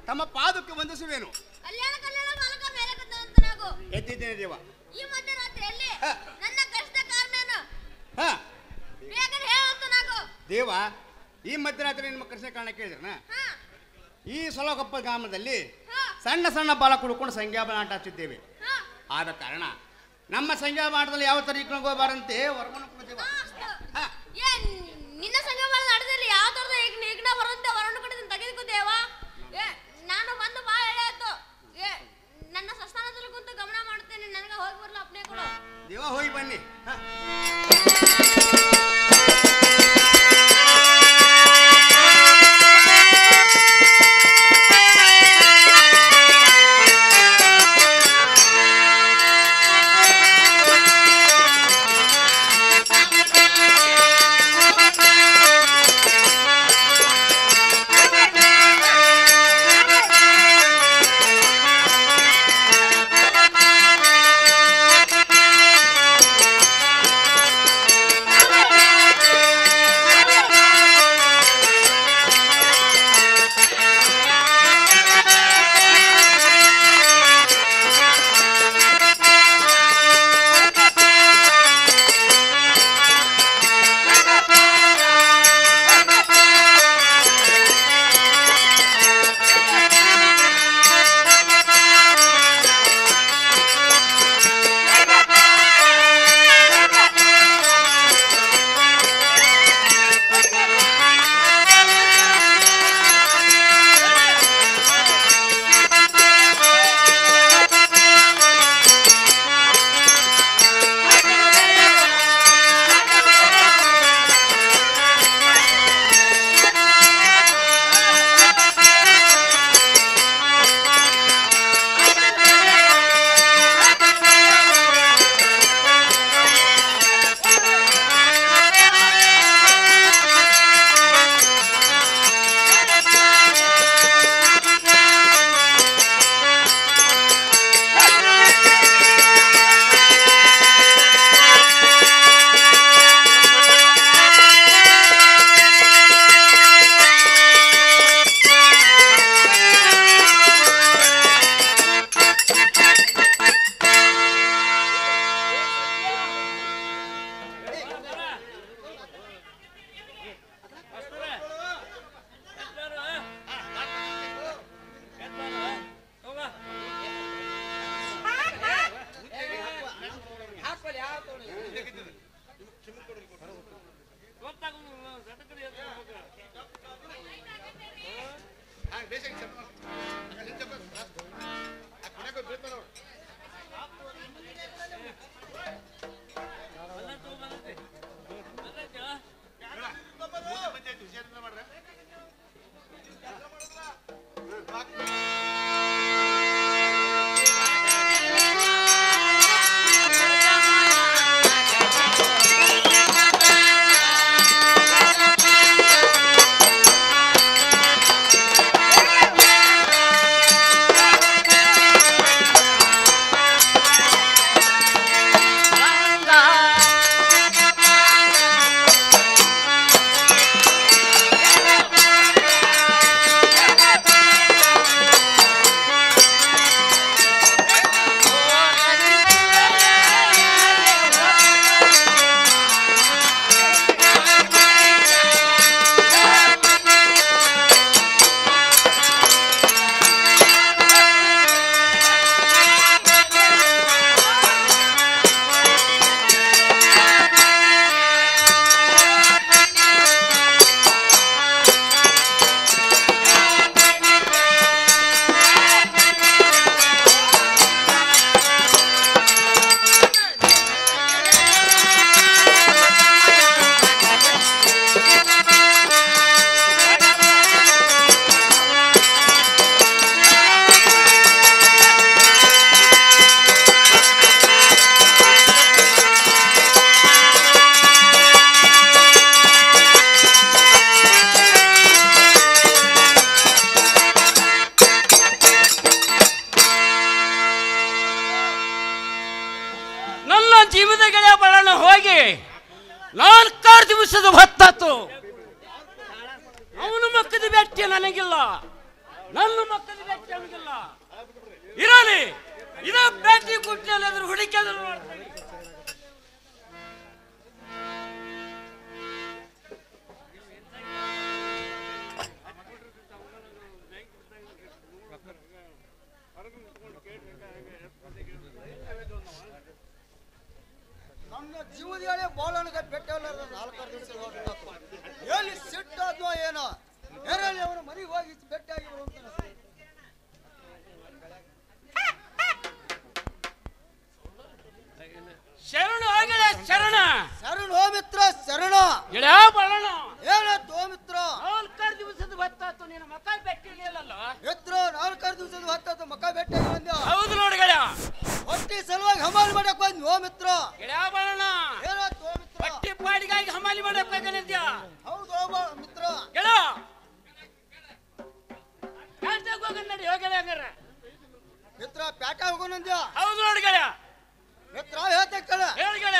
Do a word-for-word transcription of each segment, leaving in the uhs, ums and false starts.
ತಮ್ಮ ಪಾದಕ್ಕೆ ವಂದಿಸುವೇನು. ಕಲ್ಯಾಣ ಕಲ್ಯಾಣ ಬಾಲಕ ಮೇಲೆ ಕತ್ತಂತ ನಾವು ಎದ್ದಿದ್ದೇನೆ ದೇವ. ಈ ಮಧ್ಯರಾತ್ರಿಯಲ್ಲಿ ನನ್ನ ಕಷ್ಟ ಕಾರಣನು ಹಾ ಬೇಗನೆ ಹೇಳಂತ ನಾವು ದೇವ. ಈ ಮಧ್ಯರಾತ್ರಿ ನಿಮ್ಮ ಕೃಷ್ಣ ಕಾರಣ ಕೇಳಿದ್ರನ? ಈ ಸೊಲಗೊಪ್ಪ ಗ್ರಾಮದಲ್ಲಿ ಸಣ್ಣ ಸಣ್ಣ ಬಾಲ ಕುಡ್ಕೊಂಡು ಸಂಖ್ಯಾಬಲ ಆಟ ಹಚ್ಚಿದ್ದೇವೆ. ಆದ ಕಾರಣ ನಮ್ಮ ಸಂಖ್ಯಾಬಾಟದಲ್ಲಿ ಯಾವ ತರ ಇಟ್ಕೊಂಡೋಗ್ಬಾರಂತೆ ಹೊರಗಣ ಕೊಡ್ತೇವ. ನಿನ್ನ ಸಂಖ್ಯಾಬಲ ಆಟದಲ್ಲಿ ಯಾವ ತರದ ಈಗ್ನ ಬರುವಂತೆ ಹೊರಗಣ ಕೊಡ್ತೀನಿ ತೆಗೆದುಕೋದೇವ. ನಾನು ಬಂದು ಬಾ ಹೇಳಾಯ್ತು. ನನ್ನ ಸಸ್ಥಾನದಲ್ಲಿ ಕುಂತು ಗಮನ ಮಾಡುತ್ತೇನೆ. ನನಗೆ ಹೋಗಿ ಬರಲ್ಲ ಅಪ್ನೇ ಕೊಡು ದೇವ. ಹೋಗಿ ಬನ್ನಿ. ನಾಲ್ಕಾರು ದಿವಸದ ಹೊತ್ತಾತು. ಅವನು ಮಕ್ಕದ ವ್ಯಕ್ತಿ ನನಗಿಲ್ಲ. ನನ್ನ ಮಕ್ಕಳು ಭೇಟಿ ಆಗುದಿಲ್ಲ. ಇರಲಿ, ಇದ ಭೇಟಿ ಗುಟ್ಟಿನಲ್ಲಿ ಅದ್ರ ಹುಡುಕಿದ್ರು ನೋಡ್ತೀನಿ. ನನ್ನ ಜೀವದಿಯಾಳೆ ಬಾಳನಿಗೆ ಬೆಟ್ಟಲ್ಲ ನಾಲ್ಕಾರು ದಿವಸ ಎಲ್ಲಿ ಸಿಟ್ಟಾದ್ನೋ ಏನೋ ಯಾರಲ್ಲಿ ಅವನ ಮನೆಗೆ ಹೋಗಿ ಬೆಟ್ಟಾಗಿ ಬರುವಂತ ಶರಣ ಆಗಲ ಶರಣ ಶರಣ ಹೋ ಮಿತ್ರ ಶರಣ ಎಡ ಬರೋಣ ಏನಾಯ್ತು ಹೋ ಮಿತ್ರ ನಾಲ್ಕಾರು ದಿವಸದ ಹೊತ್ತಾತು ನಿನ್ನ ಮಕ್ಕ ಬೆಟ್ಟಿರ್ಲಿಲ್ಲಲ್ಲ ಮಿತ್ರ ನಾಲ್ಕಾರು ದಿವಸದ ಹೊತ್ತಾತು ಮಕ್ಕ ಬೆಟ್ಟಾಗಿ ಬಂದ. ಹೌದು ನೋಡಿ ಗೆಳೆಯ, ಹೊಟ್ಟಿ ಸಲುವಾಗಿ ಹಮಾಲಿ ಮಾಡಕ್ ಬಂದ್ ಹೋ ಮಿತ್ರ. ಗೆಳೆಯ ಬರೋಣ ಏನಾಯ್ತು ಹೋ ಮಿತ್ರ ಹೊಟ್ಟಿ ಪಾಡಿಗಾಗಿ ಹಮಾಲಿ ಮಾಡಕ್ ಬೇಕಂದ್ಯಾ. ಹೌದು ಹೋ ಮಿತ್ರ. ಗೆಳೆಯ ಪ್ಯಾಂಟಾಗ ಹೋಗ ನಡಿ ಹೋಗಲ್ಲ ಹಂಗಾರ ಮಿತ್ರ ಪ್ಯಾಟ ಹೋಗೋಣಂದ್ಯ. ಹೌದು ನೋಡಿ ಗೆಳೆಯ, ಮಿತ್ರ ಹೇಳ್ತೆ ಕೇಳ ಹೇಳಿ ಗೆಳೆಯ.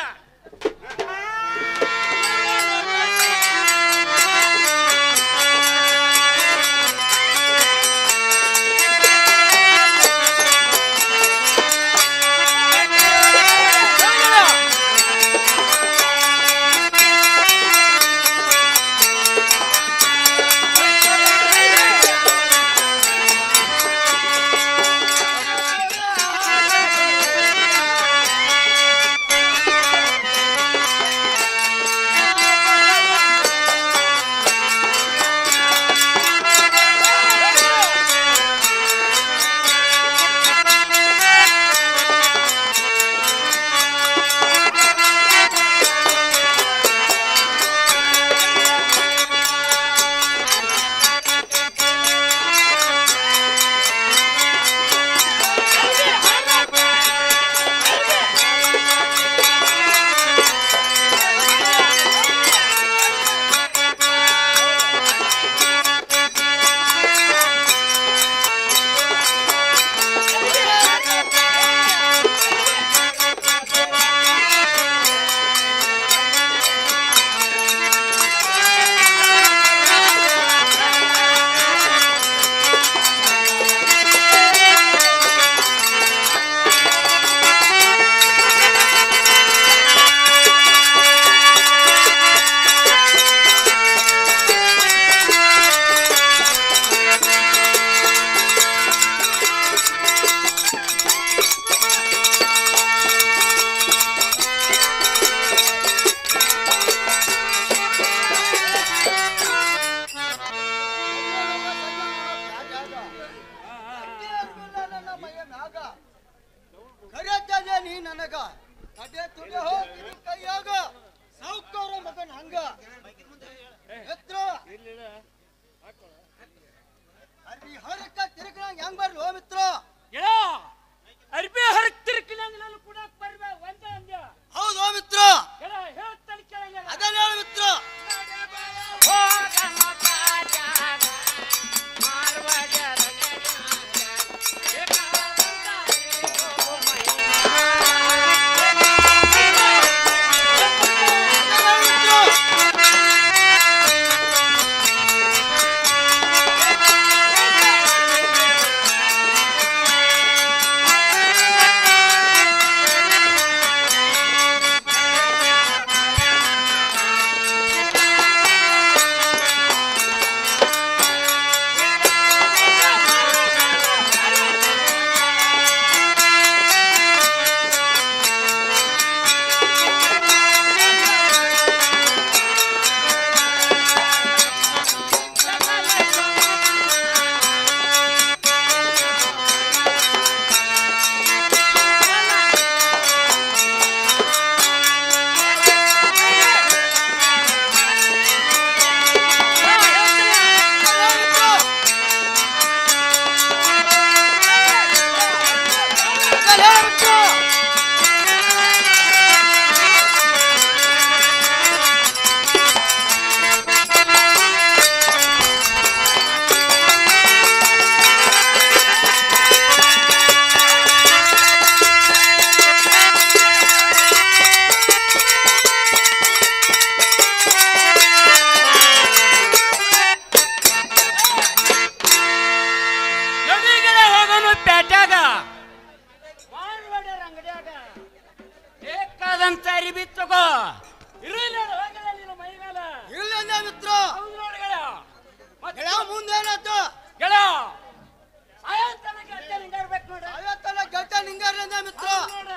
ಗೆಳೆಯ ಮುಂದೇನಾಯ್ತು ಗೆಳೆಯ ಸಾಯಂಕಾಲ ಗೆಳತ ನಿಂಗಾರ್ಬೇಕು ನೋಡ ಐವತ್ತಲ್ಲ ಗೆಳತ ನಿಂಗಾರ್ಲಿಂದ ಮಿತ್ರ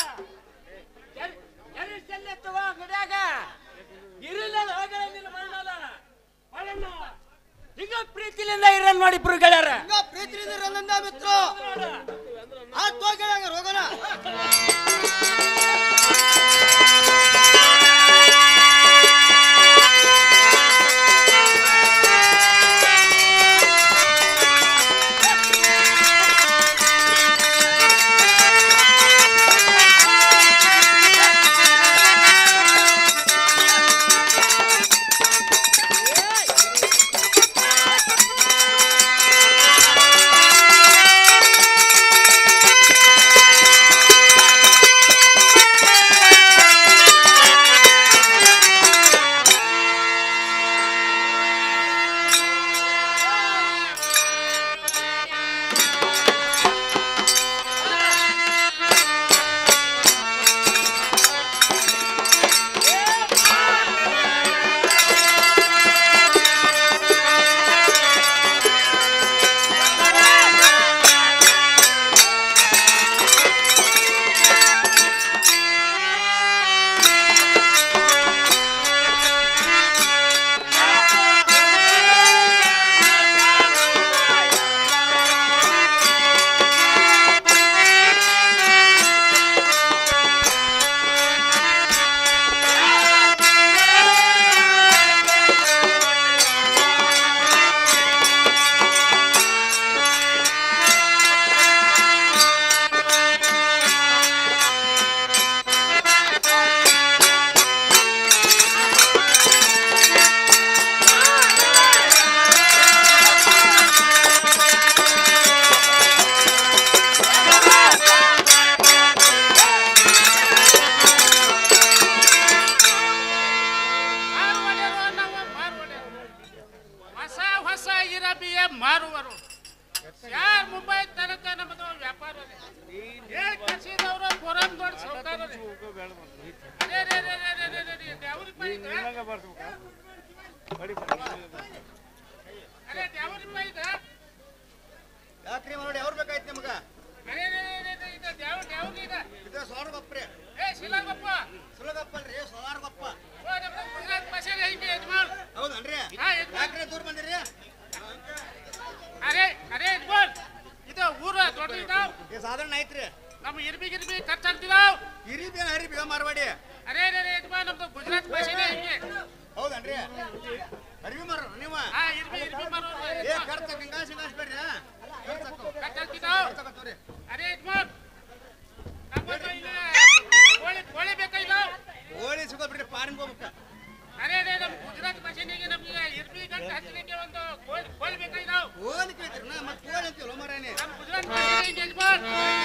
ಎತ್ತವ ಗಡ್ಯಾಗ ಇರಲ್ಲ ಹೋಗಲ್ಲ ನಿನ್ನ ಮಣ್ಣಲ್ಲ ಮಣ್ಣಲ್ಲ ಹಿಂಗ ಪ್ರೀತಿಲಿಂದ ಇರಲ್ ನೋಡಿ ಇಬ್ರು ಗೆಳೆಯರ ಹಿಂಗ ಪ್ರೀತಿಲಿಂದ ಇರಲಿಂದ ಮಿತ್ರ ಆತ್ ಗೆಳೆಯ ಹೋಗೋಣ ಮಾರುವರು ಯಾರು ಮುಂಬೈ ತನಕ ನಮ್ಮದು ವ್ಯಾಪಾರ ಹೇಳಿ ಕಸಿದವರು ಫೋರಂ ದೊಡ್ಡ ಸೌಕಾರ ಅರೆ ದ್ಯಾವ್ರ ರೂಪಾಯಿ ಯಾಕ್ರಿ ನೋಡಿ ಅವ್ರು ಬೇಕಾಯ್ತು ನಿಮ್ಗ ಅರೆ ಇದು ದ್ಯಾವ್ರ ದ್ಯಾವ್ರ ಇದೆ ಇದು ಸೋರಗಪ್ಪ್ರಿ ಏ ಶಿಲಾಗಪ್ಪ ಸುಲಗಪ್ಪಲ್ರಿ ಸೋರಗಪ್ಪ ಓ ನಮ್ಮ ಗುಜರಾತ್ ಭಾಷೆಗೆ ಹಿಂಗೆ ಯಜಮಾನ್ ಹೌದನ್ರಿ ಯಾಕ್ರಿ ದೂರ ಬಂದಿರಿ ಅರೆ ಅರೆ ಯಜಮಾನ್ ಇದು ಊರ ದೊಡ್ಡ ಇದಾವ್ ಈ ಸಾಧಾರಣ ಐತ್ರಿ ನಮ್ಮ ಇರ್ಬಿ ಗಿರ್ಬಿ ಖರ್ಚಾಗ್ತಿದಾವ್ ಇರಿಬಿ ಹರಿಬಿ ಮಾರ್ವಾಡಿ ಅರೆ ಅರೆ ಯಜಮಾನ್ ನಮ್ದು ಗುಜರಾತ್ ಭಾಷೆಗೆ ಹಿಂಗೆ ಹೌದನ್ರಿ ಅರಿವಿ ಮಾರ ನೀವ ಹಾ ಇರ್ಬಿ ಇರ್ಬಿ ಮಾರೋ ಏ ಖರ್ಚ ಗಂಗಾ ಸಿಂಗಾಸ್ ಬೇಡ್ರಿ ಖರ್ಚಾಗ್ತಿದಾವ್ ಅರೆ ಯಜಮಾನ್ ನಮ್ಮದು ಇಲ್ಲಿ ಕೋಳಿ ಕೋಳಿ ಬೇಕಾಗಿಲ್ಲ ಕೋಳಿ ಸಿಗೋದ್ ಬಿಡ್ರಿ ಪಾರಿನ್ ಹೋಗ್ಬೇಕ ಅರೆ ಅರೆ ನಮ್ಮ ಗುಜರಾತ್ ಭಾಷೆಗೆ ನಮ್ಗೆ ಇರ್ಬಿ ಗಂಟೆ ಹಚ್ಚಲಿಕ್ಕೆ ಒಂದು ಕೋಳಿ ಕೋಳಿ ಬೇಕಾಗಿದಾವ್ ಕೋಳಿ ಕೇಳ್ತೀರಿ ನಾ ಮತ್ತೆ ಕೋಳಿ ಅಂತೀವಲ್ಲ ಮಾರಾಯನೆ ನಮ್ಮ ಗುಜರಾತ್ ಭಾಷೆಗೆ ಹಿಂಗೆ ಯಜಮಾನ್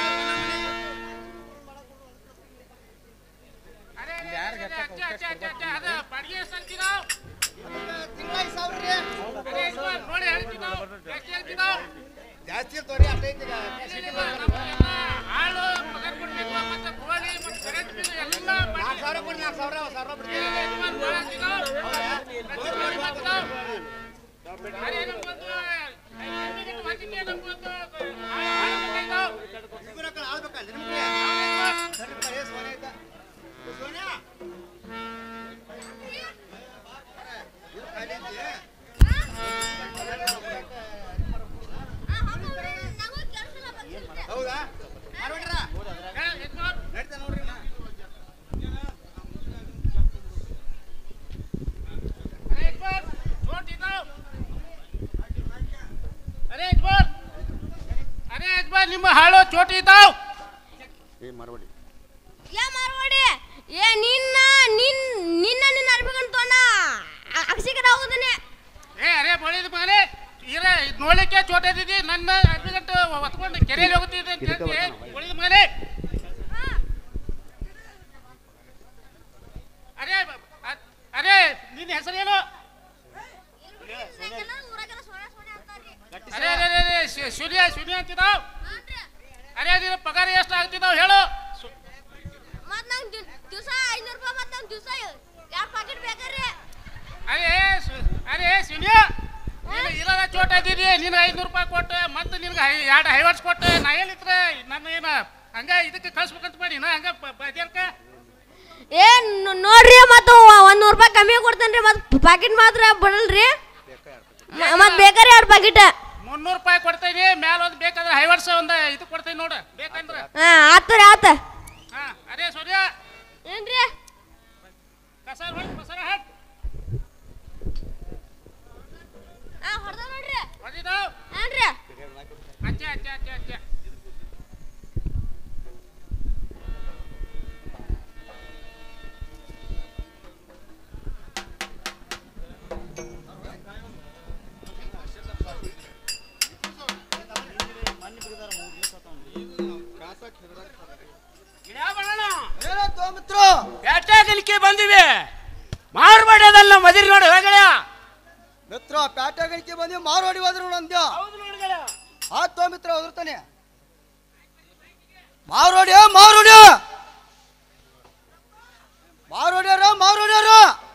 ಅರೆ ಅಚ್ಚ ಅಚ್ಚ ಅಚ್ಚ ಅಚ್ಚ ಅದ ಬಾಡಿಗೆ ಎಷ್ಟು ಅಂತೀರಾವ್ ತಿಂಗಳ ಐದು ಸಾವಿರ ರೀ ಅರೆ ಯಜಮಾನ್ ನೋಡಿ ಹೇಳ್ತಿದಾವ್ ಎಷ್ಟು ಹೇಳ್ತಿದಾವ್ ಜಾಸ್ತಿ ತೋರಿ ಅಷ್ಟೈತಿ ಆಳು ಪಗಾರ ಕೊಡ್ಬೇಕು ಮತ್ತೆ ಕೋಳಿ ಮತ್ತೆ ಕರೆಂಟ್ ಬಿಲ್ ಎಲ್ಲ ನಾಲ್ಕು ಸಾವಿರ ಕೊಡಿ ನಾಲ್ಕು ಸಾವಿರ ಸಾವಿರ ಬಿಡ್ತೀವಿ ಅರೆ ನಮ್ಗೊಂದು ಹೊತ್ತಿಗೆ ನಮ್ಗೊಂದು ಆಳು ಬೇಕಾಗಿದಾವ್ ಇಬ್ಬರಕ್ಕ ಆಳ್ಬೇಕಲ್ಲ ನಿಮ್ಗೆ ಸರಿಪ್ಪ ಏ ಸೋನೆ ಆಯ್ತಾ ಸೋನ್ಯಾ ಇದು ಖಾಲಿ ಐತಿ ಹೌದಾ ಮಾಡ್ಬಿಟ್ರ ನಡೀತಾ ನೋಡ್ರಿ ನಾ ಅರೆ ಯಜಮಾನ್ ಅರೆ ಯಜಮಾನ್ ನಿಮ್ಮ ಹಾಳು ಚೋಟಿ ಇದ್ದಾವ್ ಏ ಮಾರ್ವಾಡಿ ಯಾ ಮಾರ್ವಾಡಿ ಏ ನಿನ್ನ ನಿನ್ ನಿನ್ನ ನಿನ್ನ ಅರ್ಬೇಕಂತೋನ ಅಕ್ಷಿಕರ ಹೋಗುದನೆ ಏ ಅರೆ ಬಳಿದ ಮಗನೇ ಇರ ನೋಡ್ಲಿಕ್ಕೆ ಚೋಟ ಇದ್ದಿದ್ದಿ ನನ್ನ ಅರ್ಬಿ ಗಂಟು ಹೊತ್ಕೊಂಡು ಕೆರೆಯಲ್ಲಿ ಹೋಗುತ್ತಿದ್ದೆ ಅಂತ ಹೇಳ್ತಿ ಬಳಿದ ಮಗನೇ ಅರೆ ಅರೆ ನಿನ್ನ ಹೆಸರೇನು ಅರೆ ಅರೆ ಅರೆ ಸೂರ್ಯ ಸೂರ್ಯ ಅಂತಿದ್ದಾವ್ ಅರೆ ನಿನ್ನ ಪಗಾರ ಎಷ್ಟು ಆಗ್ತಿದ್ದಾವ್ ಹೇಳು ಮತ್ ನಂಗೆ ದಿವಸ ಐನೂರು ರೂಪಾಯಿ ಮತ್ ನಂಗೆ ದಿವಸ ಎರಡು ಪ್ಯಾಕೆಟ್ ಬೇಕಾರೆ ಅರೆ ಅರೆ ಸೂರ್ಯ ನೀನು ಇರೋದ ಚೋಟ ಇದ್ದೀರಿ ನೀನು ಐದ್ನೂರು ರೂಪಾಯಿ ಕೊಟ್ಟೆ ಮತ್ತೆ ನಿನ್ಗೆ ಎರಡು ಹೈವರ್ಸ್ ಕೊಟ್ಟೆ ನಾ ಹೇಳಿದ್ರೆ ನನ್ನ ಏನ ಹಂಗ ಇದಕ್ಕೆ ಕಳ್ಸ್ಬೇಕಂತ ಮಾಡಿ ನಾ ಹಂಗ ಬಜಾರ್ಕ ಏ ನೋ- ನೋಡ್ರಿ ಮತ್ತು ಒಂದ್ ನೂರು ರೂಪಾಯಿ ಕಮ್ಮಿ ಕೊಡ್ತೇನ್ರಿ ಮತ್ತು ಪ್ಯಾಕೆಟ್ ಮಾತ್ರ ಬಿಡಲ್ರಿ ಮತ್ತೆ ಬೇಕಾರಿ ಎರಡು ಪ್ಯಾಕೆಟ್ ಮುನ್ನೂರು ರೂಪಾಯಿ ಕೊಡ್ತೇನೆ ಮ್ಯಾಲ ಒಂದು ಬೇಕಾದ್ರೆ ಹೈವರ್ಸ್ ಒಂದು ಇದು ಕೊಡ್ತೇನೆ ನೋಡು ಬೇಕಂದ್ರೆ ಹಾ ಆತ ರೀ ಆತ ಹಾ ಅದೇ ಸೂರ್ಯ ಏನ್ರಿ ಕಸಾರ ಹೊಡ್ ಕಸಾರ ಹಟ್ ಹಾ ಹೊಡೆದ ನೋಡ್ರಿ ಹೊಡಿದಾವ್ ಏನ್ರಿ ಅಚ್ಚ ಅಚ್ಚ ಅಚ್ಚ ಅಚ್ಚ ಏನೋ ತೋಮಿತ್ರ ಪೇಟೆಗಲಿಕ್ಕೆ ಬಂದಿವೆ ಮಾರ್ಬಾಡ್ಯದಲ್ಲ ಮದಿರಿ ನೋಡಿ ಹೋಗಳ ಮಿತ್ರ ಪ್ಯಾಟಗಣಿಕೆ ಬಂದಿ ಮಾರೋಡಿ ಹೋದ್ರು ಅಂದ್ಯ ಹೌದು ನೋಡ್ಗಳ ಆ ತೋಮಿತ್ರ ಹೋದಿರ್ತಾನೆ ಮಾರೋಡಿ ಮಾರೋಡಿ ಮಾರೋಡ್ಯಾರ ಮಾರೋಡ್ಯಾರ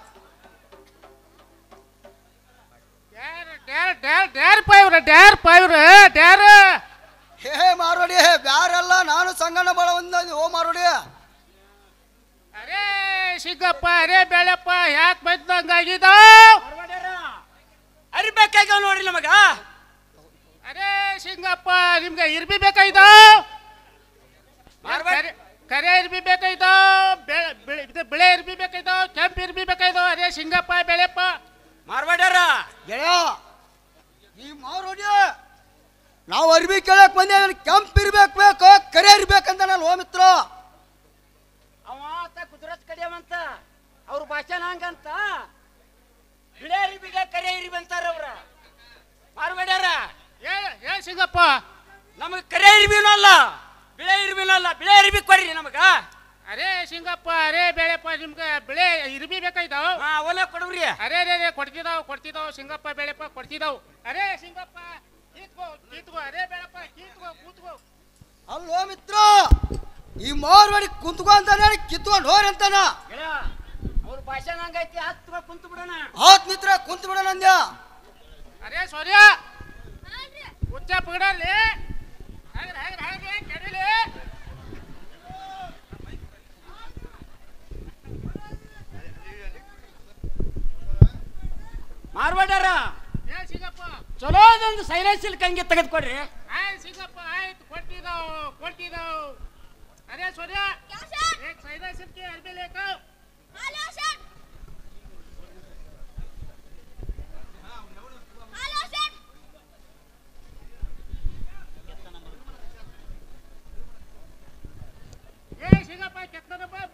ಡ್ಯಾರ್ ಡ್ಯಾರ್ ಡ್ಯಾರ್ ಪಾಯ್ವ್ರ ಡ್ಯಾರ್ ಪಾಯ್ವ್ರ ಡ್ಯಾರ್ ಹೇ ಮಾರೋಡಿ ಬ್ಯಾರಲ್ಲ ನಾನು ಸಂಗಣ್ಣ ಬಳ ಒಂದ ಓ ಮಾರೋಡಿ ಅರೇ ಸಿಗಪ್ಪ ಅರೇ ಬೇಳಪ್ಪ ಯಾಕೆ ಬೈದಂಗಾಗಿದ್ದಾವ್ ಅರಿಬೇಕಾಗ್ಯಾವ ನೋಡ್ರಿ ನಮಗ ಅರೇ ಸಿಂಗಪ್ಪ ನಿಮ್ಗೆ ಇರ್ಬಿ ಬೇಕಾಯ್ತಾವ್ ಮಾರ್ವಾಡಿ. ಕರೆ ಇರ್ಬಿ ಬೇಕಾಯ್ತಾವ್ ಬೆಳೆ ಬೆಳೆ ಇದು ಬೆಳೆ ಇರ್ಬಿ ಬೇಕಾಯ್ತಾವ್ ಕೆಂಪು ಇರ್ಬಿ ಬೇಕಾಯ್ತಾವ್ ಅರೇ ಸಿಂಗಪ್ಪ ಬೆಳೆಪ್ಪ ಮಾರ್ಬಾಡ್ಯಾರ ಗೆಳೆಯ ಈ ಮಾರೋಡಿ ನಾವು ಅರ್ಬಿ ಕೇಳಕ್ ಬಂದೇವೆ ಕೆಂಪ್ ಇರ್ಬೇಕು ಬೇಕು ಕರೆ ಇರ್ಬೇಕಂತ ನಾನು ಓ ಮಿತ್ರ ಅವ ಆತ ಗುಜರಾತ್ ಕಡಿಯವಂತ ಅವ್ರ ಭಾಷೆ ಹಂಗಂತ ಬಿಳೆ ಅರಿಬಿಗೆ ಕರೆ ಇರಿಬಿ ಅಂತಾರ ಅವ್ರ ಮಾರ್ಬಾಡ್ಯಾರ ಏ ಏ ಸಿಂಗಪ್ಪ ನಮಗ್ ಕರೆ ಇರ್ಬಿನೂ ಅಲ್ಲ ಬಿಳೆ ಇರ್ಬಿನೂ ಅಲ್ಲ ಬಿಳೆ ಇರ್ಬಿ ಕೊಡ್ರಿ ನಮಗ ಅರೇ ಸಿಂಗಪ್ಪ ಅರೇ ಬೆಳೆಪ್ಪ ನಿಮ್ಗೆ ಬೆಳೆ ಇರ್ಬಿ ಬೇಕಾಯ್ತಾವ್ ಹಾ ಅವನ್ನ ಕೊಡ್ರಿ ಅರೇ ಅರೇ ಅರೇ ಕೊಡ್ತಿದಾವ್ ಕೊಡ್ತಿದಾವ್ ಸಿಂಗಪ್ಪ ಬೆಳೆಪ್ಪ ಕೊಡ್ತಿದಾವ್ ಅರೇ ಸಿಂಗಪ್ಪ ಕೀತ್ಕೋ ಕೀತ್ಕೋ ಅರೇ ಬೆಳಪ್ಪ ಕೀತ್ಕೋ ಕೂತ್ಕೋ ಅಲ್ಲೋ ಮಿತ್ರ ಈ ಮಾರ್ವಾಡಿ ಕುಂತ್ಕೊ ಅಂತಾನೆ ಕಿತ್ಕೊಂಡು ಹೋರಿ ಅಂತಾನ ಅವ್ರ ಭಾಷೆ ಹಂಗೈತಿ ಹತ್ತು ಕುಂತು ಬಿಡೋಣ ಆತ್ ಮಿತ್ರ ಕುಂತ್ ಬಿಡೋಣ ಅಂದ್ಯ ಅರೇ ಸೂರ್ಯ ಉಚ್ಚ ಪಗಡಲ್ಲಿ ಹಾಗ್ರ ಹಾಗ್ರ ಹಾಗೆ ಕೆಡಲಿ ಮಾರ್ಬಾಡ್ಯಾರ ಏ ಸಿಂಗಪ್ಪ ಚಲೋ ಅದೊಂದು ಸೈಲೆನ್ಸಿಲ್ ಕಂಗೆ ತೆಗೆದುಕೊಡ್ರಿ ಆಯ್ತು ಸಿಂಗಪ್ಪ ಆಯ್ತು ಕೊಟ್ಟಿದ್ದಾವ್ ಕೊಟ್ಟಿದ್ದಾವ್ ಅರೇ ಸೂರ್ಯ ಏಕ್ ಸೈದಾ ಸಿರ್ಕೆ ಅರ್ಬಿ ಲೇಕ ಏ ಸಿಂಗಪ್ಪ ಕೆತ್ತನ ಬಾಬ್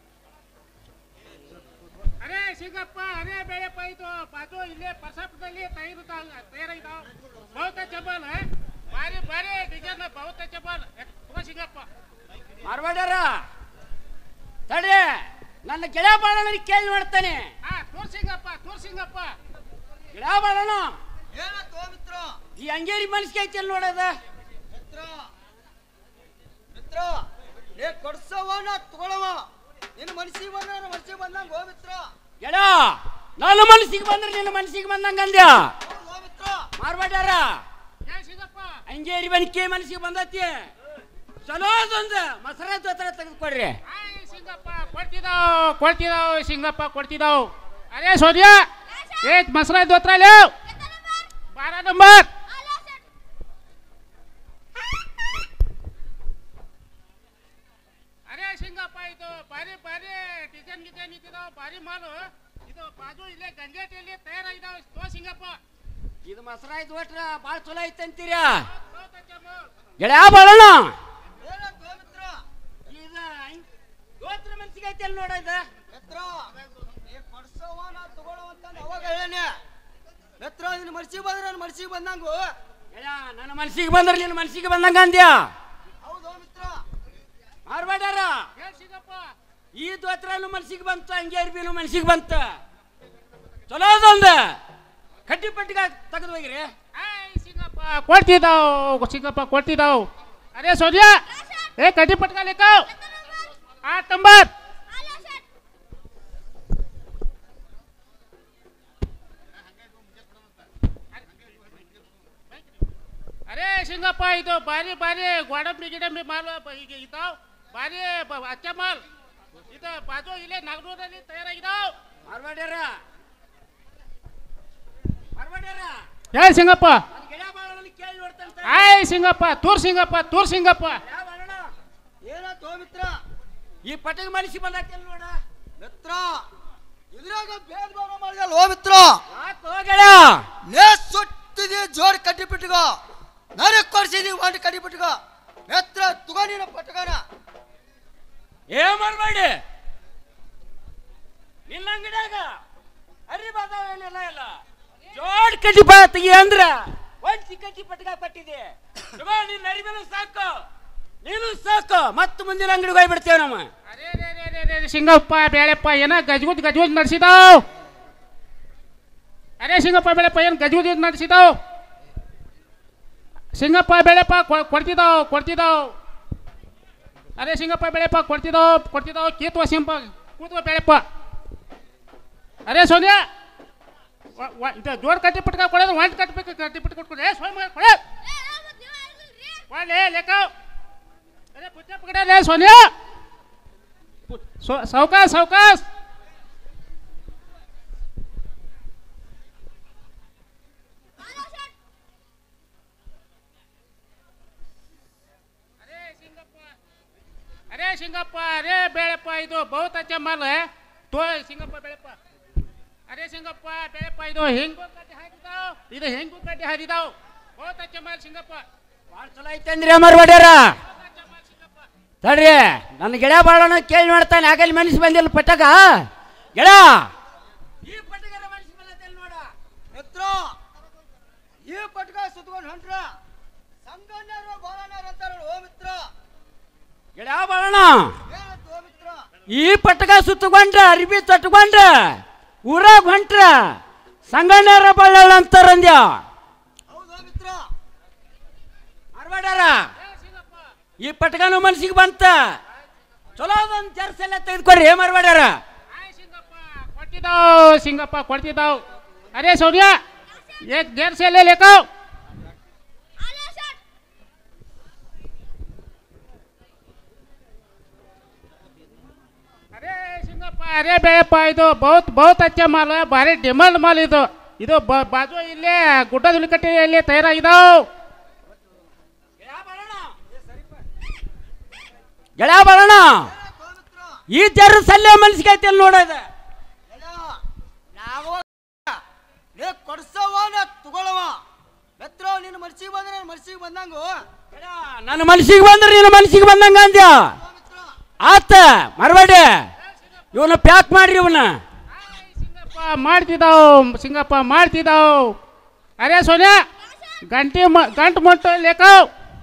ಅರೇ ಸಿಂಗಪ್ಪ ಅರೇ ಬೆಳೆಪ್ಪ ಇದು ಬಾಜು ಇಲ್ಲೇ ಪರ್ಸಪ್ದಲ್ಲಿ ತೈರು ತಯಾರಿದ್ದಾವ ಬಹುತ ಚಬಲ್ ಬಾರಿ ಬಾರಿ ಡಿಸೈನ್ ಬಹುತ ಚಬಲ್ ತುಂಬ ಸಿಂಗಪ್ಪ ಮಾರ್ಬಾಡ್ಯಾರ ತಡಿ ನನ್ನ ಗೆಳೆಯ ಬಾಳಣ್ಣ ಕೇಳಿ ಮಾಡ್ತಾನೆ ಹಾ ತೋರ್ ಸಿಂಗಪ್ಪ ತೋರ್ ಸಿಂಗಪ್ಪ ಗೆಳೆಯ ಬಾಳಣ್ಣ ಏನತ್ತೋ ಮಿತ್ರ ಈ ಅಂಗೇರಿ ಮನಸ್ಸಿಗೆ ಐತಿ ನೋಡದ ಮಿತ್ರ ಮಿತ್ರ ನೀ ಕೊಡ್ಸವ ನಾ ತಗೊಳವ ನಿನ್ನ ಮನಸ್ಸಿಗೆ ಬಂದ ಮನಸ್ಸಿಗೆ ಬಂದಂಗ ಓ ಮಿತ್ರ ಗೆಳೆಯ ನನ್ನ ಮನಸ್ಸಿಗೆ ಬಂದ್ರೆ ನಿನ್ನ ಮನಸ್ಸಿಗೆ ಬಂದಂಗ ಅಂದ್ಯ ಹೌದ್ ಓ ಮಿತ್ರ ಮಾರ್ಬಾಡ್ಯಾರ ಏ ಸಿಂಗಪ್ಪ ಅಂಗೇರಿ ಬನಿಕೆ ಮನಸ್ಸಿಗೆ ಬಂದತಿ ಚಲೋ ಅದೊಂದು ಮಸರ ಜೊತೆ ತೆಗೆದುಕೊಡ್ರಿ ಆಯ್ ಸಿಂಗಪ್ಪ ಕೊಡ್ತಿದ್ದಾವ್ ಕೊಡ್ತಿದ್ದಾವ್ ಸಿಂಗಪ್ಪ ಕೊಡ್ತಿದ್ದಾವ್ ಅರೇ ಸೂರ್ಯ ಏ ಮಸರಾ ದೋತ್ರಲ್ಲ ಬಾರ ನಂಬರ್ ಅರೇ ಸಿಂಗಪ್ಪ ಇದು ಬಾರಿ ಬಾರಿ ಡಿಸೈನ್ ಗಿಸೈನ್ ಇದ್ದಿದ್ದಾವ್ ಬಾರಿ ಮಾಲು ಇದು ಬಾಜು ಇಲ್ಲೇ ಗಂಜೇಟಿಯಲ್ಲಿ ತಯಾರಾಗಿದ್ದಾವ್ ತೋ ಸಿಂಗಪ್ಪ ಇದು ಮಸರ ಐದು ಒಟ್ರ ಭಾಳ ಚಲೋ ಐತೆ ಅಂತೀರ ತೋ ತಚ್ಚಮ್ಮ. ಗೆಳೆಯ ಬಾಳಣ್ಣ ಏನತ್ತೋ ಮಿತ್ರ ಇದು ದೋತ್ರ ಮನಸ್ಸಿಗೆ ಐತೆ ಅಲ್ಲಿ ನೋಡ ಇದು ಮಿತ್ರ ನೀ ಕೊಡ್ಸವ ನಾ ತಗೊಳವ ಅಂತ ಅವಾಗ ಹೇಳೇನೆ ಮಿತ್ರ ನಿನ್ನ ಮನಸ್ಸಿಗೆ ಬಂದ್ರೆ ನನ್ನ ಮನಸ್ಸಿಗೆ ಬಂದಂಗು ಗೆಳೆಯ ನನ್ನ ಮನಸ್ಸಿಗೆ ಬಂದ್ರೆ ನಿನ್ನ ಮನಸ್ಸಿಗೆ ಬಂದಂಗ ಅಂದ್ಯ ಹೌದು ಮಿತ್ರ ಮಾರ್ಬಾಡ್ಯಾರ ಏ ಸಿಂಗಪ್ಪ ಈ ದೋತ್ರನು ಮನಸ್ಸಿಗೆ ಬಂತು ಅಂಗೇರಿ ಬೀನು ಮನಸ್ಸಿಗೆ ಬಂತು ಚಲೋ ಅದೊಂದು ಕಡ್ಡಿ ಪಟ್ಟಿಗೆ ತೆಗೆದು ಹೋಗಿರಿ ಆಯ್ ಸಿಂಗಪ್ಪ ಕೊಡ್ತಿದ್ದಾವ್ ಸಿಂಗಪ್ಪ ಕೊಡ್ತಿದ್ದಾವ್ ಅರೇ ಸೂರ್ಯ ಏ ಕಡ್ಡಿ ಪಟ್ಕ ಲೇಕಾವ್ ಆಟ್ ನಂಬರ್ ಸಿಂಗಪ್ಪ ಇದು ಬಾರಿ ಬಾರಿ ಗೋಡಂಬಿ ಗಿಡಂಬಿ ಮಾಲ್ ಈಗ ಇದಾವ್ ಬಾರಿ ಅಚ್ಚ ಮಾಲ್ ಇದು ಬಾಜು ಇಲ್ಲೇ ನಾಗನೂರಲ್ಲಿ ತಯಾರಾಗಿದಾವ್ ಮಾರ್ವಾಡ್ಯಾರ ಮಾರ್ವಾಡ್ಯಾರ ಹೇಳಿ ಸಿಂಗಪ್ಪ ನನ್ನ ಗೆಳೆಯ ಬಾಳನ ಕೇಳಿ ನೋಡ್ತಂತ ಆಯ್ ಸಿಂಗಪ್ಪ ತೂರ್ ಸಿಂಗಪ್ಪ ತೂರ್ ಸಿಂಗಪ್ಪ ಏನಾಯ್ತು ಮಿತ್ರ ಈ ಪಟಗ ಮನಸ್ಸಿ ಬಂದೈತಿ ನೋಡ ಮಿತ್ರ ಇದ್ರಾಗ ಭೇದ ಭಾವ ಮಾಡಿದಲ್ಲ ಓ ಮಿತ್ರ ಯಾಕೆ ಗೆಳೆಯ ನೇ ಸುತ್ತಿದಿ ಜೋಡ್ ಕಟ್ಟಿ ಬಿಟ್ಟುಗ ನಾನು ಕೊಡ್ಸಿದಿ ಒಂದು ಕಟ್ಟಿ ಬಿಟ್ಟುಗ ಮಿತ್ರ ತುಗ ನೀನು ಪಟಗನ ಏ ಮಾರ್ವಾಡಿ ನಿನ್ನ ಅಂಗಡಿಯಾಗ ಅರಿ ಬಾದಾವೇನೆಲ್ಲ ಇಲ್ಲ ಜೋಡ್ ಕಡ್ಡಿ ಬಾ ತೆಗಿ ಅಂದ್ರ ಒಂದ್ ಕಟ್ಟಿ ಪಟಗ ಪಟ್ಟಿದೆ ನಿನ್ನ ಅರಿಮೇಲೆ ಸಾಕು ನೀನು ಸಾಕು ಮತ್ತೆ ಮುಂದಿನ ಅಂಗಡಿಗೆ ಹೋಗ್ಬಿಡ್ತೇವೆ ನಮ್ಮ ಅರೇ ರೇ ರೇ ರೇ ರೇ ಸಿಂಗಪ್ಪ ಬೇಳೆಪ್ಪ ಏನ ಗಜಗುದ್ ಗಜಗುದ್ ನಡೆಸಿದಾವ್ ಅರೇ ಸಿಂಗಪ್ಪ ಬೇಳೆಪ್ಪ ಏನು ಗಜಗುದ್ ನಡೆಸಿದಾವ್ ಸಿಂಗಪ್ಪ ಬೇಳೆಪ್ಪ ಕೊಡ್ತಿದ್ದಾವ್ ಕೊಡ್ತಿದ್ದಾವ್ ಅರೇ ಸಿಂಗಪ್ಪ ಬೇಳೆಪ್ಪ ಕೊಡ್ತಿದ್ದಾವ್ ಕೊಡ್ತಿದ್ದಾವ್ ಕೀತ್ವ ಸಿಂಪ ಕೂತ್ವ ಬೇಳೆಪ್ಪ ಅರೇ ಸೋನಿಯಾ ಇದು ಜೋಡ್ ಕಟ್ಟಿ ಪಟ್ಕ ಕೊಡೋದು ಒಂಟು ಕಟ್ಬೇಕು ಕಟ್ಟಿ ಪಟ್ಟ ಕೊಟ್ಕೊಡು ಏ ಸೋಮ ಕೊಡ ಒಳ್ಳೆ ಲೆಕ್ಕ अरे पुच्चा पकड़ा ले सोनिया सावकाश सावकाश अरे सिंगप्पा अरे सिंगप्पा अरे बेळप्पा ಇದು बहुत अच्छा माल है तो सिंगप्पा बेळप्पा अरे सिंगप्पा बेळप्पा ಇದು ಹೆಂಗು ಕಟ್ಟಿ ಹಾಕಿದಾವ್ ಇದು ಹೆಂಗು ಕಟ್ಟಿ ಹಾಕಿದಾವ್ बहुत अच्छा माल सिंगप्पा ಭಾಳ ಚಲೋ ಐತಂದ್ರಿ ಅಮರ್ ಮಾಡ್ಯಾರ ತಡ್ರಿ ನನ್ನ ಗೆಳೆಯ ಬಾಳನ ಕೇಳಿ ನೋಡ್ತಾನೆ ಆಗಲಿ ಮನಸ್ಸು ಬಂದಿಲ್ಲ ಪಟಕ ಗೆಳೆಯ ಈ ಪಟಕರ ಮನಸ್ಸು ಬಂದೈತೆ ನೋಡ ಮಿತ್ರ ಈ ಪಟಕ ಸುತ್ಕೊಂಡು ಹೊಂಟ್ರ ಸಂಗಣ್ಯರು ಬಾಳಣ್ಯರು ಅಂತಾರ ಓ ಮಿತ್ರ ಗೆಳೆಯ ಬಾಳಣ ಏನಾಯ್ತು ಓ ಮಿತ್ರ ಈ ಪಟಕ ಸುತ್ತಕೊಂಡ್ರ ಅರಿಬಿ ತಟ್ಕೊಂಡ್ರ ಊರಾಗ ಹೊಂಟ್ರ ಸಂಗಣ್ಣರ ಬಳ್ಳಾಳ ಅಂತಾರಂದ್ಯ ಹೌದು ಮಿತ್ರ ಮಾರ್ವಾಡ್ಯಾರ ಈ ಪಟಕನು ಮನಸ್ಸಿಗೆ ಬಂತ ಚಲೋ ಅದೊಂದು ಜರ್ಸೆಲ್ಲ ತೆಗೆದುಕೊಡ್ರಿ ಮಾರ್ವಾಡ್ಯಾರ ಕೊಡ್ತಿದ್ದಾವ್ ಸಿಂಗಪ್ಪ ಕೊಡ್ತಿದ್ದಾವ್ ಅರೇ ಸೋನಿಯಾ ಏಕ್ ಜರ್ಸಿ ले लेको अरे सिंगप्ಪ अरे बेळಪ್ಪ ಇದು बहुत बहुत अच्छा माल है ಭಾರಿ ಡಿಮಾಂಡ್ ಮಾಲ್ ಇದು ಇದು ಬಾಜು ಇಲ್ಲೇ ಗುಡ್ಡದುಲಿಕಟ್ಟೆಯಲ್ಲಿ ತಯಾರಾಗಿದ್ದಾವ್ ಗೆಳೆಯ ಬಾಳಣ್ಣ ಈ ಜರು ಸಲ್ಲೆ ಮನಸ್ಸಿಗೆ ಐತಿ ಅಲ್ಲಿ ನೋಡೋದ ನಾವು ನೀ ಕೊಡ್ಸವ ನಾ ತಗೊಳವ ಮಿತ್ರ ನಿನ್ನ ಮನಸ್ಸಿಗೆ ಬಂದ್ರೆ ನನ್ನ ಮನಸ್ಸಿಗೆ ಬಂದಂಗು ನನ್ನ ಮನಸ್ಸಿಗೆ ಬಂದ್ರೆ ನಿನ್ನ ಮನಸ್ಸಿಗೆ ಬಂದಂಗ ಅಂದ್ಯ ಆತ ಮರಬೇಡಿ ಇವನ್ನ ಪ್ಯಾಕ್ ಮಾಡ್ರಿ ಇವನ್ನ ಸಿಂಗಪ್ಪ ಮಾಡ್ತಿದ್ದಾವ್ ಸಿಂಗಪ್ಪ ಮಾಡ್ತಿದ್ದಾವ್ ಅರೇ ಸೋನಿಯಾ ಗಂಟೆ ಗಂಟು ಮೊಟ್ಟು ಲೇಕಾವ್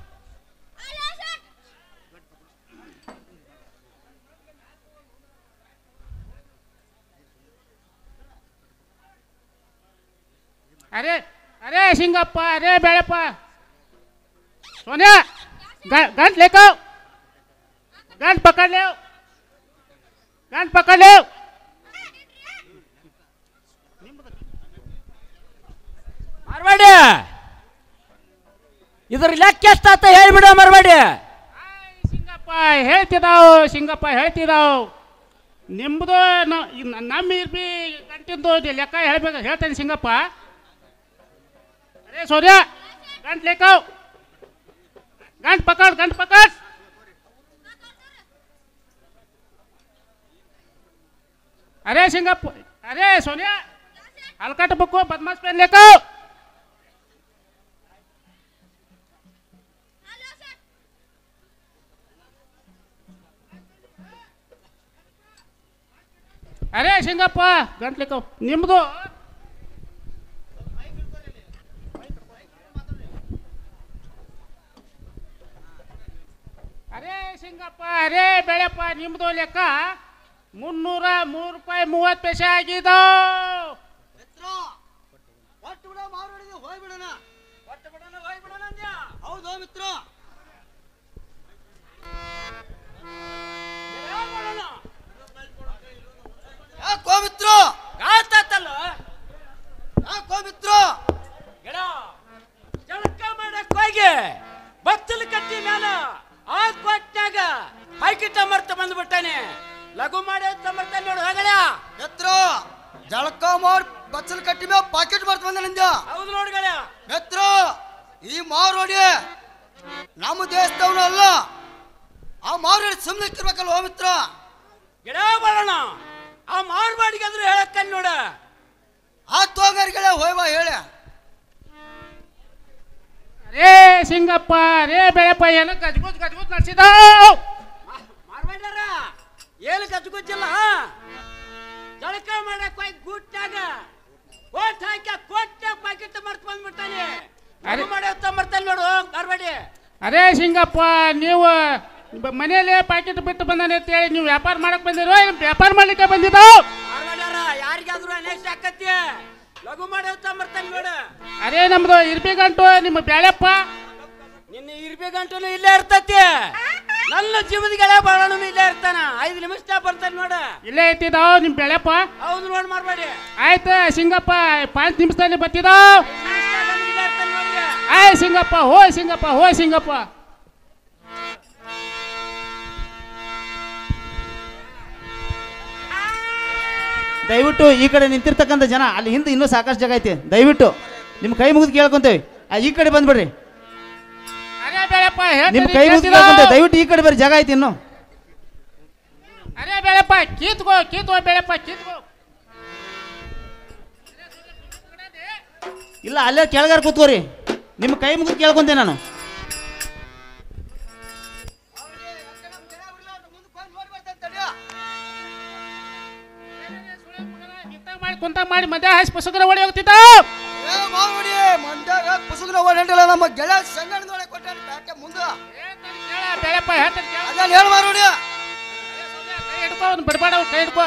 अरे अरे सिंगप्प अरे बेळप्प सोनिया गंट लेको गंट पकड़ ले गंट पकड़ ले ಮರಬೇಡಿ ಇದ್ರ ಲೆಕ್ಕ ಎಷ್ಟಾತ ಹೇಳ್ಬಿಡ ಮರಬೇಡಿ ಸಿಂಗಪ್ಪ ಹೇಳ್ತಿದ್ದಾವ್ ಸಿಂಗಪ್ಪ ಹೇಳ್ತಿದ್ದಾವ್ ನಿಮ್ದು ನಮ್ಮ ಇರ್ಬಿ ಗಂಟಿಂದು ಲೆಕ್ಕ ಹೇಳ್ಬೇಕು ಹೇಳ್ತೇನೆ ಸಿಂಗಪ್ಪ अरे सोनिया गंट लेको गंट पकड़ गंट पकड़ अरे सिंगप्प अरे सोनिया हलकट बुक्को बदमाश पेन लेको अरे सिंगप्प गंट लेको निम्दो अरे सिंगप्प अरे बेळप्प निम्दो ಲೆಕ್ಕ ಮುನ್ನೂರ ಮೂರು ರೂಪಾಯಿ ಮೂವತ್ತು ಪೈಸೆ ಆಗಿದ್ದಾವ್ ಮಿತ್ರ ಒಟ್ಟು ಬಿಡ ಮಾರ್ವಾಡಿಗೆ ಹೋಗ್ಬಿಡೋಣ ಒಟ್ಟು ಬಿಡೋಣ ಹೋಗ್ಬಿಡೋಣ ಅಂದ್ಯ ಹೌದು ಮಿತ್ರ ಯಾಕೋ ಮಿತ್ರ ಗಾತತ್ತಲ್ಲ ಯಾಕೋ ಮಿತ್ರ ಗೆಳ ಜಳಕ ಮಾಡಕ್ ಹೋಗಿ ಜಳಕ ಮಾಡಿ ಬಚ್ಚಲ್ ಕಟ್ಟಿ ಮೇಲೆ ಪಾಕೆಟ್ ಬರ್ತ ಬಂದ ನಿಂದ ಹೌದು ನೋಡ್ಗಳ ಮಿತ್ರ ಈ ಮಾರೋಡಿ ನಮ್ಮ ದೇಶದವನು ಅಲ್ಲ ಆ ಮಾರೋಡಿ ಸುಮ್ಮನೆ ಇರ್ಬೇಕಲ್ಲ ಮಿತ್ರ ಗಿಡ ಬರೋಣ ಆ ಮಾರ್ವಾಡಿಗೆ ಆದ್ರೂ ಹೇಳಕ್ಕ ನೋಡ ಆ ತೋಗರಿಗಳ ಹೋಯ್ವಾ ಹೇಳ ರೇ ಸಿಂಗಪ್ಪ ರೇ ಬೆಳಪ್ಪ ಏನು ಗಜ್ಗುಜ್ ಗಜ್ಗುಜ್ ನಡೆಸಿದಾವ್ ಮಾರ್ವಾಡ್ಯಾರ ಏನು ಗಜ್ಗುಜ್ಜಿಲ್ಲ ಜಳಕ ಮಾಡಕ್ ಹೋಗಿ ಗೂಟ್ನಾಗ ಕೋಟ್ ಹಾಕಿ ಕೋಟ್ನಾಗ ಪಾಕೆಟ್ ಮರ್ತ್ ಬಂದ್ಬಿಡ್ತಾನೆ ಅದು ಮಾಡತ್ತ ಮರ್ತಾನೆ ನೋಡು ಮಾರ್ವಾಡಿ ಅರೇ ಸಿಂಗಪ್ಪ ನೀವು ಬ- ಮನೆಯಲ್ಲೇ ಪ್ಯಾಕೆಟ್ ಬಿಟ್ಟು ಬಂದಾನೆ ಅಂತ ಹೇಳಿ ನೀವು ವ್ಯಾಪಾರ ಮಾಡಕ್ ಬಂದಿರೋ ಏನು ವ್ಯಾಪಾರ ಮಾಡ್ಲಿಕ್ಕೆ ಬಂದಿದ್ದಾವ್ ಮಾರ್ವಾಡ್ಯಾರ ಯಾರಿಗಾದ್ರೂ ಅನೇಷ್ಟ ಆಕತಿ ಲಘು ಮಾಡತ್ತ ಮರ್ತಾನೆ ನೋಡು ಅರೇ ನಮ್ದು ಇರ್ಬೇಕಂಟು ನಿಮ್ಮ ಬ್ಯಾಳಪ್ಪ ನಿನ್ನ ಇರ್ಬೇಕಂಟೂ ಇಲ್ಲೇ ಇರ್ತತಿ ನನ್ನ ಜೀವನಗಳ ಬಾಳನು ಇಲ್ಲೇ ಇರ್ತಾನ ಐದು ನಿಮಿಷ ಬರ್ತಾನೆ ನೋಡ ಇಲ್ಲೇ ಇಟ್ಟಿದ್ದಾವ್ ನಿಮ್ಮ ಬೆಳಪ್ಪ ಹೌದು ನೋಡ್ ಮಾರ್ಬೇಡಿ ಆಯ್ತು ಸಿಂಗಪ್ಪ ಪಾಂಚ್ ನಿಮಿಷದಲ್ಲಿ ಬರ್ತಿದ್ದಾವ್ ಇಲ್ಲೇ ಇರ್ತಾನೆ ನೋಡ್ರಿ ಆಯ್ ಸಿಂಗಪ್ಪ ಹೋ ಸಿಂಗಪ್ಪ ಹೋ ಸಿಂಗಪ್ಪ ದಯವಿಟ್ಟು ಈ ಕಡೆ ನಿಂತಿರ್ತಕ್ಕಂಥ ಜನ ಅಲ್ಲಿ ಹಿಂದೆ ಇನ್ನೂ ಸಾಕಷ್ಟು ಜಾಗ ಐತಿ ದಯವಿಟ್ಟು ನಿಮ್ಮ ಕೈ ಮುಗಿದು ಕೇಳ್ಕೊಂತೇವೆ ಆ ಈ ಕಡೆ ಬಂದ್ಬಿಡ್ರಿ ಅರೇ ಬೆಳಪ್ಪ ನಿಮ್ಮ ಹೇಳ್ತೀನಿ ಕೈ ಮುಗಿದು ಕೇಳ್ತಿದ್ದಾವ್? ಕೇಳ್ಕೊಂತೇವೆ ದಯವಿಟ್ಟು ಈ ಕಡೆ ಬರ್ರಿ ಜಾಗ ಐತಿ ಇನ್ನು ಅರೇ ಬೆಳಪ್ಪ ಕೀತ್ಕೋ ಕೀತ್ಕೋ ಬೆಳಪ್ಪ ಕೀತ್ಕೋ ಇಲ್ಲ ಅಲ್ಲೇ ಕೆಳಗಾರ ಕೂತ್ಕೋರಿ ನಿಮ್ಮ ಕೈ ಮುಗಿದು ಕೇಳ್ಕೊಂತೆ ನಾನು ಮಾಡಿ ಕುಂತ ಮಾಡಿ ಮಧ್ಯ ಹಾಸಿ ಪುಸ್ತಕನ ಓಡಿ ಹೋಗ್ತಿದ್ದ ಏ ಮಾವಡಿ ಮಂದ್ಯಾಗ ಪುಸುಗ್ನ ಹೊರಟಿಲ್ಲ ನಮ್ಮ ಗೆಳೆಯ ಸಂಗಣ್ಣದೊಳಗೆ ಕೊಟ್ಟಾನ ಪ್ಯಾಕೆ ಮುಂದ ಬೆಳಪ್ಪ ಹೇಳ್ತಾರೆ ಕೇಳ ಅದನ್ನ ಹೇಳ ಮಾರೋಡಿ ಕೈ ಹಿಡ್ಕೋ ಅವ್ನು ಬಿಡ್ಬೇಡ ಅವ್ನು ಕೈ ಹಿಡ್ಕೋ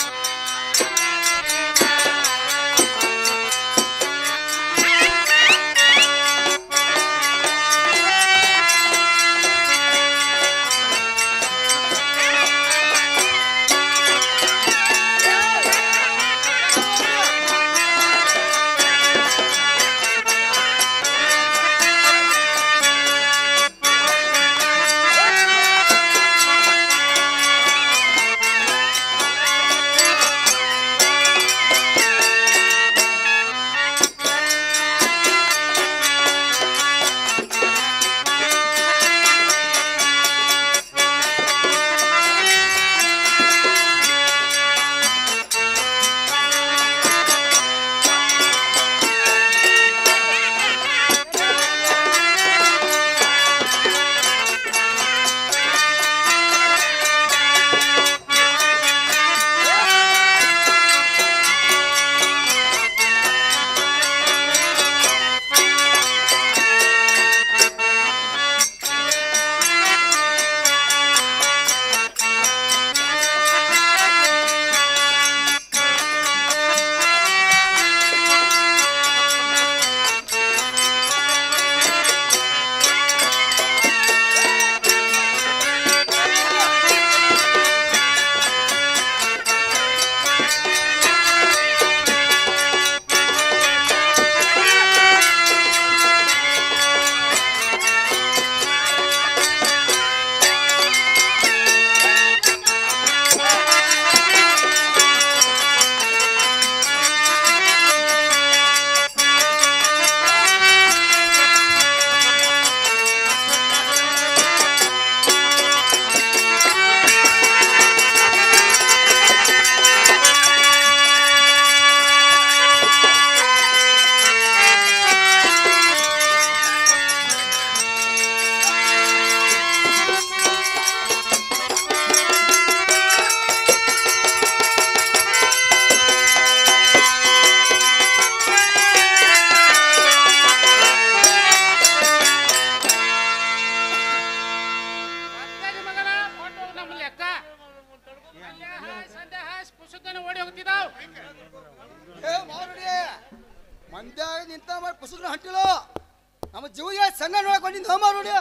ಮಂದ್ಯಾಗ ನಿಂತ ಮಾಡಿ ಪುಸ್ತಕ ಹಂಟಿಲ್ಲ ನಮ್ಮ ಜೀವಿಗೆ ಸಂಘ ನೋಡ್ಕೊಂಡಿದ್ದು ಹೋಮ ನೋಡಿ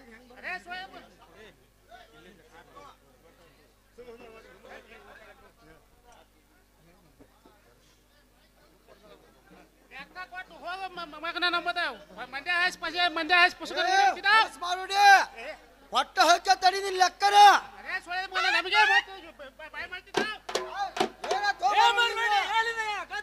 ಮಗನ ನಂಬದ ಮಂಡ್ಯ ಹಾಸ್ ಪಸೆ ಮಂಡ್ಯ ಹಾಸ್ ಪುಸ್ತಕ ಮಾಡಿ ಒಟ್ಟ ಹಕ್ಕ ತಡಿ ನಿನ್ ಲೆಕ್ಕನ ನಮಗೆ ಬಾಯ್ ಮಾಡ್ತಿದ್ದ ಏ ಮಾರ್ಬೇಡಿ ಹೇಳಿದೆ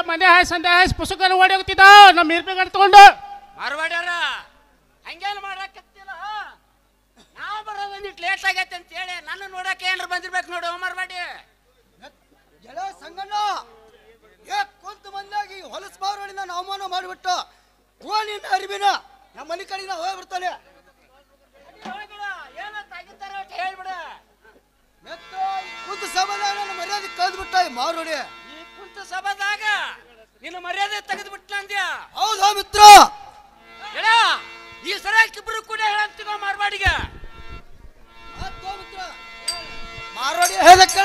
ಮನೆ ಹಾಯ್ ಸಂದೆ ಹಾಯ್ ಪುಸ್ತಕ ಓಡಿ ಹೋಗ್ತಿದ್ದಾವ್ ನಮ್ಮ ಇರ್ಪಿ ಗಂಟು ತಗೊಂಡು ಮಾರ್ವಾಡ್ಯಾರ ಹಂಗೇನು ಮಾಡಕತ್ತಿಲ್ಲ ನಾವು ಬರೋದೊಂದಿಟ್ಟು ಲೇಟ್ ಆಗೈತೆ ಅಂತ ಹೇಳಿ ನನ್ನ ನೋಡಕ್ಕೆ ಏನಾರ ಬಂದಿರ್ಬೇಕು ನೋಡು ಮಾರ್ವಾಡಿ ಎಲ್ಲ ಸಂಗಣ್ಣ ಏ ಕುಂತ ಮಂದಾಗಿ ಹೊಲಸು ಮಾರೋಡಿನ ಅವಮಾನ ಮಾಡಿಬಿಟ್ಟು ಓನಿನ ಅರಿವಿನ ನಮ್ಮ ಮನೆ ಕಡೆಗೆ ನಾವು ಹೋಗ್ಬಿಡ್ತಾನೆ ಏನಂತ ಆಗಿತ್ತಾರ ಹೇಳ್ಬಿಡ ಮೆತ್ತ ಕುಂತ ಸಮಾಧಾನ ನನ್ನ ಮರ್ಯಾದೆ ಕಳೆದ್ಬಿಟ್ಟ ಈ ಮಾರೋಡಿ ಈ ಕುಂತ ಸಭಾದಾಗ ನಿನ್ನ ಮರ್ಯಾದೆ ತೆಗೆದು ಬಿಟ್ಟ ಅಂದ್ಯಾ ಹೌದಾ ಮಿತ್ರ ಹೇಳ ಈ ಸರಿಯಾಗಿಬ್ರು ಕೂಡ ಹೇಳಂತೀವ ಮಾರ್ವಾಡಿಗೆ ಆಯ್ತು ಮಿತ್ರ ಮಾರೋಡಿ ಹೇಳಕ್ಕಳ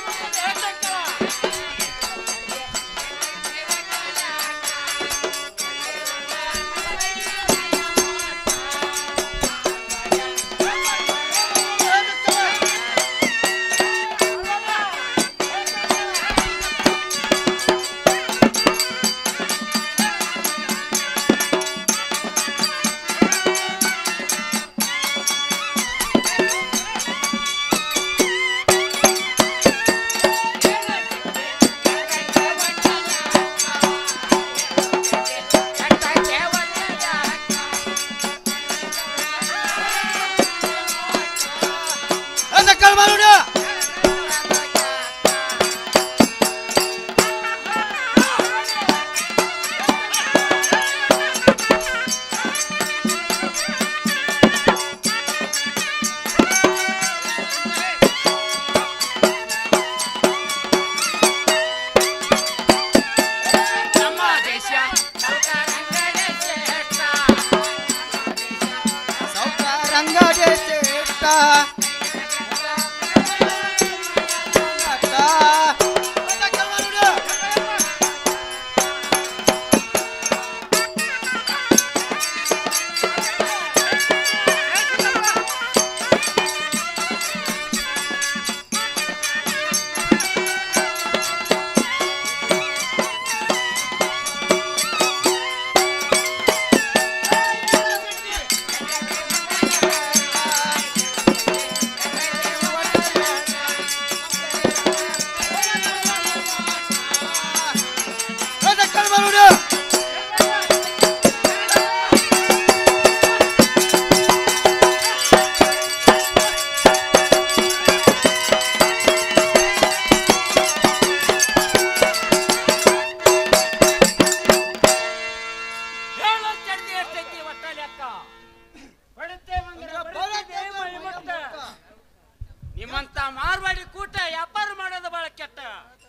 ನಿಮ್ಮಂತ ಮಾರ್ವಾಡಿ ಕೂಟ ವ್ಯಾಪಾರ ಮಾಡೋದು ಬಹಳ ಕೆಟ್ಟ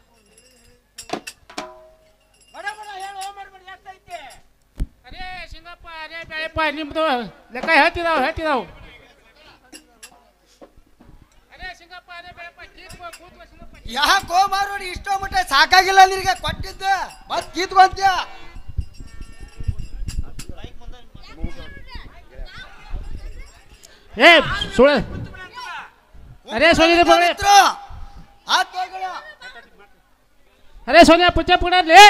ಬಡ ಬಡ ಹೇಳು ಮಾಡ್ಬೇಡಿ ಎಷ್ಟೈತಿ ಅರೇ ಸಿಂಗಪ್ಪ ಅರೇ ಬೆಳೆಪ್ಪ ನಿಮ್ದು ಲೆಕ್ಕ ಹೇಳ್ತಿದಾವ್ ಹೇಳ್ತಿದಾವ್ ಅರೇ ಸಿಂಗಪ್ಪ ಅರೇ ಬೆಳೆಪ್ಪ ಕೀತ್ಕೋ ಕೂತ್ಕೋ ಸಿಂಗಪ್ಪ ಯಾಕೋ ಮಾರೋಡಿ ಇಷ್ಟೋ ಮಟ್ಟ ಸಾಕಾಗಿಲ್ಲ ನಿನಗೆ ಕೊಟ್ಟಿದ್ದೆ ಮತ್ ಕೀತ್ಕೊಂತ್ಯ ಏ ಸುಳ್ಳು ಅರೇ ಸೋನಿಯ ಬಗಳೆ ಅರೇ ಸೋನಿಯಾ ಪುಚ್ಚ ಪುಡಲಿ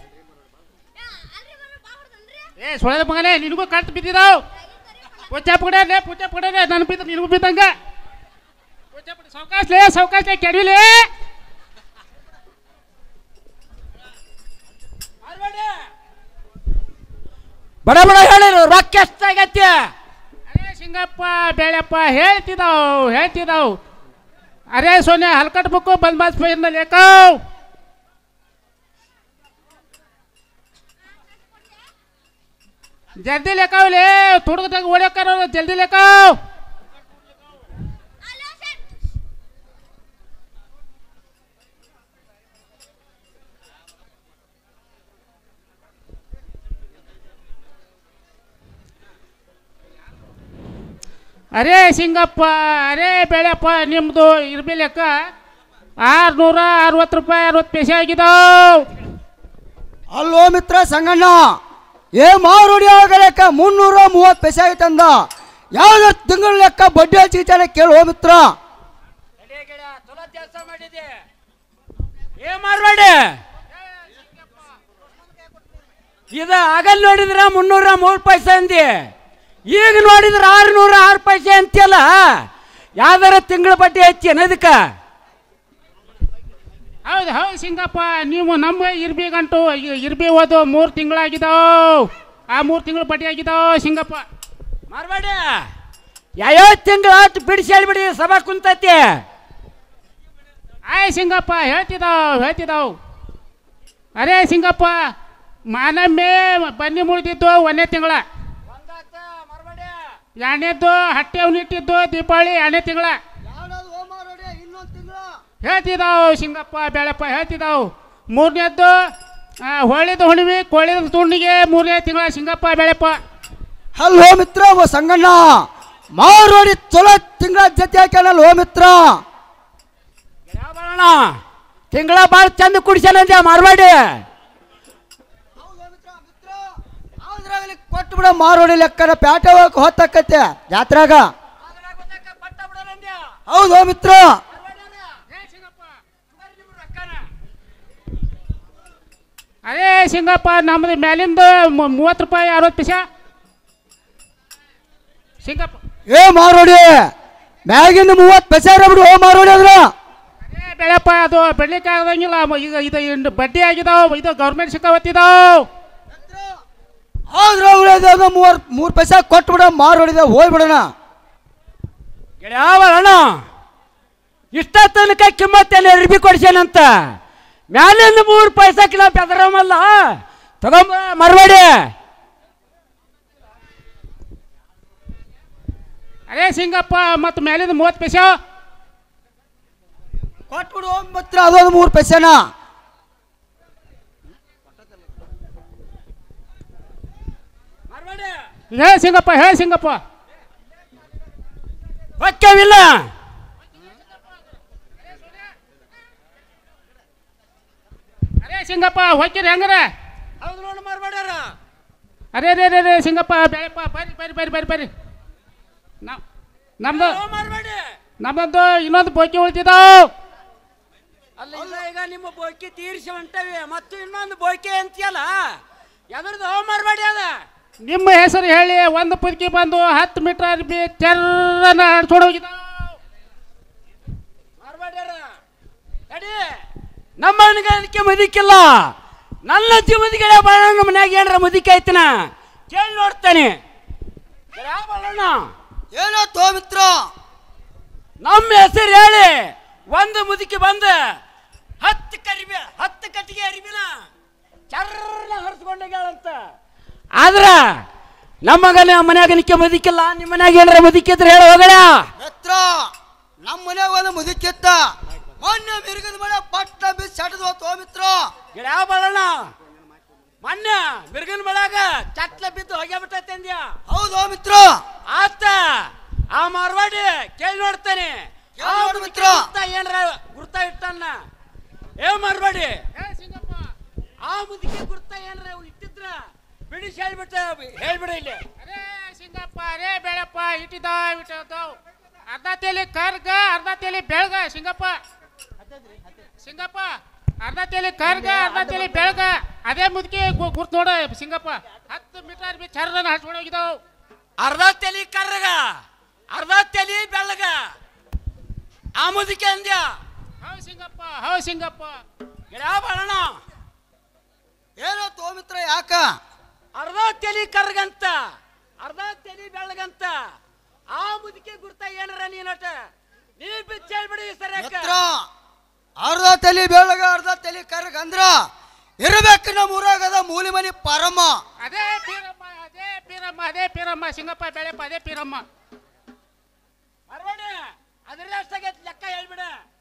ಏ ಸೊಳ್ಳೆ ಮಗನೇ ನಿನಗೂ ಕಟ್ ಬಿದ್ದಿದಾವ್ ಪುಚ್ಚ ಪುಡಲೆ ಪುಚ್ಚ ಪುಡಲೆ ನನ್ನ ಬಿದ್ದ ನಿನಗೂ ಬಿದ್ದಂಗ ಪುಚ್ಚ ಪುಡ ಸೌಕಾಸ್ಲೇ ಸೌಕಾಸ್ಲೇ ಕೆಡವಿಲೇ ಬಡ ಬಡ ಹೇಳಿರು ರೊಕ್ಕ ಎಷ್ಟಾಗೈತಿ ಅರೇ ಸಿಂಗಪ್ಪ ಬೇಳೆಪ್ಪ ಹೇಳ್ತಿದಾವ್ ಹೇಳ್ತಿದಾವ್ ಅರೇ ಸೋನಿಯಾ ಹಲ್ಕಟ್ ಬುಕ್ಕು ಬಂದ್ ಬಾಸ್ ಪೈನ ಲೇಕಾವ್ जल्दी लेकर ले थोड़ा तक ओढ़ करो जल्दी लेकर अरे सिंगप्प अरे बेळप्प निम्दु इर्बಿ ಲೆಕ್ಕ ಆರುನೂರ ಅರವತ್ತು ರೂಪಾಯಿ ಅರವತ್ತು ಪೈಸೆ ಆಗಿದಾವ್ ಅಲ್ಲೋ ಮಿತ್ರ ಸಂಗಣ್ಣ ಏ ಮಾರೋಡಿ ಆಗ ಲೆಕ್ಕ ಮುನ್ನೂರ ಮೂವತ್ತು ಪೈಸೆ ಆಯ್ತಂದ ಯಾವ್ದಾರ ತಿಂಗಳ ಲೆಕ್ಕ ಬಡ್ಡಿ ಹಚ್ಚಿತಾನೆ ಕೇಳುವ ಮಿತ್ರ ಏ ಮಾರ್ವಾಡಿ ಇದ ಆಗಲ್ ನೋಡಿದ್ರ ಮುನ್ನೂರ ಮೂರು ಪೈಸೆ ಅಂದಿ ಈಗ ನೋಡಿದ್ರ ಆರುನೂರ ಆರು ಪೈಸೆ ಅಂತಿಯಲ್ಲ ಯಾವ್ದಾರ ತಿಂಗಳ ಬಡ್ಡಿ ಹಚ್ಚಿ ಅನ್ನೋದಕ್ಕ ಹಾ ಹೌದು ಹೌದು ಸಿಂಗಪ್ಪ ನೀವು ನಮ್ಮ ಇರ್ಬಿ ಗಂಟು ಇ- ಇರ್ಬಿ ಓದು ಮೂರು ತಿಂಗಳಾಗಿದ್ದಾವ್ ಆ ಮೂರು ತಿಂಗಳು ಬಡ್ಡಿ ಆಗಿದ್ದಾವ್ ಸಿಂಗಪ್ಪ ಮಾರ್ಬೇಡಿ ಯಾವ್ಯಾವ ತಿಂಗಳ ಆತು ಬಿಡಿಸಿ ಹೇಳ್ಬಿಡಿ ಸಭಾ ಕುಂತೈತಿ ಆಯ್ ಸಿಂಗಪ್ಪ ಹೇಳ್ತಿದ್ದಾವ್ ಹೇಳ್ತಿದ್ದಾವ್ ಅರೇ ಸಿಂಗಪ್ಪ ಮಾನಮ್ಮೆ ಬನ್ನಿ ಮುಳಿದಿದ್ದು ಒಂದನೇ ತಿಂಗಳ ಎರಡನೇದ್ದು ಹಟ್ಟಿ ಅವನಿಟ್ಟಿದ್ದು ದೀಪಾವಳಿ ಎರಡನೇ ತಿಂಗಳ ಇನ್ನೊಂದು ತಿಂಗಳು ಹೇಳ್ತಿದ್ದಾವ್ ಸಿಂಗಪ್ಪ ಬೆಳಪ್ಪ ಹೇಳ್ತಿದ್ದಾವ್ ಮೂರನೇದ್ದು ಹೊಳಿದ ಹುಣ್ಣಿಮೆ ಕೋಳಿದ ತುಂಡಿಗೆ ಮೂರನೇ ತಿಂಗಳ ಸಿಂಗಪ್ಪ ಬೆಳಪ್ಪ ಹಲೋ ಮಿತ್ರ ಓ ಸಂಗಣ್ಣ ಮಾರೋಡಿ ಚಲೋ ತಿಂಗಳ ಜೊತೆ ಹಾಕ್ಯಾನಲ್ಲ ಓ ಮಿತ್ರ ತಿಂಗಳ ಭಾಳ ಚಂದ ಕುಡಿಸ್ಯಾನಂದ್ಯ ಮಾರ್ಬೇಡಿ ಕೊಟ್ಟು ಬಿಡ ಮಾರೋಡಿ ಲೆಕ್ಕನ ಪ್ಯಾಟೆ ಹೋಗಕ್ಕೆ ಹೊತ್ತಕ್ಕತ್ತೆ ಜಾತ್ರಾಗ ಹೌದು ಓ ಮಿತ್ರ ಅದೇ ಸಿಂಗಪ್ಪ ನಮ್ಮದು ಮ್ಯಾಲಿಂದ ಮು- ಮೂವತ್ತು ರೂಪಾಯಿ ಅರವತ್ತು ಪೈಸಾ ಸಿಂಗಪ್ಪ ಏ ಮಾರೋಡಿ ಮ್ಯಾಗಿಂದ ಮೂವತ್ತು ಪೈಸೆ ಬಿಡು ಓ ಮಾರೋಡಿ ಅದ್ರ ಅದೇ ಬೆಳಪ್ಪ ಅದು ಬೆಳಿಗ್ಗೆ ಆಗದಂಗಿಲ್ಲ ಮ- ಈಗ ಇದು ಇನ್ನು ಬಡ್ಡಿ ಆಗಿದಾವ್ ಇದು ಗೌರ್ಮೆಂಟ್ ಸಿಕ್ಕಾವತ್ತಿದಾವ್ ಆದ್ರ ಉಳಿದ ಮೂವರ್ ಮೂರು ಪೈಸೆ ಕೊಟ್ಟು ಬಿಡ ಮಾರೋಡಿದ ಹೋಗ್ಬಿಡೋಣ ಯಾವಣ್ಣ ಇಷ್ಟ ತನಕ ಕಿಮ್ಮತ್ತಲ್ಲಿ ಅರ್ಬಿ ಕೊಡ್ಸೇನಂತ ಮ್ಯಾಲಿಂದ ಮೂರು ಪೈಸಾಕಿಲ್ಲ ಬೆದರಮಲ್ಲ ತಗೊಂಬ ಮರಬೇಡಿ ಅದೇ ಸಿಂಗಪ್ಪ ಮತ್ತು ಮ್ಯಾಲಿಂದ ಮೂವತ್ತು ಪೈಸಾ ಕೊಟ್ಬಿಡು ಓ ಮಿತ್ರ ಅದೊಂದು ಮೂರು ಪೈಸೆನ ಹೇಳ ಸಿಂಗಪ್ಪ ಹೇಳ ಸಿಂಗಪ್ಪ ಹೊಕ್ಕವಿಲ್ಲ ಅದೇ ಸಿಂಗಪ್ಪ ಹೋಗ್ತೀರಿ ಹೆಂಗಾರ ಹೌದು ನೋಡಿ ಮರಬೇಡ್ಯಾರ ಅರೇ ರೇ ರೇ ರೇ ಸಿಂಗಪ್ಪ ಬೆಳಪ್ಪ ಬರ್ರಿ ಬರ್ರಿ ಬರ್ರಿ ಬರ್ರಿ ಬರ್ರಿ ನಮ್ ನಮ್ದು ಮರಬೇಡಿ ನಮ್ಮದು ಇನ್ನೊಂದು ಬೋಕಿ ಉಳಿತಿದ್ದಾವ್ ಅಲ್ಲ ಈಗ ನಿಮ್ಮ ಬೋಕಿ ತೀರಿಸಿ ಹೊಂಟವಿ ಮತ್ತು ಇನ್ನೊಂದು ಬೋಕಿ ಅಂತೀಯಲ್ಲ ಎದ್ರದ್ದು ಮರಬೇಡಿ ಅದ ನಿಮ್ಮ ಹೆಸರು ಹೇಳಿ ಒಂದು ಪುದ್ಕಿ ಬಂದು ಹತ್ತು ಮೀಟರ್ ಅರ್ಬಿ ಚೆರ್ರನ ಹಡ್ಸ್ಕೊಂಡು ಹೋಗಿದ್ದಾವ್ ಮರಬೇಡ್ಯಾರ ತಡಿ ನಮ್ಮ ಅಣ್ಣಗಕ್ಕೆ ಮುದಿಕಿಲ್ಲ ನನ್ನ ಜೀವದಿಗಳ ಬಾಳಣ್ಣ ಮನ್ಯಾಗ ಏನ್ರ ಮುದಿಕೆ ಐತನ ಕೇಳಿ ನೋಡ್ತಾನೆ ಯಾವ ಬಾಳಣ್ಣ ಏನೋ ತೋ ಮಿತ್ರ ನಮ್ಮ ಹೆಸರು ಹೇಳಿ ಒಂದು ಮುದುಕಿ ಬಂದ ಹತ್ತು ಕರಿಬಿ ಹತ್ತು ಕಟ್ಟಿಗೆ ಅರಿಬಿನ ಚರ್ರ ಹರಿಸ್ಕೊಂಡಂತ ಆದ್ರ ನಮ್ಮಗನ ಮನ್ಯಾಗನಿಕೆ ಮುದಿಕಿಲ್ಲ ನಿಮ್ಮ ಮನ್ಯಾಗ ಏನಾರ ಮುದಿಕಿದ್ರೆ ಹೇಳ ಹೋಗಣ ಮಿತ್ರ ನಮ್ಮ ಮನ್ಯಾಗ ಒಂದು ಮುದುಕಿತ್ತ ಮೊನ್ನೆ ಮಿರ್ಗದ ಮನೆ ಪಟ್ಟ ಬಿಸಿ ಸೆಟದು ತೋ ಮಿತ್ರ ಯಾವ ಬಾಳಣ್ಣ ಮೊನ್ನೆ ಮಿರ್ಗನ್ ಬೆಳಾಗ ಚಟ್ಲ ಬಿದ್ದು ಹೋಗ್ಯ ಬಿಟ್ಟೈತೆ ಅಂದ್ಯ ಹೌದು ಮಿತ್ರ ಆತ ಆ ಮಾರ್ವಾಡಿ ಕೇಳಿ ನೋಡ್ತಾನೆ ಕೇಳ್ ನೋಡು ಮಿತ್ರ. ಏನ್ರ ಗುರ್ತಾ ಇಟ್ಟನ್ನ ಏ ಮಾರ್ವಾಡಿ ಹೇಳ ಸಿಂಗಪ್ಪ ಆ ಮುದುಕಿ ಗುರ್ತ ಏನ್ರ ಇಟ್ಟಿದ್ರ ಬಿಡಿಸಿ ಹೇಳ್ಬಿಟ್ಟ ಹೇಳ್ಬಿಡ ಇಲ್ಲಿ ಅರೇ ಸಿಂಗಪ್ಪ ಅರೇ ಬೆಳಪ್ಪ ಇಟ್ಟಿದ್ದಾವ್ ಇಟ್ಟಿದ್ದಾವ್ ಅರ್ಧ ತೇಲಿ ಕರ್ಗ ಅರ್ಧ ತೇಲಿ ಬೆಳಗ ಸಿಂಗಪ್ಪ ಸಿಂಗಪ್ಪ ಅರ್ಧ ತೇಲಿ ಕರ್ಗ ಅರ್ಧ ತೇಲಿ ಬೆಳಗ ಅದೇ ಮುದುಕಿ ಗು- ಗುರ್ತ್ ನೋಡ ಸಿಂಗಪ್ಪ ಹತ್ತು ಮೀಟರ್ ಅರ್ಬಿ ಚೆರ್ರನ ಹಡ್ಸ್ಕೊಂಡು ಹೋಗಿದ್ದಾವ್ ಅರ್ಧ ತಲಿ ಕರ್ರಗ ಅರ್ಧ ತಲಿ ಬೆಳ್ಳಗ ಆ ಮುದುಕಿ ಅಂದ್ಯ ಹೌ ಸಿಂಗಪ್ಪ ಹೌ ಸಿಂಗಪ್ಪ ಯಾವ ಬಾಳಣ್ಣ ಏನೋ ತೋ ಮಿತ್ರ ಯಾಕ ಅರ್ಧ ತಲಿ ಕರ್ಗಂತ ಅರ್ಧ ತಲಿ ಬೆಳ್ಳಗಂತ ಆ ಮುದುಕಿ ಗುರ್ತ ಏನಾರ ನೀನಟ ನೀ ಬಿಚ್ಚ ಹೇಳ್ಬಿಡಿ ಸರಿಯಾಕ ಮಿತ್ರ ಅರ್ಧ ತಲಿ ಬೆಳಗ ಅರ್ಧ ತಲಿ ಕರ್ಗ ಅಂದ್ರ ಇರ್ಬೇಕು ನಮ್ಮ ಊರಾಗದ ಮೂಲಿ ಮನಿ ಪರಮ ಅದೇ ಪೀರಮ್ಮ ಅದೇ ಪೀರಮ್ಮ ಅದೇ ಪೀರಮ್ಮ ಸಿಂಗಪ್ಪ ಬೆಳೆಪ್ಪ ಅದೇ ಪೀರಮ್ಮ ಮರಬೇಡ ಅದ್ರ ಅಷ್ಟಾಗೈತಿ ಲೆಕ್ಕ ಹೇಳ್ಬಿಡ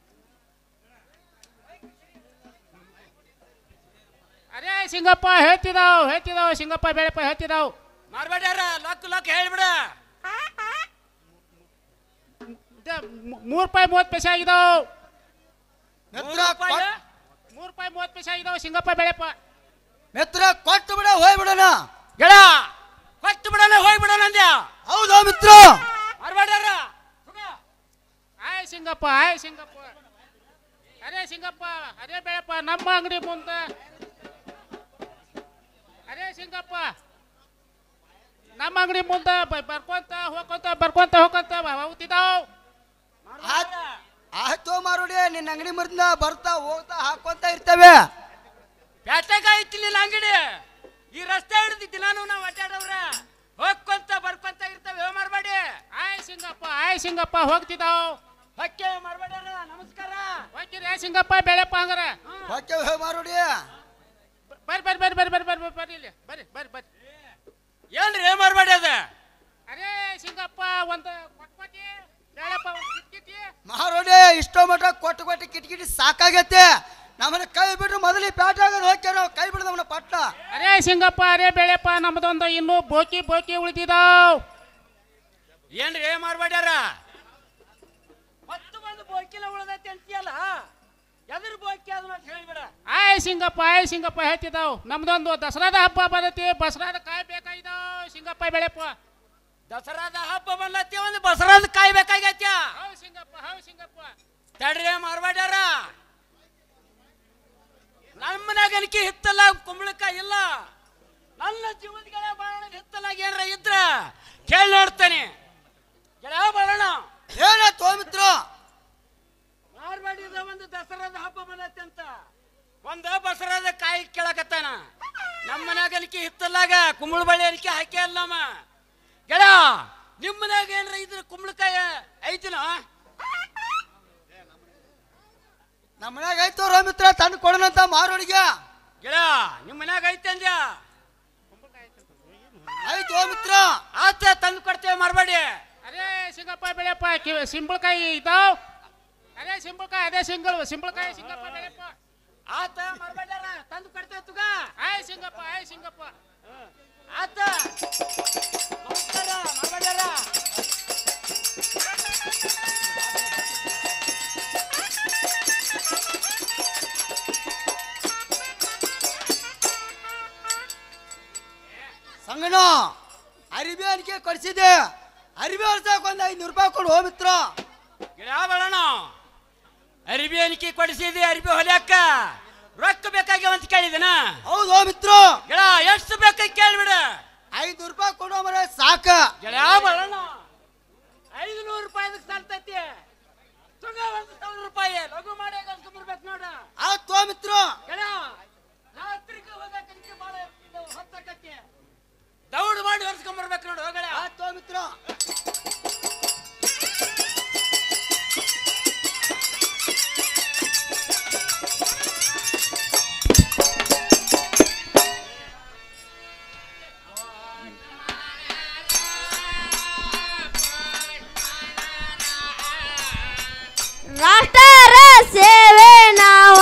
ಅದೇ ಸಿಂಗಪ್ಪ ಹೇಳ್ತಿದಾವ್ ಹೇಳ್ತಿದಾವ್ ಸಿಂಗಪ್ಪ ಬೆಳೆಪ್ಪ ಹೇಳ್ತಿದಾವ್ ಮರಬೇಡ್ಯಾರ ಲಕ್ ಲಕ್ ಹೇಳ್ಬಿಡ ಮೂರು ರೂಪಾಯಿ ಮೂವತ್ತು ಪೈಸೆ ಆಗಿದಾವ್ ಮಿತ್ರ ಮೂರು ರೂಪಾಯಿ? ಕೊಟ್- ಮೂರು ರೂಪಾಯಿ ಮೂವತ್ತು ಪೈಸೆ ಆಗಿದಾವ್ ಸಿಂಗಪ್ಪ ಬೆಳೆಪ್ಪ ಮಿತ್ರ ಕೊಟ್ಟು ಬಿಡ ಹೋಗ್ಬಿಡೋಣ ಗೆಳ ಕೊಟ್ಟು ಬಿಡೋಣ ಹೋಗ್ಬಿಡೋಣ ಅಂದ್ಯ ಹೌದಾ ಮಿತ್ರ ಮರಬೇಡ್ಯಾರ ಆಯ್ ಸಿಂಗಪ್ಪ ಆಯ್ ಸಿಂಗಪ್ಪ ಅದೇ ಸಿಂಗಪ್ಪ ಅದೇ ಬೆಳೆಪ್ಪ ನಮ್ಮ ಅಂಗಡಿ ಮುಂದ ಅದೇ ಸಿಂಗಪ್ಪ ನಮ್ಮ ಅಂಗಡಿ ಮುಂದ ಬ- ಬರ್ಕೊಂತ ಹೋಗ್ಕೊಂತ ಬರ್ಕೊಂತ ಹೋಗ್ಕೊಂತ ಹೋಗ್ತಿದ್ದಾವ್ ಆಯ್ತು ಮಾರೋಡಿ ನಿನ್ನ ಅಂಗಡಿ ಮರ್ದಿಂದ ಬರ್ತಾ ಹೋಗ್ತಾ ಹಾಕೊಂತ ಇರ್ತೇವೆ. ಪ್ಯಾಟೆಗ ಐತಿ ನಿನ್ನ ಅಂಗಡಿ. ಈ ರಸ್ತೆ ಹಿಡಿದಿದ್ದಿ ನಾನು ನಾವು ಅಡ್ಡಾಡವ್ರ ಹೋಗ್ಕೊಂತ ಬರ್ಕೊಂತ ಇರ್ತೇವೆ. ಮಾಡಬೇಡಿ. ಆಯ್ ಸಿಂಗಪ್ಪ ಆಯ್ ಸಿಂಗಪ್ಪ ಹೋಗ್ತಿದ್ದಾವ್. ಹೊಕ್ಕೆ ಮಾಡಬೇಡ್ಯಾರ. ನಮಸ್ಕಾರ. ಹೋಗಿರಿ ಸಿಂಗಪ್ಪ ಬೆಳೆಪ್ಪ ಹಂಗಾರ. ಹೊಕ್ಕೇವೆ ಮಾರೋಡಿ. ಬರ್ರಿ ಬರ್ರಿ ಬರ್ರಿ ಬರ್ರಿ ಬರ್ರಿ ಬರ್ರಿ ಬರ್ರಿ ಇಲ್ಲಿ ಬರ್ರಿ ಬರ್ರಿ ಬರ್ರಿ. ಏನ್ರಿ ಮಾಡಬೇಡಿ ಅದ. ಅರೇ ಸಿಂಗಪ್ಪ ಒಂದು ಕೊಟ್ಕೊತಿ ಬೆಳೆಪ್ಪ ಒಂದು ಕಿಟ್ಕಿಟಿ. ಮಾರೋಡಿ ಇಷ್ಟೋ ಮಟ್ಟ ಕೊಟ್ಟು ಕೊಟ್ಟು ಕಿಟಕಿಟಿ ಸಾಕಾಗೈತೆ. ನಮ್ಮನ್ನ ಕೈ ಬಿಟ್ರು ಮೊದಲು ಪ್ಯಾಟ್ ಆಗೋದು ಹೋಗ್ಯ ನಾವು ಕೈ ಬಿಡದ ನಮ್ಮನ್ನ ಪಟ್ಟ. ಅರೇ ಸಿಂಗಪ್ಪ ಅರೇ ಬೆಳೆಪ್ಪ ನಮ್ದೊಂದು ಇನ್ನೂ ಬೋಕಿ ಬೋಕಿ ಉಳಿದಿದ್ದಾವ್. ಏನ್ರಿ ಮಾಡಬೇಡ್ಯಾರ. ಹತ್ತು ಬಂದು ಬೋಕಿಲ ಉಳ್ದೈತಿ ಅಂತೀಯಲ್ಲ, ಎದ್ರ ಬೋಕಿ ಅದನ್ನ ಅಂತ ಹೇಳಿಬಿಡ. ಆಯ್ ಸಿಂಗಪ್ಪ ಆಯ್ ಸಿಂಗಪ್ಪ ಹೇಳ್ತಿದ್ದಾವ್. ನಮ್ದೊಂದು ದಸರಾದ ಹಬ್ಬ ಬರತಿ, ಬಸರಾದ ಕಾಯಿ ಬೇಕಾಗಿದ್ದಾವ್ ಸಿಂಗಪ್ಪ ಬೆಳೆಪ್ಪ. ದಸರಾದ ಹಬ್ಬ ಬಂದತಿ, ಒಂದು ಬಸರಾದ ಕಾಯಿ ಬೇಕಾಗೈತ್ಯ. ಹೌ ಸಿಂಗಪ್ಪ ಹೌ ಸಿಂಗಪ್ಪ. ತಡ್ರಿ ಮಾಡಬೇಡ್ಯಾರ. ನಮ್ಮನ್ಯಾಗ ಅನ್ಕಿ ಹಿತ್ತಲ್ಲ ಕುಂಬಳಕಾಯಿ ಇಲ್ಲ. ನನ್ನ ಜೀವನಗಳ ಬಾಳಣ ಹಿತ್ತಲಾಗ ಏನ್ರ ಇದ್ರ ಕೇಳಿ ನೋಡ್ತಾನೆ. ಗೆಳೆಯ ಬಾಳಣ ಏನ ತೋಮಿತ್ರ ಮಾರ್ವಾಡಿದ ಒಂದು ದಸರಾದ ಹಬ್ಬ ಬಂದೈತಿ ಅಂತ ಒಂದು ಬಸರಾದ ಕಾಯಿ ಕೇಳಕತ್ತಾನ. ನಮ್ಮನ್ಯಾಗ ಅನ್ಕಿ ಹಿತ್ತಲಾಗ ಕುಂಬಳ ಬಳ್ಳಿ ಅನ್ಕಿ ಹಾಕಿ ಅಲ್ಲಮ್ಮ. ಗೆಳೆಯ ನಿಮ್ಮನ್ಯಾಗ ಏನ್ರ ಇದ್ರ ಕುಂಬಳಕಾಯಿ ಐತಿನ? ನಮ್ಮ ಮನ್ಯಾಗ ಐತೋ ರೋಮಿತ್ರ ತಂದು ಕೊಡೋಣಂತ ಮಾರೋಡಿಗೆ. ಗೆಳೆಯ ನಿಮ್ಮ ಮನ್ಯಾಗ ಐತೆ ಅಂದ್ಯ? ಐತೋ ಮಿತ್ರ. ಆತ ತಂದು ಕೊಡ್ತೇವೆ ಮಾರ್ಬೇಡಿ. ಅರೇ ಸಿಂಗಪ್ಪ ಬೆಳೆಪ್ಪ ಸಿಂಬಳಕಾಯಿ ಇದ್ದಾವ್. ಅದೇ ಸಿಂಬಳಕಾಯಿ ಅದೇ ಸಿಂಗಲ್ ಸಿಂಬಳಕಾಯಿ ಸಿಂಗಪ್ಪ ಬೆಳೆಪ್ಪ. ಆತ ಮಾರ್ಬೇಡ್ಯಾರ ತಂದು ಕೊಡ್ತೇವೆ ತುಗ. ಆಯ್ ಸಿಂಗಪ್ಪ ಆಯ್ ಸಿಂಗಪ್ಪ. ಆತ ನಮಸ್ಕಾರ ಮಾರ್ಬೇಡ್ಯಾರ. ಸಂಗಣ ಅರಿಬಿ ಅನಿಕೆ ಕೊಡಿಸಿದೆ. ಅರಿಬಿ ಹೊಲ್ಸಕ್ ಒಂದು ಐನೂರು ರೂಪಾಯಿ ಕೊಡು ಹೋ ಮಿತ್ರ. ಗಿಡ ಬೇಡಣ ಅರಿಬಿ ಅನಿಕೆ ಕೊಡಿಸಿದಿ ಅರಿಬಿ ಹೊಲ್ಯಾಕ ರೊಕ್ಕ ಬೇಕಾಗ್ಯಾವ ಅಂತ ಕೇಳಿದನ. ಹೌದು ಹೋ ಮಿತ್ರ. ಗಿಡ ಎಷ್ಟು ಬೇಕಾಗಿ ಕೇಳ್ಬಿಡ. ಐನೂರು ರೂಪಾಯಿ ಕೊಡೋ ಮರ ಸಾಕ. ಗಿಡ ಬೇಡಣ ಐದು ನೂರು ರೂಪಾಯಿ ಸಾಲ್ತೈತಿ. ತುಗ ಒಂದು ಸಾವಿರ ರೂಪಾಯಿ ಲಘು ಮಾಡಿ ಬರ್ಬೇಕು ನೋಡ. ಆತ್ ಹೋ ಮಿತ್ರ. ಗಿಡ ರಾತ್ರಿಗೆ ಹೋಗಕ್ಕೆ ಬಾಳ ಹೊತ್ತಕತ್ತಿ ದೌಡ್ ಮಾಡಿ ಹೊರ್ಸ್ಕೊಂಡ್ಬರ್ಬೇಕು ನೋಡು. ಹೋಗಳೆ ಆತ್ ಹೋ ಮಿತ್ರ. ರಾಷ್ಟ್ರ ಸೇವೆ ನಾವ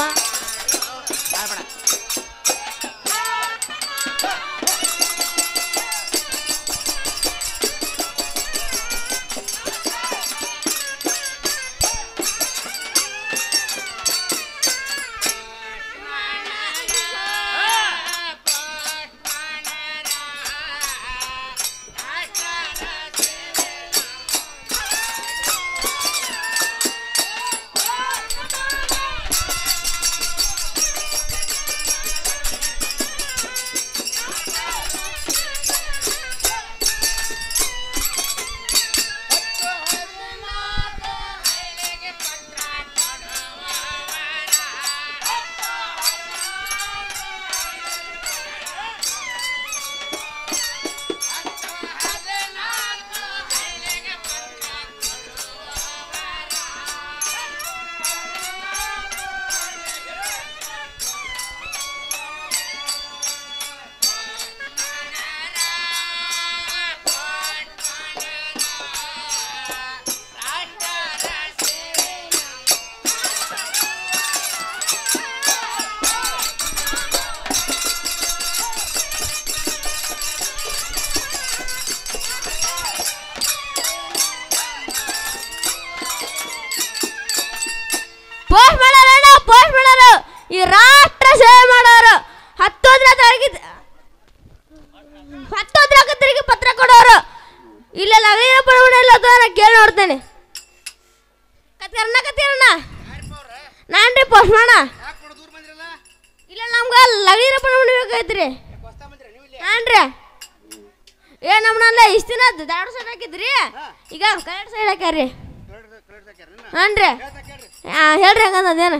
ಪೋಸ್ಟ್ ಮಾಡೋಣ ಪೋಸ್ಟ್ ಮಾಡೋರು ಈ ರಾಷ್ಟ್ರ ಸೇವೆ ಮಾಡೋರು ಹತ್ತೋದ್ರ ತಿರುಗಿ ಹತ್ತೋದ್ರ ತಿರುಗಿ ಪತ್ರ ಕೊಡೋರು ಇಲ್ಲೆಲ್ಲ ಅವೇನ ಪಡವಣೆಲ್ಲ ಕೇಳಿ ನೋಡ್ತೇನೆ. ಕತ್ಕರಣ ಕತ್ಕರಣ ನಾನ್ರಿ ಪೋಸ್ಟ್ ಮಾಡ ಇಲ್ಲ ನಮ್ಗೆ ಲವೀರ ಪಡವಣೆ ಬೇಕಾಯ್ತ್ರಿ. ನಾನ್ರಿ ಏ ನಮ್ಮನ್ನೆಲ್ಲ ಇಷ್ಟ ದಿನ ದಾಡು ಸೈಡ್ ಹಾಕಿದ್ರಿ ಈಗ ಕರೆಕ್ಟ್ ಸೈಡ್ ಹಾಕ್ಯಾರ್ರಿ. ಹಾನ್ರಿ ಹೇಳ್ರಿ ಹಂಗಂದ ಅದೇನು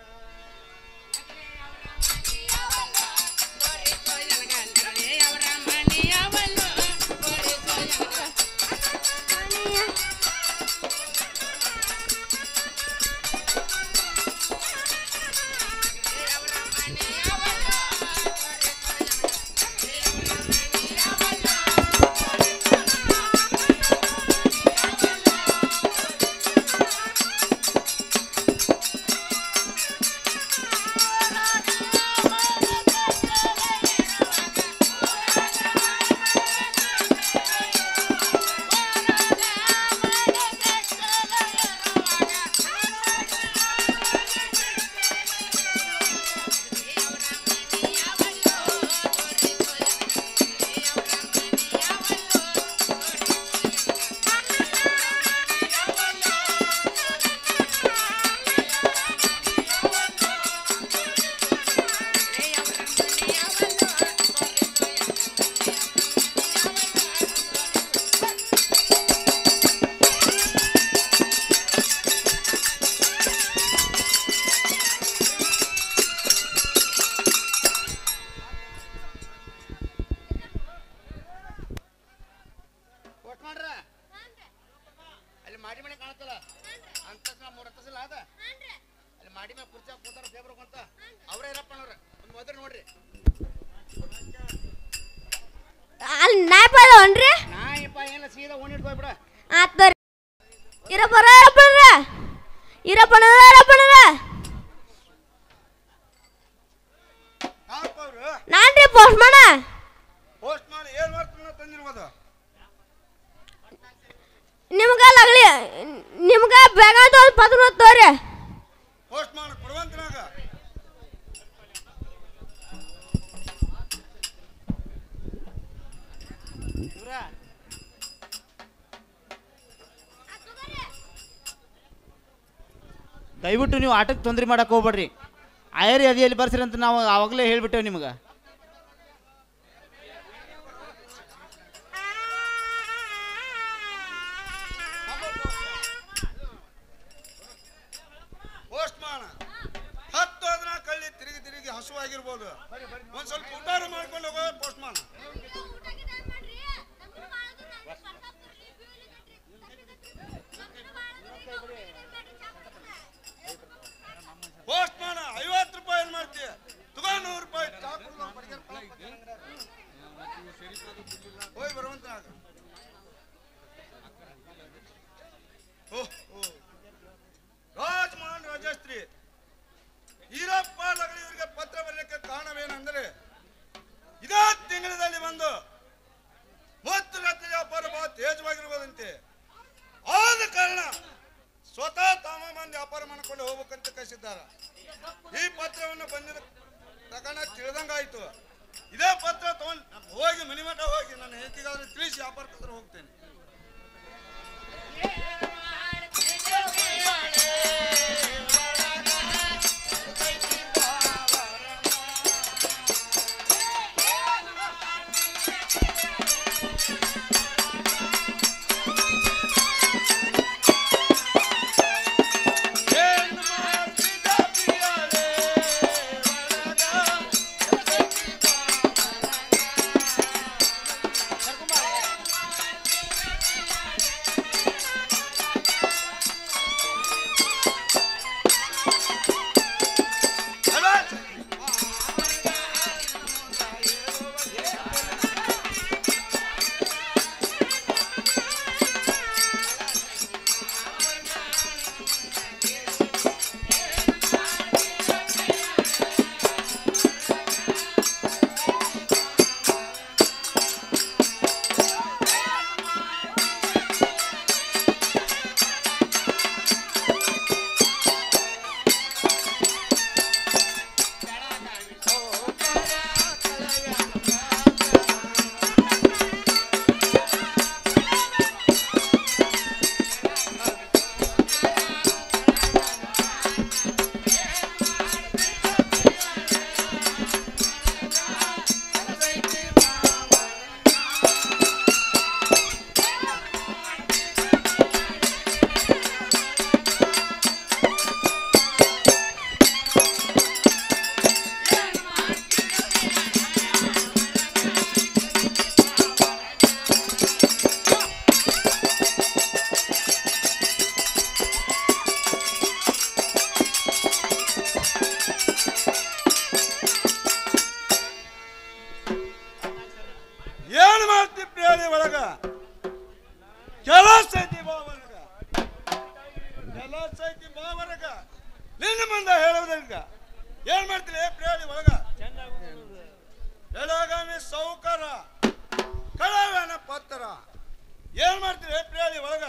ಅಲ್ಲಿ ನಾಯಪ್ಪ ಅದಾವನ್ರಿ ಆತ್ರಿ ಇರಪ್ಪರ ಇರಪ್ಪಣ ಇರಪ್ಪಣ ನಾನ್ರಿ ಪೋಸ್ಟ್ ಮಾಡ ಪೋಸ್ಟ್ ಮಾಡಿ ಏನ್ ಮಾಡ್ತಾನ ತಂದಿರ್ಬೋದು ನಿಮ್ಗ ಲಗ್ಲಿ ನಿಮ್ಗ ಬೇಗ ಪತ್ರ ತೋರಿ ಪೋಸ್ಟ್ ಮಾಡಿ ಕೊಡುವಂತನಾಗ ದಯವಿಟ್ಟು ನೀವು ಆಟಕ್ಕೆ ತೊಂದರೆ ಮಾಡಕ್ಕೆ ಹೋಗ್ಬೇಡ್ರಿ. ಆಯರಿ ಅದಿಯಲ್ಲಿ ಬರ್ಸಿರಿ ಅಂತ ನಾವು ಆವಾಗಲೇ ಹೇಳ್ಬಿಟ್ಟೇವೆ ನಿಮ್ಗೆ. ಪೋಸ್ಟ್ ಮಾಡ ಹತ್ತು ಅದನ್ನ ಕಳ್ಳಿ ತಿರುಗಿ ತಿರುಗಿ ಹಸುವಾಗಿರ್ಬೋದು, ಒಂದ್ ಸ್ವಲ್ಪ ಊಟ ಮಾಡ್ಕೊಂಡು ಹೋಗೋ ಪೋಸ್ಟ್ ಮಾಡ. ಪೋಸ್ಟ್ ಮಾಡ ಐವತ್ತು ರೂಪಾಯಿ ಏನ್ ಮಾಡ್ತೀಯ ತಗೋ, ನೂರು ರೂಪಾಯಿ ಹೋಗಿ ಬರುವಂತ ರಾಜಮೋಹನ್ ರಾಜಶ್ರೀ ಈರಪ್ಪ ಲಗಳಿಯವರಿಗೆ ಪತ್ರ ಬರಲಿಕ್ಕೆ ಕಾರಣವೇನೆಂದರೆ ಇದೇ ತಿಂಗಳಲ್ಲಿ ಬಂದು ಮತ್ತು ರತ್ನ ವ್ಯಾಪಾರ ಬಹಳ ತೇಜವಾಗಿರುವುದಂತೆ. ಆದ ಕಾರಣ ಸ್ವತಃ ತಾಮ ಮಂದಿ ವ್ಯಾಪಾರ ಮಾಡಿಕೊಂಡು ಹೋಗ್ಬೇಕಂತ ಕಳಿಸಿದ್ದಾರೆ. ಈ ಪತ್ರವನ್ನು ಬಂದಿದ ತಗೊಂಡ ತಿಳಿದಂಗಾಯ್ತು. ಇದೇ ಪತ್ರ ತಗೊಂಡು ಹೋಗಿ ಮನಿಮಠ ಹೋಗಿ ನನ್ನ ಹೆಂಡತಿಗಾದ್ರೆ ತಿಳಿಸಿ ವ್ಯಾಪಾರ ಪತ್ರ ಹೋಗ್ತೇನೆ. ಈಗ ಏನ್ ಮಾಡ್ತೀನಿ ಪ್ರೇಳಿ ಒಳಗ ಬೆಳಗಾವಿ ಸೌಕರ ಕಳವನ ಪತ್ರ ಏನ್ ಮಾಡ್ತೀರಿ ಪ್ರೇಳಿ ಒಳಗ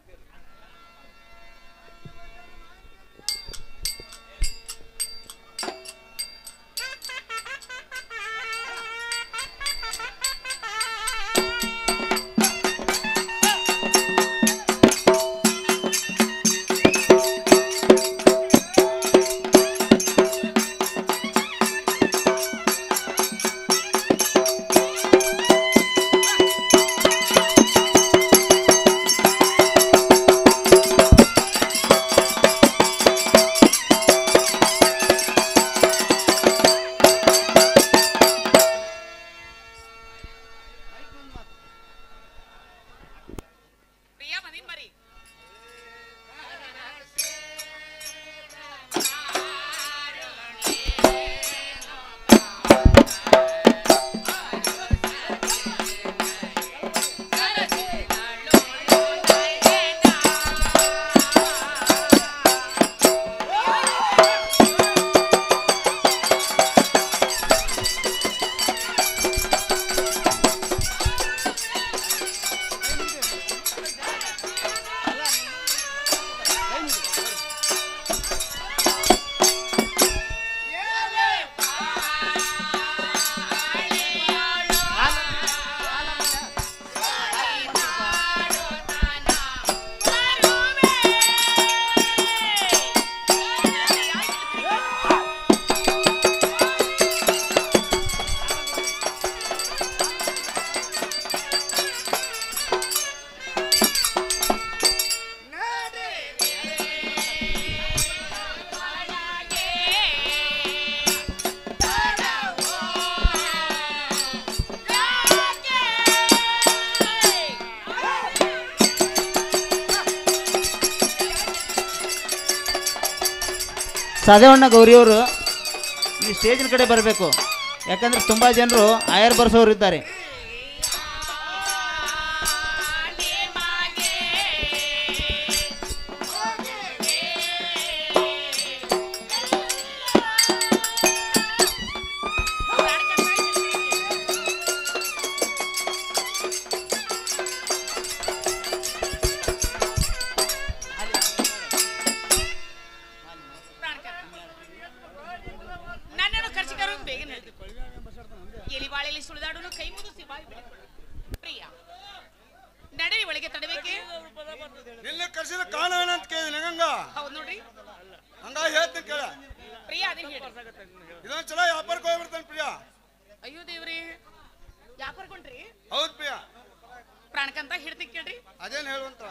ಸಾದೇವಣ್ಣ ಗೌರಿಯವರು ಈ ಸ್ಟೇಜಿನ ಕಡೆ ಬರಬೇಕು. ಯಾಕಂದ್ರೆ ತುಂಬ ಜನರು ಆಯರ್ ಬರ್ಸೋರು ಇದ್ದಾರೆ. ನಿನ್ನ ಕರ್ಸಿದ ಕಾರಣ ಏನಂತ ಕೇಳಿದೆ ಗಂಗಾ. ಹೌದು ನೋಡ್ರಿ, ಹಂಗ ಹೇಳ್ತೀನಿ ಕೇಳ. ಪ್ರಿಯಾ ಅದೇ ಹೇಳಿ. ಇದೊಂದ್ ಚಲೋ ವ್ಯಾಪಾರಕ್ಕೆ ಹೋಗ್ಬಿಡ್ತಾನೆ ಪ್ರಿಯಾ. ಅಯ್ಯೋ ದೇವ್ರಿ, ಯಾಕರ್ಕೊಂಡ್ರಿ? ಹೌದ್ ಪ್ರಿಯಾ. ಪ್ರಾಣಕಂತ ಹಿಡ್ತಿ ಕೇಳ್ರಿ. ಅದೇನ್ ಹೇಳುವಂತ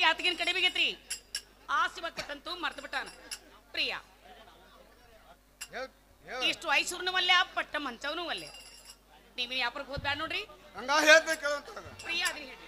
ಆತಗೇನ್ ಕಡಿಮೆಗೈತ್ರಿ ಆಸೆ ಬತ್ತಂತೂ ಮರ್ತು ಬಿಟ್ಟಾನ ಪ್ರಿಯ ಇಷ್ಟು ಐಸೂರ್ನು ಒಲ್ಲೆ ಪಟ್ಟ ಮಂಚವನು ಒಲ್ಲೆ ನೀವಿನ ವ್ಯಾಪಾರಕ್ಕೆ ಹೋದ್ ಬ್ಯಾಡ ನೋಡ್ರಿ ಹಂಗ ಹೇಳ್ದೆ ಕೇಳುವಂತ ಪ್ರಿಯ ಅದನ್ನ ಹೇಳ್ರಿ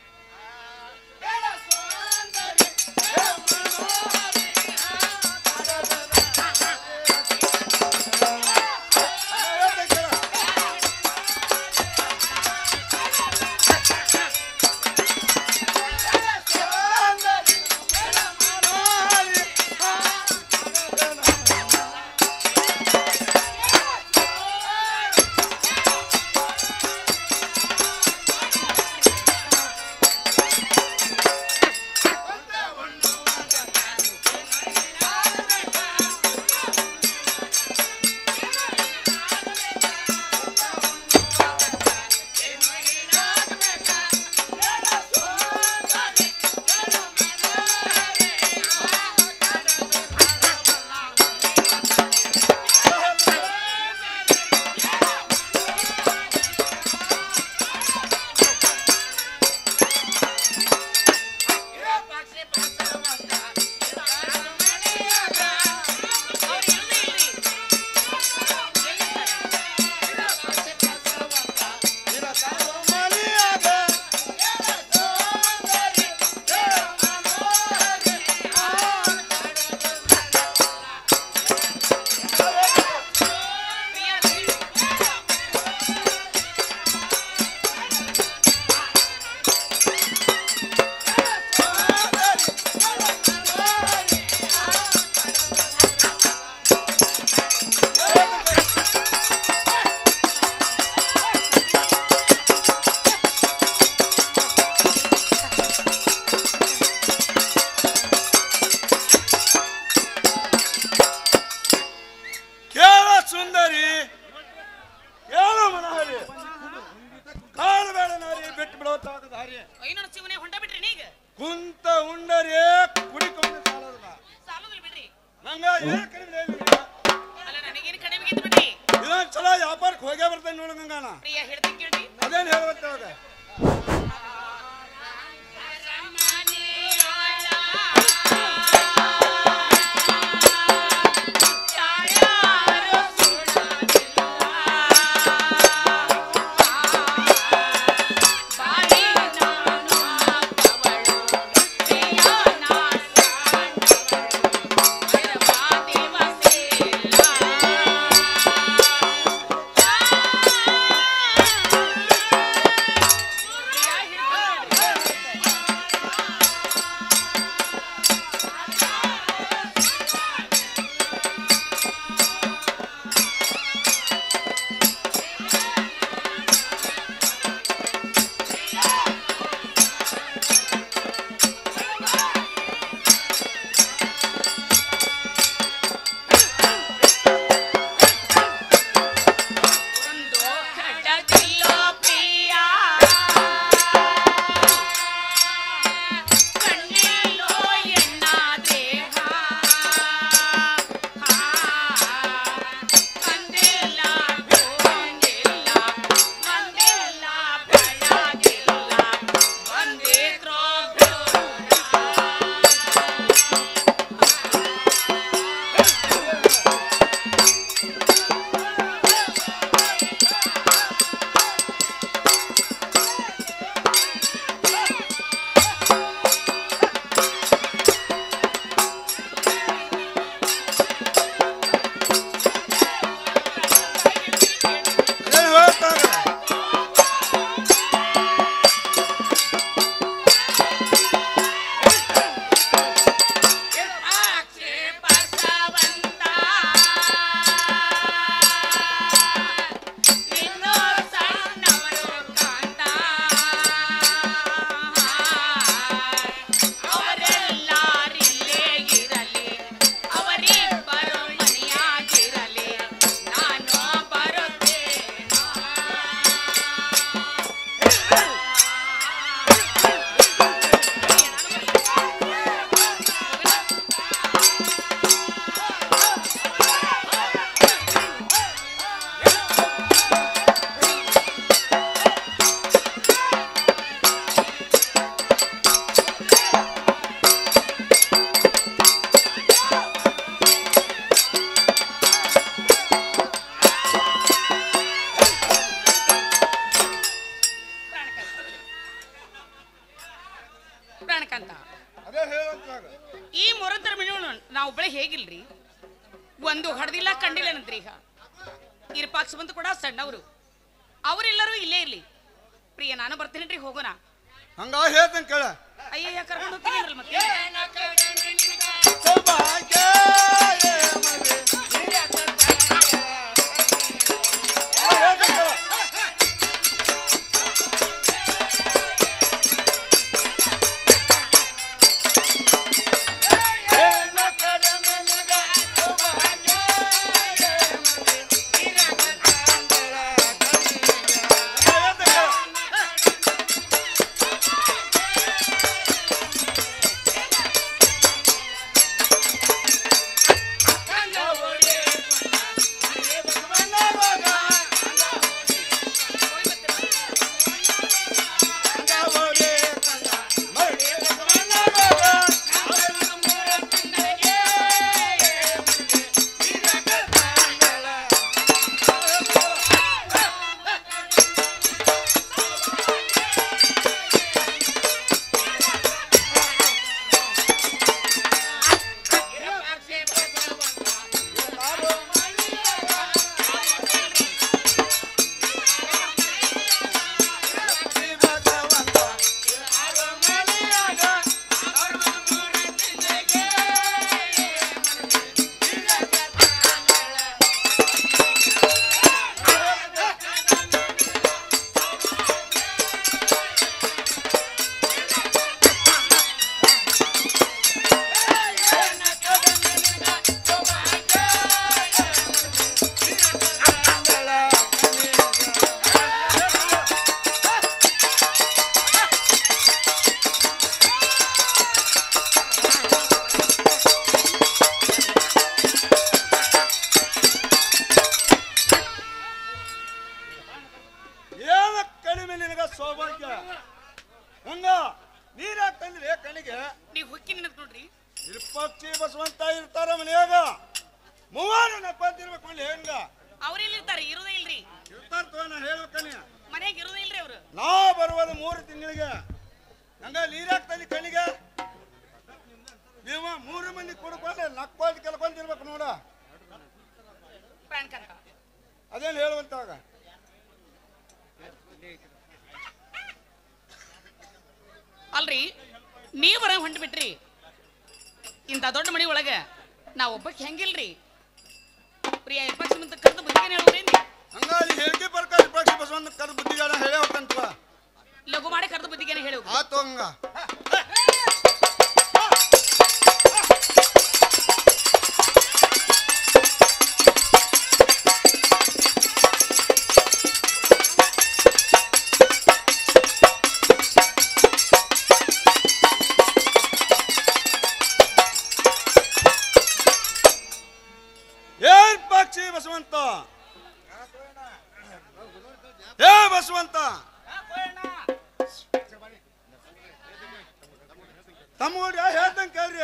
ಕುಂತ ಉಂಡರೆ ಕುಡಿಕೊಂಡು ಸಾಲೋದಿಲ್ಲ ಸಾಲೋದಿಲ್ಲ ಬಿಡ್ರಿ ನಂಗ ಏನ್ ಕಡಿಮೆ ಅಲ್ಲ ನನಗೇನು ಕಡಿಮೆ ಆಗಿತ್ತು ಬಿಡ್ರಿ ಇದೊಂದ್ ಚಲೋ ವ್ಯಾಪಾರಕ್ಕೆ ಹೋಗೇ ಬರ್ತೇನೆ ನೋಡು ಗಂಗಾನ ಪ್ರಿಯ ಹೇಳ್ತೀನಿ ಕೇಳ್ರಿ ಅದೇನ್ ಹೇಳ್ಬೇಕು ಅವಾಗ ನಾವು ಒಬ್ಬಳೆ ಹೇಗಿಲ್ರಿ, ಒಂದು ಹಡ್ದಿಲ್ಲ ಕಂಡಿಲ್ಲನಂತ್ರಿ. ಈಗ ಇರ್ಪಾಕ್ಷ ಬಂದು ಕೂಡ ಸಣ್ಣವರು, ಅವರೆಲ್ಲರೂ ಇಲ್ಲೇ ಇರ್ಲಿ. ಪ್ರಿಯ ನಾನು ಬರ್ತೇನೆ, ಹೋಗೋಣ. ಹಂಗ ಹೇಳ್ತೇನೆ ಕೇಳ. ಅಯ್ಯಯ್ಯ ಕರ್ಕೊಂಡು ಹೋಗ್ತೀನಿ ಮತ್ತೆ. ಅಲ್ರಿ ನೀವರ ಹೊಂಟು ಬಿಟ್ರಿ, ಇಂಥ ದೊಡ್ಡ ಮನಿ ಒಳಗ ನಾವು ಒಬ್ಬಕ್ಕೆ ಹೆಂಗಿಲ್ರಿ. ಪ್ರಿಯ ಇರ್ಪಕ್ಷ ಅಂತ ಕರೆದು ಬುದ್ಧಿಗೆ ಹೇಳೋರೇನ್ರಿ? ಹಂಗಾಗಿ ಹೇಳಿಕೆ ಬರ್ಕ ಇರ್ಪಕ್ಷ ಬಸವಂತ ಕರೆದು ಬುದ್ಧಿಗಾನ ಹೇಳೇ ಹೋಗ್ತಂತ. ಲಘು ಮಾಡಿ ಕರೆದು ಬುದ್ಧಿಗೆ ಹೇಳಿ ಆತು ಹಂಗ. ಬಸವಂತ ಏ ಬಸವಂತ ತಮ್ಮ ಹೇಳ್ತಂಗ ಕೇಳ್ರಿ.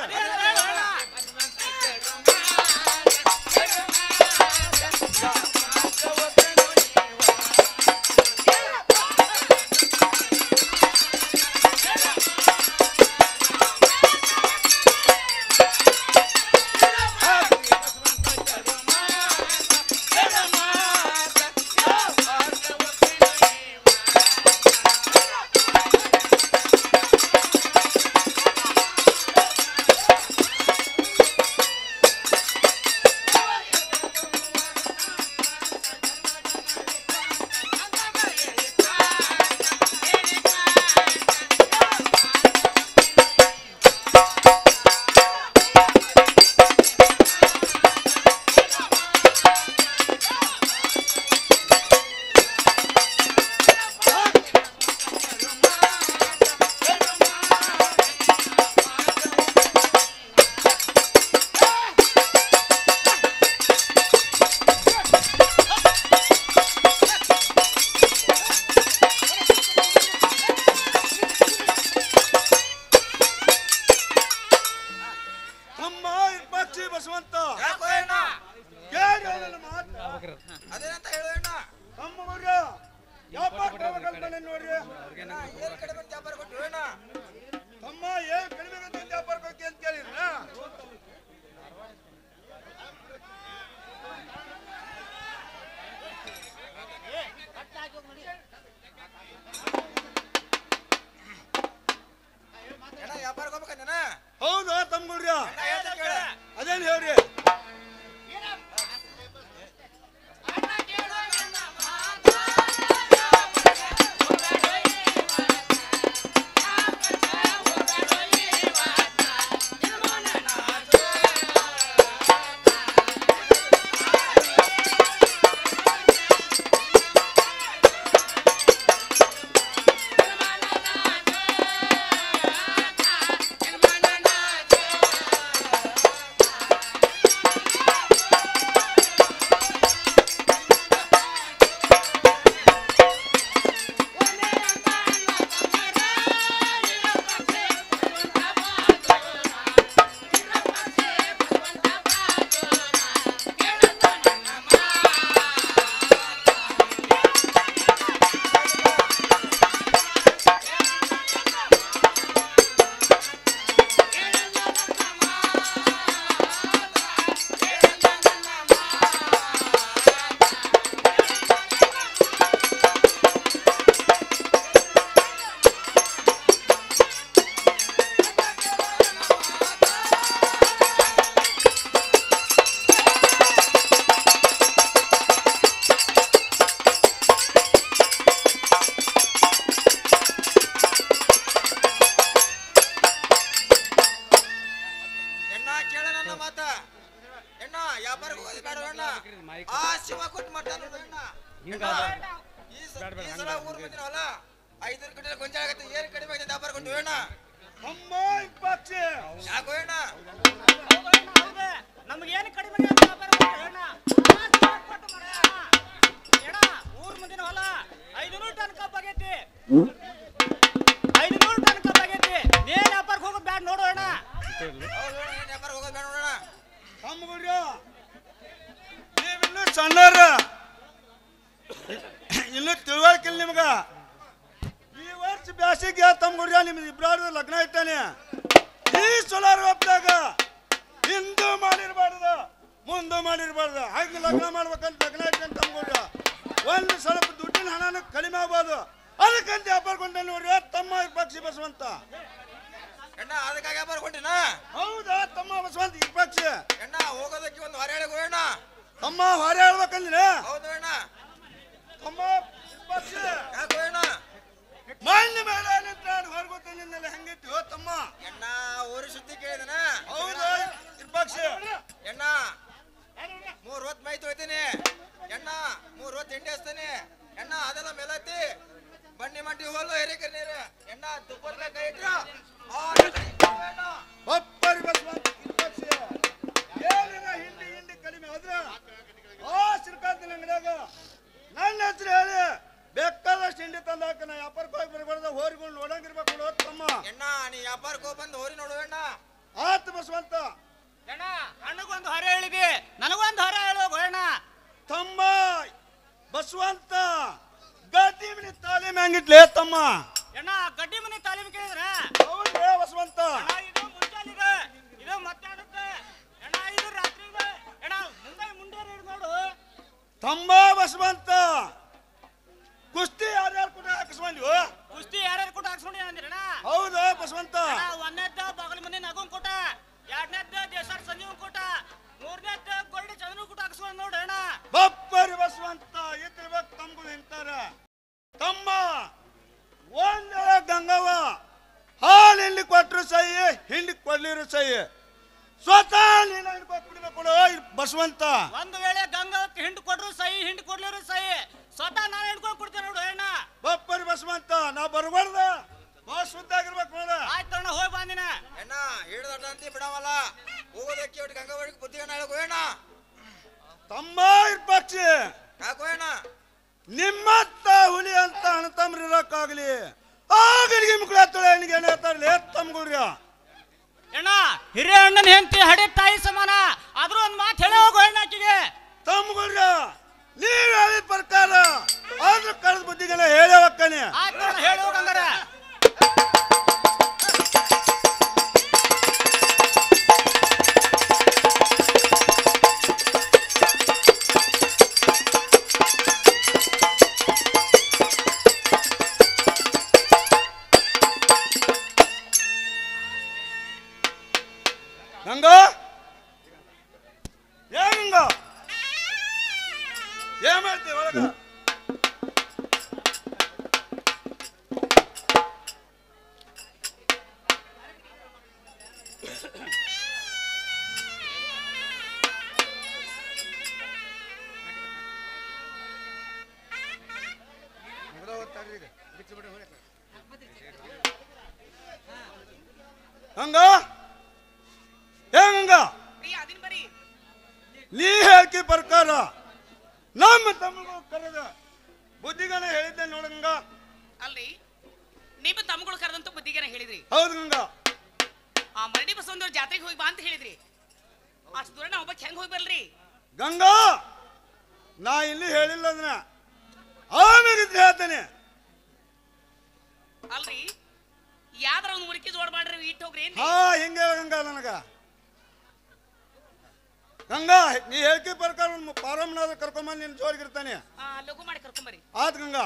ಹೇಳ್ರಿ. ನಮ್ಗೇನು ಕಡಿಮೆ ಊರ್ ಮುಂದಿನ ಹೊಲ ಐದುನೂರು ಟನ್ ಕಬ್ಬ್ ಆಗೈತಿ. ಐದುನೂರು ಟನ್ ಕಬ್ಬ್ ಆಗೈತಿ. ನೀನ್ ವ್ಯಾಪಾರಕ್ಕೆ ಹೋಗೋದು ಬ್ಯಾಡ ನೋಡೋಣ. ವ್ಯಾಪಾರ ಹೋಗೋದು ಬೇಡ ನೋಡೋಣ. ನೀವಿನ್ನೂ ಸಣ್ಣರ, ಇನ್ನು ತಿಳುವಳಿಕಿಲ್ಲ ನಿಮ್ಗ. ಈ ವರ್ಷ ಬ್ಯಾಸಿಗೆ ತಮ್ಗುಡ್ಯ ನಿಮ್ದು ಇಬ್ರಾರು ಲಗ್ನ ಇಟ್ಟಾನೆ. ಈ ಸೋಲಾರ್ ಒಪ್ಪಿದಾಗ ಹಿಂದೂ ಮಾಡಿರ್ಬಾರ್ದು ಮುಂದೆ ಮಾಡಿರ್ಬಾರ್ದು. ಹಾಗೆ ಲಗ್ನ ಮಾಡ್ಬೇಕಂತ ಲಗ್ನ ಇಟ್ಟಾನೆ ತಮ್ಗುಡ್ಯ. ಒಂದು ಸ್ವಲ್ಪ ದುಡ್ಡಿನ ಹಣನ ಕಡಿಮೆ ಆಗ್ಬೋದು. ಅದಕ್ಕಂತ ವ್ಯಾಪಾರ ಕೊಂಡ ನೋಡ್ರಿ ತಮ್ಮ ಪಕ್ಷಿ ಬಸವಂತ. ಎಣ್ಣ ಅದಕ್ಕಾಗಿ ವ್ಯಾಪಾರ ಕೊಂಡಿನ. ಹೌದಾ ತಮ್ಮ ಬಸವಂತ ಪಕ್ಷಿ. ಎಣ್ಣ ಹೋಗೋದಕ್ಕೆ ಒಂದು ಹೊರ ಹೇಳಿ ಹೋಗೋಣ. ತಮ್ಮ ಹೊರ ಹೇಳ್ಬೇಕಂದ್ರೆ ಹೌದು ಅಣ್ಣ. ತಮ್ಮ ಪಕ್ಷಿ ಯಾಕೆ ಅಣ್ಣ ಮಣ್ಣು ಮೇಲೆ ನಿಂತ್ರಾಡು ಹೊರಗೊತ್ತ ನಿನ್ನೆಲ್ಲ ಹೆಂಗಿತ್ತು ತಮ್ಮ. ಎಣ್ಣ ಊರಿ ಸುದ್ದಿ ಕೇಳಿದನ. ಹೌದಾ ಪಕ್ಷಿ. ಎಣ್ಣ ಮೂರ್ ಹೊತ್ತು ಮೈ ತೊಯ್ತೀನಿ. ಎಣ್ಣ ಮೂರ್ ಹೊತ್ತು ಎಂಡಿ ಹಚ್ತಾನೆ. ಎಣ್ಣ ಅದೆಲ್ಲ ಮೇಲತ್ತಿ ಬನ್ನಿ ಮಂಡಿ ಹೋಲು ಹಿರೇಕರ್ ನೀರು. ಎಣ್ಣ ತುಪ್ಪದ ಕೈ ಇಟ್ರ ಒಪ್ಪರಿ ಬಸವಂತ ಪಕ್ಷಿ. ಏನಿನ ಹಿಂಡಿ ಹಿಂಡಿ ಕಡಿಮೆ ಆದ್ರ ಆ ಶ್ರೀಕಾಂತನ ಅಂಗಡಿಯಾಗ ನನ್ನ ಹೆಸರು ಹೇಳಿ ಬೇಕಾದಷ್ಟು ಹಿಂಡಿ ತಂದಾಕ ನಾ ವ್ಯಾಪಾರಕ್ಕೆ ಹೋಗಿ ಬರ್ಬಾರ್ದ. ಹೋರಿಗಳು ನೋಡಂಗಿರ್ಬೇಕು ನೋಡ ತಮ್ಮ. ಎಣ್ಣ ನೀ ವ್ಯಾಪಾರಕ್ಕೆ ಹೋಗಿ ಬಂದು ಹೋರಿ ನೋಡು. ಎಣ್ಣ ಆತ ಬಸವಂತ. ಅಣ್ಣ ಅಣ್ಣಗೊಂದು ಹೊರ ಹೇಳಿದಿ, ನನಗೊಂದು ಹೊರ ಹೇಳೋಗು ಅಣ್ಣ. ತಮ್ಮ ಬಸವಂತ ಗಡ್ಡಿ ಮನಿ ತಾಲೀಮ್ ಹೆಂಗಿಟ್ಲೇ ತಮ್ಮ. ಅಣ್ಣ ಗಡ್ಡಿ ಮನೆ ತಾಲೀಮ್ ಕೇಳಿದ್ರ ಹೌದೇ ಬಸವಂತ. ಇದು ಮುಂಜಾನಿದೆ, ಇದು ಮಧ್ಯಾಹ್ನಕ್ಕೆ. ಅಣ್ಣ ಇದು ರಾತ್ರಿ ಇದೆ. ಅಣ್ಣ ಮುಂದೆ ಮುಂಡೇರಿ ನೋಡು. ತಮ್ಮ ಬಸವಂತ ಕುಸ್ತಿ ಯಾರ್ಯಾರು ಕೂಡ ಹಾಕಿಸ್ಬಂದ್ವು. ಕುಸ್ತಿ ಯಾರ್ಯಾರು ಕೂಡ ಹಾಕ್ಸ್ಕೊಂಡಿ ಅಂದಿರಣ್ಣ. ಹೌದಾ ಬಸವಂತ. ಒಂದನೇದ್ದ ಬಗಲ್ ಮನೆ ನಗುನ್ ಕೂಟ, ಎರಡನೇದ್ದ ದೇಸಾರ್ ಸಂಜೀವ್ ಕೂಟ, ಮೂರನೇದ್ದ ಗೊಳ್ಳಿ ಚಂದ್ರನು ಕೂಟ ಹಾಕ್ಸ್ಕೊಂಡ್ ನೋಡೋಣ. ಬಪ್ಪರಿ ಬಸವಂತ ಇದ್ರಬೇಕು ತಮ್ಗಳು ನಿಂತಾರ. ತಮ್ಮ ಒಂದೆಳ ಗಂಗವ್ವ ಹಾಲು ಹಿಂಡಿ ಕೊಟ್ರು ಸೈ, ಹಿಂಡಿ ಕೊಡ್ಲಿರು ಸೈ. ಸ್ವತಃ ನೀನು ಹಿಡ್ಬೇಕು ಕುಡಿಬೇಕು ಬಸವಂತ. ಒಂದು ವೇಳೆ ಗಂಗಾವಕ್ಕೆ ಹಿಂಡು ಕೊಡ್ರು ಸೈ, ಹಿಂಡು ಕೊಡ್ಲಿರು ಸೈ, ಸ್ವತಃ ನಾನು ಹಿಡ್ಕೊಂಡು ಕೊಡ್ತೇನೆ ನೋಡು ಅಣ್ಣ. ಬಪ್ಪರಿ ಬಸವಂತ ನಾ ಬರಬಾರ್ದ ಬಾ ಶುದ್ಧ ಆಗಿರ್ಬೇಕು ನೋಡ. ಆಯ್ತು ಅಣ್ಣ ಹೋಗಿ ಬಂದಿನ. ಎಣ್ಣ ಹಿಡಿದಡ್ಡ ಅಂತ ಬಿಡವಲ್ಲ. ಹೋಗೋದಕ್ಕೆ ಒಟ್ಟು ಗಂಗಾವಳಿಗೆ ಬುದ್ಧಿಗಣ್ಣ ಹೇಳೋಗು. ಎಣ್ಣ ತಮ್ಮ ಪಕ್ಷಿ ಯಾಕೋ ಅಣ್ಣ ನಿಮ್ಮತ್ತ ಹುಲಿ ಅಂತ ಅಣ್ಣತಮ್ರ ಇರೋಕ್ಕಾಗಲಿ ಆಗಲಿಗೆ ಮುಕ್ಳ ತೊಳೆಗೆ ಏನ್ ಹೇಳ್ತಾರಲ್ಲ ತಮ್ಗುಡ್ಯ. ಅಣ್ಣ ಹಿರಿಯ ಅಣ್ಣನ ಹೆಂಡತಿ ಹಡೆ ತಾಯಿ ಸಮಾನ, ಆದ್ರೂ ಒಂದ್ ಮಾತು ಹೇಳಿ ಹೋಗು ಅಣ್ಣಾಕಿಗೆ. ತಮ್ಗುಡ್ಯ ನೀವ್ ಹೇಳಿದ ಪ್ರಕಾರ ಆದ್ರೂ ಕಳೆದ ಬುದ್ಧಿಗೆಲ್ಲ ಹೇಳಿ ಹೋಗ್ತಾನೆ. ಆಯ್ತು ಅಣ್ಣ ಹೇಳಿ ಹೋಗಂಗಾರ. ಗಂಗಾ ಏನ್ ಮಾಡ್ತೀವಿ ಒಳಗ ಹಂಗ ಹೆಂಗ ನೀ ಹೇಳ್ಕಿ ಪ್ರಕಾರ ನಮ್ಮ ತಮ್ಮಗಳು ಕರೆದ ಬುದ್ಧಿಗನ ಹೇಳಿದ್ದೆ ನೋಡಂಗ ಅಲ್ರಿ ನಿಮ್ಮ ತಮ್ಮಗಳು ಕರೆದಂತ ಬುದ್ಧಿಗನ ಹೇಳಿದ್ರಿ ಹೌದು ಗಂಗ ಆ ಮರಡಿ ಬಸವಂತವ್ರ ಜಾತ್ರೆಗೆ ಹೋಗಿ ಬಾ ಅಂತ ಹೇಳಿದ್ರಿ ಅಷ್ಟು ದೂರ ನಾ ಒಬ್ಬಕ್ಕೆ ಹೆಂಗ್ ಹೋಗಿ ಬರ್ಲ್ರಿ ಗಂಗಾ ನಾ ಇಲ್ಲಿ ಹೇಳಿಲ್ಲ ಅದನ್ನ ಆಮೇಲೆ ಹೇಳ್ತೇನೆ ಅಲ್ರಿ ಯಾವ್ದಾರ ಒಂದು ಮುರಿಕಿ ಜೋಡ್ ಮಾಡ್ರಿ ಇಟ್ಟು ಹೋಗ್ರಿ ಹಾ ಹಿಂಗೆ ಗಂಗಾ ನನಗ ಗಂಗಾ ನೀ ಹೇಳ್ಕಿ ಪ್ರಕಾರ ಪಾರಮ್ಮನಾದ ಕರ್ಕೊಂಬಂದು ನಿನ್ನ ಜೋರಿಗಿರ್ತಾನೆ ಲಘು ಮಾಡಿ ಕರ್ಕೊಂಬರಿ ಆತ್ ಗಂಗಾ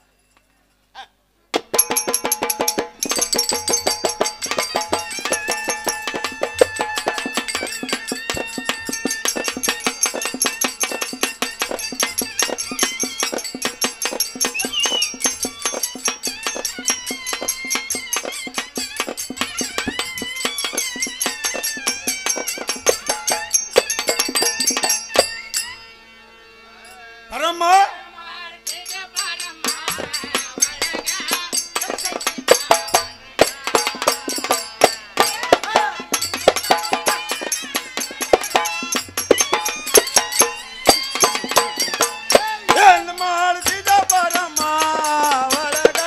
ಪರಮ್ಮ ಏನ್ ಮಾಡ್ತಿದ ಪರಮ್ಮ ಒಳಗ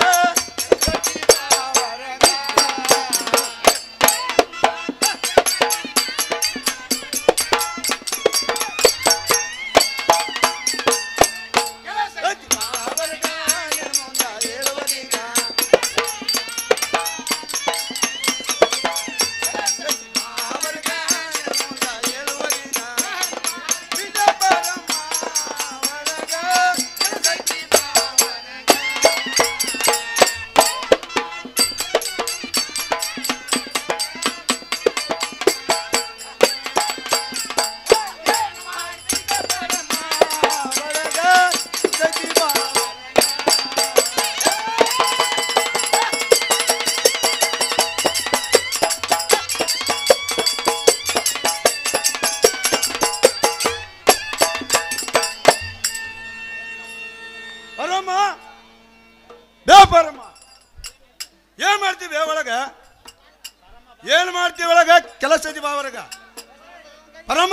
ಪರಮ್ಮ ಬೇ ಪರಮ್ಮ ಏನ್ ಮಾಡ್ತೀವಿ ಒಳಗ ಏನ್ ಮಾಡ್ತೀವಿ ಒಳಗ ಕೆಲಸ ಐತಿ ಬಾ ಹೊರಗ ಪರಮ್ಮ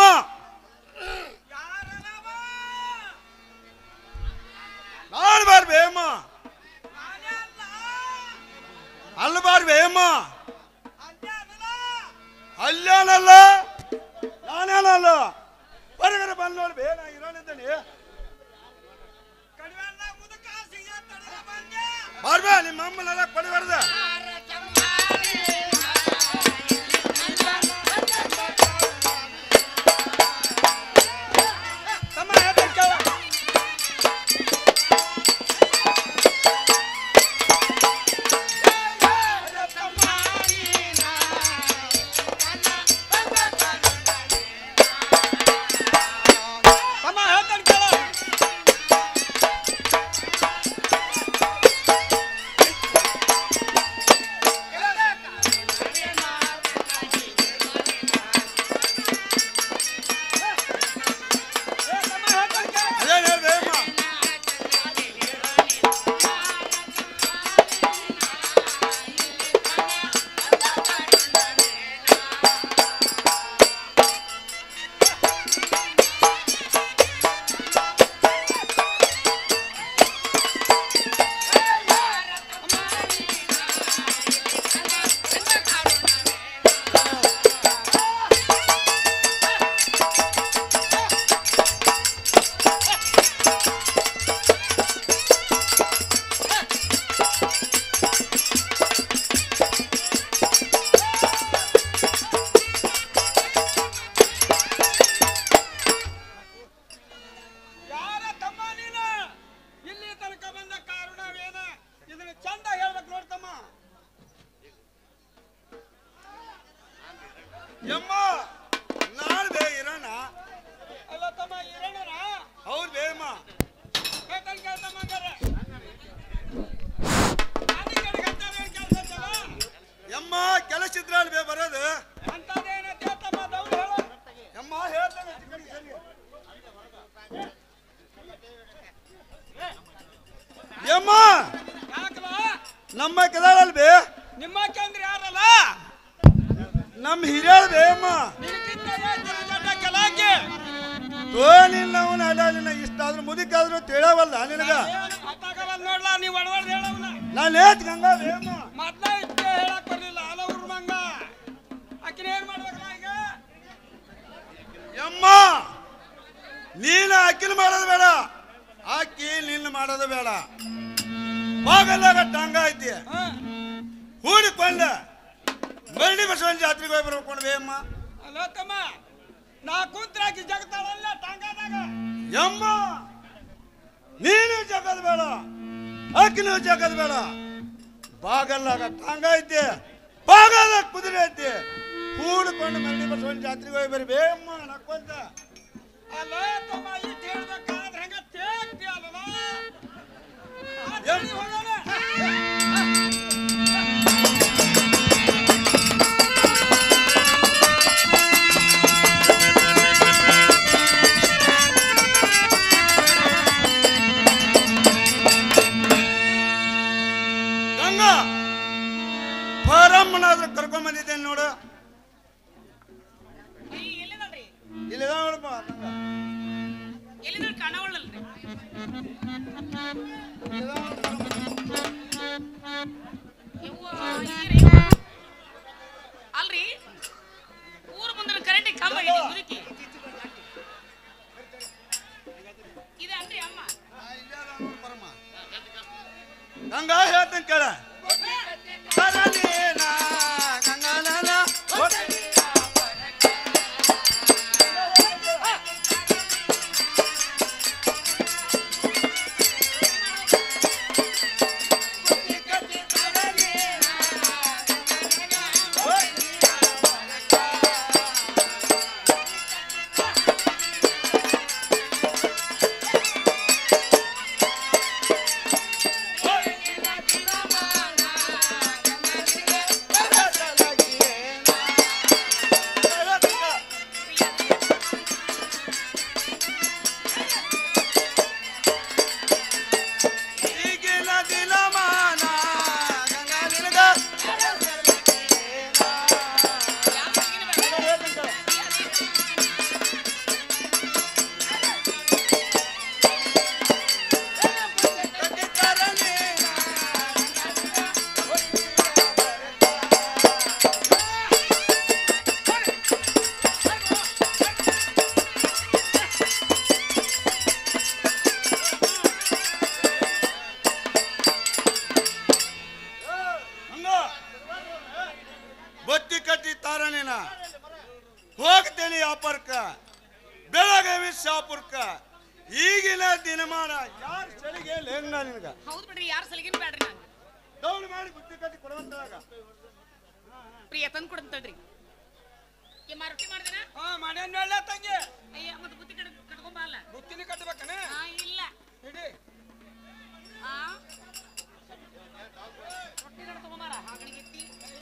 ನಾಳೆ ಬಾರ್ಬೇ ಅಮ್ಮ ಅಲ್ಲಿ ಬಾರ್ಬೇ ಅಮ್ಮ ಅಲ್ಲೇನಲ್ಲ ನಾನೇನಲ್ಲ ಹೊರಗಡೆ ಬಂದು ನೋಡಿ ಬೇ ನಾ ಇರೋನಿದ್ದೇನೆ ಬಾರ್ಬೇ ನಿಮ್ಮ ಅಮ್ಮನೆಲ್ಲ ಕೊಡಬಾರ್ದ ಯಮ್ಮ ನಮ್ಮ ಕೆದಾಳಲ್ ಬೇ ನಿಮ್ಮ ಕೇಂದ್ರ ಯಾರಲ್ಲ ನಮ್ಮ ಹಿರಿಯಳ ಬೇ ಅಮ್ಮ ಕೆಲಾಕೆ ತೋನಿಲ್ಲ ಅವನ ಅಲ್ಲ ಇಷ್ಟ ಆದ್ರೂ ಮುದಿಕಾದ್ರೂ ತಿಳಿಯವಲ್ಲ ನಿನಗ ನೋಡ್ಲಾ ನೀವು ಒಳವಳ್ದು ಹೇಳವನ ನಾನು ಏತ್ ಗಂಗಾ ಬೇ ಅಮ್ಮ ಮೊದ್ಲ ಇಷ್ಟೇ ಹೇಳಕ್ ಬರ್ಲಿಲ್ಲ ಅಲ ಊರ್ ಮಂಗ ಆಕಿನ ಏನ್ ಮಾಡ್ಬೇಕಲ್ಲ ಈಗ ಯಮ್ಮ ನೀನು ಅಕ್ಕಿನ ಮಾಡೋದು ಬೇಡ ಆಕಿ ನಿನ್ನ ಮಾಡೋದು ಬೇಡ ಬಾಗಲ್ಲಾಗ ಟಂಗ ಐತಿ ಹೂಡಿಕೊಂಡ ಮರಳಿ ಬಸವನ ಜಾತ್ರೆಗೆ ಹೋಗಿ ಬರ್ಕೊಂಡು ಬೇ ಅಮ್ಮ ಅಲ್ಲ ತಮ್ಮ ನಾ ಕುಂತ್ರಾಕಿ ಜಗತ್ತಾಳಲ್ಲ ಟಂಗಾದಾಗ ಯಮ್ಮ ನೀನು ಜಗದ್ ಬೇಡ ಆಕಿನೂ ಜಗದ್ ಬೇಡ ಬಾಗಲ್ಲಾಗ ಟಂಗ ಐತಿ ಬಾಗಲ್ಲ ಕುದುರೆ ಐತಿ ಹೂಡಿಕೊಂಡು ಮರಳಿ ಬಸವನ ಜಾತ್ರೆಗೆ ಹೋಗಿ ಬರ್ರಿ ಬೇ ಅಮ್ಮ ನಕ್ಕೊಂತ ಅಲ್ಲ ತಮ್ಮ ಇಟ್ಟು ಹೇಳ್ಬೇಕಾದ್ರೆ ಹಂಗ ತೇಗ್ತಿ ಅಲ್ಲ ಗಂಗಾ ಫಾರಮ್ಮನಾದ್ರೂ ಕರ್ಕೊಂಡ್ ಬಂದಿದ್ದೇನೆ ನೋಡು ಎಲ್ಲಿದಲ್ರಿ ಇಲ್ಲಿ ನೋಡಪ್ಪ ಎಲ್ಲಿದ್ರೆ ಕಾಣವಳ್ಳಲ್ರಿ ಅಲ್ರಿ ಊರ್ ಮುಂದಿನ ಕರೆಂಟ್ ಕಂಬ ಇದೆ ಮುದುಕಿ ಇದನ್ರಿ ಅಮ್ಮ ಗಂಗಾ ಹೇಳ್ತೇನೆ ಕೇಳ ಗಂಗಾ ಬತ್ತಿ ಕಟ್ಟಿ ತಾರನೇನ ಹೋಗ್ತೇನೆ ವ್ಯಾಪಾರಕ್ಕ ಬೆಳಗಾವಿ ಶಾಪುರ್ಕ ಈಗಿನ ದಿನಮಾನ ಯಾರ ಸಲಿಗೆ ಹೆಂಗ ನಿನಗ ಹೌದು ಬಿಡ್ರಿ ಯಾರ ಸಲಿಗಿನ ಬ್ಯಾಡ್ರಿ ನಾನು ದೌಡ್ ಮಾಡಿ ಬುತ್ತಿ ಕಟ್ಟಿ ಕೊಡುವಂತಾಗ ಪ್ರಿಯ ತಂದು ಕೊಡ್ತಡ್ರಿ ಏಮ್ಮ ರೊಟ್ಟಿ ಮಾಡ್ದೇನ ಹಾ ಮಾಡ್ಯಾನ ನೋಡ್ಲ ತಂಗಿ ಅಯ್ಯ ಮತ್ತೆ ಬುತ್ತಿ ಕಟ್ ಕಟ್ಕೊಂಬ ಅಲ್ಲ ಬುತ್ತಿನ ಕಟ್ಟಬೇಕನ ಹಾ ಇಲ್ಲ ಹಿಡಿ ಆ ರೊಟ್ಟಿ ಕಟ್ ತಗೊಂಬಾರ ಹಾಗಣಿಗೆ ಎತ್ತಿ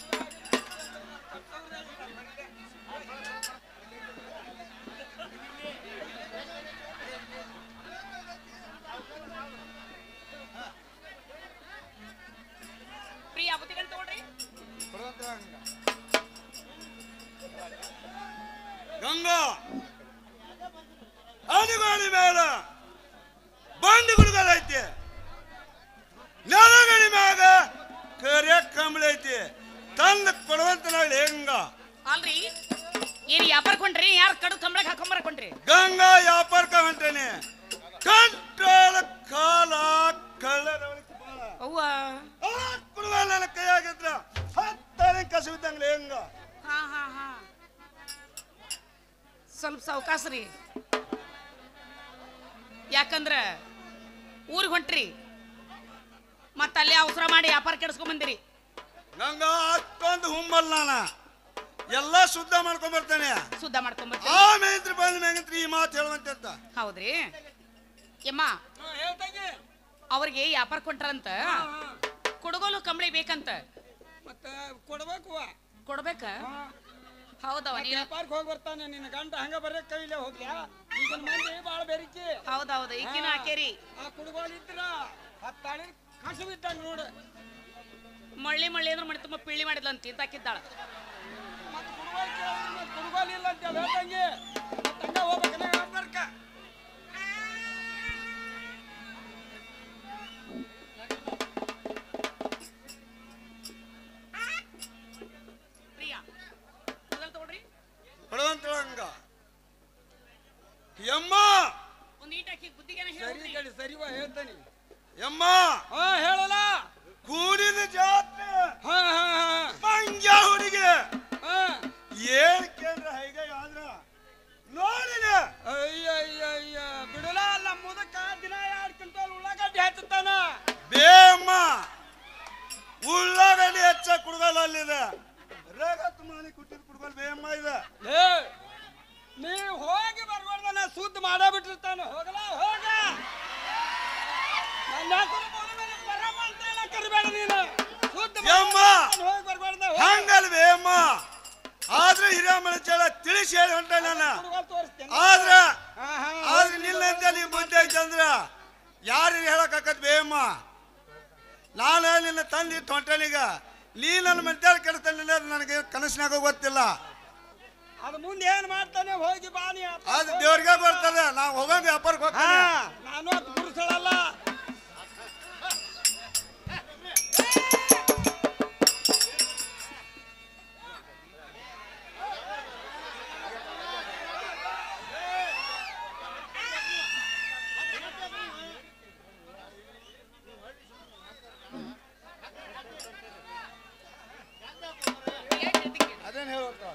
ಪ್ರಿಯ ಬುತ್ತಿ ಕಟ್ ತಗೊಳ್ರಿ ಗಂಗಾ ಅಡಿಗಾಡಿ ಮೇಲ ಬಂಡಿ ಗುಡುಗಲ್ ಐತಿ ನೆಲಗಡಿ ಮ್ಯಾಗ ಕರೆ ಕಂಬಳಿ ಐತಿ ತಂದು ಕೊಡುವಂತ ನಾಳೆ ಹೆಂಗ ಅಲ್ರಿ ಏನ್ ವ್ಯಾಪಾರ ಕೊಂಡ್ರಿ ಯಾರು ಕಡು ಕಂಬಳಕ್ಕೆ ಹಾಕೊಂಬರ್ಕೊಂಡ್ರಿ ಗಂಗಾ ವ್ಯಾಪಾರಕ ಹೊಂಟೇನೆ ಕಂಟ್ರೋಲ್ ಕಾಲ ಕಳ್ಳರವಳಿಕೆ ಬಾಳ ಅವ್ವ ಕೊಡುವ ನನ್ನ ಕೈಯಾಗಿದ್ರ ಹತ್ತಾನೆ ಕಸುವಿದ್ದಂಗ್ಲೆ ಹೆಂಗ ಹಾ ಹಾ ಹಾ ಸ್ವಲ್ಪ ಸಾವಕಾಶ ರೀ ಯಾಕಂದ್ರ ಊರಿಗೆ ಹೊಂಟ್ರಿ ಮತ್ತ ಅಲ್ಲಿ ಅವಸರ ಮಾಡಿ ವ್ಯಾಪಾರ ಕೆಡಿಸ್ಕೊಂಡ್ ಬಂದಿರಿ ಗಂಗಾ ಅಷ್ಟೊಂದು ಹುಮ್ಮಲ್ ನಾನ ಎಲ್ಲ ಶುದ್ಧ ಮಾಡ್ಕೊಂಡ್ ಬರ್ತೇನೆ ಶುದ್ಧ ಮಾಡ್ಕೊಂಬರ್ತೀರಿ ಆ ಮೇಂತ್ರಿ ಬಂದ ಮೇಂತ್ರಿ ಈ ಮಾತು ಹೇಳುವಂತೆ ಅಂತ ಹೌದ್ರಿ ಯಮ್ಮ ಹೇಳ್ತಂಗಿ ಅವ್ರಿಗೆ ವ್ಯಾಪಾರ ಕೊಂಟ್ರಂತ ಕೊಡಗೋಲು ಕಂಬಳಿ ಬೇಕಂತ ಮತ್ತ ಕೊಡ್ಬೇಕು ಕೊಡ್ಬೇಕ ಹೌದವ ನೀನು ಪಾರ್ಕ್ ಹೋಗಿ ಬರ್ತಾನೆ ನಿನ್ನ ಗಂಡ ಹಂಗ ಬರೇ ಕೈಲೇ ಹೋಗ್ಲ್ಯಾ ಈಗಿನ ಮಂದಿ ಬಾಳ ಬೆರಿಕೆ ಹೌದೌದು ಈಗಿನ ಹಾಕೇರಿ ಆ ಕುಡುಗೋಲ್ ಇದ್ರ ಹತ್ತಾಳಿ ಕಸು ಬಿದ್ದಂಗ ನೋಡು ಮಳ್ಳಿ ಮಳ್ಳಿ ಅಂದ್ರೆ ಮನೆ ತುಂಬ ಪಿಳ್ಳಿ ಮಾಡಿದ್ಲ ಅಂತ ತಿಂತಾಕಿದ್ದಾಳ ಮತ್ತೆ ಕುಡುಗೋಲ್ ಕೇಳಿದ್ರೆ ಕುಡುಗೋಲ್ ಇಲ್ಲ ಅಂತ ಹೇಳ್ದಂಗೆ ತಂಗ ಹೋಗ್ಬೇಕನ್ನ ವ್ಯಾಪಾರಕ್ಕ ಪ್ರಿಯಾ ಮೊದಲು ತಗೊಳ್ರಿ ಕೊಡುವಂತಳಂಗ ಯಮ್ಮ ಒಂದು ಈಟಾಕಿ ಬುದ್ಧಿಗೇನ ಸರಿ ಹೇಳಿ ಕಡೆ ಸರಿವಾ ಹೇಳ್ತಾನೆ ಯಮ್ಮ ಹಾ ಹೇಳಲ್ಲ ಕೂಡಿನ ಜಾತ್ರೆ ಹಾ ಹಾ ಹಾ ಮಂಗ್ಯ ಹುಡುಗಿ ಹಾ ಏನ್ ಕೇಂದ್ರ ಹೈಗ ಆದ್ರ ನೋಡಿನ ಅಯ್ಯ ಅಯ್ಯ ಅಯ್ಯ ಬಿಡಲ ಅಲ್ಲ ಮುದಕ ದಿನ ಎರಡು ಕ್ವಿಂಟಲ್ ಉಳ್ಳಾಗಡ್ಡಿ ಹಚ್ಚುತ್ತಾನ ಬೇಮ್ಮ ಉಳ್ಳಾಗಡ್ಡಿ ಹೆಚ್ಚ ಕುಡ್ಗಲ್ ಅಲ್ಲಿದೆ ರಗತ್ ಮಾನಿ ಕುಟ್ಟಿದ ಕುಡ್ಗಲ್ ಬೇಮ್ಮ ಇದೆ ಏ ನೀವು ಹೋಗಿ ಬರ್ಬಾರ್ದನ ಸುದ್ದಿ ಮಾಡಬಿಟ್ಟಿರ್ತಾನೆ ಹೋಗಲ್ಲ ಹೋಗ ನನ್ನ ಹೆಸರು ಮೊದಲನೇ ಬರಮ್ಮ ಅಂತ ಎಲ್ಲ ಕರಿಬೇಡ ನೀನು ಸುದ್ದಿ ಯಮ್ಮ ಹೋಗಿ ಬರ್ಬಾರ್ದ ಹಂಗಲ್ ಬೇಮ್ಮ ಆದ್ರೆ ಹಿರಿಯ ಮನುಷ್ಯಳ ತಿಳಿಸಿ ಹೇಳಿ ಹೊಂಟ ನಾನು ತೋರಿಸ್ತೇನೆ ಆದ್ರ ಹಾ ಹಾ ಆದ್ರೆ ನಿಲ್ಲಂತ ನೀ ಬುದ್ಧಿ ಐತಂದ್ರ ಯಾರು ಹೇಳಕ್ಕಾಕತ್ ಬೇಮ್ಮ ನಾನು ನಿನ್ನ ತಂದಿಟ್ಟು ಹೊಂಟನೀಗ ನೀ ನನ್ನ ಮಂತ್ಯಾಳ ಕೆಡ್ತಾನೆ ನನಗೆ ಕನಸಿನಾಗ ಗೊತ್ತಿಲ್ಲ ಅದು ಮುಂದೆ ಏನ್ ಮಾಡ್ತಾನೆ ಹೋಗಿ ಬಾನಿ ಅದು ದೇವ್ರಿಗೆ ಬರ್ತದೆ ನಾವು ಹೋಗಂಗ ವ್ಯಾಪಾರಕ್ಕೆ ಹೋಗ್ತಾನೆ ನಾನು ಅದು ಗುರುಸಳಲ್ಲ ಅದೇನು ಹೇಳುತ್ತ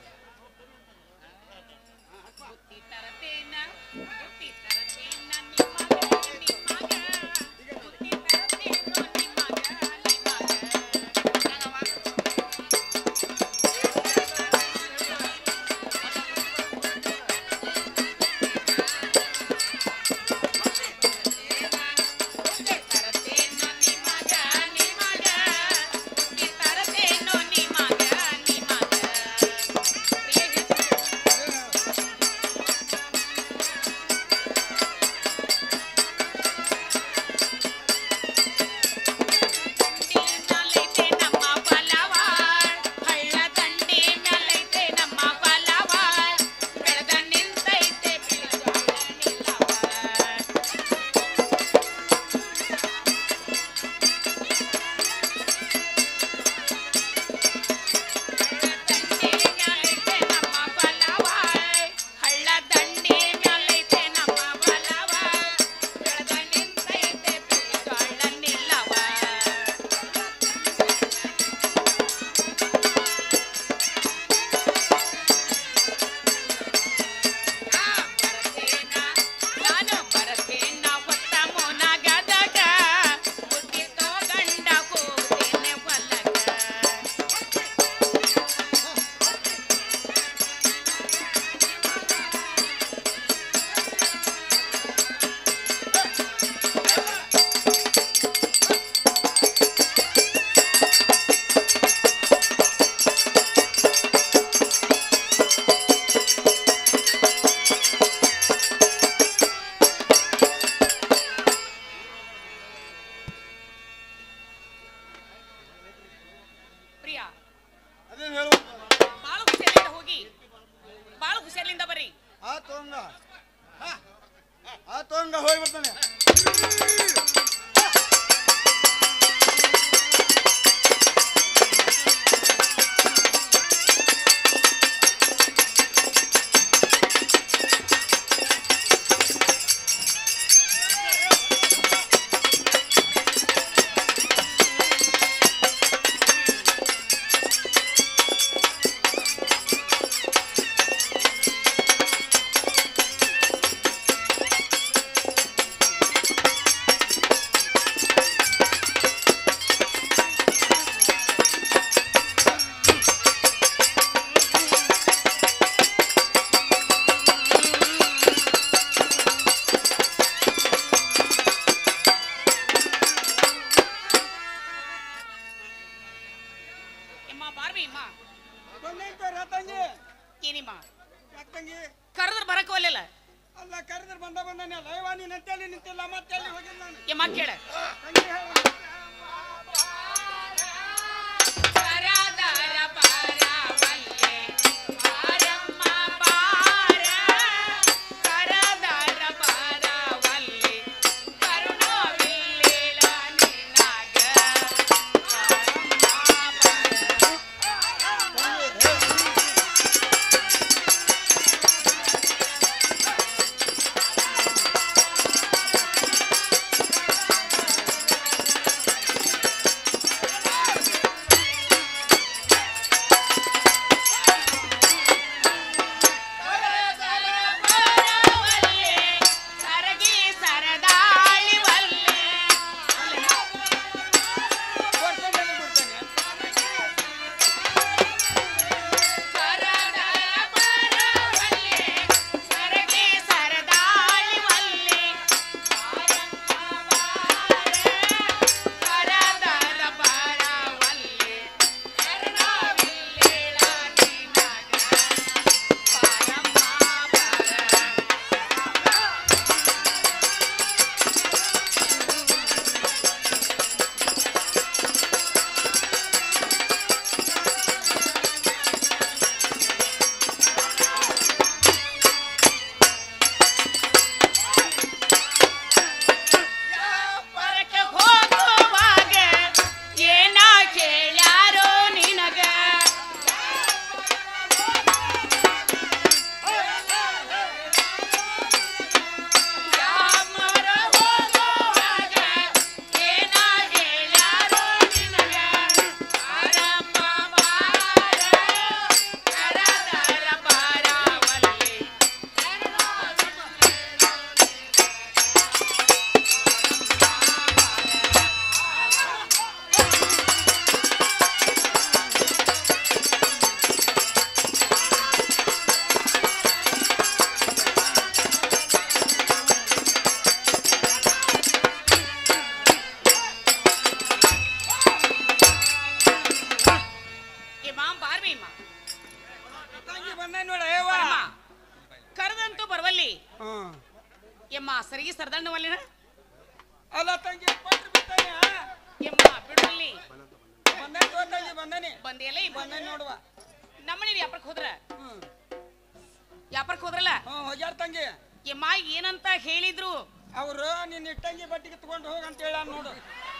ಬುತ್ತಿ ತರತೇನ ಬುತ್ತಿ ತರತೇನ ನಿಮ್ಮಗ ನಿಮ್ಮಗ ಬುತ್ತಿ ತರತೇನೋ ನಿಮ್ಮಗ ನಿಮ್ಮಗ ಆಗವ ಬುತ್ತಿ ತರತೇನೋ ನಿಮ್ಮಗ ನಿಮ್ಮಗ ಬುತ್ತಿ ತರತೇನೋ ನಿಮ್ಮಗ ನಿಮ್ಮಗ ಪ್ರಿಯ ದಂಡಿ ಮ್ಯಾಲೈತೆ ನಮ್ಮ ಬಲವ ಹಳ್ಳ ದಂಡಿ ಮ್ಯಾಲೈತೆ ನಮ್ಮ ಬಲವ ಬೆಳೆದ ನಿಂತೈತೆ ಬಿಳಿಜಾಳ ದಂಡಿ ಮ್ಯಾಲೈತೆ ನಮ್ಮ ಬಲವ ಹಳ್ಳ ದಂಡಿ ಮ್ಯಾಲೈತೆ ನಮ್ಮ ಬಲವ ಬೆಳೆದ ನಿಂತೈತೆ ಬಿಳಿಜಾಳ ನಿಲ್ಲವ ನಾನು ಬರತೇನ ಒತ್ತ ಮೊನಗದಗ ಬುದ್ಧಿ ತಗೊಂಡ ಹೋಗ್ತೇನೆ ಹೊಲಗ ಪ್ರಿಯಾ ಅದೇನು ಹೇಳುತ್ತ ಬಾಳ ಹುಷಾರಿಂದ ಹೋಗಿ ಬಾಳ ಹುಷಾರಿಂದ ಬರ್ರಿ ಆತು ಹಂಗ ಆತು ಹಂಗ ಹೋಗಿ ಬರ್ತಾನೆ ಕರೆದ್ರೆ ಬಂದ ಬಂದಾನೆ ಲೈವ ನೀನ್ ಅಂತೇಳಿ ನಿಂತಿಲ್ಲ ಮತ್ತೆ ಅಲ್ಲಿ ಹೋಗಿಲ್ಲ ನಾನು ಯಮ್ಮ ಕೇಳ ತಂಗಿ ಹೇಳು ಕರೆದಂತೂ ಬರವಲ್ಲಿ ಯಮ್ಮ ಸರಿಗೆ ಸರ್ದಾಣ್ಣವಲ್ಲಿನ ಅಲ್ಲ ತಂಗಿ ಪಟ್ರು ಬಿಡ್ತಾನೆ ಯಮ್ಮ ಬಿಡುವಲ್ಲಿ ಬಂದಾನೆ ತಂಗಿ ಬಂದಾನೆ ಬಂದಿಯಲ್ಲ ಈ ಬಂದಾನೆ ನೋಡುವ ನಮ್ಮನೆ ವ್ಯಾಪಾರಕ್ಕೆ ಹೋದ್ರ ವ್ಯಾಪಾರಕ್ಕೆ ಹೋದ್ರಲ್ಲ ಹ್ಮ್ ಹೋಗ್ಯಾರ ತಂಗಿ ಯಮ್ಮ ಏನಂತ ಹೇಳಿದ್ರು ಅವರು ನಿನ್ನ ಇಟ್ಟಂಗಿ ಬಟ್ಟಿಗೆ ತಗೊಂಡು ಹೋಗಂತ ಹೇಳ ನೋಡು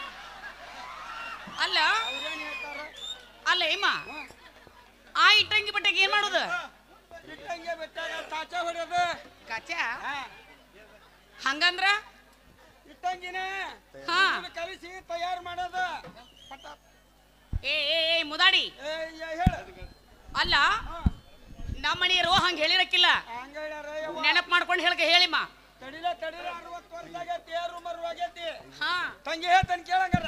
ಅಲ್ಲ ಅವ್ರೇನ್ ಹೇಳ್ತಾರ ಅಲ್ಲ ಯಮ್ಮ ಆ ಇಟ್ಟಂಗಿ ಬಟ್ಟೆಗೆ ಏನ್ ಮಾಡೋದು ಇಟ್ಟಂಗಿ ಬಿಟ್ಟಾಗ ತಾಚ ಹೊಡೆಯೋದು ಕಾಚ ಹಂಗಂದ್ರ ಇಟ್ಟಂಗಿನೇ ಹಾ ಕಲಿಸಿ ತಯಾರು ಮಾಡೋದು ಏ ಏ ಮುದಾಡಿ ಹೇಳ ಅಲ್ಲ ನಮ್ಮ ಮನೆಯರು ಹಂಗ ಹೇಳಿರಕ್ಕಿಲ್ಲ ಹಂಗ ಹೇಳ್ಯಾರ ನೆನಪು ಮಾಡ್ಕೊಂಡು ಹೇಳಕ ಹೇಳಿಮ್ಮ ತಡಿಲ ತಡಿಲ ಅರವತ್ತು ವರ್ಷ ಆಗೈತಿ ಯಾರು ಮರು ಆಗೈತಿ ಹಾ ತಂಗಿ ಹೇಳ್ತಾನೆ ಕೇಳಂಗಾರ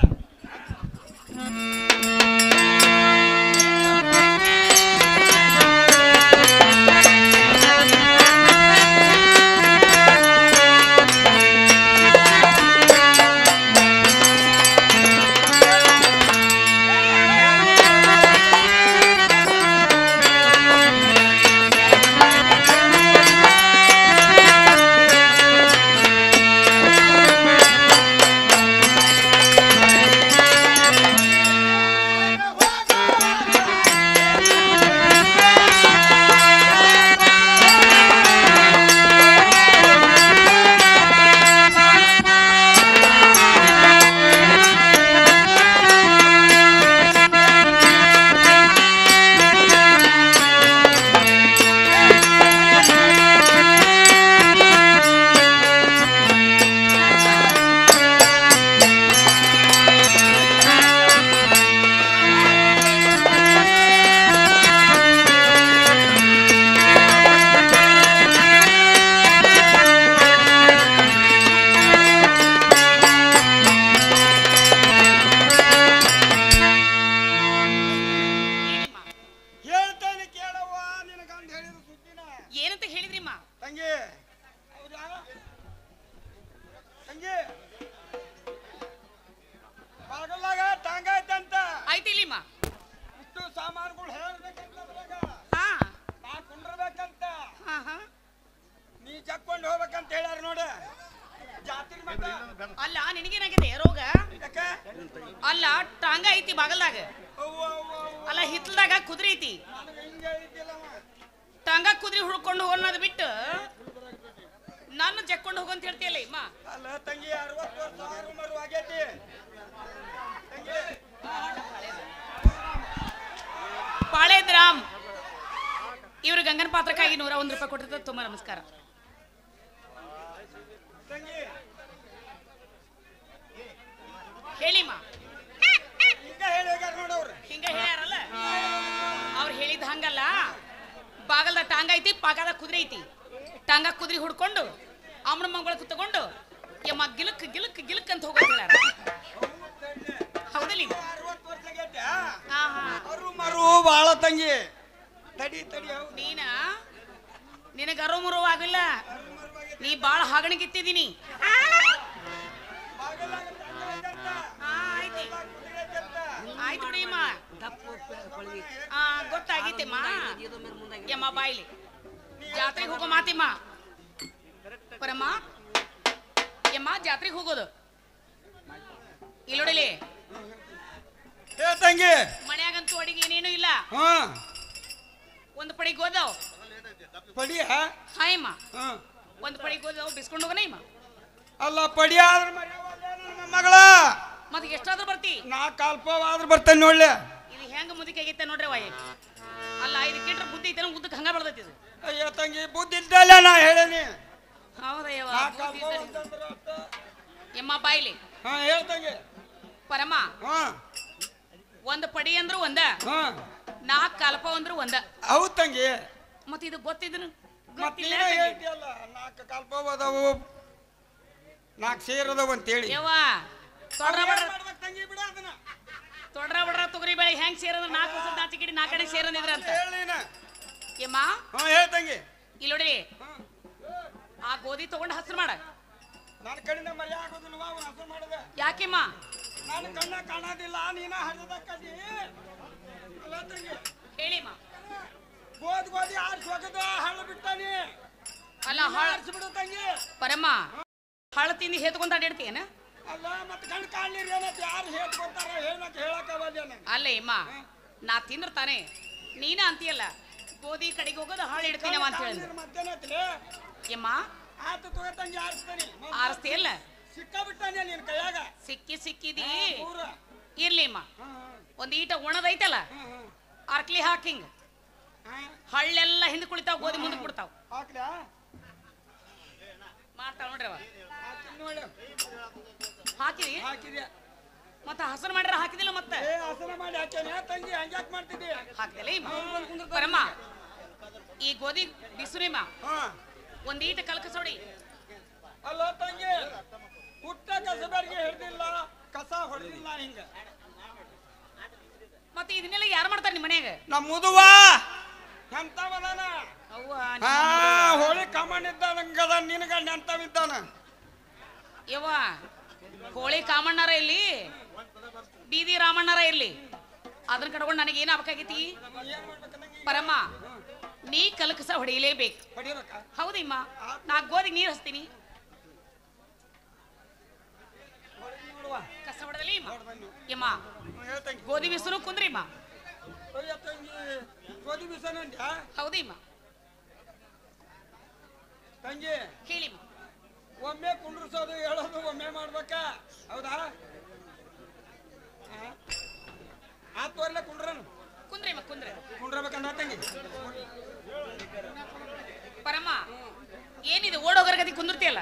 ಅಂತ ಹೇಳ್ಯಾರ ನೋಡ ಜಾತ್ರೆ ಮಟ್ಟ ಅಲ್ಲ ನಿನಗೇನಾಗಿದೆ ರೋಗ ಯಾಕ ಅಲ್ಲ ಟಾಂಗ ಐತಿ ಬಾಗಲ್ದಾಗ ಅಲ್ಲ ಹಿತ್ತಲ್ದಾಗ ಕುದುರೆ ಐತಿ ಟಾಂಗ ಕುದುರೆ ಹುಡ್ಕೊಂಡು ಹೋಗೋದು ಬಿಟ್ಟು ನಾನು ಜಕ್ಕೊಂಡು ಹೋಗಂತ ಹೇಳ್ತೀಯಲ್ಲ ಇಮ್ಮ ಅಲ್ಲ ತಂಗಿ ಅರವತ್ತು ವರ್ಷ ಆರು ಮರು ಆಗೈತಿ ಪಾಳೇದ್ರಾಮ್ ಇವ್ರು ಗಂಗನ ಪಾತ್ರಕ್ಕಾಗಿ ನೂರ ಒಂದು ರೂಪಾಯಿ ಕೊಟ್ಟಿರ್ತಾರೆ. ತುಂಬಾ ನಮಸ್ಕಾರ. ಹೇಳಿಮ್ಮ ಹಿಂಗ ಹೇಳ್ಯಾರಲ್ಲ ಅವ್ರು ಹೇಳಿದ ಹಂಗಲ್ಲ. ಬಾಗಲ್ದ ಟಾಂಗ ಐತಿ ಪಾಗದ ಕುದುರೆ ಐತಿ. ಟಾಂಗ ಕುದುರೆ ಹುಡ್ಕೊಂಡು ಅಮ್ಮನ ಮಗಳ ಕುತ್ಕೊಂಡು ಯಮ್ಮ ಗಿಲಕ್ ಗಿಲಕ್ ಗಿಲಕ್ ಅಂತ ಹೋಗೋದು ಹೇಳ್ಯಾರ. ಹೌದಲ್ಲ ಮರು ಬಾಳ ತಂಗಿ ತಡಿ ತಡಿ ನೀನ ನಿನಗ ಅರೋ ಮರೋ ಆಗಿಲ್ಲ. ನೀ ಬಾಳ ಹಾಗಣಿಗಿತ್ತಿದ್ದೀನಿ. ಆಯ್ತು ಬಿಡಿಮ್ಮ ಗೊತ್ತಾಗೈತಿಮ್ಮ. ಯಮ್ಮ ಬಾಯ್ಲಿ ಜಾತ್ರೆಗೆ ಹೋಗೋ ಮಾತಿಮ್ಮ ಪರಮ್ಮ ಯಮ್ಮ ಜಾತ್ರೆಗೆ ಹೋಗೋದು ಇಲ್ಲೊಡಲಿ ತಂಗಿ ಮನ್ಯಾಗಂತೂ ಅಡಿಗೆ ಏನೇನು ಇಲ್ಲ. ಹಾ ಒಂದು ಪಡಿ ಗೋದವ್ ಪಡಿಯ ಹಾಯಮ್ಮ ಒಂದು ಪಡಿ ಗೋದವ್ ಬಿಸ್ಕೊಂಡು ಹೋಗೋಣ ಇಮ್ಮ. ಅಲ್ಲ ಪಡಿ ಆದ್ರ ಮಗಳ ಮತ್ತೆ ಎಷ್ಟಾದ್ರೂ ಬರ್ತಿ ನಾ ಕಾಲ್ಪವಾದ್ರ ಬರ್ತೇನೆ ನೋಡ್ಲಿ. ಇದು ಹೆಂಗ ಮುದುಕಿ ಆಗೈತೆ ನೋಡ್ರಿ ವಾಯ್. ಅಲ್ಲ ಇದು ಕೆಟ್ರ ಬುದ್ಧಿ ಐತೆ ಉದ್ದಕ್ಕೆ ಹಂಗ ಬೆಳ್ದೈತಿ ಇದು. ಅಯ್ಯೋ ತಂಗಿ ಬುದ್ಧಿ ಇದ್ದಲ್ಲ ನಾ ಹೇಳೇನಿ. ಹೌದಯ್ಯವ ಎಮ್ಮ ಬಾಯ್ಲಿ. ಹಾ ಹೇಳ್ತಂಗಿ ಪರಮ ಹಾ ಒಂದು ಪಡಿ ಅಂದ್ರು ಒಂದ ಹಾ ನಾಲ್ಕು ಕಾಲ್ಪ ಅಂದ್ರು ಒಂದ. ಹೌದ್ ತಂಗಿ ಮತ್ತೆ ಇದು ಗೊತ್ತಿದ್ರು ಗೊತ್ತಿಲ್ಲ ಹೇಳ್ತಿಯಲ್ಲ ನಾಲ್ಕು ಕಾಲ್ಪವ ಅದಾವು ನಾಲ್ಕು ಸೇರದವು ಅಂತೇಳಿ. ಯವ್ವ ತೊಡ್ರ ಬಡ್ರ ತಂಗಿ ಬಿಡ ಅದನ್ನ ತೊಡ್ರ ಬಡ್ರ ತೊಗರಿ ಬೆಳೆ ಹೆಂಗ್ ಸೇರದ ನಾಲ್ಕು ವರ್ಷದ ನಾಚಿಕಿಡಿ ನಾಲ್ಕು ಕಡೆ ಸೇರಂದಿದ್ರ ಅಂತ ಹೇಳಿನ. ಯಮ್ಮ ಹಾ ಹೇಳ್ತಂಗಿ ಇಲ್ಲಿ ನೋಡಿ ಆ ಗೋಧಿ ತಗೊಂಡು ಹಸ್ರು ಮಾಡ. ನನ್ನ ಕಡೆಯಿಂದ ಮರ್ಯ ಆಗೋದಿಲ್ವಾ ಅವನು ಹಸರು ಮಾಡಿದೆ. ಯಾಕೆಮ್ಮ ನಾನು ಕಣ್ಣ ಕಾಣೋದಿಲ್ಲ ನೀನ ಹರಿದ ಕಡಿ ಅಲ್ಲ ತಂಗಿ ಹೇಳಿಮ್ಮ. ಗೋದ್ ಗೋಧಿ ಆರ್ಸಿ ಹೋಗದ ಹಳ್ಳ ಬಿಟ್ಟಾನಿ ಅಲ್ಲ ಹಾಳ ಬಿಡು ತಂಗಿ. ಪರಮ್ಮ ಹಾಳ ತಿಂದು ಹೇತ್ಕೊಂತ ಅಡ್ಯಾಡ್ತೀಯನ. ಅಲ್ಲ ಮತ್ತೆ ಕಣ್ ಕಾಣ್ಲಿರಿ ಏನಂತ ಯಾರು ಹೇಳ್ಕೊತಾರ ಹೇಳಕ್ ಹೇಳಕ್ ಅಲ್ಲ ಇಮ್ಮ ನಾ ತಿಂದ್ರ ತಾನೆ ನೀನ ಅಂತೀಯಲ್ಲ ಗೋಧಿ ಕಡೆಗೆ ಹೋಗೋದು ಹಾಳು ಇಡ್ತೀನವ ಅಂತ ಹೇಳಿದ್ರು. ಮತ್ತೇನತ್ಲಿ ಯಮ್ಮ ಆತ ತಗೋ ತಂಗಿ ಆರಿಸ್ತಾನಿ ಆರಿಸ್ತೀಯಲ್ಲ ಸಿಕ್ಕ ಬಿಟ್ಟಾನೆ ನಿನ್ ಕೈಯಾಗ ಸಿಕ್ಕಿ ಸಿಕ್ಕಿದಿ ಪೂರ. ಇರ್ಲಿ ಅಮ್ಮ ಒಂದ್ ಈಟ ಒಣದೈತಲ್ಲ ಅರ್ಕ್ಲಿ ಹಾಕಿಂಗ್ ಹಳ್ಳೆಲ್ಲ ಹಿಂದ್ ಕುಳಿತಾವ್ ಗೋಧಿ ಮುಂದಕ್ಕೆ ಬಿಡ್ತಾವ್ ಹಾಕ್ಲ್ಯಾ ಮಾಡ್ತಾವ ನೋಡ್ರವ. ನೋಡಿ ಹಾಕಿದಿ ಹಾಕಿದ್ಯಾ ಮತ್ತೆ ಹಸರು ಮಾಡ್ರ ಹಾಕಿದಿಲ್ಲ ಮತ್ತೆ ಏ ಹಸನ ಮಾಡಿ ಹಾಕ್ಯಾನೆ ತಂಗಿ ಹಂಗ್ಯಾಕ್ ಮಾಡ್ತಿದ್ದಿ. ಹಾಕ್ದಿಲ್ಲ ಇಮ್ಮ ಪರಮ್ಮ ಈ ಗೋಧಿ ಬಿಸುರಿಮ್ಮ ಹಾ ಒಂದ್ ಈಟ ಕಲ್ಕಸೋಡಿ. ಅಲ್ಲ ತಂಗಿ ಹುಟ್ಟ ಕಸಬರಿಗೆ ಹಿಡ್ದಿಲ್ಲ ಕಸ ಹೊಡೆದಿಲ್ಲ ಹಿಂಗ. ಮತ್ತೆ ಇದನ್ನೆಲ್ಲ ಯಾರು ಮಾಡ್ತಾರ ನಿಮ್ಮ ಮನ್ಯಾಗ? ನಮ್ಮ ಮುದುವ ಎಂತವದಾನ ಅವ್ವ ಹಾ ಹೋಳಿ ಕಮಂಡ್ ಇದ್ದಂಗದ ನಿನಗ ನೆಂತವಿದ್ದಾನ. ಯವ್ವ ಹೋಳಿ ಕಾಮಣ್ಣರ ಇಲ್ಲಿ ಬೀದಿ ರಾಮಣ್ಣರ ಇಲ್ಲಿ ಅದನ್ನ ಕಟ್ಕೊಂಡು ನನಗೆ ಏನ್ ಆಗ್ಬೇಕಾಗೈತಿ ಪರಮ್ಮ ನೀ ಕಲಕಸ ಹೊಡೆಯಲೇಬೇಕು. ಹೊಡಿಯಬೇಕ ಹೌದಿಮ್ಮ ನಾ ಗೋಧಿ ನೀರ್ ಹಚ್ತೀನಿ ಕಸ ಹೊಡೆದಲಿ ಯಮ್ಮ ಹೇಳ್ತಂಗಿ ಗೋಧಿ ಬಿಸಿಲು ಕುಂದ್ರಿಮ್ಮ. ತಂಗಿ ಗೋಧಿ ಬಿಸನಂದ್ಯಾ ಹೌದಿಮ್ಮ ತಂಗಿ ಹೇಳಿಮ್ಮ. ಒಮ್ಮೆ ಕುಂಡ್ರಸೋದು ಹೇಳೋದು ಒಮ್ಮೆ ಮಾಡ್ಬೇಕ ಹೌದಾ? ಆ ತೋರ್ಲೆ ಕುಂಡ್ರನು ಕುಂದ್ರಿಮ್ಮ ಕುಂದ್ರೆ ಕುಂಡ್ರಬೇಕಂದ ತಂಗಿ ಪರಮ್ಮ ಏನಿದೆ ಓಡೋಗರ ಗತಿ ಕುಂದಿರ್ತಿಯಲ್ಲ.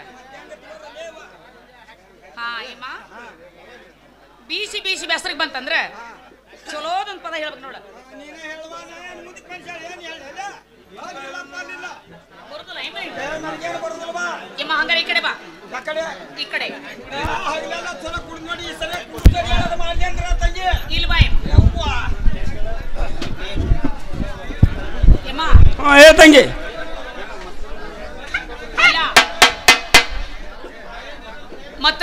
ಹಾ ಇಮ್ಮ ಬೀಸಿ ಬೀಸಿ ಬೇಸರಿಗೆ ಬಂತಂದ್ರ ಚಲೋದೊಂದು ಪದ ಹೇಳ್ಬೇಕು ನೋಡ. ನೀನೇ ಹೇಳುವಾನ ಮುಂದಕ್ಕೆ ಮನುಷ್ಯ ಏನು ಹೇಳಿಲ್ಲ ಬರುದಿಲ್ಲ ನನಗೇನು ಬರುದಿಲ್ವಾ ಇಮ್ಮ ಹಂಗಾರ ಈ ಕಡೆ ಬಾ ಆ ಕಡೆ ಈ ಕಡೆ ಹಗಲೆಲ್ಲ ಚಲೋ ಕುಡಿದು ನೋಡಿ ಈ ಸಲ ಕುಡಿದು ಹೇಳೋದು ಮಾಡಿ ಅಂದ್ರ ತಂಗಿ ಇಲ್ಲಿ ಬಾ ಯಮ್ಮ. ಹಾ ಏ ತಂಗಿ ಇಲ್ಲ ಮತ್ತ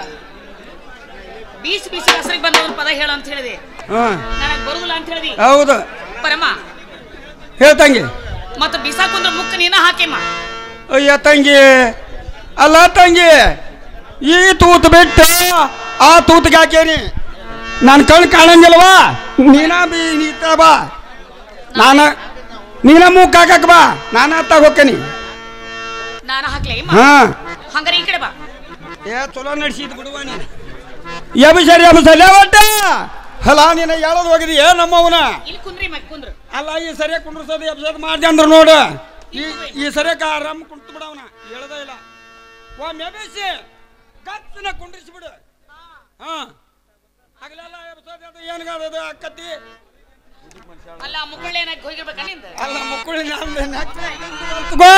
ಬೀಸಿ ಬೀಸಿ ಹೆಸರಿಗೆ ಬಂದ ಒಂದು ಪದ ಹೇಳು ಅಂತ ಹೇಳಿದೆ. ನನಗೆ ಬರುದಿಲ್ಲ ಅಂತ ಹೇಳಿದಿ. ಹೌದು ಪರಮ ಹೇಳ್ತಂಗಿ ಮತ್ತ ಬಿಸಾಕುಂದ್ರ ಮುಕ್ಕ ನೀನ ಹಾಕಿಮ್ಮ. ಅಯ್ಯ ತಂಗಿ ಅಲ್ಲ ತಂಗಿ ಈ ತೂತು ಬಿಟ್ಟು ಆ ತೂತಿಗೆ ಹಾಕೇನಿ ನನ್ನ ಕಣ್ಣು ಕಾಣಂಗಿಲ್ವಾ ನೀನ ಬಿ ನೀತ ಬಾ ನಾನ ನೀನ ಮೂಕ್ ಹಾಕಕ್ ಬಾ ನಾನ ತಗೋಕೇನಿ ನಾನು ಹಾಕ್ಲೇ ಹಾ ಹಂಗಾರೆ ಈ ಕಡೆ ಬಾ ಏ ಚಲೋ ನಡ್ಸಿದ್ ಬಿಡುವ ನೀನು ಎಬಸರಿ ಎಬಸರಿ ಒಟ್ಟ ಅಲ್ಲ ನೀನು ಹೇಳೋದು ಹೋಗಿದೀಯ ನಮ್ಮವನ ಇಲ್ಲಿ ಕುಂದ್ರಿ ಮಗ್ ಕುಂದ್ರು ಅಲ್ಲ ಈ ಸರಿಯಾಗಿ ಕುಂಡ್ರಸೋದು ಎಬ್ಸೋದು ಮಾಡ್ದೆ ಅಂದ್ರೆ ನೋಡು ಈ ಈ ಸರಿಯಾಗಿ ಆರಾಮ್ ಕುಂತು ಬಿಡವನ ಹೇಳದ ಇಲ್ಲ ಒಮ್ಮೆ ಎಬ್ಬಿಸಿ ಗತ್ತಿನ ಕುಂಡ್ರಿಸಿ ಬಿಡು ಹಾ ಹಗಲೆಲ್ಲ ಎಬ್ಸೋದು ಅದು ಏನ್ಗಾದದು ಅಕ್ಕತ್ತಿ ಅಲ್ಲ ಮುಕ್ಕಳ್ಳಿ ಏನಾಗಿ ಹೋಗಿರ್ಬೇಕ ನಿಂದ ಅಲ್ಲ ಮುಕ್ಕುಳಿ ಗೋ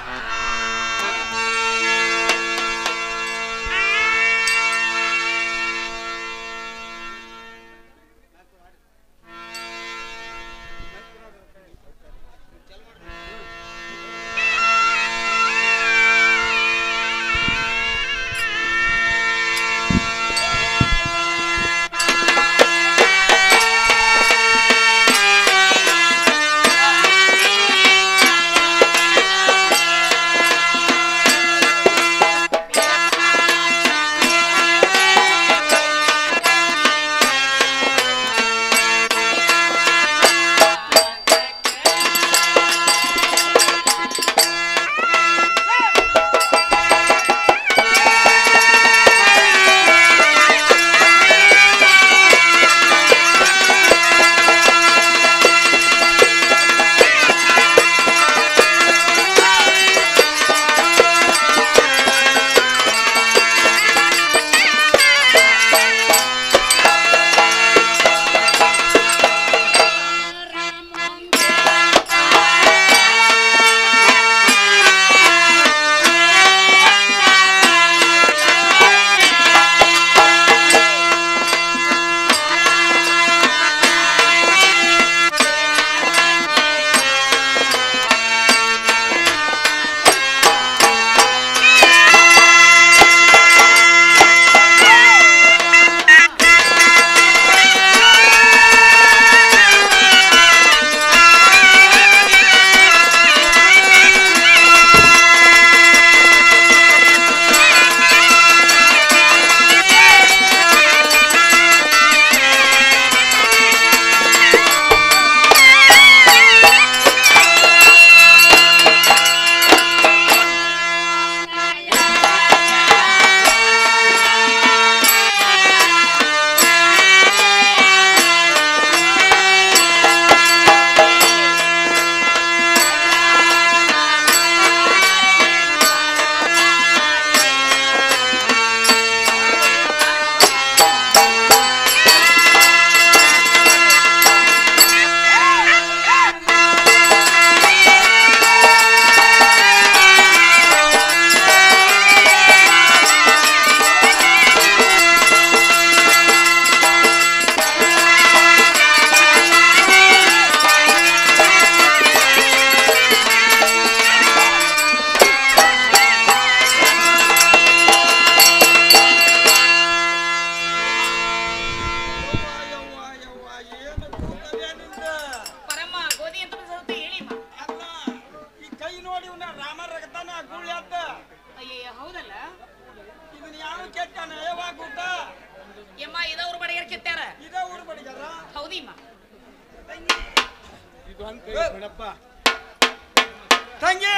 ತಂಗಿ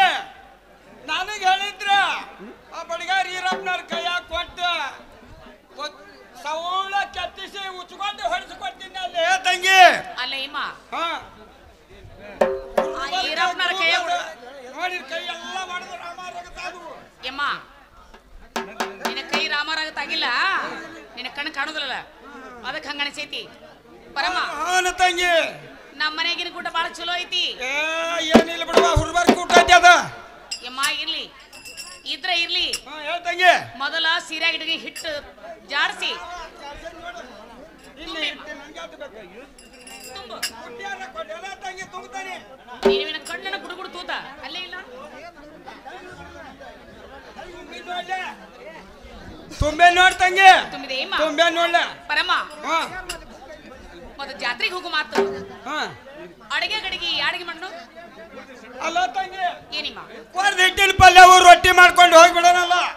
ನನಗೆ ಹೇಳಿದ್ರ ಆ ಬಡಿಗಾರ ಈರಪ್ಪನವ್ರ ಕೈಯಾಗ ಕೊಟ್ಟು ಸೌಳ ಕೆತ್ತಿಸಿ ಉಚ್ಕೊಂಡು ಹೊಡಿಸಿಕೊಡ್ತೀನಿ ಅಲ್ಲಿ ತಂಗಿ ಅಲ್ಲ ಇಮ್ಮ ಹಾ ಈರಪ್ಪನವ್ರ ಕೈಯಾಗ ನೋಡಿ ಕೈ ಎಲ್ಲ ಮಾಡಿದ್ರು ರಾಮಾರಾಗತ್ತಾದು ಯಮ್ಮ ನಿನ್ನ ಕೈ ರಾಮಾರಾಗತ್ತಾಗಿಲ್ಲ ನಿನ್ನ ಕಣ್ಣು ಕಾಣುದಿಲ್ಲ ಅದಕ್ಕೆ ಹಂಗ ಅನಿಸೈತಿ ಪರಮ ಹಾನ ತಂಗಿ ನಮ್ಮ ಮನೆಗಿನ ಕೂಟ ಬಾಳ ಚಲೋ ಐತಿ ಏ ಏನಿಲ್ಲ ಬಿಡುವ ಹುರ್ಬಾರ್ ಕೂಟ ಐತಿ ಅದ ಯಮ್ಮ ಇರ್ಲಿ ಇದ್ರ ಇರ್ಲಿ ಹಾ ಹೇಳ್ ತಂಗಿ ಮೊದಲ ಸೀರೆ ಗಿಡಗಿ ಹಿಟ್ಟು ಜಾಡಿಸಿ ಇಲ್ಲಿ ನನಗೆ ಅದು ಬೇಕು ತುಂಬು ಕುಟ್ಟಿಯಾರ ಕೊಡ್ಯಲ್ಲ ತಂಗಿ ತುಂಬುತ್ತಾನೆ ನೀವಿನ ಕಣ್ಣನ ಗುಡುಗುಡು ತೂತ ಅಲ್ಲೇ ಇಲ್ಲ ತುಂಬೆ ನೋಡ್ ತಂಗಿ ತುಂಬಿದೆ ಇಮ್ಮ ತುಂಬೆ ನೋಡ್ಲ ಪರಮ ಹಾ ಮೊದಲ ಜಾತ್ರೆಗೆ ಹೋಗು ಮಾತು ಹಾ ಅಡಿಗೆ ಗಡಿಗೆ ಅಡಿಗೆ ಮಣ್ಣು ಅಲ್ಲ ತಂಗಿ ಏನಿಮ್ಮ ಒಂದು ಹಿಟ್ಟಿನ ಪಲ್ಯ ರೊಟ್ಟಿ ಮಾಡ್ಕೊಂಡು ಹೋಗ್ಬಿಡೋಣಲ್ಲ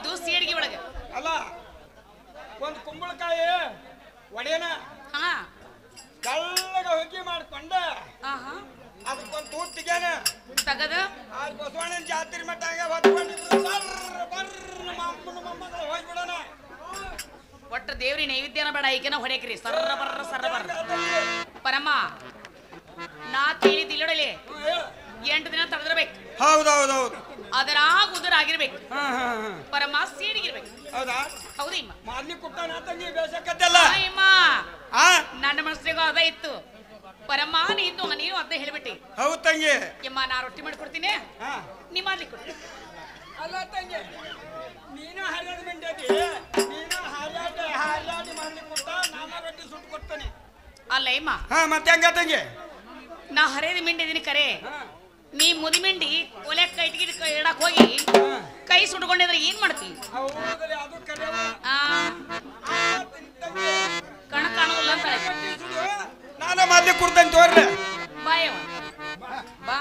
ಇದ್ದು ಸೀಡಿಗೆ ಒಳಗೆ ಅಲ್ಲ ಒಂದು ಕುಂಬಳಕಾಯಿ ಒಡೆಯನ ಹಾ ಕಳ್ಳಗ ಹೊಗಿ ಮಾಡ್ಕೊಂಡ ಆಹಾ ಅದಕ್ಕೊಂದು ತೂತ್ ತೆಗ್ಯಾನ ತಗದ ಆ ಬಸವಣ್ಣನ ಜಾತ್ರೆ ಮಟ್ಟಾಗ ಹೊತ್ಕೊಂಡಿದ್ರು ಬರ್ರ ಬರ್ರ ಮಾಮನ ಮೊಮ್ಮಗಳು ಹೋಗ್ಬಿಡೋಣ ಒಟ್ಟ ದೇವ್ರಿ ನೈವೇದ್ಯನ ಬೇಡ ಈಗಿನ ಹೊಡೆಯಕ್ರಿ ಸರ್ರ ಬರ್ರ ಸರ್ರ ಬರ್ರ ಪರಮ ನಾ ತಿಳಿದಿಲ್ಲಡಲಿ ಎಂಟು ದಿನ ತಡೆದಿರ್ಬೇಕು ಹೌದೌದೌದು ಅದರಾಗ ಉದರ ಆಗಿರ್ಬೇಕು ಹಾ ಹಾ ಹಾ ಪರಮ ಸೀಡಿಗಿರ್ಬೇಕು ಹೌದಾ ಹೌದಾ ಇಮ್ಮ ಮಾರ್ಲಿ ಕುಟ್ಟಾನ ತಂಗಿ ಬೇಸಕ್ಕದ್ದಲ್ಲ ಆ ಇಮ್ಮ ಆ ನನ್ನ ಮನಸ್ಸಿಗೂ ಅದ ಇತ್ತು ಪರಮ ನೀನು ನೀನು ಅದ ಹೇಳ್ಬಿಟ್ಟಿ ಹೌದು ತಂಗಿ ಯಮ್ಮ ನಾ ರೊಟ್ಟಿ ಮಾಡ್ಕೊಡ್ತೀನಿ ಹಾ ನೀ ಮಾಡ್ಲಿಕ್ಕೆ ಕೊಡ್ತೀನಿ ಅಲ್ಲ ತಂಗಿ ನೀನು ಹರಿಯಾಡಿ ಮಂಡ್ಯದಿ ನೀನು ಹರಿಯಾಡಿ ಹರಿಯಾಡಿ ಮಾಡ್ಲಿ ಕೊಟ್ಟ ನಾನು ರೊಟ್ಟಿ ಸುಟ್ಟು ಕೊಡ್ತೇನೆ ಅಲ್ಲ ಇಮ್ಮ ಹಾ ಮತ್ತೆ ಹಂಗ ತಂಗಿ ನಾ ಹರಿಯದ ಮಿಂಡಿದೀನಿ ಕರೆ ಹಾ ನೀ ಮುದಿ ಮಿಂಡಿ ಒಲೆ ಕೈ ಇಟ್ಕಿ ಇಡಕ್ ಹೋಗಿ ಕೈ ಸುಟ್ಕೊಂಡಿದ್ರೆ ಏನ್ ಮಾಡ್ತಿ ಹೌದಲ್ಲ ಅದು ಕರೆ ಆ ತಂಗಿ ಕಣ ಕಾಣೋಲ್ಲ ಅಂತ ರೊಟ್ಟಿ ಸುಡು ನಾನು ಮಾಡ್ಲಿ ಕೊಡ್ತೇನೆ ತೋರ್ರಿ ಬಾಯವ ಬಾ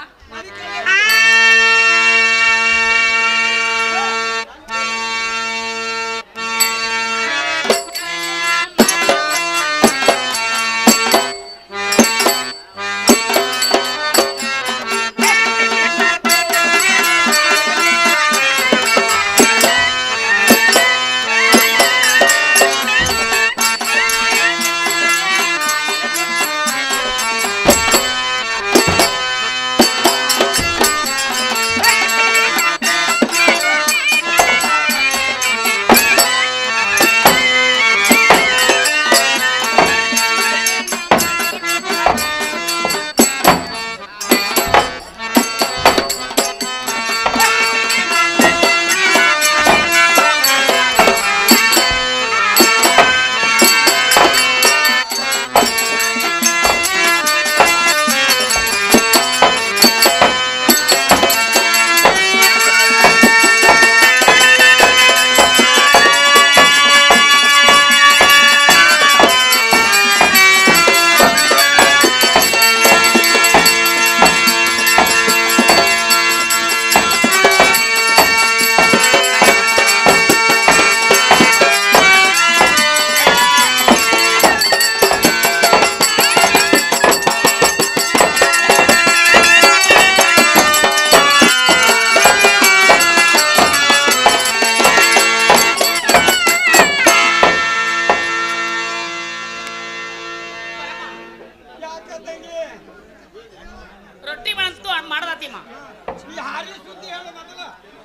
ರೊಟ್ಟಿ ಮಾಡಂತೂ ಮಾಡದಾತಿಮ್ಮ ಈ ಹಾರಿ ಸುದ್ದಿ ಹೇಳು ಮೊದಲ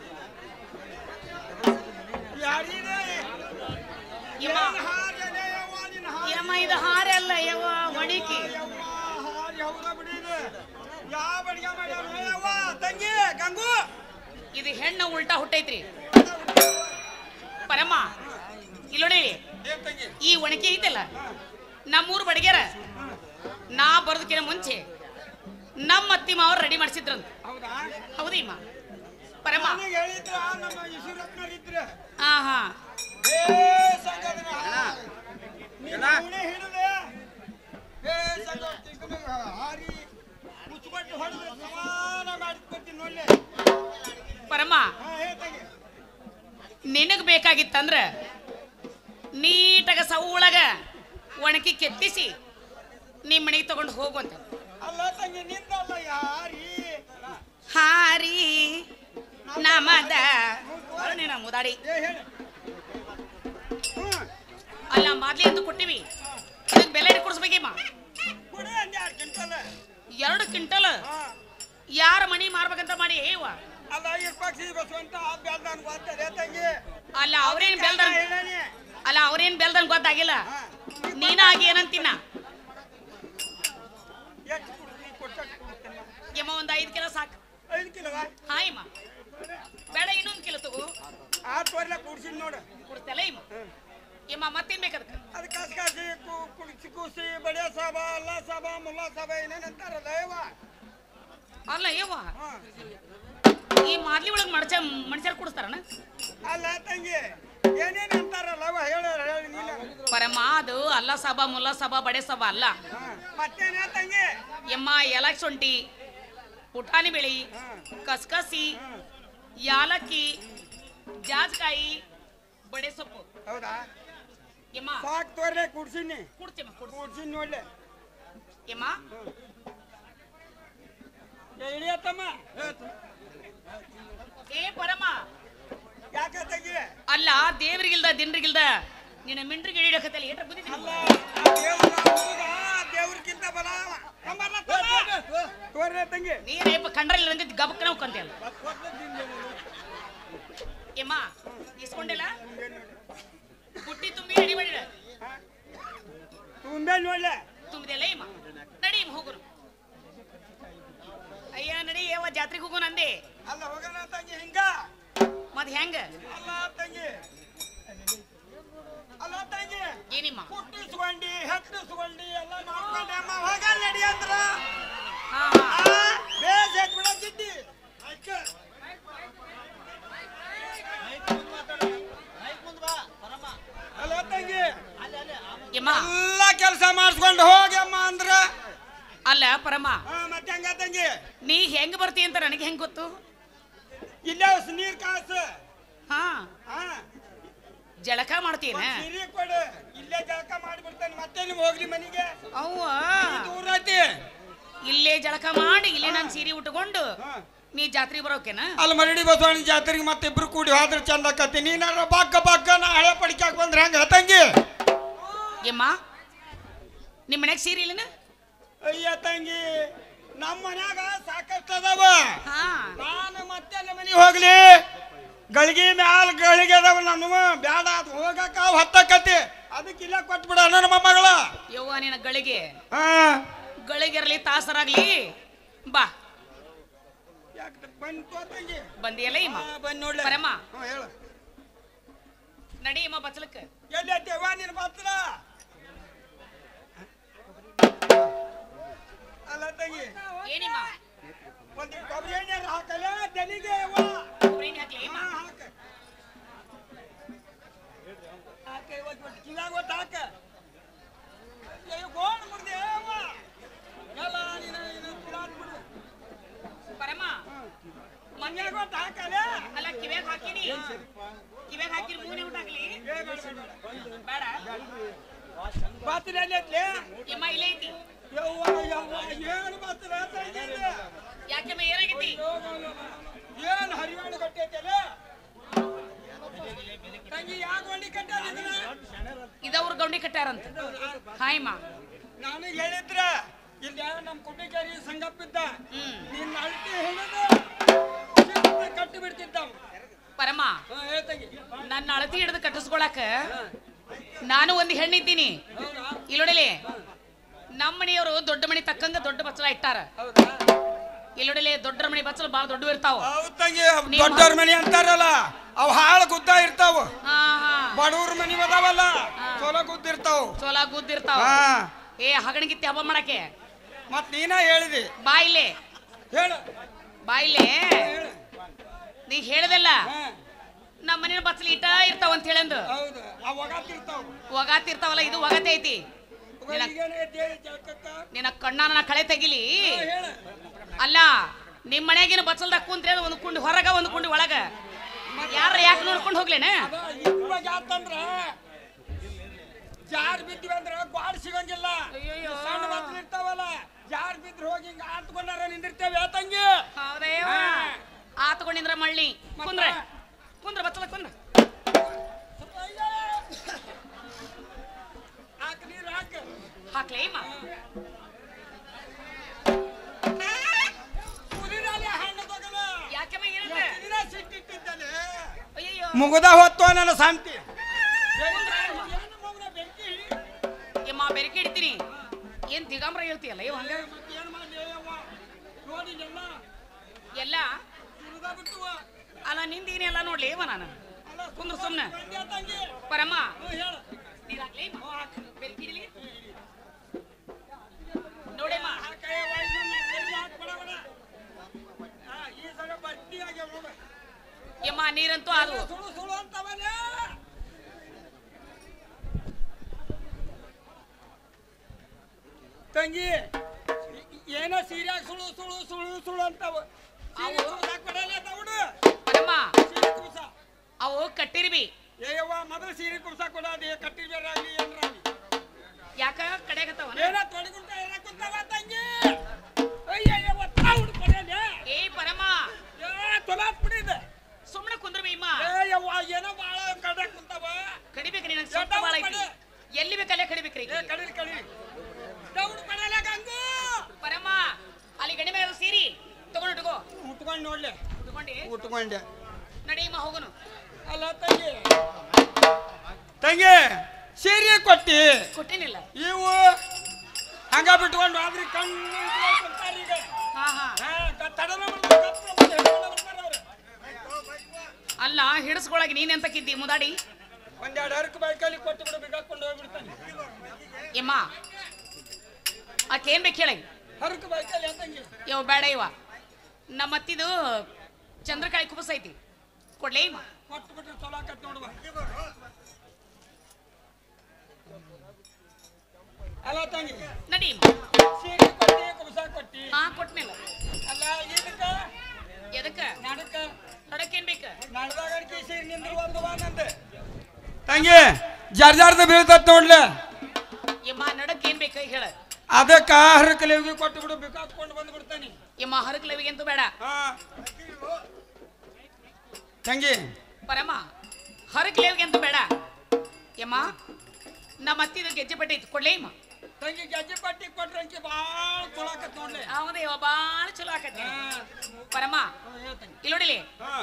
ಈ ಹಾರಿನೇ ಯಮ್ಮ ಹಾರೇನೆ ಯವ್ವ ನಿನ್ನ ಹಾರಿ ಯಮ್ಮ ಇದು ಹಾರೆ ಅಲ್ಲ ಯವ್ವ ಮಡಿಕಿ ಯವ್ವ ಹಾರಿ ಹೌದ ಬಿಡಿ ಇದು ಯಾವ ಬಡಿಗೆ ಮಾಡ್ಯಾರ ಯವ್ವ ತಂಗಿ ಗಂಗು ಇದು ಹೆಣ್ಣು ಉಲ್ಟಾ ಹುಟ್ಟೈತ್ರಿ ಪರಮ ಇಲ್ಲೋಡಿ ಏನ್ ತಂಗಿ ಈ ಒಣಗಿ ಐತಲ್ಲ ನಮ್ಮೂರು ಬಡಿಗೆರ ನಾ ಬರೋದಕ್ಕಿಂತ ಮುಂಚೆ ನಮ್ಮ ಅತ್ತಿ ಮಾವ ರೆಡಿ ಮಾಡಿಸಿದ್ರಂತ ಹೌದಾ ಹೌದಿಮ್ಮ ಪರಮ ನನಗೆ ಹೇಳಿದ್ರ ನಮ್ಮ ಈಶ್ವರಪ್ಪನವ್ರು ಇದ್ರ ಹಾ ಹಾ ಏ ಸಂಗದನ ನೀನು ಅವನೇ ಹಿಡಿದೆ ಏ ಸಂಗ ತಿಕ್ಕನ ಹಾರಿ ಮುಚ್ಚಿಬಿಟ್ಟು ಹೊಡೆದ್ರೆ ಸಮಾನ ಮಾಡಿಕೊಡ್ತೀನಿ ನೋಡ್ಲೆ ಪರಮ ಹಾ ಹೇಳ್ತಂಗೆ ನಿನಗ್ ಬೇಕಾಗಿತ್ತಂದ್ರ ನೀಟಾಗ ಸೌಳಗ ಒಣಕಿ ಕೆತ್ತಿಸಿ ನಿಮ್ಮ ಮನೆಗೆ ತಗೊಂಡು ಹೋಗುವಂತ ಅಲ್ಲ ತಂಗಿ ನಿಂದಲ್ಲ ಯಾರಿ ಹಾರಿ ನಮದ ನೀನ ಮುದಾಡಿ ಏ ಹೇಳು ಹ್ಮ್ ಅಲ್ಲ ಮಾದ್ಲಿ ಅಂತ ಕೊಟ್ಟಿವಿ ಇದಕ್ಕೆ ಬೆಲೆ ಕೊಡಿಸ್ಬೇಕಮ್ಮ ಕೊಡಿ ಅಂದೆ ಎರಡು ಕ್ವಿಂಟಲ್ ಎರಡು ಕ್ವಿಂಟಲ್ ಹಾ ಯಾರ ಮನಿ ಮಾರ್ಬೇಕಂತ ಮಾಡಿ ಏವ ಅಲ್ಲ ಇರ್ಪಕ್ಷಿ ಬಸವಂತ ಆ ಬೆಲ್ದಾನ್ ಗೊತ್ತದೆ ತಂಗಿ ಅಲ್ಲ ಅವ್ರೇನ್ ಬೆಲ್ದನ್ ಹೇಳನಿ ಅಲ್ಲ ಅವ್ರೇನ್ ಬೆಲ್ದನ್ ಗೊತ್ತಾಗಿಲ್ಲ ನೀನ ಆಗಿ ಏನಂತೀನ ಎಷ್ಟು ಕೊಡ್ತೀನಿ ಕೊಟ್ಟಕ್ಕೆ ಕೊಡ್ತೀನಿ ಯಮ್ಮ ಒಂದ್ ಐದು ಕಿಲೋ ಸಾಕು ಐದು ಕಿಲೋವಾ ಹಾಯಮ್ಮ ಬೇಡ ಇನ್ನೊಂದು ಕಿಲೋ ತಗೋ ಆ ತೋರ್ಲ ಕೂಡ್ಸಿದ್ ನೋಡು ಕೊಡ್ತಲ್ಲ ಇಮ್ಮ ಯಮ್ಮ ಮತ್ತೇನ್ ಬೇಕದಕ್ಕೆ ಅದು ಕಸಕಾಸಿ ಕುಡಿಸಿ ಕೂಸಿ ಬಡಿಯ ಸಾಬ ಅಲ್ಲ ಸಾಬ ಮುಲ್ಲಾ ಸಾಬ ಏನೇನು ಅಂತಾರಲ್ಲ ಯವ್ವ ಅಲ್ಲ ಯವ್ವ ಹಾ ಈ ಮಾದ್ಲಿ ಒಳಗ್ ಮಡ್ಚ ಮನುಷ್ಯರು ಕುಡಿಸ್ತಾರಣ ಅಲ್ಲ ತಂಗಿ ಏನೇನು ಅಂತಾರಲ್ಲ ಅವ ಹೇಳ ಹೇಳಿ ನೀನು ಪರಮ ಅದು ಅಲ್ಲ ಸಭಾ ಮುಲ್ಲಾ ಸಭಾ ಬಡೆ ಸಭಾ ಅಲ್ಲ ಹಾ ಮತ್ತೇನೇ ತಂಗಿ ಯಮ್ಮ ಏಲಕ್ಕಿ ಶುಂಠಿ ಪುಟಾಣಿ ಬೆಳಿ ಕಸ್ಕಸಿ ಯಾಲಕ್ಕಿ ಜಾಜಕಾಯಿ ಬಡೆ ಸೊಪ್ಪು ಹೌದಾ ಯಮ್ಮ ಸಾಕ್ ತೋರ್ಲೆ ಕುಡ್ಸಿನಿ ಕುಡ್ತೀಮ್ಮ ಕುಡ್ಸಿ ಕುಡ್ಸಿನಿ ನೋಡ್ಲೆ ಯಮ್ಮ ಇಳಿಯತ್ತಮ್ಮ ಏ ಪರಮ ಯಾಕೆ ತಂಗಿ ಅಲ್ಲ ದೇವ್ರಿಗಿಲ್ದ ದಿನ್ರಿಗಿಲ್ದ ನಿನ್ನ ಮಿಂಡ್ರಿಗೆ ಇಳಿಯಕತ್ತಲ್ಲ ಏಟ್ರ ಬುದ್ಧಿ ಅಲ್ಲ ದೇವ್ರಿಗಿಂತ ಬಲ ತೋರ್ಲೆ ತಂಗಿ ನೀರೇಪ ಕಂಡ್ರಲ್ಲಿ ಅಂದಿದ್ದು ಗಬಕ್ ನಾವು ಕಂತೇಲ್ಲ ಯಮ್ಮ ಇಸ್ಕೊಂಡಿಲ್ಲ ಬುಟ್ಟಿ ತುಂಬಿ ರೆಡಿ ಮಾಡಿಡ ತುಂಬೆ ನೋಡ್ಲೆ ತುಂಬಿದೆಲ್ಲ ಯಮ್ಮ ನಡಿ ಹೋಗುರು ಅಯ್ಯ ನಡಿ ಯಾವ ಜಾತ್ರೆಗೆ ಹೋಗೋಣ ಅಂದೆ ಅಲ್ಲ ಹೋಗೋಣ ತಂಗಿ ಹಿಂಗ ಮತ್ ಹೆಂಗ ಅಲ್ಲ ತಂಗಿ ಅಲ್ಲ ತಂಗಿ ಏನಿಮ್ಮ ಕುಟ್ಟಿಸ್ಕೊಂಡಿ ಹಟ್ಟಿಸ್ಕೊಂಡಿ ಎಲ್ಲ ಮಾಡ್ಕೊಂಡೆ ಅಮ್ಮ ಹೋಗ ನಡಿ ಅಂದ್ರ ಹಾ ಬೇಸ್ ಎತ್ ಬಿಡಕ್ಕಿದ್ದಿ ಅಲ್ಲ ತಂಗಿ ಯಮ್ಮ ಎಲ್ಲ ಕೆಲಸ ಮಾಡಿಸ್ಕೊಂಡು ಹೋಗಿ ಅಮ್ಮ ಅಂದ್ರ ಅಲ್ಲ ಪರಮ ಹಾ ಮತ್ತೆ ಹಂಗ ತಂಗಿ ನೀ ಹೆಂಗ್ ಬರ್ತಿ ಅಂತ ನನಗೆ ಹೆಂಗ್ ಗೊತ್ತು ಇಲ್ಲೇ ನೀರ್ ಕಾಸು ಹಾ ಹಾ ಜಳಕ ಮಾಡ್ತೀನ ಸಿರಿ ಕೊಡು ಇಲ್ಲೇ ಜಳಕ ಮಾಡಿಬಿಡ್ತೇನೆ ಮತ್ತೆ ನಿಮ್ ಹೋಗ್ಲಿ ಮನೆಗೆ ಅವ್ವ ದೂರ ಐತಿ ಇಲ್ಲೇ ಜಳಕ ಮಾಡಿ ಇಲ್ಲೇ ನನ್ ಸೀರೆ ಉಟ್ಕೊಂಡು ನೀ ಜಾತ್ರೆಗೆ ಬರೋಕೆನ ಅಲ್ಲಿ ಮರಡಿ ಬಸವಣ್ಣ ಜಾತ್ರೆಗೆ ಮತ್ತೆ ಇಬ್ರು ಕೂಡಿ ಹೋದ್ರೆ ಚಂದ ಆಕತಿ ನೀನಾರ ಬಾಕ್ಕ ಬಾಕ್ಕ ನಾ ಹಳೆ ಪಡಿಕಾಕ್ ಬಂದ್ರೆ ಹೆಂಗ ತಂಗಿ ಯಮ್ಮ ನಿಮ್ ಮನ್ಯಾಗ ಸೀರೆ ಇಲ್ಲನ ಅಯ್ಯ ತಂಗಿ ನಮ್ಮ ಮನ್ಯಾಗ ಸಾಕಷ್ಟು ಅದಾವ ಹಾ ನಾನು ಮತ್ತೆ ಅಲ್ಲಿ ಮನೆಗೆ ಹೋಗ್ಲಿ ಗಳಿಗೆ ಮ್ಯಾಲ ಗಳಿಗೆ ಅದಾವ ನಾನು ಬ್ಯಾಡ ಅದು ಹೋಗಕ್ಕ ಹತ್ತಕತಿ ಅದಕ್ಕೆ ಇಲ್ಲ ಕೊಟ್ಬಿಡ ನನ್ನ ಮೊಮ್ಮಗಳ ಯವ್ವ ನಿನ್ನ ಗಳಿಗೆ ಹಾ ಗಳಿಗಿರಲಿ ತಾಸರಾಗ್ಲಿ ಬಾ ಯಾಕೆ ಬಂತು ತಂಗಿ ಬಂದಿಯಲ್ಲ ಇಮ್ಮ ಬಂದ್ ನೋಡ್ಲಿ ಪರಮ ಹ್ಞೂ ಹೇಳು ನಡಿ ಇಮ್ಮ ಬಚ್ಚಲಕ್ಕ ಎಲ್ಲಿ ಐತೆವ್ವ ನಿನ್ನ ಬತ್ತಲ ಅಲ್ಲ ತಂಗಿ ಏನಿಮ್ಮ ಒಂದು ಕೊಬ್ಬರಿ ಎಣ್ಣೆ ಹಾಕಲ್ಲ ತಲೆಗೆ ಅವ್ವ ಕೊಬ್ಬರಿ ಹಾಕ್ಲಿ ಇಮ್ಮ ಹಾಕ ಹಾಕ ಇವತ್ತು ಕಿವ್ಯಾಗ ಒಟ್ಟು ಹಾಕ ಗೋಣ್ ಮುಡ್ದೆ ಅವ್ವ ಎಲ್ಲ ನೀನು ನೀನು ಕುಡಾತ್ ಬಿಡು ಪರಮ ಮನ್ಯಾಗ ಒಟ್ಟು ಹಾಕಲ್ಲ ಅಲ್ಲ ಕಿವ್ಯಾಗ ಹಾಕಿನಿ ಕಿವ್ಯಾಗ ಹಾಕಿರಿ ಮೂನೆ ಊಟ ಹಾಕ್ಲಿ ಬೇಡ ಬಾತಿನ ಎಲ್ಲಿ ಐತ್ಲೆ ಯಮ್ಮ ಇಲ್ಲೇ ಐತಿ ಯವ್ವ ಯವ್ವ ಏನು ಬಾತಿನ ತಂಗಿ ಯಾಕೆಮ್ಮ ಏನಾಗೈತಿ ಏನು ಹರಿವಾಣ ಕಟ್ಟೈತಲ್ಲ ತಂಗಿ ಯಾಕೆ ಒಂಡಿ ಕಟ್ಟಾರ ಇದವ್ರ ಗೌಂಡಿ ಕಟ್ಟಾರಂತ ಹಾಯಮ್ಮ ನಾನು ಹೇಳಿದ್ರ ಇಲ್ಲಿ ನಮ್ಮ ಕುಂಡಿಕೇರಿ ಸಂಗಪ್ಪಿದ್ದ ಹ್ಮ್ ನಿನ್ನ ಅಳ್ತಿ ಹಿಡಿದು ಕಟ್ಟಿ ಬಿಡ್ತಿದ್ದ ಪರಮ ಹೇಳ್ತಂಗಿ ನನ್ನ ಅಳತಿ ಹಿಡಿದು ಕಟ್ಟಿಸ್ಕೊಳಕ ನಾನು ಒಂದು ಹೆಣ್ಣಿದ್ದೀನಿ ಇಲ್ಲೊಡಲಿ ನಮ್ಮ ಮನೆಯವರು ದೊಡ್ಡ ಮನೆ ತಕ್ಕಂಗ ದೊಡ್ಡ ಬಚ್ಚಲ ಇಟ್ಟಾರ ಇಲ್ಲೊಡಲಿ ದೊಡ್ಡ ಮನೆ ಬಚ್ಚಲ ಬಾಳ ದೊಡ್ಡ ಇರ್ತಾವ ಹೌದ್ ತಂಗಿ ದೊಡ್ಡವ್ರ ಮನಿ ಅಂತಾರಲ್ಲ ಅವ್ ಹಾಳು ಗುದ್ದ ಇರ್ತಾವ ಹಾ ಹಾ ಬಡವ್ರ ಮನಿ ಅದಾವಲ್ಲ ಚೋಲ ಗುದ್ದಿರ್ತಾವ ಚೋಲ ಗುದ್ದಿರ್ತಾವ ಹಾ ಏ ಹಗಣಿಗಿತ್ತಿ ಹಬ್ಬ ಮಾಡಕ್ಕೆ ಮತ್ ನೀನ ಹೇಳಿದಿ ಬಾ ಇಲ್ಲೇ ಹೇಳು ಬಾ ಇಲ್ಲೇ ನೀ ಹೇಳ್ದಲ್ಲ ಹಾ ನಮ್ಮ ಮನೇನ ಬಚ್ಚಲ ಇಟ್ಟ ಇರ್ತಾವ ಅಂತ ಹೇಳಂದು ಹೌದು ಆ ಒಗಾತಿರ್ತಾವ ಒಗಾತಿರ್ತಾವಲ್ಲ ಇದು ಒಗತೆ ಐತಿ ನಿನ್ನ ಕಣ್ಣ ನನ್ನ ಕಳೆ ತೆಗಿಲಿ ಅಲ್ಲ ನಿಮ್ ಮನೆಯಾಗಿನ ಬಚ್ಚಲ್ದಾಗ ಕುಂತ್ರೆ ಒಂದು ಕುಂಡಿ ಹೊರಗ ಒಂದು ಕುಂಡಿ ಒಳಗ ಯಾರ ಯಾಕೆ ನೋಡ್ಕೊಂಡು ಹೋಗ್ಲೇನ ಯಾಕಂದ್ರ ಜಾರ್ ಬಿದ್ವಿ ಅಂದ್ರ ಗಾಡ್ ಸಿಗಂಗಿಲ್ಲ ಸಣ್ಣ ಬಚ್ಚಲ್ ಇರ್ತಾವಲ್ಲ ಜಾರ್ ಬಿದ್ರ ಹೋಗಿ ಹಿಂಗ ಆತ್ಕೊಂಡಾರ ನಿಂದಿರ್ತೇವೆ ತಂಗಿ ಹೌದೇವ ಆತ್ಕೊಂಡಿಂದ್ರ ಮಳ್ಳಿ ಕುಂದ್ರ ಕುಂದ್ರ ಬಚ್ಚಲ ಕುಂದ್ರ ಹಾಕ್ ನೀರ್ ಹಾಕ ಹಾಕ್ಲೇ ಇಮ್ಮ ಯಾಕೆಮ್ಮ ಏನಂದ್ರೆ ಅಯ್ಯಯ್ಯೋ ಮುಗುದ ಹೊತ್ತು ನನ್ನ ಶಾಂತಿ ಯಮ್ಮ ಬೆರಕೆ ಹಿಡಿತೀನಿ ಏನ್ ದಿಗಂಬ್ರ ಹೇಳ್ತೀಯಲ್ಲ ಇವ್ ಹಂಗ ಎಲ್ಲ ಅಲ್ಲ ನಿಂದೀನಿ ಎಲ್ಲ ನೋಡ್ಲಿ ಇವ ನಾನು ಕುಂದ್ರ ಸುಮ್ನೆ ಪರಮ್ಮ ನೀರ್ ಹಾಕ್ಲಿ ಬೆರಕೆ ಹಿಡಿಲಿ ನೋಡಮ್ಮ ಯಮ್ಮ ನೀರಂತೂ ಅದು ತಂಗಿ ಏನೋ ಸೀರ್ಯಾಗ ಸುಳು ಸುಳು ಸುಳು ಸುಳು ಅಂತಾವ ಪರಮ್ಮ ಸೀರೆ ಕುಬ್ಸ ಕೊಡೋದಿ ಕಟ್ಟಿ ಬೇರೆ ಆಗಲಿ ಏನ್ರಾಗಿ ಯಾಕ ಕಡೆಗತ್ತವ ಏನ ತೊಡಗುಂತ ಏನ ಕುಂತಾವ ತಂಗಿ ಅಯ್ಯಯ್ಯ ಒತ್ತ ಹುಡುಕಡಲೆ ಏ ಪರಮ ಏ ತೊಲಾ ಪುಡಿದೆ ಸುಮ್ಮನೆ ಕುಂದ್ರ ಭೀಮ ಏ ಯವ್ವ ಏನೋ ಬಾಳ ಕಡೆ ಕುಂತಾವ ಕಡಿಬೇಕು ನಿನಗೆ ಸ್ವಲ್ಪ ಬಾಳ ಐತಿ ಎಲ್ಲಿ ಬೇಕಲ್ಲೇ ಕಡಿಬೇಕ್ರಿ ಏ ಕಡಿಲಿ ಕಡಿಲಿ ದೌಡು ಕಡಲೆ ಗಂಗು ಪರಮ ಅಲ್ಲಿ ಗಡಿ ಮೇಲೆ ಸೀರಿ ತಗೊಂಡು ಉಟ್ಕೋ ಉಟ್ಕೊಂಡು ನೋಡ್ಲೆ ಉಟ್ಕೊಂಡಿ ಉಟ್ಕೊಂಡೆ ನಡಿಯಮ್ಮ ಹೋಗೋನು ಅಲ್ಲ ತಂಗಿ ತಂಗಿ ಸೀರೆ ಕೊಟ್ಟಿ ಕೊಟ್ಟಿನಿಲ್ಲ ಇವು ಹಂಗ ಬಿಟ್ಕೊಂಡು ಆದ್ರೆ ಕಣ್ಣು ಕುಂತಾರೀಗ ಹಾ ಹಾ ತಡನ ಅಲ್ಲ ಹಿಡಿಸ್ಕೊಳಗೆ ನೀನ್ ಎಂತಕ್ಕಿದ್ದಿ ಮುದಾಡಿ ಒಂದೆರಡು ಹರಕು ಬೈಕಲ್ಲಿ ಕೊಟ್ಟು ಬಿಡು ಬಿಗಾಕೊಂಡು ಹೋಗ್ಬಿಡ್ತಾನೆ ಯಮ್ಮ ಆಕೇನ್ ಬೇಕು ಹೇಳಿ ಹರಕು ಬೈಕಲ್ಲಿ ಅಂತಂಗಿ ಇವ ಬೇಡ ಇವ ನಮ್ಮ ಅತ್ತಿದು ಚಂದ್ರಕಾಳಿ ಕುಬಸ ಐತಿ ಕೊಡ್ಲೇ ಇಮ್ಮ ಕೊಟ್ಟು ಬಿಟ್ರೆ ಚಲೋ ಆಕತ್ ನೋಡುವ ಅಲ್ಲ ತಂಗಿ ನಡಿ ಸೀರೆ ಕೊಟ್ಟಿ ಕುಬಸ ಕೊಟ್ಟಿ ಹಾ ಕೊಟ್ಮೇಲೆ ಅಲ್ಲ ಇದಕ್ಕ ಎದಕ್ಕ ನಡಕ ನಡಕ್ಕೇನ್ ಬೇಕ ನಡ್ದಾಗ ಅಡಿಕೆ ಸೀರೆ ನಿಂದ್ರು ಒಂದು ಬಾನಂತೆ ತಂಗಿ ಜಾರ್ ಜಾರ್ದ ಬೀಳ್ತತ್ ನೋಡ್ಲೆ ಯಮ್ಮ ನಡಕ್ ಏನ್ ಬೇಕ ಹೇಳ ಅದಕ್ಕ ಹರಕಲೇವಿಗೆ ಕೊಟ್ಟು ಬಿಡು ಬೇಕಾಕೊಂಡು ಬಂದು ಬಿಡ್ತಾನೆ ಯಮ್ಮ ಹರಕ್ಲವಿಗೆ ಅಂತೂ ಬೇಡ ಹಾ ತಂಗಿ ಪರಮ ಹರಕ್ಲೇವಿಗೆ ಅಂತೂ ಬೇಡ ಯಮ್ಮ ನಮ್ಮ ಅತ್ತಿದು ಗೆಜ್ಜೆ ಪಟ್ಟಿ ಐತಿ ಕೊಡ್ಲೇ ಇಮ್ಮ ತಂಗಿ ಗೆಜ್ಜೆ ಪಟ್ಟಿ ಕೊಟ್ರೆ ಅಂಕಿ ಭಾಳ ಚೊಳಾಕತ್ ನೋಡ್ಲೆ ಹೌದೇ ಇವ ಬಾಳ ಚಲೋ ಆಕತಿ ಪರಮ ಇಲ್ಲಿ ನೋಡಿಲಿ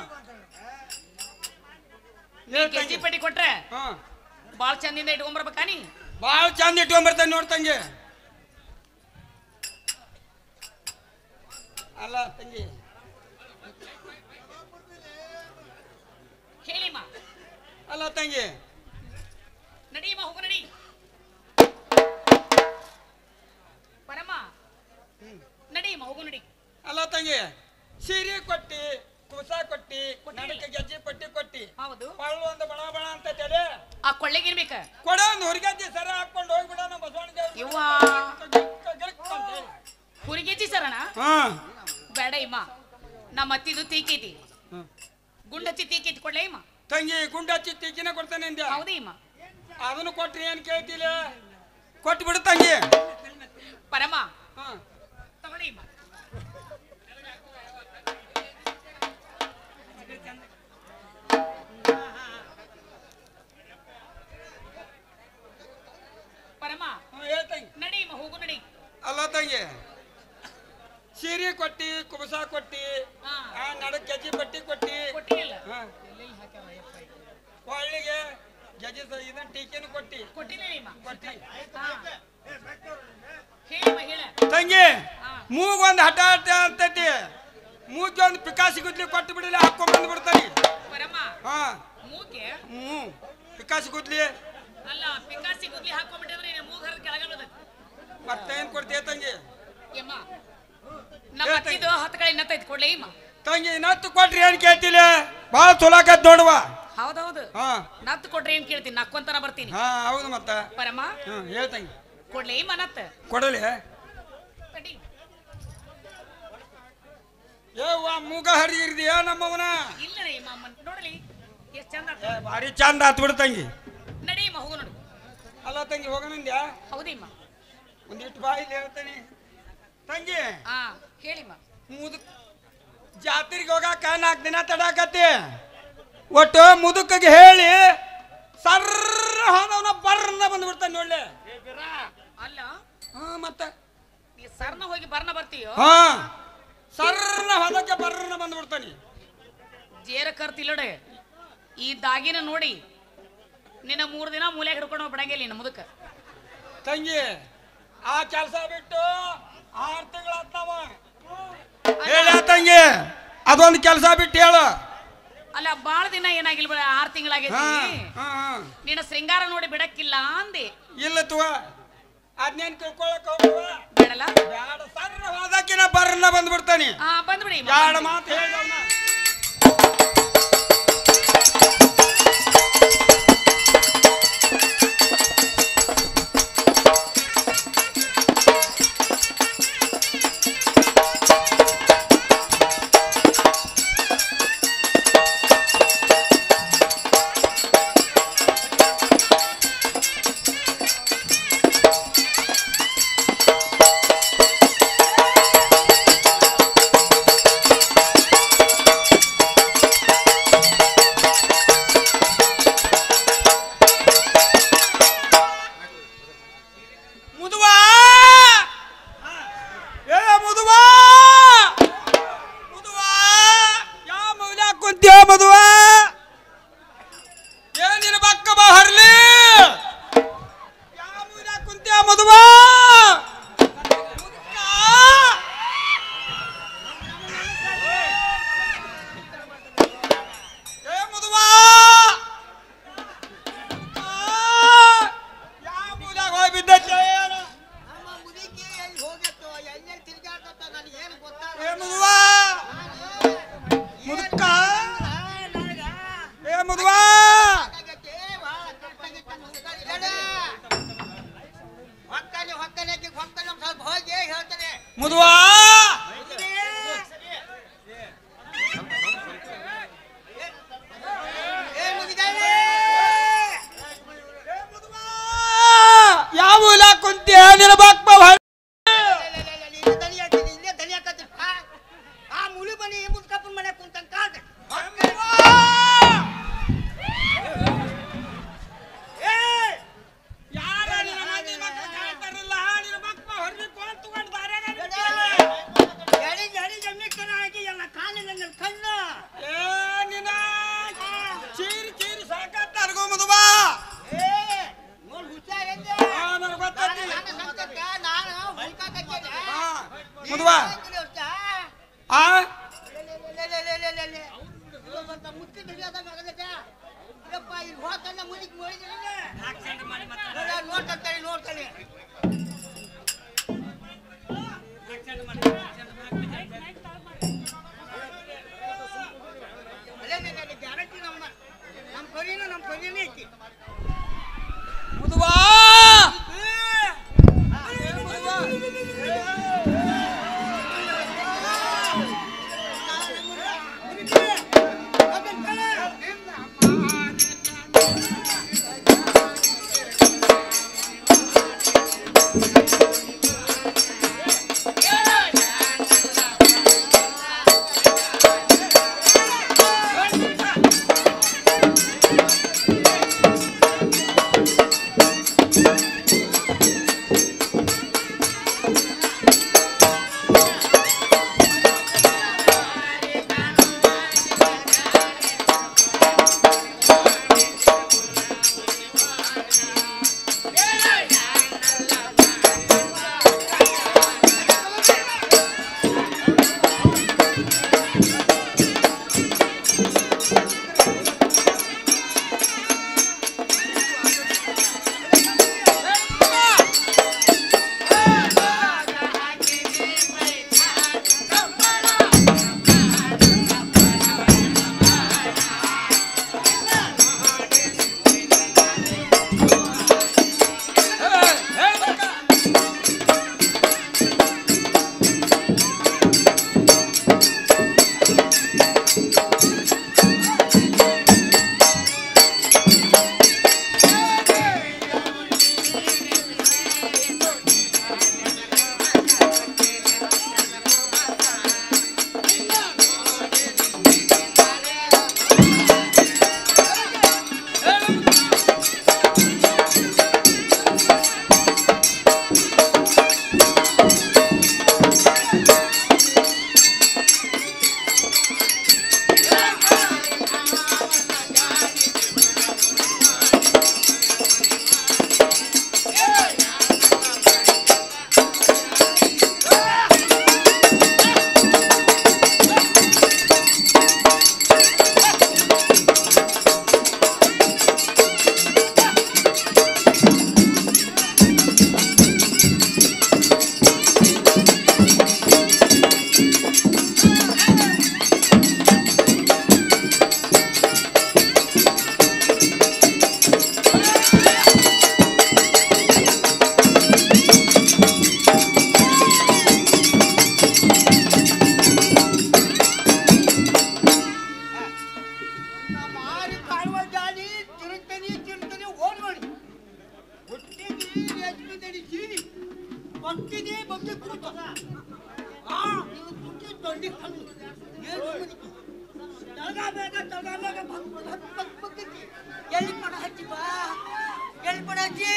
ನೀ ಗೆಜ್ಜೆ ಪಟ್ಟಿ ಕೊಟ್ರೆ ಹಾ ಬಾಳ ಚಂದಿಂದ ಇಟ್ಕೊಂಡ್ಬರ್ಬೇಕಾ ನೀ ಭಾಳ ಚಂದ ಇಟ್ಕೊಂಡ್ಬರ್ತಾನೆ ನೋಡ್ತಂಗಿ ಅಲ್ಲ ತಂಗಿ ಹೇಳಿಮ್ಮ ಅಲ್ಲ ತಂಗಿ ನಡಿಯಮ್ಮ ಹೋಗು ನಡಿ ಪರಮ ನಡಿಯಮ್ಮ ಹೋಗು ನಡಿ ಅಲ್ಲ ತಂಗಿ ಸೀರೆ ಕೊಟ್ಟಿ ಕುಸ ಕೊಟ್ಟಿ ನಡಕ ಗೆಜ್ಜೆ ಪಟ್ಟಿ ಕೊಟ್ಟಿ ಹೌದು ಪಳ್ಳು ಒಂದು ಬಣ ಬಣ ಅಂತ ತಲೆ ಆ ಕೊಳ್ಳೆಗೆ ಇರ್ಬೇಕ ಕೊಡ ಒಂದು ಹುರಿಗಜ್ಜಿ ಸರ ಹಾಕೊಂಡು ಹೋಗ್ಬಿಡ ನಮ್ಮ ಬಸವಣ್ಣ ದೇವ್ರು ಯವ್ವ ಹುರಿಗೆಜ್ಜಿ ಸರಣ ಹಾ ಬೇಡ ಇಮ್ಮ ನಮ್ಮ ಅತ್ತಿದು ತೀಕೈತಿ ಗುಂಡಚ್ಚಿ ತೀಕೈತಿ ಕೊಡ್ಲೇ ಇಮ್ಮ ತಂಗಿ ಗುಂಡ ಹಚ್ಚಿ ತೀಕಿನ ಕೊಡ್ತಾನೆ ಅಂದ್ಯ ಹೌದೇ ಇಮ್ಮ ಅದನ್ನು ಕೊಟ್ರಿ ಏನ್ ಕೇಳ್ತಿಲ್ಲ ಕೊಟ್ಟು ಬಿಡು ತಂಗಿ ಪರಮ ಹಾ ತಗೊಳ್ಳಿ ಇಮ್ಮ ಪರಮ ಹೇಳ್ತಂಗಿ ನಡಿ ಇಮ್ಮ ಹೋಗು ನಡಿ ಅಲ್ಲ ತಂಗಿ ಸೀರೆ ಕೊಟ್ಟಿ ಕುಬಸ ಕೊಟ್ಟಿ ಹಾ. ಆ ನಡಕ್ ಗೆಜ್ಜೆ ಪಟ್ಟಿ ಕೊಟ್ಟಿ ಕೊಟ್ಟಿಲ್ಲ ಹಾ. ಕೊಳ್ಳಿಗೆ ಗೆಜ್ಜೆ ಸ- ಇದನ್ನ ಟೀಕೆನು ಕೊಟ್ಟಿ ಕೊಟ್ಟಿಲ್ಲ ಇಮ್ಮ ಕೊಟ್ಟಿ ಹಾ. ಹೇಳಿಮ್ಮ ಹೇಳ ತಂಗಿ ಹಾ. ಮೂಗ್ ಒಂದು ಹಠ ಹಠ ಅಂತೈತಿ ಮೂಗ್ಗೆ ಒಂದು ಪಿಕಾಸಿ ಗುದ್ಲಿ ಕೊಟ್ಟು ಬಿಡಲಿ ಹಾಕೊಂಡ್ ಬಂದು ಬಿಡ್ತಾನೆ ಪರಮ ಹಾ ಮೂಕೆ ಹ್ಞೂ ಪಿಕಾಸಿ ಗುದ್ಲಿ ಅಲ್ಲ ಪಿಕಾಸಿ ಗುದ್ಲಿ ಹಾಕೊಂಡ್ಬಿಟ್ಟಿದ್ರೆ ನೀನು ಮೂಗ್ ಹರಿದ ಕೆಳಗೆ ಬೀಳ್ತೈತಿ. ಮತ್ತೇನ್ ಕೊಡ್ತೀಯ ತಂಗಿ ಯಮ್ಮ ನಮ್ಮ ಅತ್ತಿದು ಹತ್ತು ಕಡೆ ನತ್ತೈತಿ ಕೊಡ್ಲೇ ಇಮ್ಮ ತಂಗಿ ನತ್ತು ಕೊಟ್ರಿ ಏನ್ ಕೇಳ್ತಿಲ್ಲ ಭಾಳ ಚೊಲಾಕತ್ ನೋಡುವ ಹೌದೌದು ಹಾ ನತ್ತು ಕೊಟ್ರೆ ಏನ್ ಕೇಳ್ತೀನಿ ನಕ್ಕೊಂತನ ಬರ್ತೀನಿ ಹಾ ಹೌದು ಮತ್ತ ಪರಮ ಹ್ಮ್ ಹೇಳ್ತಂಗಿ ಕೊಡ್ಲೇ ಇಮ್ಮ ನತ್ತ ಕೊಡಲಿ ತಡಿ ಏವ್ವ ಮೂಗ ಹರಿಗಿರ್ದಿಯ ನಮ್ಮವನ ಇಲ್ಲ ರೀ ಇಮ್ಮ ನೋಡಲಿ ಎಷ್ಟು ಚಂದ ಏ, ಭಾರಿ ಚಂದ ಆತ್ ಬಿಡು ತಂಗಿ ನಡಿ ಇಮ್ಮ ಹೋಗು ನೋಡು ಅಲ್ಲ ತಂಗಿ ಹೋಗೋಣಂದ್ಯಾ ಹೌದೇ ಇಮ್ಮ ಒಂದಿಟ್ಟು ಬಾಯಿಲಿ ಹೇಳ್ತೇನೆ ತಂಗಿ ಹಾ ಹೇಳಿಮ್ಮ ಮುದುಕ್ ಜಾತ್ರೆಗೆ ಹೋಗಾಕ ನಾಲ್ಕು ದಿನ ತಡಾಕತ್ತಿ ಒಟ್ಟು ಮುದುಕಿಗೆ ಹೇಳಿ ಸರ್ರ ಹೋದವನ ಬರ್ನ ಬಂದ್ಬಿಡ್ತಾನೆ ನೋಡ್ಲೆ ಅಲ್ಲ ಹಾ ಮತ್ತ ನೀ ಸರ್ನ ಹೋಗಿ ಬರ್ನ ಬರ್ತೀಯೋ ಹಾ ಸರ್ನ ಹೋದಕ್ಕೆ ಬರ್ನ ಬಂದ್ಬಿಡ್ತಾನೆ ಜೇರ ಕರ್ತಿಲ್ಲಡೆ ಈ ದಾಗಿನ ನೋಡಿ ನಿನ್ನ ಮೂರು ದಿನ ಮೂಲೆ ಹಿಡ್ಕೊಂಡು ಹೋಗಿ ಬಿಡಂಗಿಲ್ಲ ನಿನ್ನ ಮುದುಕ ತಂಗಿ ಆ ಕೆಲಸ ಬಿಟ್ಟು ಆರು ತಿಂಗಳಾಗ್ತಾವ ಹೇಳ ತಂಗಿ ಅದೊಂದು ಕೆಲಸ ಬಿಟ್ಟು ಹೇಳು ಅಲ್ಲ ಬಾಳ ದಿನ ಏನಾಗಿಲ್ಲ ಬಿಡ ಆರು ಹಾ ತಿಂಗಳಾಗೈತಿ ಹಾ ಹಾ. ನಿನ್ನ ಶೃಂಗಾರ ನೋಡಿ ಬಿಡಕ್ಕಿಲ್ಲ ಅಂದೆ ಇಲ್ಲ ತುವ ಅದ್ನೇನ್ ತಿಳ್ಕೊಳಕ್ ಹೋಗುವ ಬೇಡಲ್ಲ ಬ್ಯಾಡ ಸರ್ರ ಹೋದಕ್ಕಿನ ಬರ್ನ ಬಂದ್ಬಿಡ್ತಾನೆ ಹಾ ಬಂದ್ಬಿಡಿ ಬ್ಯಾಡ ಮಾತು ಹೇಳ್ದವ್ನ ಮನೆ ಈ ಮುದ್ಕಪ್ಪನ ಮನೆ ಕುಂತಂತ ಕಾದ ಯಾರ ನಿನ್ನ ಮಂದಿ ಮಕ್ಕಳು ಕಾಣ್ತಾರಲ್ಲ ನಿನ್ನ ಮಕ್ಕಳು ಹೊರಗೆ ಕೋಲ್ ತಗೊಂಡು ದಾರ್ಯಾಗ ಎಡಿ ಎಡಿ ಜಮ್ಮಿಕ್ಕನ ಹಾಕಿ ಎಲ್ಲ ಕಾಲಿನ ಕಣ್ಣು ಏ ನಿನ್ನ ಚೀರಿ ಚೀರಿ ಸಾಕತ್ತ ಅರ್ಗೋ ಮದುವಾ ಏ ನೋಡ್ ಹುಚ್ಚಾಗೈತೆ ನನಗೆ ಗೊತ್ತೈತಿ ನನ್ನ ಸಂಕಟ ನಾನು ಹುಡುಕಾಕತ್ತಿದ್ದೆ ಮದುವಾ ಆ ಮುಚ್ಚಿ ಹಿಡಿಯೋದ ಮಗದಕ್ಕ ಯಪ್ಪ ಇಲ್ಲಿ ಹೋತನ್ನ ಮುನಿಗೆ ನೋಡಿದ್ರೆ ನೋಡ್ತಾನೆ ನೋಡ್ತಾನೆ ಅಲ್ಲೇ ಗ್ಯಾರಂಟಿ ನಮ್ಮ ನಮ್ಮ ಕೊರಿನ ನಮ್ಮ ಕೊರಿನೇ ಐತಿ ಮದುವಾ ಎಲ್ಲಿ ಪಡ ಹಚ್ಚಿ ಬಾ ಎಲ್ಲಿ ಪಡ ಹಚ್ಚಿ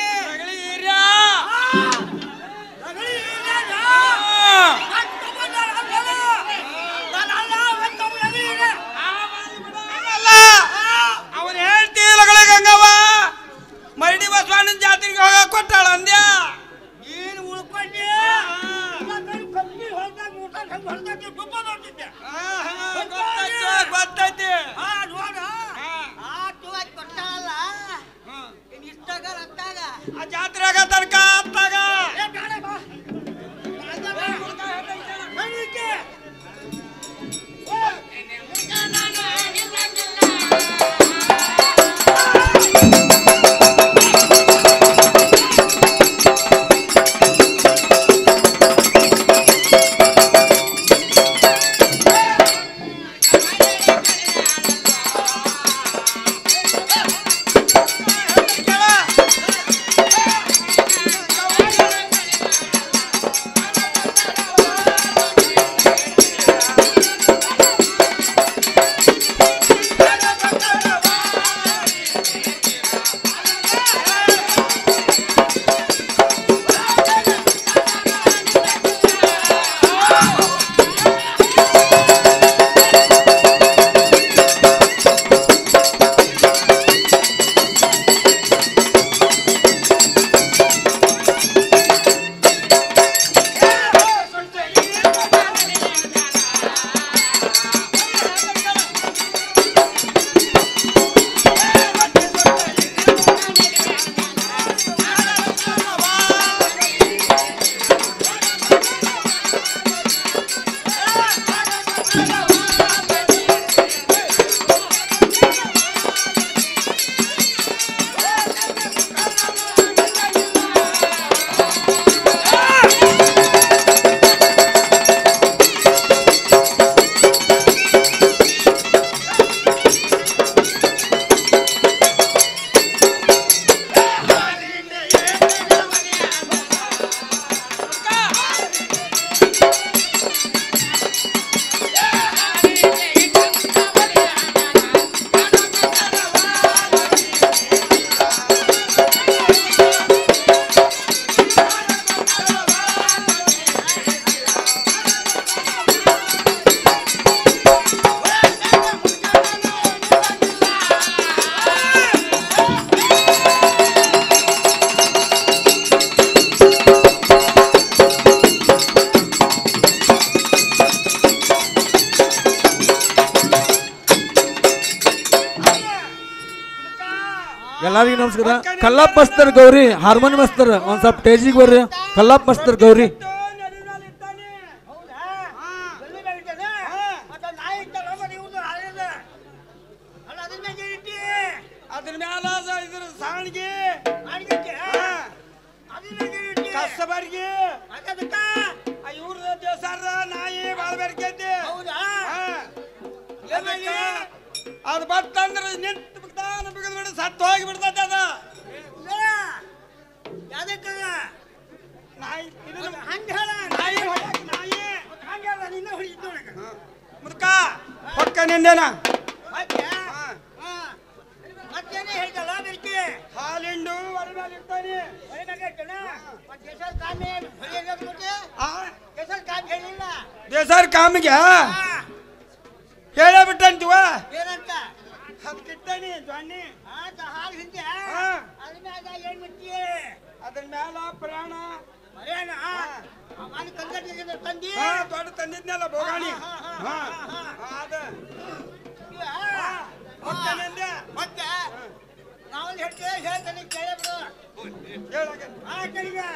ಅವನು ಹೇಳ್ತೀಲಗಳ ಗಂಗವ್ವ ಮರಡಿ ಬಸವಣ್ಣನ ಜಾತ್ರೆಗೆ ಹೋಗ ಕೊಟ್ಟಾಳ ಅಂದ್ಯ ನೀನು ಉಳ್ಕೊಂಡೆ ಗೊತ್ತೈತಿ ಕೊಟ್ಟಾಳಲ್ಲ ಇಷ್ಟಾಗ ರಕ್ತಾಗ ಆ ಜಾತ್ರೆಗ ತನಕ ಎಲ್ಲರಿಗೂ ನಮಸ್ಕಾರ. Kallappa master Gauri harmony master ಒಂದ್ ಸ್ವಲ್ಪ ಟೇಜಿಗೆ ಬರ್ರಿ. ಕಲ್ಲಪ್ಪ ಮಸ್ತರ್ ಗೌರಿ ಅದ್ರ ಮ್ಯಾಲ ಇದ್ರ ಸಾಣಿಗೆ ಕಸಬರ್ಗಿ ಇವ್ರದ ದೇವಸಾರ ನಾಯಿ ಬಾಳ ಬೇಡ್ಕೈತಿ. ಅದು ಬತ್ತಂದ್ರ ನಿಂತು ಬಿಡ್ತಾನ ಬಿಗದ್ ಬಿಡ ಸತ್ತು ಹೋಗಿ ಬಿಡ್ತೈತೆ ಅದ ನಾಯಿ ನಾಯಿ ನಾಯಿ ಮುದ್ಕ ಹೊಕ್ಕ ನಿಂದೇನ ಹಾಲಿಂಡು ಒಲೆ ಮೇಲೆ ಇರ್ತಾನೆ. ದೇಸರ್ ಕಾಮಿಗೆ ಹೇಳೇ ಬಿಟ್ಟಂತೀವ ಕಿಟ್ಟಾನಿ ಜ್ವಾನಿ ಅದ್ರ ಮ್ಯಾಲ ಪ್ರಾಣ ದೊಡ್ಡ ತಂದಿದ್ನಲ್ಲ ಬೋಗಾಣಿ ಅದ ಮತ್ತೆ ನಾವು ಹೇಳ್ತೇವೆ ಹೇಳ್ತಾನೆ ಕೇಳಬಿಡು ಹೇಳ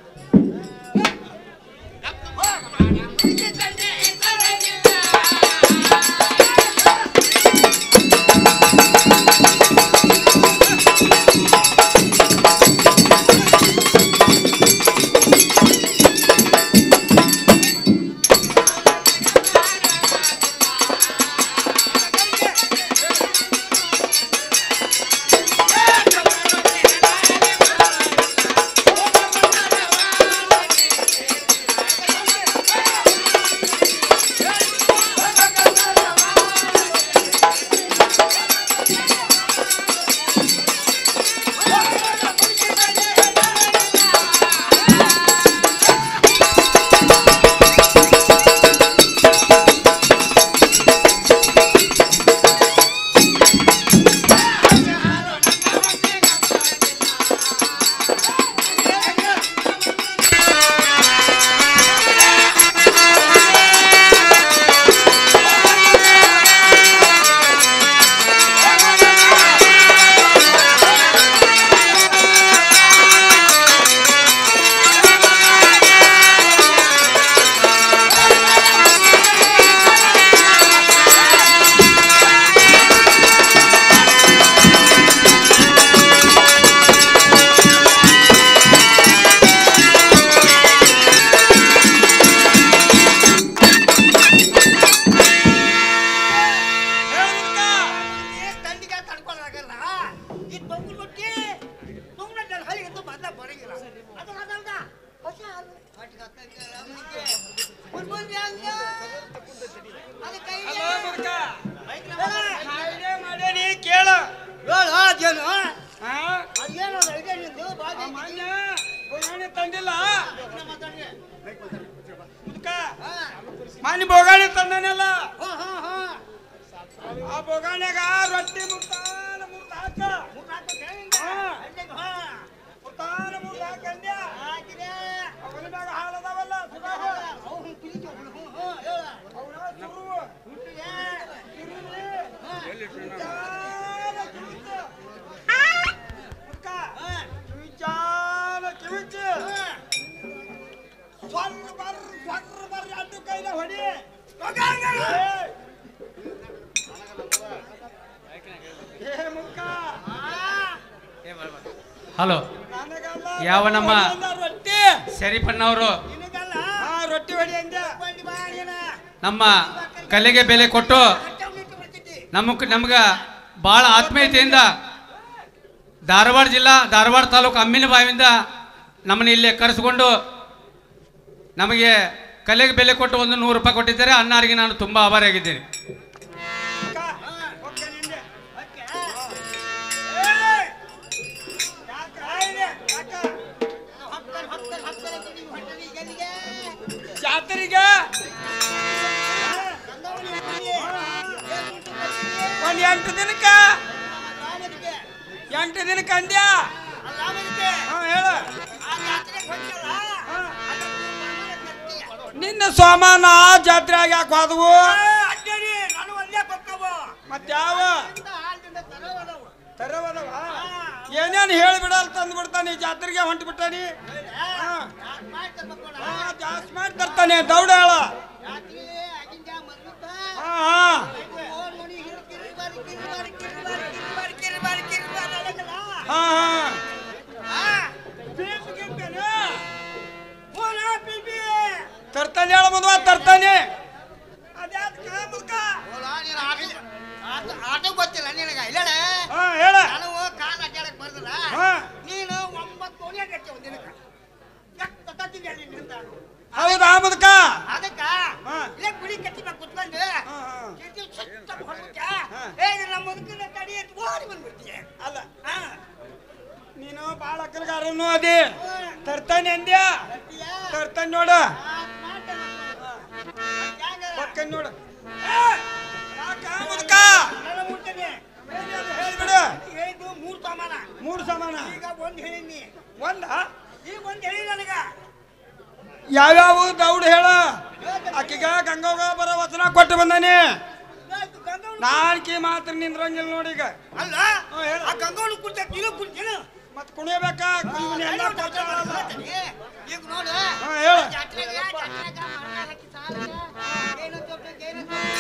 ತಂದಿಲ್ಲ ಮನೆ ಬೋಗಾಣಿ ತಂದನೆಲ್ಲ ಆ ಬೋಗಾಣ್ಯಾಗ ರೊಟ್ಟಿ ಮುಟ್ಟಾನ ಮುಟ್ಟ ಹಾಕ ಮುಟ್ಟಾನ ಮುಟ್ಟ ಹಾಕಂದ್ಯ ಅವನ ಮ್ಯಾಗ ಹಾಲದಾವಲ್ಲ ಕಿವಿಚ್ಚ ಸ್ವರ್ಣ ಬರ್ ಸ್ವರ್ಣ ಬರ್ ಅಡ್ಡು ಕೈಲ ಹೊಡಿ ಹಲೋ, ಯಾವ ನಮ್ಮ ಶರೀಫಣ್ಣವರು ರೊಟ್ಟಿ ಹೊಡಿ ಅಂದ ನಮ್ಮ ಕಲೆಗೆ ಬೆಲೆ ಕೊಟ್ಟು ನಮಗ್ ನಮ್ಗೆ ಭಾಳ ಆತ್ಮೀಯತೆಯಿಂದ ಧಾರವಾಡ ಜಿಲ್ಲಾ ಧಾರವಾಡ ತಾಲೂಕು ಅಮ್ಮಿನ ಬಾವಿಯಿಂದ ನಮ್ಮನ್ನು ಇಲ್ಲಿ ಕರೆಸಿಕೊಂಡು ನಮಗೆ ಕಲೆಗೆ ಬೆಲೆ ಕೊಟ್ಟು ಒಂದು ನೂರು ರೂಪಾಯಿ ಕೊಟ್ಟಿದ್ದಾರೆ. ಅನ್ನಾರಿಗೆ ನಾನು ತುಂಬ ಆಭಾರಿಯಾಗಿದ್ದೇನೆ. ಜಾತ್ರೆಗೆ ಒಂದು ಎಂಟು ದಿನಕ್ಕ ಎಂಟು ದಿನಕ್ಕೆ ಅಂದ್ಯ ಹೇಳ ನಿನ್ನ ಸೋಮಾನ ಜಾತ್ರೆಯಾಗ ಯಾಕೆ ಹೋದವು ಮತ್ತೆ ಯಾವ ತರವದವ ಏನೇನು ಹೇಳಿಬಿಡಲ್ ತಂದು ಬಿಡ್ತಾನೆ ಜಾತ್ರೆಗೆ ಹೊಂಟು ಬಿಟ್ಟಾನಿ ಜಾಸ್ತಿ ಮಾಡಿ ತರ್ತಾನೆ ದೌಡ ಹೇಳ ಹಾ ಹಾ ತರ್ತಾನೆ ಹೇಳ ಮದುವ ತರ್ತಾನೆ ಆಟೋ ಗೊತ್ತಿಲ್ಲ ನಿನಗ ಇಲ್ಲ ಹೇಳ ನಾನು ಕಾಲ್ ಅಡ್ಡಾಡಕ್ ಬರ್ದಲ್ಲ ನೀನು ಒಂಬತ್ತು ಕೋಣಿ ಅಡ್ಡಾಡ್ತಿ ಒಂದಿನಕ್ಕ ಹೌದಾ ಮುದುಕ ಅದಕ್ಕ ಇಲ್ಲ ಗುಡಿ ಕಟ್ಟಿ ಮ್ಯಾಗ ಕುತ್ಕೊಂಡು ಏ ನಮ್ಮ ಮುದುಕನ ತಡಿ ಅಂತ ಓಡಿ ಬಂದ್ಬಿಡ್ತೀಯ ಅಲ್ಲ ನೀನು ಬಾಳ ಅಕ್ಕಲಗಾರನು ಅದಿ ತರ್ತಾನೆ ಅಂದ್ಯ ತರ್ತಾನೆ ನೋಡ ಪಕ್ಕನ್ ನೋಡ ಮುದುಕ ಹೇಳಿದ್ದು ಮೂರು ಸಾಮಾನ ಮೂರು ಸಮಾನ ಈಗ ಒಂದ್ ಹೇಳಿನಿ ಒಂದ ಈಗ ಒಂದ್ ಹೇಳಿ ನನಗ ಯಾವ್ಯಾವ ದೌಡ್ ಹೇಳ ಆಕಿಗ ಗಂಗೋಗ ಬರೋ ವಚನ ಕೊಟ್ಟು ಬಂದಾನೆ ನಾಲ್ಕಿ ಮಾತ್ರ ನಿಂದ್ರಂಗಿಲ್ಲ ನೋಡಿ ಈಗ ಅಲ್ಲ ಆ ಗಂಗೋಳು ಕುಡ್ತ ನೀನು ಕುಡ್ತೀನ ಮತ್ ಕುಣಿಯಬೇಕಾ ಈಗ ನೋಡು ಹೇಳ ಜಾತ್ರೆಗ ಜಾತ್ರೆಗ ಮರಣ ಹಾಕಿ ಸಾಲ ಏನು ಚೊಪ್ಪ ಏನು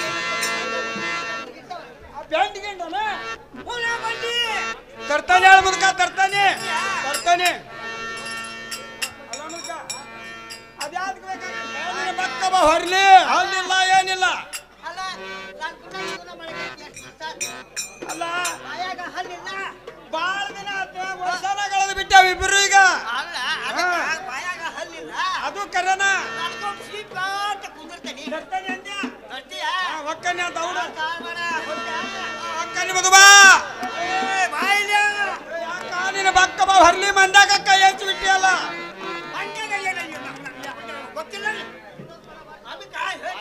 ಪ್ಯಾಂಟ್ ಗಿಂಡನ ಹೋಲ ಬಂದಿ ತರ್ತಾನೆ ಹೇಳ ಮುದುಕ ತರ್ತಾನೆ ತರ್ತಾನೆ ಅಲ್ಲ ಮುದುಕ ಅದ್ಯಾವ್ದಕ್ಕೆ ಬೇಕಾಗಿಲ್ಲ ಬಕ್ಕ ಬಾ ಹೊರ್ಲಿ ಹಲ್ಲಿಲ್ಲ ಏನಿಲ್ಲ ಅಲ್ಲ ನಾನು ಕುಣ್ಣ ಮಾಡಕ್ಕೆ ಅಲ್ಲ ಆಯಾಗ ಹಲ್ಲಿಲ್ಲ ಬಾಳ ದಿನ ಆತು ವರ್ಷನ ಕಳೆದು ಬಿಟ್ಟಾವ ಇಬ್ರು ಈಗ ಅಲ್ಲ ಅದಕ್ಕೆ ಬಾಯಾಗ ಹಲ್ಲಿಲ್ಲ ಅದು ಕರೆನ ನಡ್ಕೊಂಡು ಸೀಟ್ ಕುಂದಿರ್ತೀನಿ ತರ್ತಾನೆ ಅಂದ್ಯ ಬರ್ತೀಯಾ ಒಕ್ಕನ್ಯ ದೌಡ ಕಾಲ್ಮಾಡ ಒಕ್ಕನ್ಯ ಮದುಬಾ ಬಾಯಿಲ್ಲ ಯಾಕ ನಿನ್ನ ಬಕ್ಕ ಬಾ ಹೊರ್ಲಿ ಮಂದಾಗ ಕೈ ಹಚ್ಚಿ ಬಿಟ್ಟಿಯಲ್ಲ ಮಂಡ್ಯಾಗ ಏನಿಲ್ಲ ಗೊತ್ತಿಲ್ಲ ಅದಕ್ಕೆ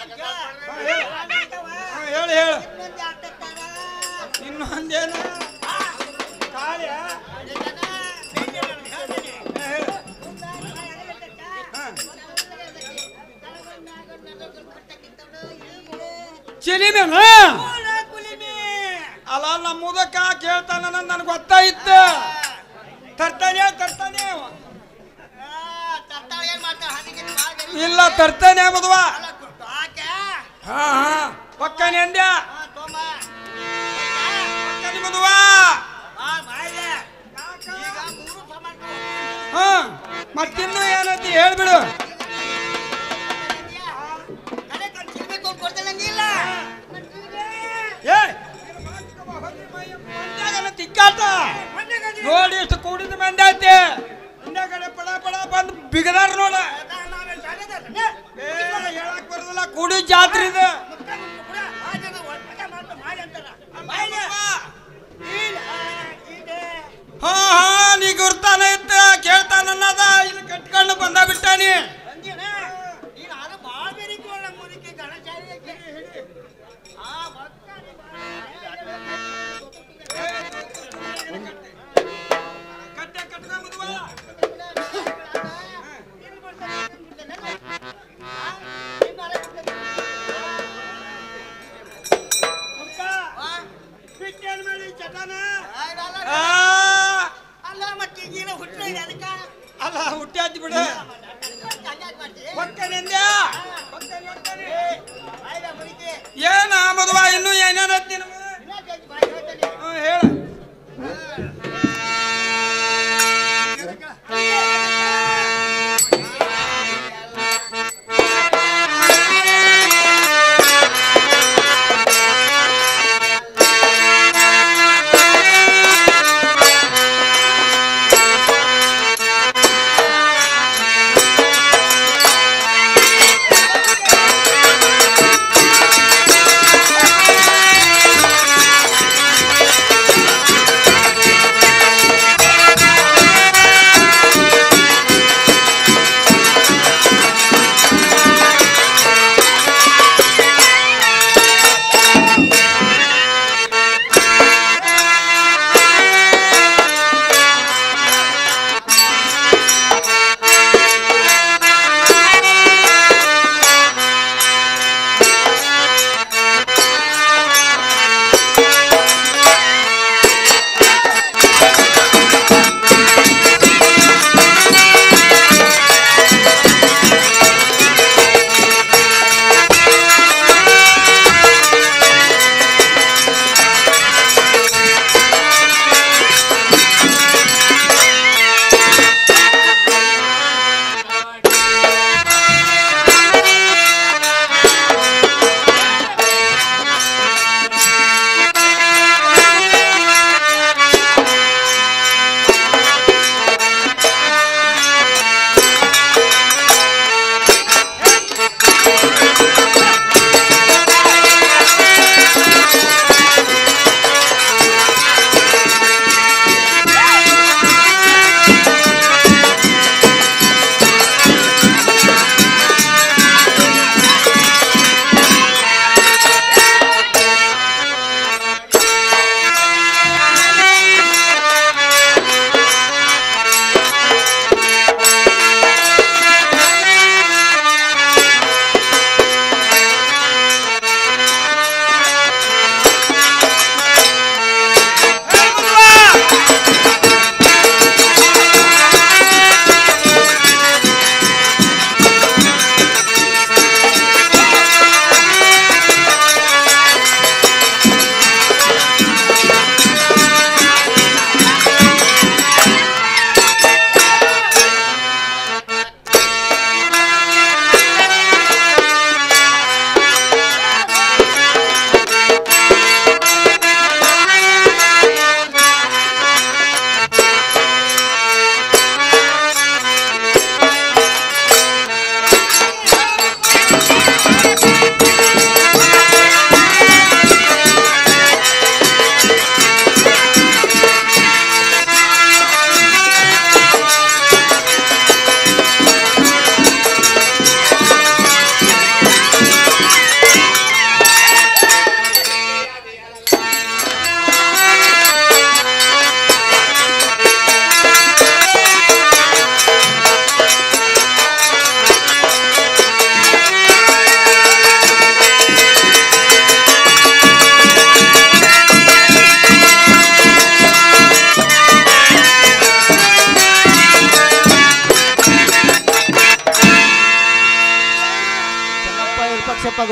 ಹೇಳಿ ಹೇಳು ಇನ್ನೊಂದೇನು ಕಾಳಿಯ ಚಿಲಿಮೇನು ಅಲ್ಲ ನಮ್ಮ ಮುದಕ ಕೇಳ್ತಾನ ನನಗೆ ಗೊತ್ತಾಯಿತ್ತು ತರ್ತಾನೆ ತರ್ತಾನೆ ಇಲ್ಲ ತರ್ತಾನೆ ಮದುವ ಹಾ ಹಾ ಪಕ್ಕನೆ ಅಂದ್ಯ ಪಕ್ಕನೆ ಮದುವ ಹಾ ಮತ್ತಿನ್ನು ಏನೈತಿ ಹೇಳ್ಬಿಡು ಏ ತಿಕ್ಕಾಟ ನೋಡಿ ಎಷ್ಟು ಕೂಡಿದ ಮಂದಿ ಐತಿ ಹಿಂದಗಡೆ ಪಡ ಪಡ ಬಂದು ಬಿಗದಾರ ನೋಡ ಹೇಳಕ್ ಬರೋದಿಲ್ಲ ಕೂಡಿ ಜಾತ್ರೆ ಇದೆ ಹಾ ಹಾ ನೀ ಗುರ್ತಾನ ಇತ್ತ ಕೇಳ್ತಾನ ಅನ್ನದ ಇಲ್ಲಿ ಕಟ್ಕೊಂಡು ಬಂದ ಬಿಟ್ಟಾನಿ ಕಟ್ಟೆ ಕಟ್ಕೊಂಡ್ಬುದುವ ಬಿಟ್ಟೇನ್ ಮಾಡಿ ಚಟನ ಅಲ್ಲ ಮತ್ತೆ ಈಗಿನ ಹುಟ್ಟೆ ಅದಕ್ಕ ಅಲ್ಲ ಹುಟ್ಟಿ ಹಚ್ಚಿ ಬಿಡು ಹೊಕ್ಕನೆಂದ್ಯ ಏನ ಮದುವ ಇನ್ನು ಏನೇನತ್ತಿ ಹ್ಮ್ ಹೇಳ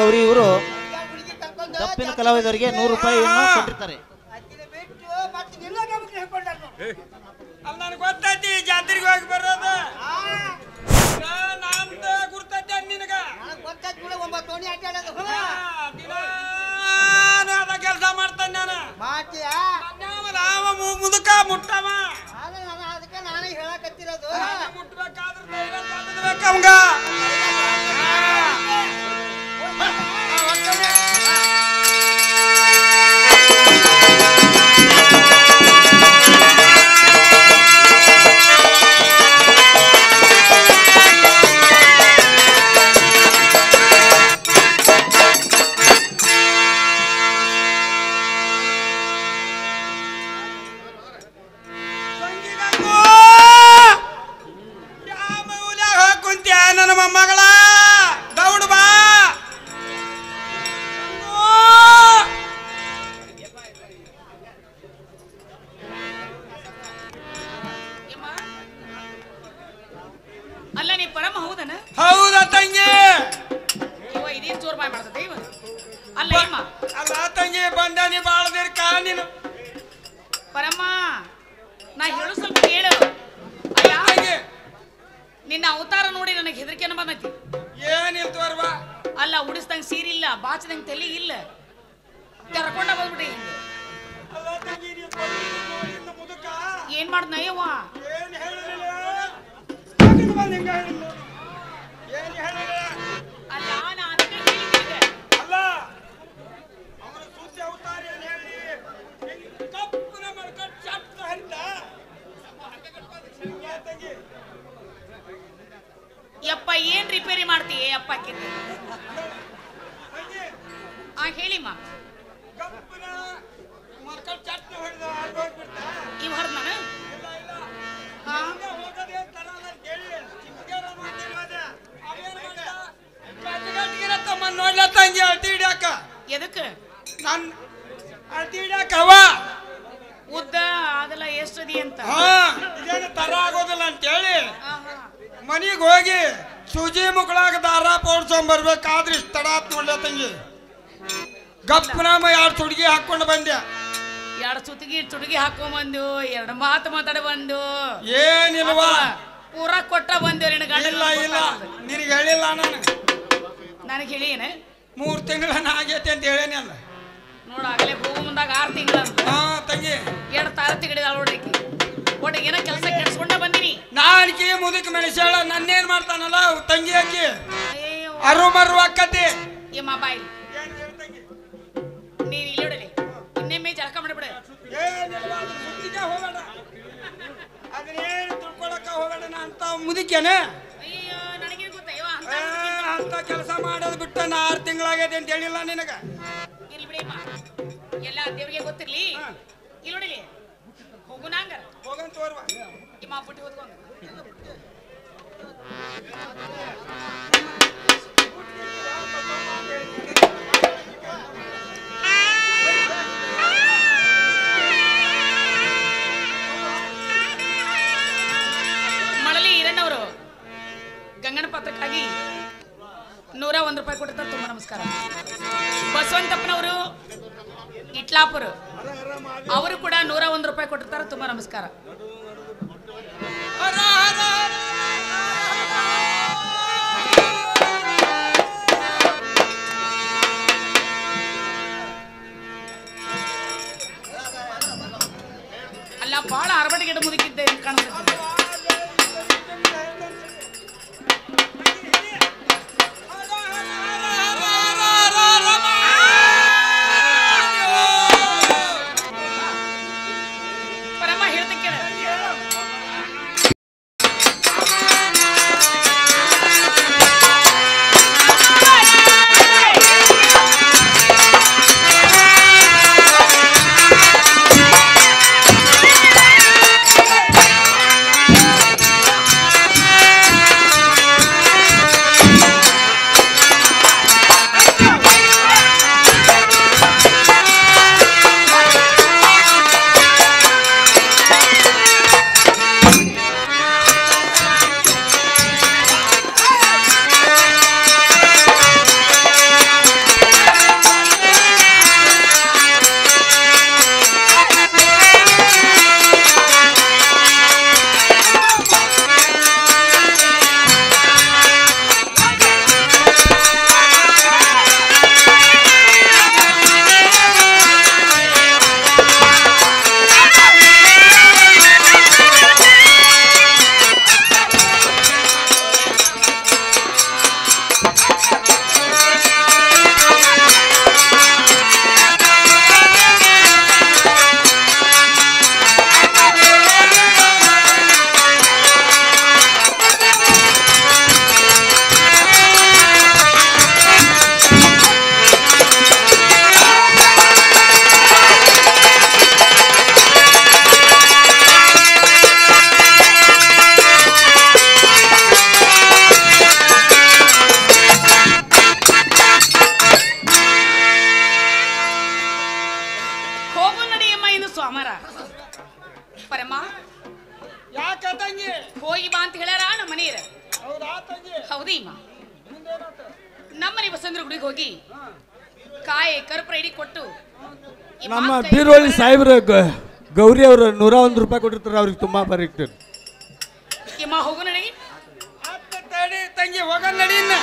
ಗೌರಿ ಇವರು ತಪ್ಪಿನ ಕಲಾವಿದರಿಗೆ ನೂರು ರೂಪಾಯಿಯನ್ನು ಕೊಟ್ಟಿರ್ತಾರೆ. ಅಲ್ಲಿ ನನಗೆ ಗೊತ್ತೈತಿ ಜಾತ್ರೆಗೆ ಹೋಗಿ ಬರೋದು ನಂದು ಗುರ್ತೈತಿ ನಿನಗ ಒಂಬತ್ತು ಅದ ಕೆಲಸ ಮಾಡ್ತಾನೆ ನಾನು ಮಾಡ್ತೀಯಾ ಮುದುಕ ಮುಟ್ಟವ ಅದಕ್ಕೆ ನಾನೇ ಹೇಳಕತ್ತಿರೋದು ಮುಟ್ಬೇಕಾದ್ರೆ ಅವಂಗ ನನ್ನ ಮೊಮ್ಮಗಳ ದೌಡ್ ಬಾ ಅಲ್ಲ ನೀ ಪರಮ ಹೌದನ? ಹೌದ ತಂಗಿ. ಇವ ಇದೇನ್ ಜೋರ್ ಬಾಯ್ ಮಾಡ್ತದೆ ಇವ. ಅಲ್ಲ ಇಮ್ಮ ಅಲ್ಲ ತಂಗಿ ಬಂದ ನೀ ಬಾಳದಿರ್ ಕಾ ನೀನು ಪರಮ ನಾ ಹೇಳು ಸ್ವಲ್ಪ ಕೇಳು. ಅಯ್ಯ ನಿನ್ನ ಅವತಾರ ನೋಡಿ ನನಗೆ ಹೆದರಿಕೆನ ಬಂದೈತಿ. ಏನಿಲ್ತೋರ್ವಾ ಅಲ್ಲ ಉಡಿಸ್ದಂಗ ಸೀರೆ ಇಲ್ಲ, ಬಾಚದಂಗ ತಲೆ ಇಲ್ಲ, ಕರ್ಕೊಂಡ ಬಂದ್ಬಿಟ್ಟಿ. ಏನ್ ಮಾಡ್ದ ಅಯ್ಯವ್ವ? ಅಲ್ಲ ನಾನು ಹೇಳಿದ್ದೆ ಅಲ್ಲ ಅವನ ಸೂಚಿ ಅವತಾರ ಏನ್ ಹೇಳಿ ಕಪ್ಪನ ಮಾಡ್ಕೊಂಡು ಚಾಪ್ಟ ಹರಿತ ಯಪ್ಪ ಏನ್ ರಿಪೇರಿ ಮಾಡ್ತೀಯ ಅಪ್ಪ ಕಿಂದ ಆ ಹೇಳಿಮ್ಮ ಕಪ್ಪನ ಮಾಡ್ಕೊಂಡು ಚಾಪ್ಟ ಹರಿದ ಆಗೋಗ್ಬಿಡ್ತ ಇವ್ ಹರ್ದ ನಾನು ಹಾ ಹೋಗದೆ ತರ ನಾನು ಕೇಳಿ ಚಿಕ್ಕೇರ ಮಾಡ್ತಿಲ್ಲ ಅವೇನ್ ಮಾಡ್ದ ಕಟ್ಟಿಗಟ್ಟಿಗಿರ ತಮ್ಮ ನೋಡ್ಲ ತಂಗಿ ಅಳ್ತಿ ಹಿಡ್ಯಾಕ ಎದಕ್ಕೆ ನನ್ ಅಳ್ತಿ ಹಿಡ್ಯಾಕ ಅವ ಉದ್ದ ಅದೆಲ್ಲ ಎಷ್ಟದಿ ಅಂತ ಹಾ ಇದೇನು ತರ ಆಗೋದಿಲ್ಲ ಅಂತೇಳಿ ಮನಿಗೆ ಹೋಗಿ ಸೂಜಿ ಮುಕ್ಕಳಾಗ ದಾರ ಪೋಡ್ಸೊಂಡ್ ಬರ್ಬೇಕಾದ್ರೆ ಇಷ್ಟ ತಡ ಆತ್ ನೋಡ್ಲ ತಂಗಿ ಗಪ್ಪನಾಮ ಎರಡು ಸುಡ್ಗಿ ಹಾಕೊಂಡು ಬಂದೆ. ಎರಡು ಸುತ್ತಿಗೆ ಚುಡುಗಿ ಹಾಕೊಂಡ್ ಬಂದು ಎರಡು ಮಾತು ಮಾತಾಡ ಬಂದು ಏನಿಲ್ವಾ ಪೂರ ಕೊಟ್ಟ ಬಂದು ನಿನ್ನ ಗಂಡ ಇಲ್ಲ ಇಲ್ಲ ನಿನಗೆ ಹೇಳಿಲ್ಲ ನಾನು ನನಗೆ ಹೇಳಿ ಏನ ಮೂರು ತಿಂಗಳನ್ನ ಆಗೈತೆ ಅಂತ ಹೇಳೇನಿ ಅಲ್ಲ ನೋಡ ಆಗಲೇ ಹೋಗೋ ಮುಂದಾಗ ಆರು ತಿಂಗಳ ಹಾ ತಂಗಿ ಎರಡು ತಾರ ತಿಗಡಿದಾಳ ನೋಡ್ರಿಕಿ ಒಟ್ಟಿಗೆ ಏನೋ ಕೆಲಸ ಕೆಡ್ಸ್ಕೊಂಡ ಬಂದಿನಿ. ನಾನ್ಕಿ ಮುದುಕ ಮನುಷ್ಯಳ ನನ್ನೇನ್ ಮಾಡ್ತಾನಲ್ಲ ತಂಗಿ ಅಕ್ಕಿ ಅರು ಮರು ಅಕ್ಕತಿ ಯಮ್ಮ ಬಾಯಿ ನೀನ್ ಇಲ್ಲಿ ಹೊಡಲಿ ಇನ್ನೊಮ್ಮೆ ಜಳಕ ಮಾಡಿಬಿಡ. ಹೋಗೋಣ ಅದನ್ನೇನು ತಿಳ್ಕೊಳಕ ಹೋಗೋಣ ಅಂತ ಮುದುಕೇನ ಅಯ್ಯೋ ನನಗೇನು ಗೊತ್ತಯ್ಯವ ಅಂತ ಕೆಲಸ ಮಾಡೋದು ಬಿಟ್ಟು ನಾ ಆರು ತಿಂಗಳಾಗೈತೆ ಅಂತ ಹೇಳಿಲ್ಲ ನಿನಗ. ಇರ್ಲಿ ಬಿಡಿಯಮ್ಮ ಎಲ್ಲ ದೇವ್ರಿಗೆ ಗೊತ್ತಿರ್ಲಿ. ಇಲ್ಲಿ ನೋಡಿಲಿ ಹೋಗುನಾಂಗ ಹೋಗಂತ ತೋರ್ವಾ ಇಮ್ಮ ಬುಟ್ಟಿ ಹೊತ್ಕೊಂಡು ಮಳಲಿ ಈರಣ್ಣವರು ಗಂಗನ ಪಾತ್ರಕ್ಕಾಗಿ ನೂರ ಒಂದು ರೂಪಾಯಿ ಕೊಟ್ಟಿರ್ತಾರೆ. ತುಂಬಾ ನಮಸ್ಕಾರ. ಬಸವಂತಪ್ಪನವರು ಇಟ್ಲಾಪುರ ಅವರು ಕೂಡ ನೂರ ಒಂದು ರೂಪಾಯಿ ಕೊಟ್ಟಿರ್ತಾರೆ. ತುಂಬಾ ನಮಸ್ಕಾರ. ಅಲ್ಲ ಬಹಳ ಅರಬಡಿ ಗಿಡ ಮುದುಕಿದ್ದೆ ಕಾಣಿಸುತ್ತೆ. ಪರಮ ಹೇಳ್ತೀನಿ ಕೇಳ. ಇನ್ನು ಸೋಮವಾರ ಪರಮ ಯಾಕ ತಂಗಿ ಹೋಗಿ ಬಾ ಅಂತ ಹೇಳ್ಯಾರ ನಮ್ಮ ಮನೆಯರ ಹೌದಾ ತಂಗಿ ಹೌದಿ ಅಮ್ಮ ನಮ್ಮನೆ ಬಸಂದ್ರ ಗುಡಿಗೆ ಹೋಗಿ ಕಾಯಿ ಕರ್ಪೂರ ಇಡಿ ಕೊಟ್ಟು ನಮ್ಮ ಬೀರೋಳಿ ಸಾಹೇಬ್ರ ಗೌರಿ ಅವರು ನೂರ ಒಂದು ರೂಪಾಯಿ ಕೊಟ್ಟಿರ್ತಾರೆ ಅವ್ರಿಗೆ ತುಂಬಾ ಬರೀತಾರೆ ಯಮ್ಮ ಹೋಗು ನಡಿ ತಡಿ ತಂಗಿ ಹೋಗ ನಡಿ ಇನ್ನ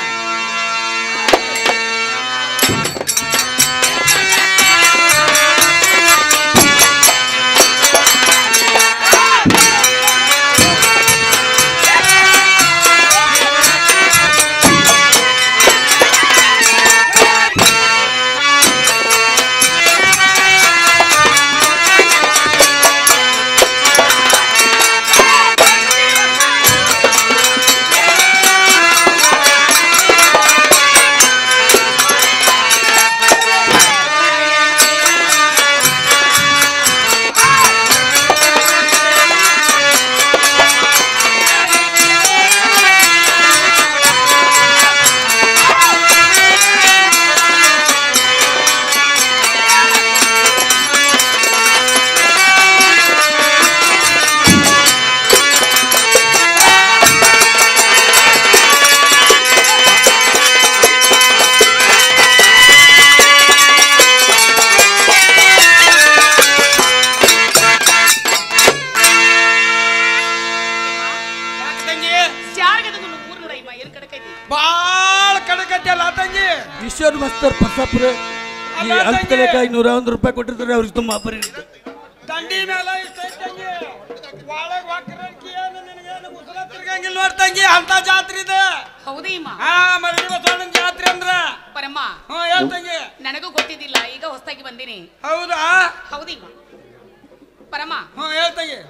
ಈಶ್ವರ್ ಮಸ್ತರ್ ಬಸಾಪುರ ಈ ಅಲ್ಕಲೆಕಾಯಿ ನೂರ ಒಂದು ರೂಪಾಯಿ ಕೊಟ್ಟಿರ್ತಾರೆ ಅವ್ರಿಗೆ ತುಂಬಾ ಬರೀ ದಂಡಿ ಮೇಲೆ ಇಷ್ಟ ತಂಗಿ ಒಳಗ್ ವಾಕರಕ್ಕೆ ಏನು ನಿನಗೇನು ಮುಸಲ ತಿರ್ಗಂಗಿಲ್ಲ ನೋಡ್ ತಂಗಿ ಅಂತ ಜಾತ್ರೆ ಇದೆ ಹೌದಿ ಅಮ್ಮ ಹಾ ಮರಳಿ ಬಸವಣ್ಣನ ಜಾತ್ರೆ ಅಂದ್ರ ಪರಮ ಹ್ಞೂ ಹೇಳ್ ತಂಗಿ ನನಗೂ ಗೊತ್ತಿದ್ದಿಲ್ಲ ಈಗ ಹೊಸದಾಗಿ ಬಂದೀನಿ ಹೌದಾ ಹೌದಿ ಅಮ್ಮ ಪರಮ ಹ್ಞೂ ಹೇಳ್ ತಂಗಿ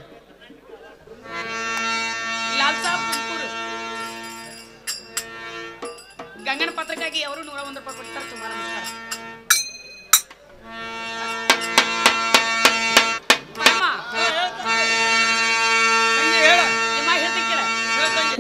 ಲಾಲ್ ಸಾಬ್ ತುಮಕೂರು ಗಂಗನ ಪತ್ರಕ್ಕಾಗಿ ಅವರು ನೂರ ಒಂದು ರೂಪಾಯಿ ಕೊಡ್ತಾರೆ ತುಂಬಾ ನಮಸ್ಕಾರ ಪರಮ ತಂಗಿ ಹೇಳ ನಿಮ್ಮ ಹೇಳ್ತೀನಿ ಕೇಳ ಹೇಳ್ ತಂಗಿ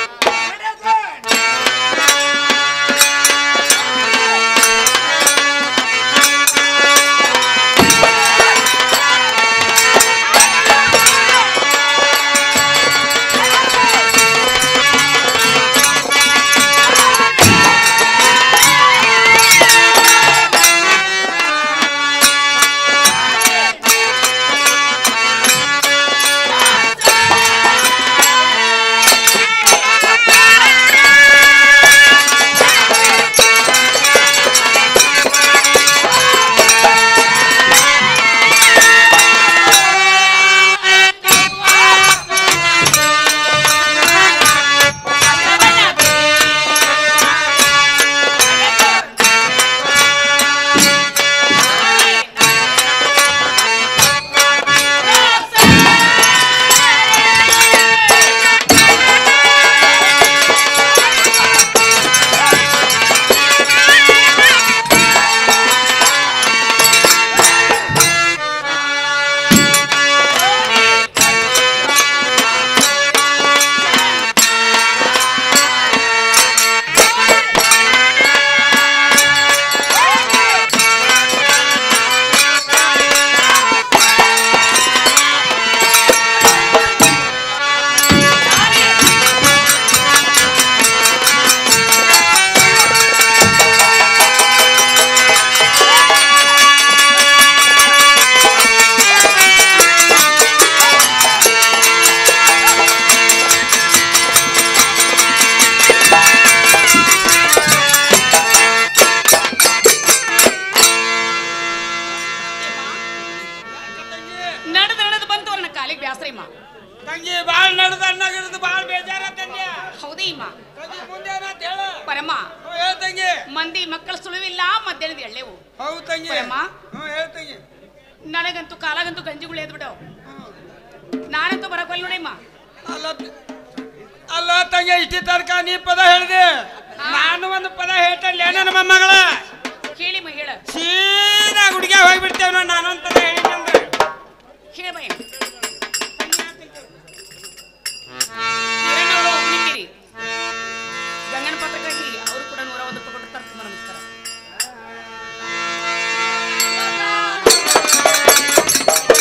ತಂಗಿ ಬಾಳ್ ನಡೆದ ಅಣ್ಣಗಿಡ್ದು ಬಾಳ್ ಬೇಜಾರ ತಂಗಿ ಹೌದಿ ಅಮ್ಮ ತಂಗಿ ಮುಂದೆ ಏನಂತ ಹೇಳ ಪರಮ ಹ್ಞೂ ಹೇಳ್ ತಂಗಿ ಮಂದಿ ಮಕ್ಕಳ ಸುಳಿವಿಲ್ಲ ಮಧ್ಯಾಹ್ನದ ಎಳ್ಳೆವು ಹೌದು ತಂಗಿ ಪರಮ ಹ್ಞೂ ಹೇಳ್ ತಂಗಿ ನನಗಂತೂ ಕಾಲಾಗಂತೂ ಗಂಜಿಗಳು ಎದ್ಬಿಡವು ನಾನಂತೂ ಬರಕೊಲ್ಲ ನೋಡಮ್ಮ ಅಲ್ಲ ಅಲ್ಲ ತಂಗಿ ಇಷ್ಟಿ ತನಕ ನೀ ಪದ ಹೇಳಿದೆ ನಾನು ಒಂದು ಪದ ಹೇಳ್ತೇನೆ ನನ್ನ ಮೊಮ್ಮಗಳ ಹೇಳಿ ಮ ಹೇಳ ಸೀದಾ ಗುಡಿಗೆ ಹೋಗ್ಬಿಡ್ತೇವೆ ನೋಡಿ ನಾನೊಂದು ಪದ ಹೇಳಿದ್ದೆ ಅಂದ್ರೆ ಹೇಳ ಮಯ್ಯ ಗಂಗನ ಪತ್ರಕ್ಕಾಗಿ ಅವರು ಕೂಡ ನೂರ ಒಂದು ರೂಪಾಯಿ ಕೊಡ್ತಾರೆ ತುಂಬ ನಮಸ್ಕಾರ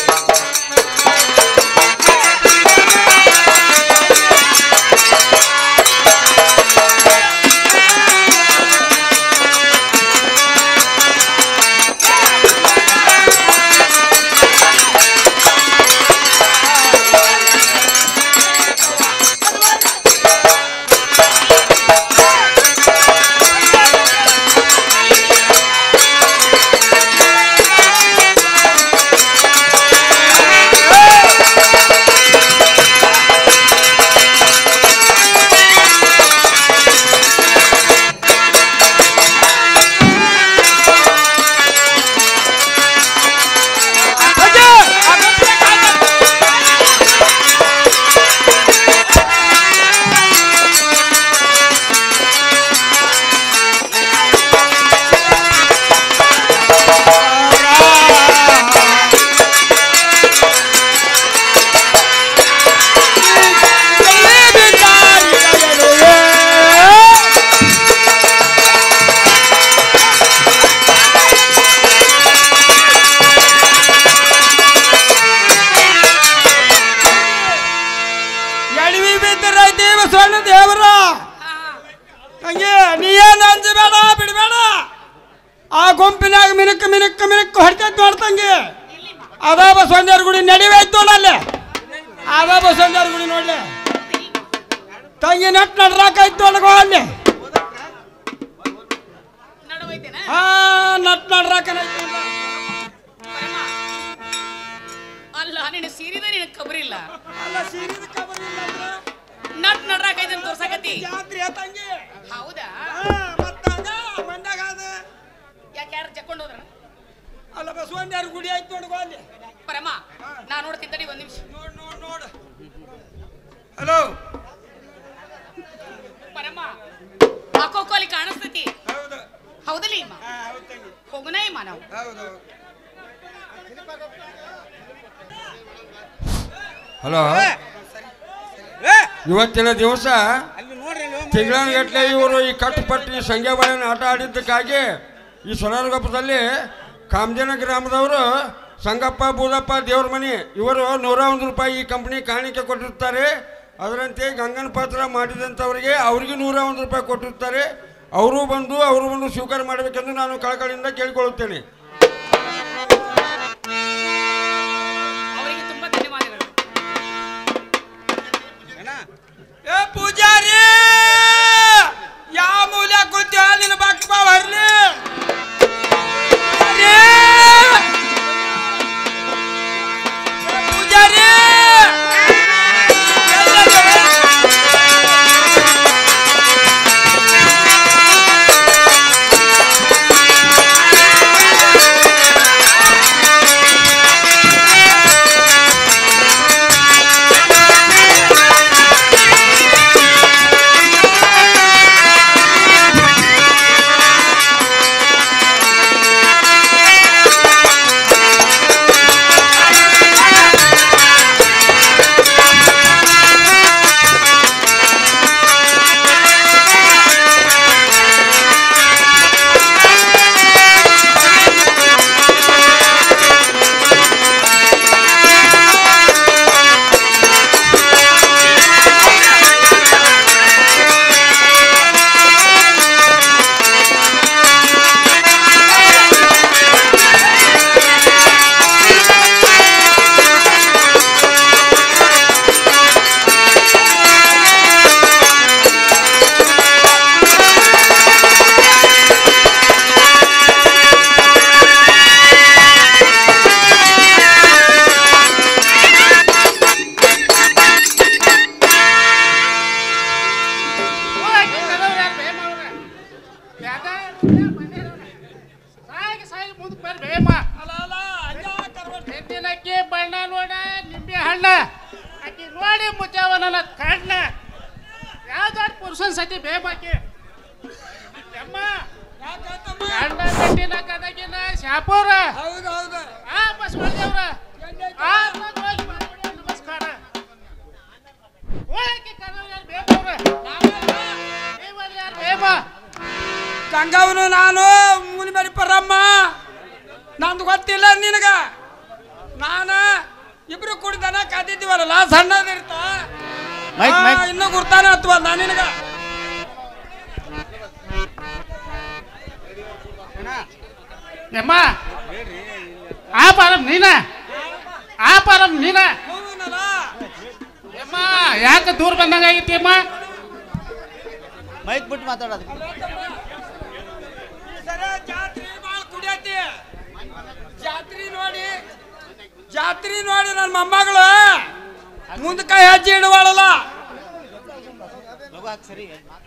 ನೋಡ್ತಂಗಿ ಅದ ಬಸವಂಜಾರ ಗುಡಿ ನಡಿವೈತ್ ನೋಡಲ್ಲಿ ಅದ ಬಸವಂಜಾರ ಗುಡಿ ನೋಡ್ಲಿ ತಂಗಿ ನಟ್ ನಡ್ರಾಕಾಯ್ತು ನೋಡ್ಕೋ ಅಲ್ಲಿ ಹಾ ನಟ್ ನಡ್ರಾಕನೈತಿ ಅಲ್ಲ ನಿನ್ನ ಸೀರಿದ ನಿನ್ನ ಕಬರಿಲ್ಲ ಅಲ್ಲ ಸೀರಿದ ಕಬರಿ ಇಲ್ಲ ನಟ್ ನಡ್ರಾಕೈತೆ ಅಂತ ತೋರ್ಸಕತ್ತಿ ಜಾತ್ರೆ ತಂಗಿ ಹೌದಾ ಮತ್ತಾಗ ಮಂದಾಗ ಅದ ಯಾಕೆ ಯಾರು ಜಕ್ಕೊಂಡು ಹೋದ್ರ ಅಲ್ಲ ಬಸವಂಜಾರ ಗುಡಿ ಆಯ್ತು ನೋಡ್ಕೋ ಅಲ್ಲಿ ಪರಮ ನಾ ನೋಡ್ತೀನಿ ತಡಿ ಒಂದ್ ನಿಮಿಷ ನೋಡ್ ನೋಡ್ ನೋಡ್ ಹಲೋ ಪರಮ ಹಾಕೋಕೋ ಅಲ್ಲಿ ಕಾಣಿಸ್ತೈತಿ ಹೌದು ಹೌದಲ್ಲ ಇಮ್ಮ ಹಾ ಹೌದು ತಂಗಿ ಹೋಗುನ ಇಮ್ಮ ನಾವು ಹೌದು ಹಲೋ ಇವತ್ತಿನ ದಿವಸ ತಿಂಗಳಗಟ್ಟಲೆ ಇವರು ಈ ಕಟ್ಟುಪಟ್ಟಿ ಸಂಖ್ಯಾ ಬಾಳೆನ ಆಟ ಆಡಿದ್ದಕ್ಕಾಗಿ ಈ ಸೊಲಾರಗೊಪ್ಪದಲ್ಲಿ ಕಾಮಜನ ಗ್ರಾಮದವರು ಸಂಗಪ್ಪ ಬೂದಪ್ಪ ದೇವ್ರ ಮನೆ ಇವರು ನೂರ ಒಂದು ರೂಪಾಯಿ ಈ ಕಂಪನಿ ಕಾಣಿಕೆ ಕೊಟ್ಟಿರ್ತಾರೆ. ಅದರಂತೆ ಗಂಗನ ಪಾತ್ರ ಮಾಡಿದಂಥವರಿಗೆ ಅವರಿಗೆ ನೂರ ಒಂದು ರೂಪಾಯಿ ಕೊಟ್ಟಿರ್ತಾರೆ. ಅವರು ಬಂದು ಅವರು ಬಂದು ಸ್ವೀಕಾರ ಮಾಡಬೇಕೆಂದು ನಾನು ಕಳಕಳಿಯಿಂದ ಕೇಳಿಕೊಳ್ಳುತ್ತೇನೆ. ಅವರಿಗೆ ತುಂಬಾ ಧನ್ಯವಾದಗಳು. ಏ ಪೂಜಾರಿ ಯಾವ ಮೂಲ ಕೂತಿ ನಿನ್ನ ಬಾಕ್ಪ ಬರ್ಲಿ ಪೂಜಾರಿ ಗಂಗವನು ನಾನು ಮೂನಿ ಬರಿ ಪರಮ್ಮ ನಂದು ಗೊತ್ತಿಲ್ಲ ನಿನಗ ನಾನ ಇಬ್ರು ಕುಡಿದನ ಕಾದಿದ್ದೀವಲ್ಲ ಸಣ್ಣದಿರ್ತ ಇನ್ನು ಗುರ್ತಾನ ಹತ್ತುವ ನಾನು ನಿನಗ ಯಮ್ಮ ಆ ಪಾರಂ ನೀನ ಆ ಪಾರಂ ನೀನ ಯಮ್ಮ ಯಾಕೆ ದೂರ ಬಂದಂಗ ಆಗೈತಿ ಅಮ್ಮ ಮೈಕ್ ಬಿಟ್ಟು ಮಾತಾಡೋದು ಜಾತ್ರೆ ಬಾಳ ಕುಡಿಯತಿ ಜಾತ್ರೆ ನೋಡಿ ಜಾತ್ರೆ ನೋಡಿ ನನ್ನ ಮೊಮ್ಮಗಳು ಮುಂದಕ್ಕೆ ಹೆಜ್ಜೆ ಇಡುವಾಳಲ್ಲ ಸರಿ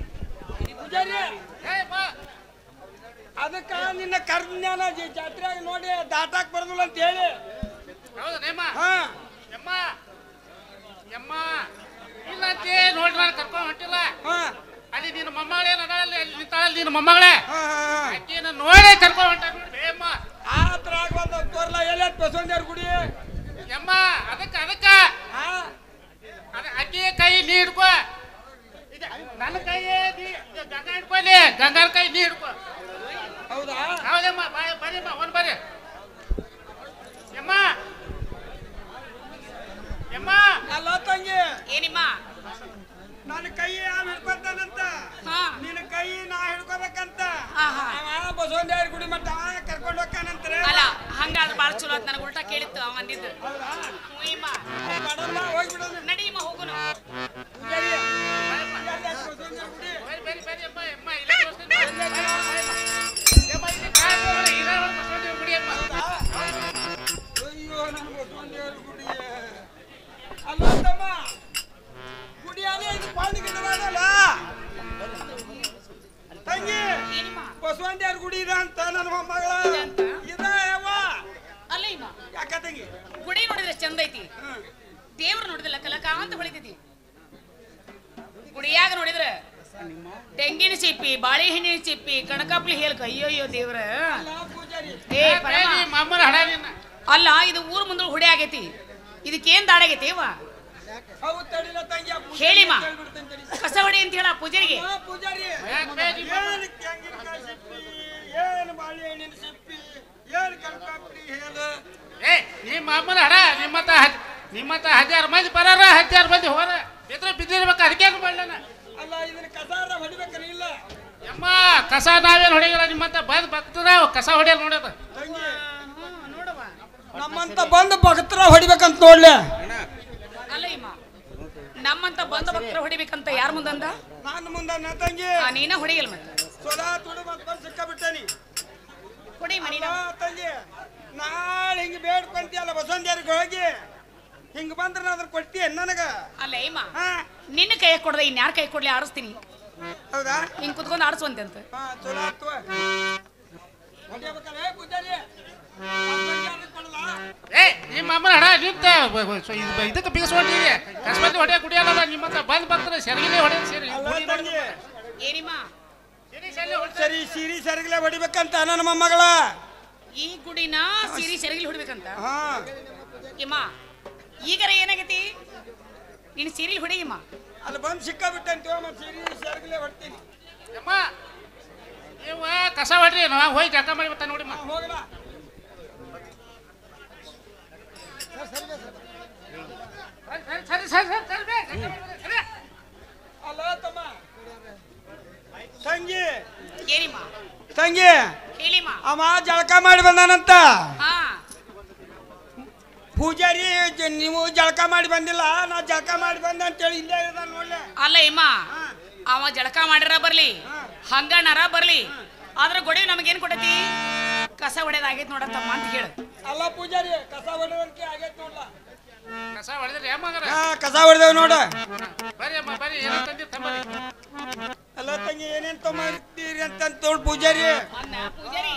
ಅದಕ್ಕ ನಿನ್ನ ಕರ್ಜ್ಞಾನ ಜಾತ್ರೆಯಾಗ ನೋಡಿ ದಾಟಾಕ್ ಬರೋದಿಲ್ಲ ಅಂತ ಹೇಳಿ ಹೌದನೇಮ್ಮ ಹಾ ಯಮ್ಮ ಯಮ್ಮ ಇಲ್ಲಂತೆ ನೋಡಿ ನಾನು ಕರ್ಕೊಂಡು ಹೊಂಟಿಲ್ಲ ಹಾ ಅಲ್ಲಿ ನಿನ್ನ ಮೊಮ್ಮಗಳೇ ನಡಲ್ಲಿ ಅಲ್ಲಿ ನಿಂತಾಳಲ್ಲಿ ನಿನ್ನ ಮೊಮ್ಮಗಳೇ ಹಾ ಆಕಿನ ನೋಡೇ ಕರ್ಕೊಂಡು ಹೊಂಟ ನೋಡಿ ಬೇಯಮ್ಮ ಆ ಹತ್ರ ಆಗ್ಬಂದ ತೋರ್ಲ ಎಲ್ಲ ಬಸವಂಜಾರ ಗುಡಿ ಯಮ್ಮ ಅದಕ್ಕ ಅದಕ್ಕ ಹಾ ಅದ ಅಕ್ಕಿ ಕೈ ನೀ ಹಿಡ್ಕೋ ಈಗ ನನ್ನ ಕೈ ನೀ ಗಂಗಾ ಹಿಡ್ಕೊಲಿ ಗಂಗಾರ ಕೈ ನೀ ಹಿಡ್ಕೋ ಹೌದಾ ಹೌದಮ್ಮ ಬಾಯ್ ಬರ್ರಿಮ್ಮ ಒಂದ್ ಬರ್ರಿ ಯಮ್ಮ ಯಮ್ಮ ಅಲ್ಲ ತಂಗಿ ಏನಿಮ್ಮ ನನ್ನ ಕೈ ಯಾವ ಹಿಡ್ಕೊಂತಾನಂತ ಹಾ ನಿನ್ನ ಕೈ ನಾ ಹಿಡ್ಕೋಬೇಕಂತ ಆಹಾ. ಅವ ಬಸವಂಜಾರ ಗುಡಿ ಮಟ್ಟ ಕರ್ಕೊಂಡು ಹೋಗ್ತಾನಂತಾರೆ ಅಲ್ಲ ಹಂಗಾದ್ರೆ ಬಾಳ ಕೇಳಿತ್ತು ಅವ ಅಂದಿದ್ದು ಹುಯ್ಯಮ್ಮ ನಡಿಯಮ್ಮ ಹೋಗುನು ಅಯ್ಯೋ ನನ್ನ ಬಸವಣ್ಣದೇವ್ರ ಗುಡಿ ಅಲ್ಲ ತಮ್ಮ ಗುಡಿಯಾನೇ ಇದು ಪಾಣಿಗೆ ಮಾಡಲ್ಲ ತಂಗಿ ಬಸವಣ್ಣದೇವ್ರ ಗುಡಿ ಇದೆ ಅಂತ ನನ್ನ ಮೊಮ್ಮಗಳ ಇದ ಯಾವ ಅಲ್ಲ ಇಮ್ಮ ಯಾಕ ತಂಗಿ ಗುಡಿ ನೋಡಿದ್ರೆ ಚಂದ ಐತಿ ದೇವ್ರು ನೋಡಿದ್ರೆ ಕಲಕ ಅಂತ ಹೊಳಿತೈತಿ ಗುಡಿಯಾಗ ನೋಡಿದ್ರೆ ತೆಂಗಿನ ಚಿಪ್ಪಿ ಬಾಳೆಹಣ್ಣಿನ ಚಿಪ್ಪಿ ಕಣಕಾಪ್ಲಿ ಹೇಳ್ಕ ಅಯ್ಯೋ ಅಯ್ಯೋ ದೇವ್ರ ಏ ಪರಮ ಅಲ್ಲ ಇದು ಊರ್ ಮುಂದೆ ಹುಡಿ ಆಗೈತಿ ಇದಕ್ಕೇನ್ ದಾಡಾಗೈತಿ ಅವ ಹೇಳಿಮ್ಮ ಕಸ ಹೊಡಿ ಅಂತ ಹೇಳ ಪೂಜಾರಿಗೆ ಏ ನಿಮ್ಮ ಅಮ್ಮನ ಹಡ ನಿಮ್ಮತ್ತ ನಿಮ್ಮತ್ತ ಹಜಾರ್ ಮಂದಿ ಬರಾರ ಹಜಾರ್ ಮಂದಿ ಹೋರ ಎದ್ರ ಬಿದ್ದಿರ್ಬೇಕು ಅದಕ್ಕೆ ಮಾಡಲನ ಅಲ್ಲ ಇದನ್ನ ಕಸಾರ ಹೊಡಿಬೇಕ್ರಿ ಇಲ್ಲ ಅಮ್ಮ ಕಸ ನಾವೇನು ಹೊಡಿಯಲ್ಲ ನಿಮ್ಮಂತ ಬಂದ್ ಭಕ್ತರ ಕಸ ಹೊಡಿಯಲ್ಲ ನೋಡೋದು ನಮ್ಮಂತ ಬಂದು ಭಕ್ತರ ಹೊಡಿಬೇಕಂತ ನೋಡ್ಲೆ ಅಲ್ಲ ಇಮ್ಮ ನಮ್ಮಂತ ಬಂದ ಭಕ್ತರ ಹೊಡಿಬೇಕಂತ ಯಾರ ಮುಂದಂದ ನಾನು ಮುಂದ ತಂಗಿ ನೀನ ಹೊಡಿಯಲ್ಲ ಮತ್ತೆ ಸೋದಾ ತುಡು ಮತ್ ಬಂದು ಸಿಕ್ಕ ಬಿಟ್ಟನಿ ಕೊಡಿ ಮನಿ ತಂಗಿ ನಾಳೆ ಹಿಂಗ ಬೇಡ್ಕೊಂತಿಯಲ್ಲ ಬಸವಂತರಿಗೆ ಹೋಗಿ ಹಿಂಗ ಬಂದ್ರೆ ಅದನ್ನ ಕೊಡ್ತೀಯ ನನಗ ಅಲ್ಲ ಇಮ್ಮ ನಿನ್ನ ಕೈ ಕೊಡ್ದೆ ಇನ್ಯಾರ ಕೈ ಕೊಡ್ಲಿ ಆಡಿಸ್ತೀನಿ ಹೌದಾ ಹಿಂಗ್ ಕುತ್ಕೊಂಡು ಆಡಿಸುವಂತೆ ಅಂತ ಹಾ ಚಲೋ ಆಯ್ತು ಹೊಡಿಯಬೇಕಲ್ಲ ಪೂಜಾರಿ ಏ ನಿಮ್ಮ ಅಮ್ಮನ ಹಡ ನಿಂತ ಇದಕ್ಕೆ ಬಿಗಿಸ್ಕೊಂಡಿರಿ ಕಸ್ಮತಿ ಹೊಡೆಯ ಕುಡಿಯಲ್ಲ ನಿಮ್ಮಂತ ಬಂದ್ ಬರ್ತಾರೆ ಸೆರಗಿಲೆ ಹೊಡೆಯ ಸೇರಿ ಏನಿಮ್ಮ ಸರಿ ಸಿರಿ ಸೆರಗಿಲೆ ಹೊಡಿಬೇಕಂತ ನನ್ನ ಮೊಮ್ಮಗಳ ಈ ಗುಡಿನ ಸಿರಿ ಸೆರಗಿಲಿ ಹೊಡಿಬೇಕಂತ ಹಾ ಇಮ್ಮ ಈಗರ ಏನಾಗೈತಿ ನೀನು ಸಿರಿ ಹೊಡಿಯಮ್ಮ ಅಲ್ಲಿ ಬಂದು ಸಿಕ್ಕ ಬಿಟ್ಟಂತ ಮತ್ತೆ ಸಿರಿ ಸೆರಗಿಲೆ ಹೊಡ್ತೀನಿ ಅಮ್ಮ ನೀವು ಕಸ ಹೊಡ್ರಿ ನಾವು ಹೋಗಿ ಜಕ ಮಾಡಿ ಬರ್ತಾನೆ ನೋಡಿಮ್ಮ ಹೋಗಲ್ಲ ಸರಿ ಸರಿ ಸರಿ ಸರಿ ಅಲ್ಲ ತಮ್ಮ ತಂಗಿ ಏನಿಮ್ಮ ತಂಗಿ ಹೇಳಿಮ್ಮ ಅವ ಜಳಕ ಮಾಡಿ ಬಂದಾನಂತ ಹಾ ಪೂಜಾರಿ ನೀವು ಜಳಕ ಮಾಡಿ ಬಂದಿಲ್ಲ ನಾ ಜಳಕ ಮಾಡಿ ಬಂದ ಅಂತೇಳಿ ಇಲ್ಲೇ ಇರ್ತಾನ ನೋಡ್ಲೆ ಅಲ್ಲ ಇಮ್ಮ ಅವ ಜಳಕ ಮಾಡಿರ ಬರ್ಲಿ ಹಂಗಣರ ಬರ್ಲಿ ಆದ್ರ ಗೊಡಿ ನಮಗೇನ್ ಕೊಡತಿ ಕಸ ಹೊಡೆದಾಗೈತ್ ನೋಡತ್ತಮ್ಮ ಅಂತ ಹೇಳು ಅಲ್ಲ ಪೂಜಾರಿ ಕಸ ಹೊಡೆದಕ್ಕೆ ಆಗೈತ್ ನೋಡ್ಲ ಕಸ ಹೊಡೆದ್ರಿ ಅಮ್ಮಗರ ಹಾ ಕಸ ಹೊಡೆದೇವ್ ನೋಡ ಬರ್ರಿ ಅಮ್ಮ ಬರ್ರಿ ಏನೋ ತಂದಿ ತಮ್ಮರಿ ಅಲ್ಲ ತಂಗಿ ಏನೇನ್ ತೊಗೊಂಡಿರ್ತೀರಿ ಅಂತ ನೋಡ್ ಪೂಜಾರಿ ಅನ್ನ ಪೂಜಾರಿ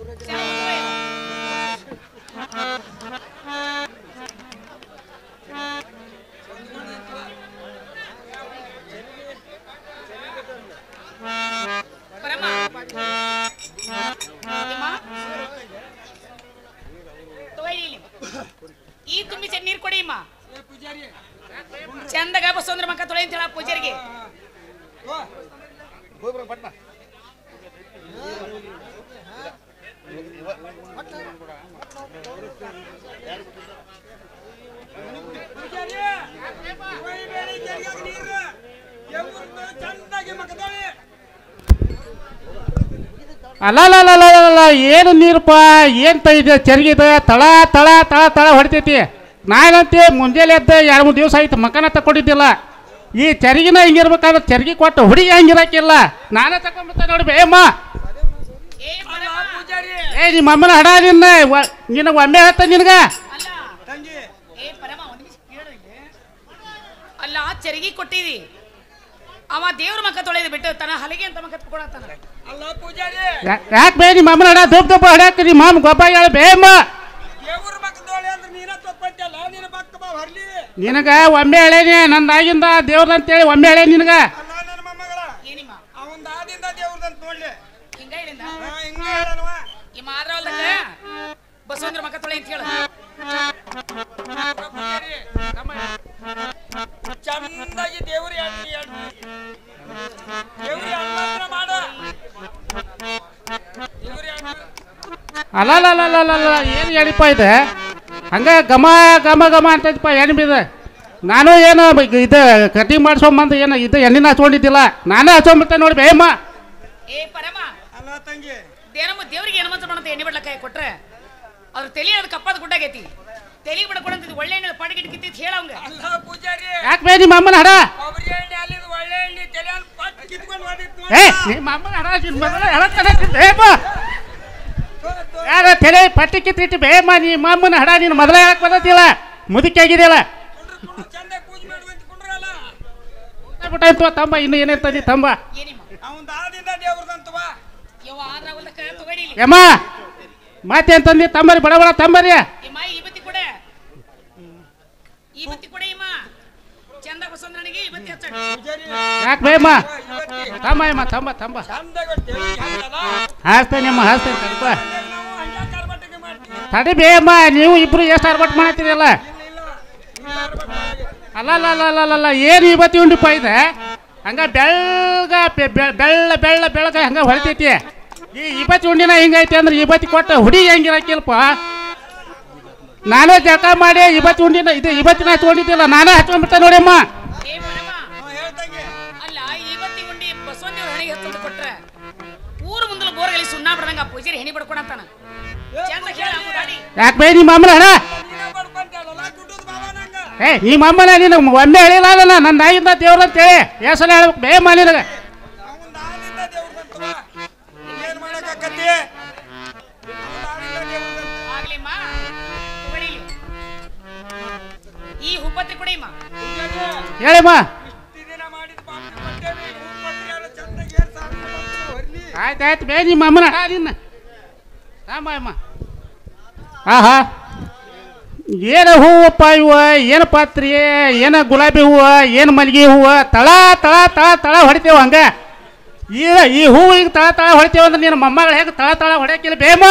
ಪರಮ ಈ ತುಂಬಿ ಚೆನ್ನ ನೀರು ಕೊಡಿ ಅಮ್ಮ ಚಂದಗ ಬಸವಂದ್ರ ಮಕ್ಕ ತೊಳೆ ಅಂತ ಹೇಳ ಪೂಜಾರಿಗೆ ಅಲ್ಲ ಏನು ನೀರಪ್ಪ ಏನ್ ಇದೆ ಚರ್ಗಿದೆ ತಳ ತಳ ತಳ ತಳ ಹೊಡಿತೈತಿ ನಾನಂತೆ ಮುಂಜಾನೆ ಎದ್ದ ಎರಡು ಮೂರು ದಿವಸ ಆಯ್ತು ಮಕನ ತಕೊಂಡಿದ್ದಿಲ್ಲ ಈ ಚರಿಗಿನ ಹಿಂಗಿರ್ಬೇಕಾದ್ರೆ ಚರ್ಗಿ ಕೊಟ್ಟು ಹುಡುಗಿ ಹಂಗಿರಕ್ಕಿಲ್ಲ ನಾನೇ ತಕೊಂಡ್ಬಿಡ್ತೇನೆ ನೋಡಿ ಬೇಯಮ್ಮ ಏ ನಿಮ್ಮ ಅಮ್ಮನ ಹಡ ನಿನ್ನ ನಿನ್ನ ಒಮ್ಮೆ ಹೇಳ್ತ ನಿನಗ ಅಲ್ಲ ಚರಿಗಿ ಕೊಟ್ಟಿದಿ ಅವ ದೇವ್ರ ಮಕ್ಕ ತೊಳೆದು ಬಿಟ್ಟು ತನ್ನ ಹಲಿಗೆ ಅಂತ ಮಕ್ಕ ತಗೊಳತಾನ ಅಲ್ಲ ಪೂಜಾರಿ ಯಾಕೆ ಬೇ ನಿಮ್ಮ ಅಮ್ಮನ ಹಡ ದೊಡ್ಡ ದೊಡ್ಡ ಹಡ್ಯಾಕ ನಿಮ್ಮ ಮಾಮ ಗೊಬ್ಬ ಹೇಳ ಬೇಯಮ್ಮ ದೇವ್ರ ಮಕ್ಕ ತೊಳೆ ಅಂದ್ರೆ ನೀನ ತಪ್ಪಂತಲ್ಲ ನಿನ್ನ ಮಕ್ಕ ಬಾ ಹರ್ಲಿ ನಿನಗ ಒಮ್ಮೆ ಹೇಳೇನಿ ನಂದಾಗಿಂದ ದೇವ್ರ ಅಂತೇಳಿ ಒಮ್ಮೆ ಹೇಳೇ ನಿನಗ ಅಲ್ಲ ನನ್ನ ಮೊಮ್ಮಗಳ ಏನಿಮ್ಮ ಅವನ ದಾದಿಂದ ದೇವ್ರದಂತ ನೋಡ್ಲಿ ಹಿಂಗ ಹೇಳಿಂದ ಹಾ ಹಿಂಗ ಹೇಳನವ ಈ ಮಾದ್ರವಲ್ದಾಗ ಬಸವಂದ್ರ ಮಕ್ಕ ತೊಳೆ ಅಂತ ಹೇಳು ಚಂದಾಗಿ ದೇವ್ರ ದೇವ್ರ ಮಾತ್ರ ಮಾಡ ಅಲ್ಲ ಏನು ಎಣಿಪ ಇದೆ ಹಂಗ ಘಮ ಘಮ ಘಮ ಅಂತೈತಪ್ಪ ಎಣ್ಣೆ ಬಿದ ನಾನು ಏನು ಇದು ಕಟಿಂಗ್ ಮಾಡಿಸ್ಕೊಂಬಂದು ಏನು ಇದು ಎಣ್ಣೆನ ಹಚ್ಕೊಂಡಿದ್ದಿಲ್ಲ ನಾನೇ ಹಚ್ಕೊಂಡ್ಬಿಡ್ತೇನೆ ನೋಡಿ ಬೇಯಮ್ಮ ಏ ಪರಮ ಅಲ್ಲ ತಂಗಿ ದೇನಮ್ಮ ದೇವ್ರಿಗೆ ಏನು ಮಾತ್ರ ಮಾಡಂತ ಎಣ್ಣೆ ಬಿಡ್ಲಕ್ಕ ಕೊಟ್ರೆ ಅದ್ರ ತಲೆ ಅದು ಕಪ್ಪದ ಗುಡ್ಡಾಗೈತಿ ತಲೆಗೆ ಬಿಡ್ಕೊಡಂತಿದ್ ಒಳ್ಳೆ ಎಣ್ಣೆ ಪಡಗಿಟ್ ಕಿತ್ತಿದ್ ಹೇಳವಂಗ ಅಲ್ಲ ಪೂಜಾರಿ ಯಾಕೆ ಬೇ ನಿಮ್ಮ ಅಮ್ಮನ ಹಡ ಕೊಬ್ಬರಿ ಎಣ್ಣೆ ಅಲ್ಲಿದ್ ಒಳ್ಳೆ ಎಣ್ಣೆ ತಲೆಯಲ್ಲಿ ಪಟ್ ಕಿತ್ಕೊಂಡು ಹೊಡಿತು ಏ ನಿಮ್ಮ ಅಮ್ಮನ ಹಡ ಮೊದಲ ಹೇಳತ್ತೇ ಬೇಮ ಯಾರ ತಲೆ ಪಟ್ಟಿ ಕಿತ್ತಿಟ್ಟು ಬೇಮ ನಿಮ್ಮ ಅಮ್ಮನ ಹಡ ನೀನು ಮೊದಲ ಯಾಕೆ ಬದತಿಲ್ಲ ಮುದುಕಿ ಆಗಿದೆಯಲ್ಲ ಚಂದ ಪೂಜೆ ಮಾಡುವಂತ ಕುಂಡ್ರಲ್ಲ ಬಿಟ್ಟಾಯ್ತು ತಂಬ ಇನ್ನು ಏನಿರ್ತದೆ ತಂಬ ಏನಿಮ್ಮ ಅವನ್ ದಾದಿಂದ ದೇವ್ರದಂತವ ಯವ್ವ ಆದ್ರ ಅವಲ್ದಕ್ಕ ತಗೊಡಿಲಿ ಯಮ್ಮ ಮತ್ತೆ ಅಂತಂದಿ ತಂಬರಿ ಬಡ ಬಡ ತಂಬರಿ ಯಮ್ಮ ಈ ಬತ್ತಿ ಕೊಡೆ ಈ ಬತ್ತಿ ಕೊಡೆ ಇಮ್ಮ ಚಂದ ಬಸವಣ್ಣನಿಗೆ ಈ ಬತ್ತಿ ಹಚ್ಚ ಯಾಕೆ ಬೇಮ ತಮ್ಮ ಯಮ್ಮ ತಂಬ ತಂಬ ಹಾಸ್ತೇನೆ ಅಮ್ಮ ಹಾಸ್ತೇನೆ ತಡಿಪ ತಡಿ ಬೇಮ್ಮ ನೀವು ಇಬ್ರು ಎಷ್ಟು ಆರ್ಬಟ್ ಮಾಡತ್ತೀರಲ್ಲ ಅಲ್ಲ ಅಲ್ಲ ಅಲ್ಲ ಅಲ್ಲ ಅಲ್ಲ ಏನು ಇವತ್ತಿ ಉಂಡಿಪ್ಪ ಇದೆ ಹಂಗ ಬೆಳ್ಗ ಬೆಳ್ಳ ಬೆಳ್ಳ ಬೆಳಗ ಹಂಗ ಹೊಳಿತೈತಿ ಈ ಇವತ್ತಿ ಉಂಡಿನ ಹಿಂಗೈತಿ ಅಂದ್ರೆ ಇವತ್ತಿ ಕೊಟ್ಟ ಹುಡಿ ಹೆಂಗಿರಕ್ಕಿಲ್ಪ ನಾನೇ ಜಳಕ ಮಾಡಿ ಇವತ್ತಿ ಉಂಡಿನ ಇದು ಇವತ್ತಿನ ಹಚ್ಕೊಂಡಿದ್ದಿಲ್ಲ ನಾನೇ ಹಚ್ಕೊಂಡ್ಬಿಟ್ಟೆ ನೋಡಿಯಮ್ಮ ಅಲ್ಲ ಈ ಬತ್ತಿ ಉಂಡಿ ಬಸವಣ್ಣ ಹಣಿಗೆ ಹತ್ತಂತ ಕೊಟ್ರೆ ಊರು ಮುಂದಲ ಬೋರ್ಗಲಿ ಸುಣ್ಣ ಬಿಡದಂಗ ಪೂಜಾರಿ ಹೆಣಿ ಬಿಡ್ಕೊಡಂತಾನ ಚಂದ ಹೇಳ ಗಾಡಿ ಯಾಕೆ ಬೈ ನಿಮ್ಮ ಅಮ್ಮನ ಹಣ ಏ ನಿಮ್ಮ ಅಮ್ಮನ ನೀನು ಒಮ್ಮೆ ಹೇಳಿಲ್ಲ ಅದನ್ನ ನನ್ನ ನಾಯಿಂದ ದೇವ್ರ ಅಂತ ಹೇಳಿ ಏಸಲ ಹೇಳ್ಬೇಕು ಬೇಮ ನಿನಗೆ ಏನ್ ಮಾಡಕ್ಕಾಕತ್ತಿ ಆಗ್ಲಿಮ್ಮ ತಗೊಡಿಲಿ ಈ ಹುಬ್ಬತ್ತಿ ಕೊಡಿಮ್ಮ ಹೇಳಿಮ್ಮ ದಿನ ಮಾಡಿದ ಪಾಪ ಕೊಟ್ಟೇವಿ ಹೂ ಕೊಟ್ರಿ ಚಂದ ಏರ್ ಸಾಕು ಆಯ್ತು ಆಯ್ತು ಬೇ ನಿಮ್ಮ ಅಮ್ಮನ ಹಣ ನಿನ್ನ ಸಾಂಬ ಅಮ್ಮ ಹಾ ಹಾ ಏನು ಹೂವಪ್ಪ ಇವ ಏನು ಪಾತ್ರಿ ಏನು ಗುಲಾಬಿ ಹೂವು ಏನು ಮಲ್ಲಿಗೆ ಹೂವು ತಳ ತಳ ತಳ ತಳ ಹೊಡಿತೇವ ಹಂಗ ಈ ಈ ಹೂವು ಈಗ ತಳ ತಳ ಹೊಡಿತೇವ ಅಂದ್ರೆ ನಿನ್ನ ಮೊಮ್ಮಗಳು ಹೇಗೆ ತಳ ತಳ ಹೊಡ್ಯಾಕಿಲ್ಲ ಬೇಮ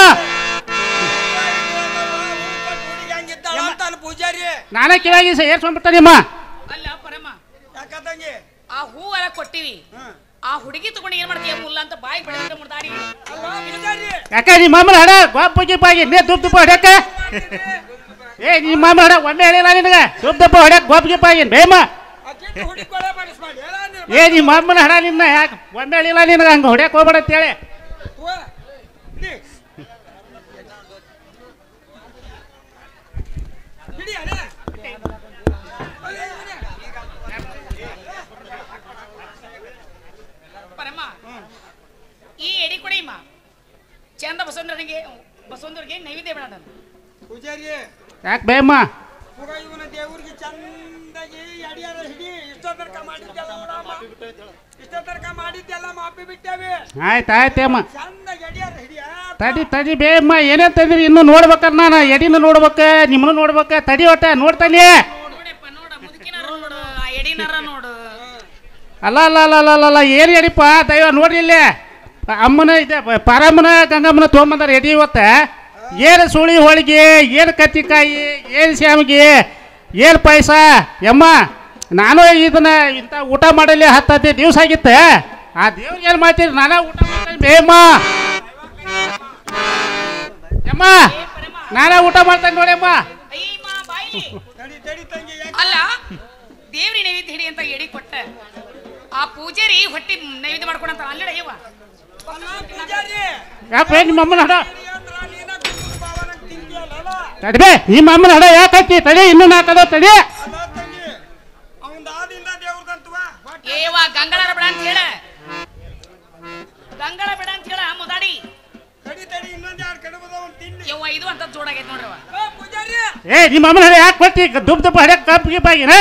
ಪೂಜಾರಿ ನಾನೇ ಕೇಳಾಗಿ ಏರ್ಸ್ಕೊಂಡ್ಬಿಟ್ಟ ನಿಮ್ಮ ಅಲ್ಲ ಪರಮ ಯಾಕಂದಂಗೆ ಆ ಹೂ ಎಲ್ಲ ಕೊಟ್ಟಿವಿ ಆ ಹುಡುಗಿ ತಗೊಂಡು ಏನ್ ಮಾಡ್ತೀಯ ಮುಲ್ಲ ಅಂತ ಬಾಯಿ ಬೆಳೆದ ಮುಡ್ದಾಡಿ ಯಾಕೆ ನಿಮ್ಮ ಅಮ್ಮನ ಹಡ ಗೋಪ್ ಗಿಪ್ಪಾಗಿ ನೀ ದುಡ್ಡು ದುಪ್ಪ ಹೊಡ್ಯಾಕ ಏ ನಿಮ್ಮ ಅಮ್ಮನ ಹಡ ಒಮ್ಮೆ ಹೇಳಿಲ್ಲ ನಿನಗೆ ದುಡ್ಡು ದುಪ್ಪ ಹೊಡ್ಯಾಕ ಗೋಪ್ ಗಿಪ್ಪಾಗಿ ಬೇಮ ಏ ನಿಮ್ಮ ಅಮ್ಮನ ಹಡ ನಿನ್ನ ಯಾಕೆ ಒಮ್ಮೆ ಹೇಳಿಲ್ಲ ನಿನಗೆ ಹಂಗೆ ಹೊಡ್ಯಾಕ ಹೋಗ್ಬೇಡ ಅಂತೇಳಿ ಪರಮ ಈ ಎಡಿ ಕೊಡಿಮ್ಮ ಚಂದ ಬಸವಣ್ಣನಿಗೆ ಬಸವಣ್ಣರಿಗೆ ನೈವೇದ್ಯ ಬೇಡ ಪೂಜಾರಿ ಯಾಕೆ ಬೇಮ್ಮ ಇವನ ದೇವ್ರಿಗೆ ಚಂದಾಗಿ ಅಡಿಯಾರ ಹಿಡಿ ಇಷ್ಟೋ ತನಕ ಮಾಡಿದ್ದೆಲ್ಲ ನೋಡಮ್ಮ ಇಷ್ಟೋ ತನಕ ಮಾಡಿದ್ದೆಲ್ಲ ಮಾಪಿ ಬಿಟ್ಟೇವಿ ಆಯ್ತು ಆಯ್ತು ಅಮ್ಮ ಚಂದಾಗಿ ಅಡಿಯಾರ ಹಿಡಿಯ ತಡಿ ತಡಿ ಬೇಮ್ಮ ಏನೇ ತಂದಿರಿ ಇನ್ನು ನೋಡ್ಬೇಕಾರ ನಾನು ಎಡಿನ ನೋಡ್ಬೇಕ ನಿಮ್ಮನ್ನು ನೋಡ್ಬೇಕ ತಡಿ ಒಟ್ಟ ನೋಡ್ತಾನೆ ನೋಡಪ್ಪ ನೋಡ ಮುದುಕಿನಾರ ನೋಡು ಆ ಎಡಿನಾರ ನೋಡು ಅಲ್ಲ ಅಲ್ಲ ಅಲ್ಲ ಅಲ್ಲ ಅಲ್ಲ ಏನು ಎಡಿಪ್ಪ ದೈವ ನೋಡ್ರಿ ಇಲ್ಲಿ ಅಮ್ಮನ ಇದೆ ಪಾರಮ್ಮನ ಗಂಗಮ್ಮನ ತೊಗೊಂಬಂದಾರ ಎಡಿ ಇವತ್ತ ಏನು ಸುಳಿ ಹೋಳಿಗೆ ಏನು ಕತ್ತಿಕಾಯಿ ಏನು ಶ್ಯಾಮಿಗೆ ಏನು ಪಾಯಸ ಯಮ್ಮ ನಾನು ಇದನ್ನ ಇಂಥ ಊಟ ಮಾಡಲಿ ಹತ್ತು ಹದಿನೈದು ದಿವಸ ಆಗಿತ್ತೆ ಆ ದೇವ್ರಿಗೆ ಏನು ಮಾಡ್ತೀರಿ ನಾನೇ ಊಟ ಮಾಡ್ತೀನಿ ಬೇಮ್ಮ ಯಮ್ಮ ನಾನೇ ಊಟ ಮಾಡ್ತೇನೆ ನೋಡಿಯಮ್ಮ ಅಲ್ಲ ದೇವ್ರಿ ನೈವೇದ್ಯ ಹಿಡಿ ಅಂತ ಎಡಿ ಕೊಟ್ಟ ಆ ಪೂಜಾರಿ ಹೊಟ್ಟಿ ನೈವೇದ್ಯ ಮಾಡ್ಕೊಂಡಂತ ಅಲ್ಲಡ ಅಯ್ಯವ ಯಾಕೆ ನಿಮ್ಮ ಅಮ್ಮನ ಹಡ ತಡಿಬೇ ನಿಮ್ಮ ಅಮ್ಮನ ಹಡ ಯಾಕೆ ಹಾಕಿ ತಡಿ ಇನ್ನೂ ನಾಲ್ಕದ ತಡಿ ಏವ ಗಂಗಳರ ಬೇಡ ಅಂತ ಹೇಳ ಗಂಗಳ ಬೇಡ ಅಂತ ಹೇಳ ಮುದಾಡಿ ಯವ್ವ ಇದು ಅಂತ ಜೋಡಾಗೈತೆ ನೋಡ್ರವ ಏ ನಿಮ್ಮ ಅಮ್ಮನ ಹಡ ಯಾಕೆ ಕೊಟ್ಟಿ ದುಬ್ ದುಬ್ಬ ಹಡ್ಯಾಕ ಕಪ್ ಗಿಪ್ಪಾಗಿನ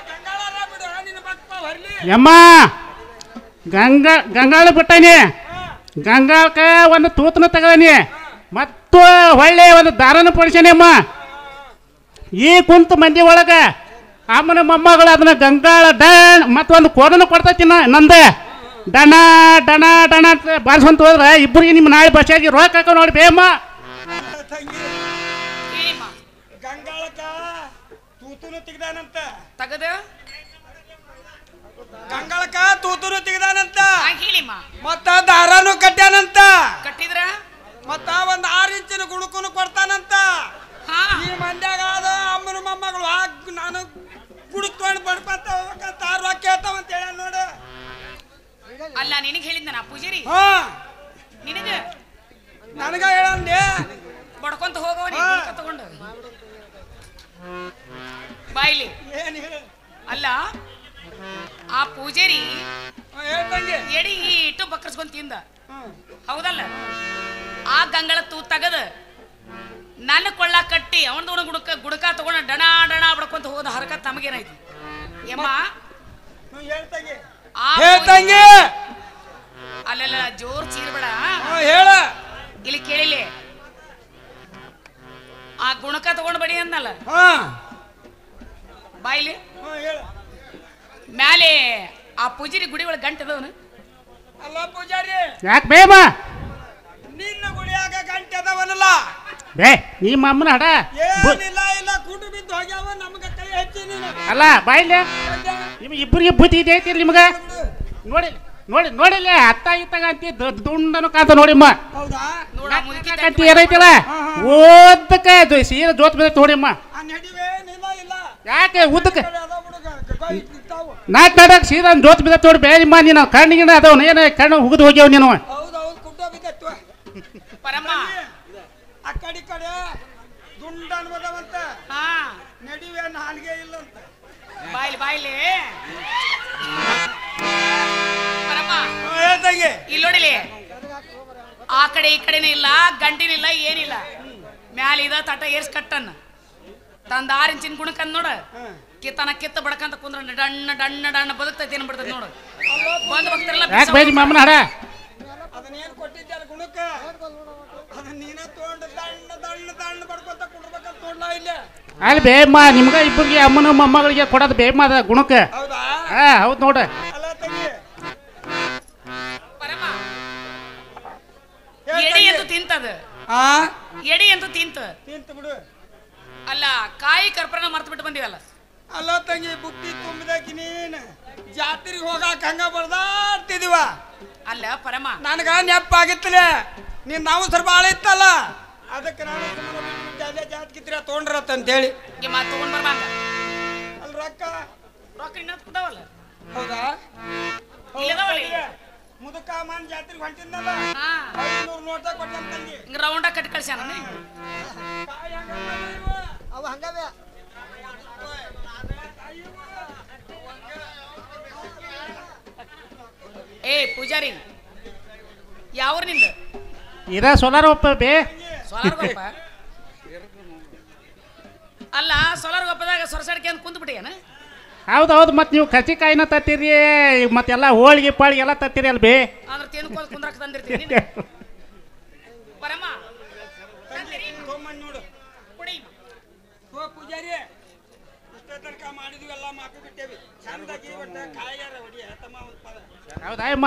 ಯಮ್ಮ ಗಂಗಾ ಗಂಗಾಳ ಬಿಟ್ಟಾನಿ ಗಂಗಾಳಕ ಒಂದು ತೂತನ ತಗದಾನಿ ಮತ್ತು ಒಳ್ಳೆ ಒಂದು ದಾರನ ಪಡಿಸಾನಿ ಅಮ್ಮ ಈ ಕುಂತ ಮಂದಿ ಒಳಗ ಅಮ್ಮನ ಮೊಮ್ಮಗಳು ಅದನ್ನ ಗಂಗಾಳ ಡಣ್ ಮತ್ತೊಂದು ಕೋಡನ ಕೊಡ್ತೈತಿ ನಂದ ಡಣ ಡಣ ಡಣ ಅಂತ ಬಾರಿಸ್ಕೊಂತ ಹೋದ್ರೆ ಇಬ್ಬರಿಗೆ ನಿಮ್ಮ ನಾಳೆ ಬಸ್ಸಾಗಿ ರೊಕ್ಕ ಹಾಕೋ ನೋಡಿ ಬೇಮ್ಮ ಗಂಗಾಳಕ ತೂತುನು ತೆಗ್ದಾನಂತ ತಗದ ಗಂಗಾಳಕ ತೂತುನು ತೆಗ್ದಾನಂತ ಹೇಳಿಮ್ಮ ಮತ್ತ ದಾರಾನು ಕಟ್ಟ್ಯಾನಂತ ಕಟ್ಟಿದ್ರ ಮತ್ತ ಒಂದ್ ಆರು ಇಂಚಿನ ಗುಣಕುನು ಕೊಡ್ತಾನಂತ ಈ ಮಂದ್ಯಾಗ ಆದ ಅಮ್ಮನ ಮೊಮ್ಮಗಳು ಹಾಕ್ ನಾನು ಕುಡ್ಕೊಂಡು ಬಡ್ಕೊಂತ ಹೋಗ್ಬೇಕಂತ ಆರು ರೊಕ್ಕ ಕೇಳ್ತಾವಂತ ಹೇಳ ನೋಡು ಅಲ್ಲ ನಿನಗೆ ಹೇಳಿದ್ನ ನಾ ಪೂಜಾರಿ ಹಾ ನಿನಗ ನನಗ ಹೇಳಂದೆ ಬಡ್ಕೊಂತ ಹೋಗವ ನೀ ಗುಣಕ ತಗೊಂಡು ಬಾಯ್ಲಿ ಅಲ್ಲ ಆ ಪೂಜಾರಿ ಎಡಿ ಇಟ್ಟು ಬಕ್ಕರ್ಸ್ಕೊಂಡ್ ತಿಂದ ಹೌದಲ್ಲ ಆ ಗಂಗಳ ತೂ ತಗದ ನನ್ನ ಕೊಳ್ಳ ಕಟ್ಟಿ ಅವನದವನ ಗುಡಕ ಗುಡಕ ತಗೊಂಡ ಡಣ ಡಣ ಬಡ್ಕೊಂತ ಹೋದ ಹರಕ ತಮಗೇನಾಯ್ತು ಯಮ್ಮ ಅಲ್ಲೆಲ್ಲ ಜೋರ್ ಚೀರ್ಬೇಡ ಹೇಳ ಇಲ್ಲಿ ಕೇಳಿಲಿ ಆ ಗುಣಕ ತಗೊಂಡ್ ಬಡಿ ಅನ್ನಲ್ಲ ಬಾಯ್ಲಿ ಮ್ಯಾಲೆ ಆ ಪೂಜಾರಿ ಗುಡಿ ಒಳಗೆ ಗಂಟೆ ಅದವನು ಅಲ್ಲ ಪೂಜಾರಿ ಯಾಕೆ ಬೇಮ ನಿನ್ನ ಗುಡಿಯಾಗ ಗಂಟೆ ಅದಾವನಲ್ಲ ಬೇ ನಿಮ್ಮ ಅಮ್ಮನ ಹಡ ಏನಿಲ್ಲ ಇಲ್ಲ ಕೂಟು ಬಿದ್ದು ಹೋಗ್ಯಾವ ನಮ್ಗೆ ಕೈ ಹಚ್ಚಿ ನೀನು ಅಲ್ಲ ಬಾಯಿಲೆ ನಿಮ್ಗೆ ಇಬ್ಬರಿಗೆ ಬುದ್ಧಿ ಇದೆ ಐತಿ ನಿಮ್ಗೆ ನೋಡಿ ನೋಡಿ ನೋಡಿಲ್ಲ ಅತ್ತ ಇತ್ತಾಗ ಅಂತಿ ದುಂಡನು ಕಾಂತ ನೋಡಿಮ್ಮ ಕಂತಿ ಏನೈತಿಲ್ಲ ಓದಕ್ಕೆ ಸೀರೆ ಜೋತ್ ಬಿದ್ದೈತಿ ನೋಡಿಮ್ಮ ಯಾಕೆ ಉದ್ದಕ್ಕೆ ನಾಲ್ಕು ನಾಡಕ್ ಸೀದಾ ಜೋತ್ ಬಿದ್ದೈತಿ ನೋಡಿ ಬೇರಿಮ್ಮ ನೀನು ಕಣ್ಣಿಗಿನ ಅದಾವ ಏನು ಕಣ್ಣು ಹುಗಿದು ಹೋಗ್ಯಾವ ನೀನು ಪರಮ್ಮ ಆ ಕಡೆ ಕಡೆ ದುಂಡ ಅನ್ಬೋದವಂತ ನಡಿವೆ ನಾಲ್ಗೆ ಇಲ್ಲ ಅಂತ ಬಾಯ್ಲಿ ಬಾಯ್ಲಿ ಪರಮ್ಮ ಇಲ್ಲಿ ನೋಡಿಲಿ ಆ ಕಡೆ ಈ ಕಡೆನೇ ಇಲ್ಲ ಗಂಟಿನಿಲ್ಲ ಏನಿಲ್ಲ ಮ್ಯಾಲ ಇದ ತಟ ಏರ್ಸ್ ಕಟ್ಟನ್ನ ತಂದ ಆರು ಇಂಚಿನ ಗುಣಕಂದ್ ನೋಡ ಕಿತ್ತನ ಕಿತ್ತ ಬಡಕಂತ ಕುಂದ್ರ ಡಣ್ಣ ಡಣ್ಣ ಡಣ್ಣ ಬದುಕ್ತೈತಿ ಏನ್ ಬಿಡ್ತೈತಿ ನೋಡು ಬಂದ್ ಹೋಗ್ತಿರಲ್ಲ ಅದನ್ನೇನ್ ಕೊಟ್ಟಿದ್ದೆ ಗುಣಕ್ಕ ಅದನ್ನ ನೀನ ತಗೊಂಡು ದಣ್ಣ ದಣ್ಣ ದಣ್ಣ ಬಡ್ಕೊಂತ ಕುಡ್ಬೇಕಂತ ನೋಡ್ಲಾ ಇಲ್ಲ ಅಲ್ಲಿ ಬೇಮ್ಮ ನಿಮ್ಗ ಇಬ್ಬರಿಗೆ ಅಮ್ಮನ ಮೊಮ್ಮಗಳಿಗೆ ಕೊಡೋದು ಬೇಮ್ಮ ಅದ ಗುಣಕ್ಕೆ ಹೌದಾ ಹಾ ಹೌದು ನೋಡ ಅಲ್ಲ ತಂಗಿ ಪರಮ ಎಡಿ ಅಂತ ತಿಂತದ ಆ ಎಡಿ ಅಂತ ತಿಂತ ತಿಂತ ಬಿಡು ಅಲ್ಲ ಕಾಯಿ ಕರ್ಪೂರನ ಮರ್ತು ಬಿಟ್ಟು ಬಂದಿವಲ್ಲ ಅಲ್ಲ ತಂಗಿ ಬುತ್ತಿ ತುಂಬಿದಾಕಿ ನೀನ್ ಜಾತ್ರೆಗೆ ಹೋಗಾಕ ಹಂಗ ಬರ್ದಾಡ್ತಿದೀವ ಅಲ್ಲ ಪರಮ ನನಗ ನೆಪ್ಪಾಗಿತ್ತಲೆ ನೀನ್ ನಾವು ಸ್ವಲ್ಪ ಬಾಳ ಇತ್ತಲ್ಲ ಅದಕ್ಕೆ ನಾನು ಜಾತ್ಕಿತ್ರ ತೊಗೊಂಡ್ರತ್ತ ಅಂತೇಳಿ ಮಾತು ತಗೊಂಡ್ ಬರ್ಬಾಂಗ ಅಲ್ಲಿ ರೊಕ್ಕ ರೊಕ್ಕ ಇನ್ನೊಂದು ಕುದಾವಲ್ಲ ಹೌದಾ ಇಲ್ಲದವಲ್ಲ ಮುದುಕ ಮಾನ್ ಜಾತ್ರೆಗೆ ಹೊಂಟಿದ್ನಲ್ಲ ಐನೂರು ನೋಟ ಕೊಟ್ಟಂತ ತಂಗಿ ಹಿಂಗ ರೌಂಡ ಕಟ್ಟಿ ಕಳ್ಸ್ಯಾನ ಅವ ಹಂಗವೇ ಏ ಪೂಜಾರಿ ಯಾವ್ರ ನಿಂದ ಇದ ಸೋಲಾರ್ ಒಪ್ಪ ಬೇ ಸೋಲಾರ್ ಗೊಪ್ಪ ಅಲ್ಲ ಸೋಲಾರ್ ಗೊಪ್ಪದಾಗ ಸೊರಸಡಿಕೆ ಅಂತ ಕುಂತ ಬಿಟ್ಟಿಯನ ಹೌದು ಹೌದು ಮತ್ತೆ ನೀವು ಕಚಿಕಾಯಿನ ತತ್ತೀರಿ ಮತ್ತೆಲ್ಲ ಹೋಳಿಗೆ ಪಾಳಿಗೆ ಎಲ್ಲ ತತ್ತೀರಿ ಅಲ್ ಬೇ ಅಂದ್ರೆ ತಿನ್ಕೋದ್ ಕುಂದ್ರಾಕ ತಂದಿರ್ತೀನಿ ಪರಮ ನೋಡು ಕುಡಿ ಓ ಪೂಜಾರಿ ಇಷ್ಟ ತನಕ ಮಾಡಿದ್ವಿ ಎಲ್ಲ ಮಾಪಿ ಬಿಟ್ಟೇವಿ ಚಂದಾಗಿ ಒಟ್ಟ ಕಾಯಾರ ಹೊಡಿ ತಮ್ಮ ಒಂದು ಪದ ಹೌದಾ ಅಮ್ಮ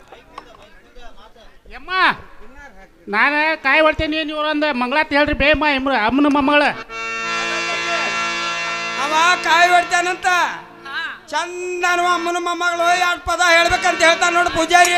ಯಮ್ಮ ನಾನು ಕಾಯಿ ಹೊಡ್ತೇನೆ ನೀವು ಒಂದು ಮಂಗಳಾತ್ ಹೇಳ್ರಿ ಬೇಮ್ಮ ಇಮ್ರ ಅಮ್ಮನ ಮೊಮ್ಮಗಳ ಅವ ಕಾಯಿ ಹೊಡ್ತಾನಂತ ಚಂದ ಅಮ್ಮನ ಮೊಮ್ಮಗಳು ಎರಡು ಪದ ಹೇಳ್ಬೇಕಂತ ಹೇಳ್ತಾನ ನೋಡು ಪೂಜಾರಿ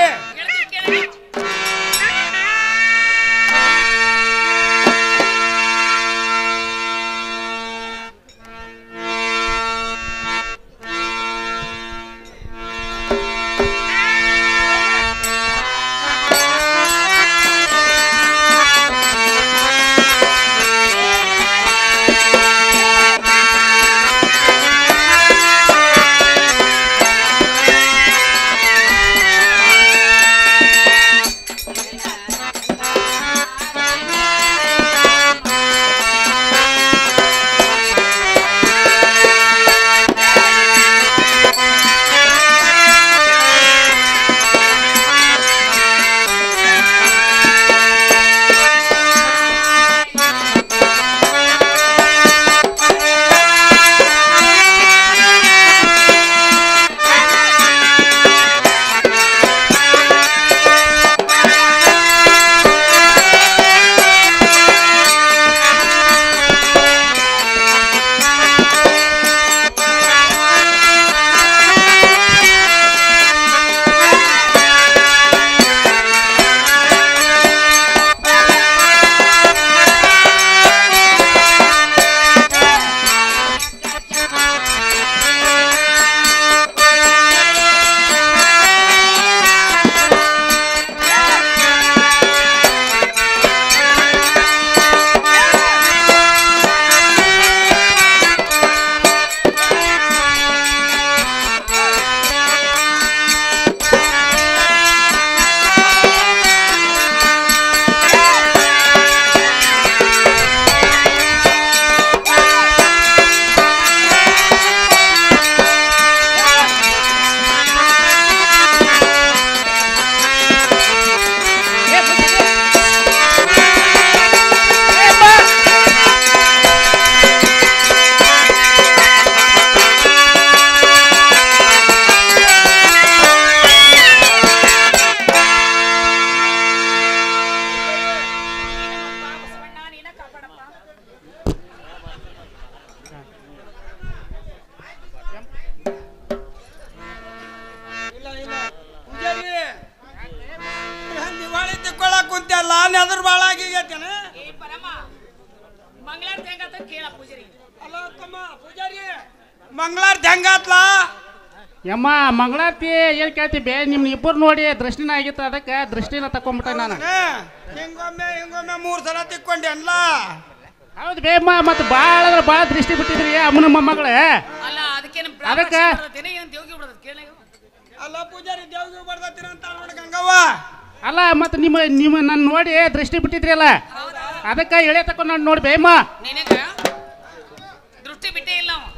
ಅಲ್ಲ ತಮ್ಮ ಪೂಜಾರಿ ಮಂಗಳಾರತಿ ಹೆಂಗಾತ್ಲಾ ಯಮ್ಮ ಮಂಗಳಾರತಿ ಏನ್ ಕೇಳ್ತಿ ಬೇ ನಿಮ್ ಇಬ್ಬರು ನೋಡಿ ದೃಷ್ಟಿನ ಆಗಿತ್ತು ಅದಕ್ಕೆ ದೃಷ್ಟಿನ ತಕೊಂಡ್ಬಿಟ್ಟೆ ನಾನು ಹಿಂಗೊಮ್ಮೆ ಹಿಂಗೊಮ್ಮೆ ಮೂರ್ ಸಲ ತಿಕ್ಕೊಂಡೆ ಅಲ್ಲ ಹೌದು ಬೇಮ್ಮ ಮತ್ತೆ ಭಾಳ ಅಂದ್ರೆ ಭಾಳ ದೃಷ್ಟಿ ಬಿಟ್ಟಿದ್ರಿ ಅಮ್ಮನ ಮೊಮ್ಮಗಳ ಅಲ್ಲ ಅದಕ್ಕೇನು ಅದಕ್ಕೆ ದೇವ್ಗಿ ಬಿಡೋದು ಕೇಳ ಅಲ್ಲ ಪೂಜಾರಿ ದೇವ್ಗಿ ಬರ್ದತ್ತೀರ ಅಂತ ನೋಡಿ ಗಂಗವ್ವ ಅಲ್ಲ ಮತ್ತೆ ನಿಮ್ಮ ನಿಮ್ಮ ನನ್ನ ನೋಡಿ ದೃಷ್ಟಿ ಬಿಟ್ಟಿದ್ರಿ ಅಲ್ಲ ಅದಕ್ಕೆ ಎಳೆ ತಕೊಂಡು ನೋಡಿ ನೋಡಿ ಬೇಮ್ಮ ನಿನಗ ದೃಷ್ಟಿ ಬಿಟ್ಟೇ ಇಲ್ಲ ನಾವು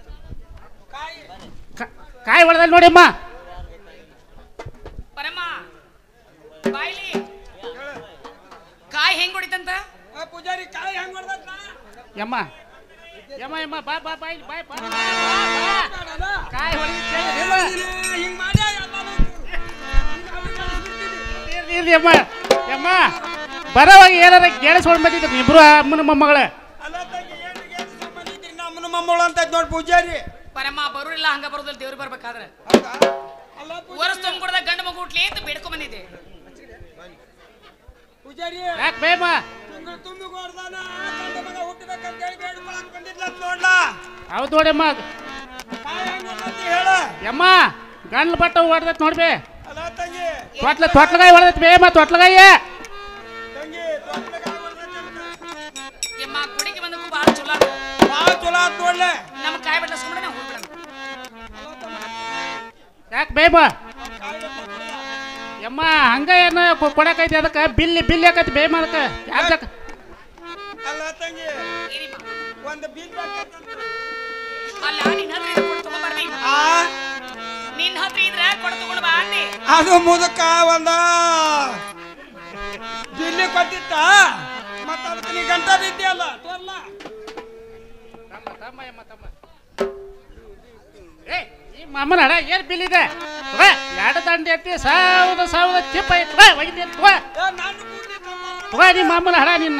ಕಾಯಿ ಹೊಡೆದಲ್ಲಿ ನೋಡಿ ಅಮ್ಮ ಪರಮ ಬಾಯ್ಲಿ ಕಾಯಿ ಹೆಂಗ್ ಹೊಡಿತಂತ ಪೂಜಾರಿ ಕಾಯಿ ಹೆಂಗ್ ಹೊಡೆದ ಯಮ್ಮ ಯಮ್ಮ ಯಮ್ಮ ಬಾ ಬಾ ಬಾಯ್ ಬಾಯ್ ಬಾ ಕಾಯಿ ಹೊಡಿ ಹಿಂಗ್ ಮಾಡಿ ಇರ್ಲಿ ಅಮ್ಮ ಯಮ್ಮ ಬರೋವಾಗ ಏನಾರ ಕೇಳಿಸ್ಕೊಂಡು ಬಂದಿದ್ರು ಇಬ್ರು ಅಮ್ಮನ ಮೊಮ್ಮಗಳ ಅಲ್ಲ ತಂಗಿ ಏನು ಸಂಬಂಧಿದ್ರಿ ನಮ್ಮನ ಮೊಮ್ಮಗಳು ಅಂತ ನೋಡಿ ಪೂಜಾರಿ ಪರಮ ಬರೋರಿಲ್ಲ ಹಂಗ ಬರೋದಿಲ್ಲ ದೇವ್ರು ಬರ್ಬೇಕಾದ್ರೆ ವರ್ಷ ತುಂಬಿಡ್ದ ಗಂಡು ಮಗು ಹುಟ್ಲಿ ಅಂತ ಬೇಡ್ಕೊಂಡ್ ಬಂದಿದ್ದೆ ಪೂಜಾರಿ ಯಾಕೆ ಬೇಮ ತಿಂಗಳು ತುಂಬಿ ಕೊಡ್ದಾನ ಗಂಡು ಮಗ ಹುಟ್ಟಬೇಕಂತ ಹೇಳಿ ಬೇಡ್ಕೊಳಕ್ ಬಂದಿದ್ಲ ನೋಡ್ಲಾ ಹೌದು ನೋಡಮ್ಮ ಕಾಯಿ ಹೆಂಗ್ ಹೊಡೆದತ್ತಿ ಹೇಳ ಯಮ್ಮ ಗಂಡ್ಲ ಬಟ್ಟ ಹೊಡೆದತ್ ನೋಡ್ಬೇ ಅಲ್ಲ ತಂಗಿ ತೊಟ್ಲ ತೊಟ್ಲಗಾಯಿ ಹೊಡೆದತ್ ಬೇಮ ತೊಟ್ಲಗಾಯಿ ತಂಗಿ ತೊಟ್ಲಗಾಯಿ ಹೊಡೆದತ್ತಿ ಯಮ್ಮ ಕುಡಿಗೆ ಬಂದಕ್ಕೂ ಭಾಳ ಚಲೋ ಭಾಳ ಚಲೋ ಆತ್ ನೋಡ್ಲೆ ನಮ್ಮ ಕಾಯಿ ಬಟ್ಲ ಸುಮ್ಮನೆ ಹೋಗ್ಬಿಡ ಯಾಕೆ ಬೇಮ ಯಮ್ಮ ಹಂಗ ಏನ ಕೊಡಕೈತಿ ಅದಕ್ಕೆ ಬಿಲ್ಲಿ ಬಿಲ್ಲಿ ಆಕೈತಿ ಬೇಮ ಅದಕ್ಕೆ ಯಾಕೆ ಅಲ್ಲ ತಂಗಿ ಒಂದು ಬಿಲ್ ಅಲ್ಲ ನಿನ್ನ ಹತ್ರ ಇದ್ರೆ ಕೊಟ್ಟು ತಗೊಂಡ್ಬರ್ರಿ ನಿನ್ನ ಹತ್ರ ಇದ್ರೆ ಕೊಟ್ಟು ತಗೊಂಡು ಬಾ ಅಂದಿ ಅದು ಮುದಕ ಒಂದ ಬಿಲ್ಲಿ ಕೊಟ್ಟಿತ್ತ ಮತ್ತ ಅದಕ್ಕೆ ನೀ ಗಂಟ ಬಿದ್ದಿಯಲ್ಲ ತೋರ್ಲ ತಮ್ಮ ತಮ್ಮ ಯಮ್ಮ ತಮ್ಮ ಏ ಈ ಮಾಮನ ಹಡ ಏನ್ ಬಿಲ್ ಇದೆ ಎರಡು ದಂಡೆ ಎತ್ತಿ ಸಾವಿರದ ಸಾವಿರದ ಚಿಪ್ಪ ಐತಿ ಒಯ್ದೇನು ತಗೋ ತಗೋ ನಿಮ್ಮ ಮಾಮನ ಹಡ ನಿನ್ನ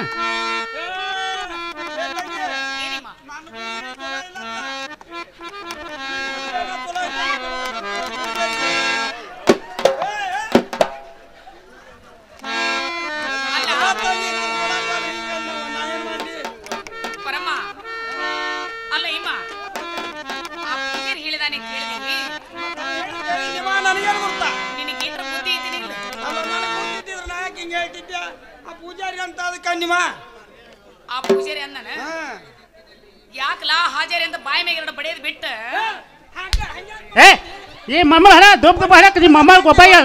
ಪರಮ ಅಲ್ಲ ಇಮ್ಮ ಆ ಪೂಜಾರಿ ಹೇಳಿದಾನೆ ಕೇಳಿದೀನಿ ನನಗೇನು ಗೊತ್ತಾ ನಿನಗೆ ಏನ್ರ ಬುದ್ಧಿ ಐತಿ ನಿಂಗೆ ಅಲ್ಲ ನನಗೆ ಗೊತ್ತಿದ್ರೆ ನಾ ಯಾಕೆ ಹಿಂಗೆ ಹೇಳ್ತಿದ್ದೆ ಆ ಪೂಜಾರಿ ಅಂತ ಅದಕ್ಕೆ ನಿಮ್ಮ ಆ ಪೂಜಾರಿ ಅಂದನ ಯಾಕಲಾ ಹಾಜರಿ ಅಂತ ಬಾಯಿ ಮೇಲೆ ಎರಡು ಬಡಿಯೋದು ಬಿಟ್ಟ ಏ ಈ ಮಮ್ಮನ ಹಡ ದುಬ್ಬ ದುಬ್ಬ ಹಡಕ್ ನಿಮ್ಮ ಮಮ್ಮ ಗೊಬ್ಬ ಹೇಳ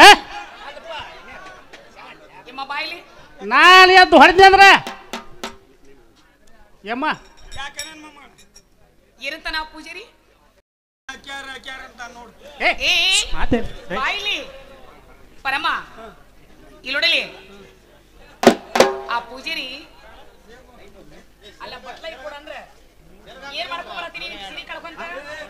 ನಿಮ್ಮ ಬಾಯಿಲಿ ನಾನು ಎದ್ದು ಹೊಡೆದ್ನಿ ಅಂದ್ರೆ ಯಮ್ಮ ಏನಂತ ನಾವು ಪೂಜಾರಿ ಏ ಏ ಮಾತೇ ಬಾಯಿಲಿ ಪರಮ ಇಲ್ಲೊಡಲಿ ಆ ಪೂಜಾರಿ ಅಲ್ಲ ಬಟ್ಲ ಕೊಡ ಅಂದ್ರೆ ಏನ್ ಮಾಡ್ಕೊಂಡ್ ಬರತ್ತೀನಿ ಸಿರಿ ಕಳ್ಕೊಂತ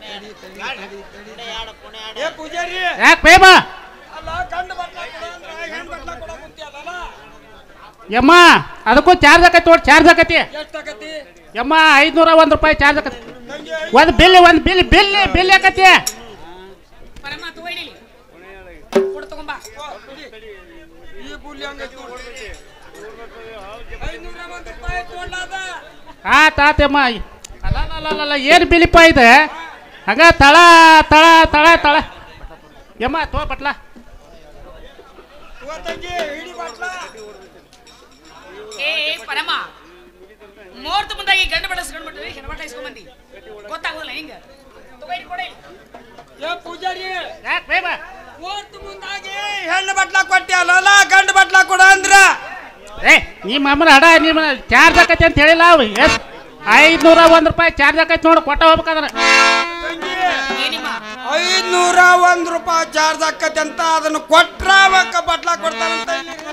ಏ ಪೂಜಾರಿ ಯಾಕೆ ಬೇಮ ಅಲ್ಲ ಗಂಡು ಬಟ್ಲ ಕೊಡ ಅಂದ್ರೆ ಹೆಣ್ಣು ಬಟ್ಲ ಕೊಡ ಕುಂತಿಯಲ್ಲ ಯಮ್ಮ ಅದಕ್ಕೂ ಚಾರ್ಜ್ ಆಕೈತಿ ನೋಡಿ ಚಾರ್ಜ್ ಆಕೈತಿ ಎಷ್ಟಾಗತಿ ಯಮ್ಮ ಐದ್ನೂರ ಒಂದ್ ರೂಪಾಯಿ ಚಾರ್ಜ್ ಆಕತಿ ಒಂದ್ ಬಿಲ್ ಒಂದ್ ಬಿಲ್ ಬಿಲ್ ಬಿಲ್ ಆಕತಿ ಪರಮ ತಗೊಳ್ಳಿ ಕೊಡ ತಗೊಂಬ ಈ ಬುಲ್ಲಿ ಹಂಗೈತಿ ಐನೂರ ಒಂದು ರೂಪಾಯಿ ತಗೊಂಡಾದ ಆತ ಆತಮ್ಮ ಅಲ್ಲ ಅಲ್ಲ ಅಲ್ಲ ಏನು ಬಿಲಿಪ್ಪ ಇದೆ ಹಂಗ ತಳ ತಳ ತಳ ತಳ ಯಮ್ಮ ತೋ ಬಟ್ಲ ತಂಗಿ ಹಿಡಿ ಬಟ್ಲ ಏ ಪರಮ ಮೂರ್ತ ಮುಂದಾಗಿ ಗಂಡು ಬಡಸ್ಕೊಂಡ್ಬಿಟ್ರಿ ಹೆಣ್ಬಟ್ಟ ಇಸ್ಕೊಂಡ್ಬಂದಿ ಗೊತ್ತಾಗೋದಿಲ್ಲ ಹಿಂಗ ತಗೊಳ್ಳಿ ಕೊಡಿ ಏ ಪೂಜಾರಿ ಯಾಕೆ ಬೇಮ ಮೂರ್ತ ಮುಂದಾಗಿ ಹೆಣ್ಣು ಬಟ್ಲ ಕೊಟ್ಟಿಯಲ್ಲ ಗಂಡು ಬಟ್ಲ ಕೊಡ ಅಂದ್ರ ಏ ನಿಮ್ಮ ಅಮ್ಮನ ಹಡ ನಿಮ್ಮ ಚಾರ್ಜ್ ಆಕೈತಿ ಅಂತ ಹೇಳಿಲ್ಲ ಅವು ಎಷ್ಟು ಐದ್ನೂರ ಒಂದ್ ರೂಪಾಯಿ ಚಾರ್ಜ್ ಆಕೈತಿ ನೋಡಿ ಕೊಟ್ಟ ಹೋಗ್ಬೇಕಾದ್ರೆ ಐದ್ನೂರ ಒಂದ್ ರೂಪಾಯಿ ಚಾರ್ಜ್ ಆಕತಿ ಅಂತ ಅದನ್ನ ಕೊಟ್ರ ಬಟ್ಲ ಕೊಡ್ತಾರಂತ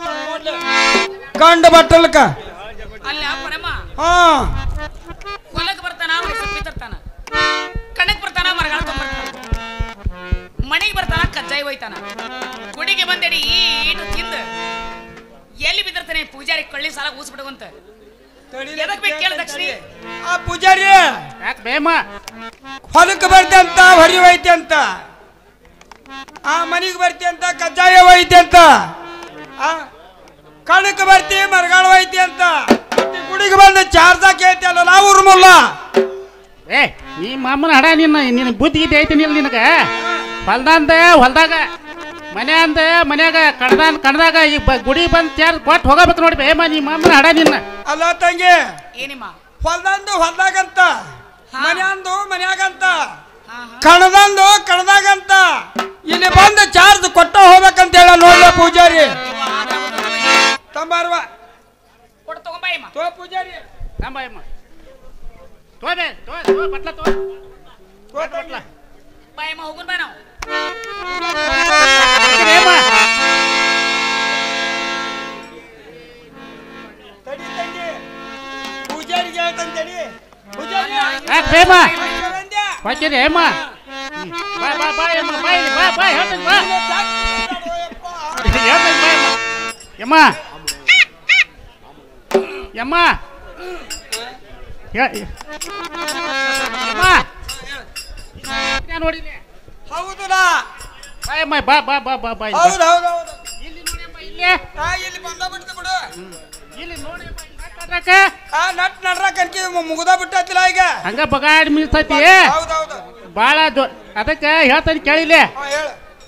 ಗಂಡು ಬಟ್ಟಲ್ಕ ಅಲ್ಲ ಪರಮ ಹಾ ಹೊಲಕ್ ಬರ್ತಾನ ವಯಸ್ಸು ಬಿತ್ತಿರ್ತಾನ ಕಣಕ್ ಬರ್ತಾನ ಮರಗಳ ತೊಂಬರ್ತಾನ ಮನೆಗೆ ಬರ್ತಾನ ಕಜ್ಜಾಯಿ ಹೋಯ್ತಾನ ಗುಡಿಗೆ ಬಂದೇಡಿ ಈಟು ತಿಂದು ಎಲ್ಲಿ ಬಿದ್ದಿರ್ತಾನೆ ಪೂಜಾರಿ ಕಳ್ಳಿ ಸಾಲ ಊಸ್ಬಿಡುವಂತ ಎದಕ್ ಬೇಕು ಕೇಳ ದಕ್ಷಿಣಿ ಆ ಪೂಜಾರಿ ಯಾಕೆ ಬೇಮ ಹೊಲಕ್ಕೆ ಬರ್ತಿ ಅಂತ ಹೊರಿ ಹೋಯ್ತಿ ಅಂತ ಆ ಮನಿಗೆ ಬರ್ತಿ ಅಂತ ಕಜ್ಜಾಯ ಹೋಯ್ತಿ ಅಂತ ಆ ಕಣಕ್ಕೆ ಬರ್ತಿ ಮರಗಾಳ ಹೋಯ್ತಿ ಅಂತ ಗುಡಿಗೆ ಬಂದ ಚಾರ್ಜ ಕೇಳ್ತಿಯಲ್ಲ ನಾವು ಉರ್ಮಲ್ಲ ಏ ಈ ಮಾಮನ ಹಡ ನಿನ್ನ ನಿನ್ನ ಬುದ್ಧಿ ಗೀತೆ ಐತಿ ನಿಲ್ಲ ನಿನಗ ಹೊಲ್ದಂದ ಹೊಲ್ದಾಗ ಮನೆ ಅಂದ ಮನ್ಯಾಗ ಕಡ್ದಾನ್ ಕಡ್ದಾಗ ಈ ಗುಡಿ ಬಂದ್ ಚಾರ್ಜ್ ಕೊಟ್ಟು ಹೋಗಬೇಕು ನೋಡಿ ಬೇಮ ನೀ ಮಾಮನ ಹಡ ನಿನ್ನ ಅಲ್ಲ ತಂಗಿ ಏನಿಮ್ಮ ಹೊಲ್ದಂದು ಹೊಲ್ದಾಗಂತ ಮನ್ಯಾಂದು ಮನ್ಯಾಗಂತ ಕಣದಂದು ಕಣದಾಗಂತ ಇಲ್ಲಿ ಬಂದು ಚಾರ್ಜ್ ಕೊಟ್ಟ ಹೋಗ್ಬೇಕಂತ ಹೇಳ ನೋಡ್ಲ ಪೂಜಾರಿ ತಂಬಾರ್ವ ಕೊಟ್ಟು ತಗೊಂಬಾಯಮ್ಮ ತೋ ಪೂಜಾರಿ ತಂಬಾಯಮ್ಮ ತೋಬೆ ತೋ ತೋ ಬಟ್ಲ ತೋ ತೋ ಬಟ್ಲ ಬಾಯಮ್ಮ ಹೋಗುನ್ ಬಾ ನಾವು ತಡಿ ತಂಗಿ ಪೂಜಾರಿಗೆ ಹೇಳ್ತಾನೆ ತಡಿ ಪೂಜಾರಿ ಯಾಕೆ ಬೇಮ ಹೋಗ್ತೀರಿ ಹೇಮ ಬಾ ಬಾ ಬಾ ಯಮ್ಮ ಬಾ ಇಲ್ಲಿ ಬಾ ಬಾ ಹೇಳ್ತೀನಿ ಬಾ ಹೇಳ್ತೀನಿ ಬಾ ಯಮ್ಮ ಯಮ್ಮ ಯಮ್ಮ ನೋಡಿನಿ ಹೌದಾ ಬಾಯಮ್ಮ ಬಾ ಬಾ ಬಾ ಬಾ ಬಾ ಹೌದು ಹೌದು ಹೌದು ಇಲ್ಲಿ ನೋಡಿಯಮ್ಮ ಇಲ್ಲೇ ಇಲ್ಲಿ ಬಂದ ಬಿಡ್ತು ಬಿಡು ಇಲ್ಲಿ ನೋಡಿ ಆ ನಟ್ ನಡ್ರಾಕ ಅನ್ಕಿ ಮುಗ್ದ ಬಿಟ್ಟತಿಲ್ಲ ಈಗ ಹಂಗ ಬಗಾಡ್ ಮಿಲ್ತೈತಿ ಹೌದೌದು ಬಾಳ ಅದಕ್ಕೆ ಹೇಳ್ತಾನೆ ಕೇಳಿಲ್ಲ ಹೇಳ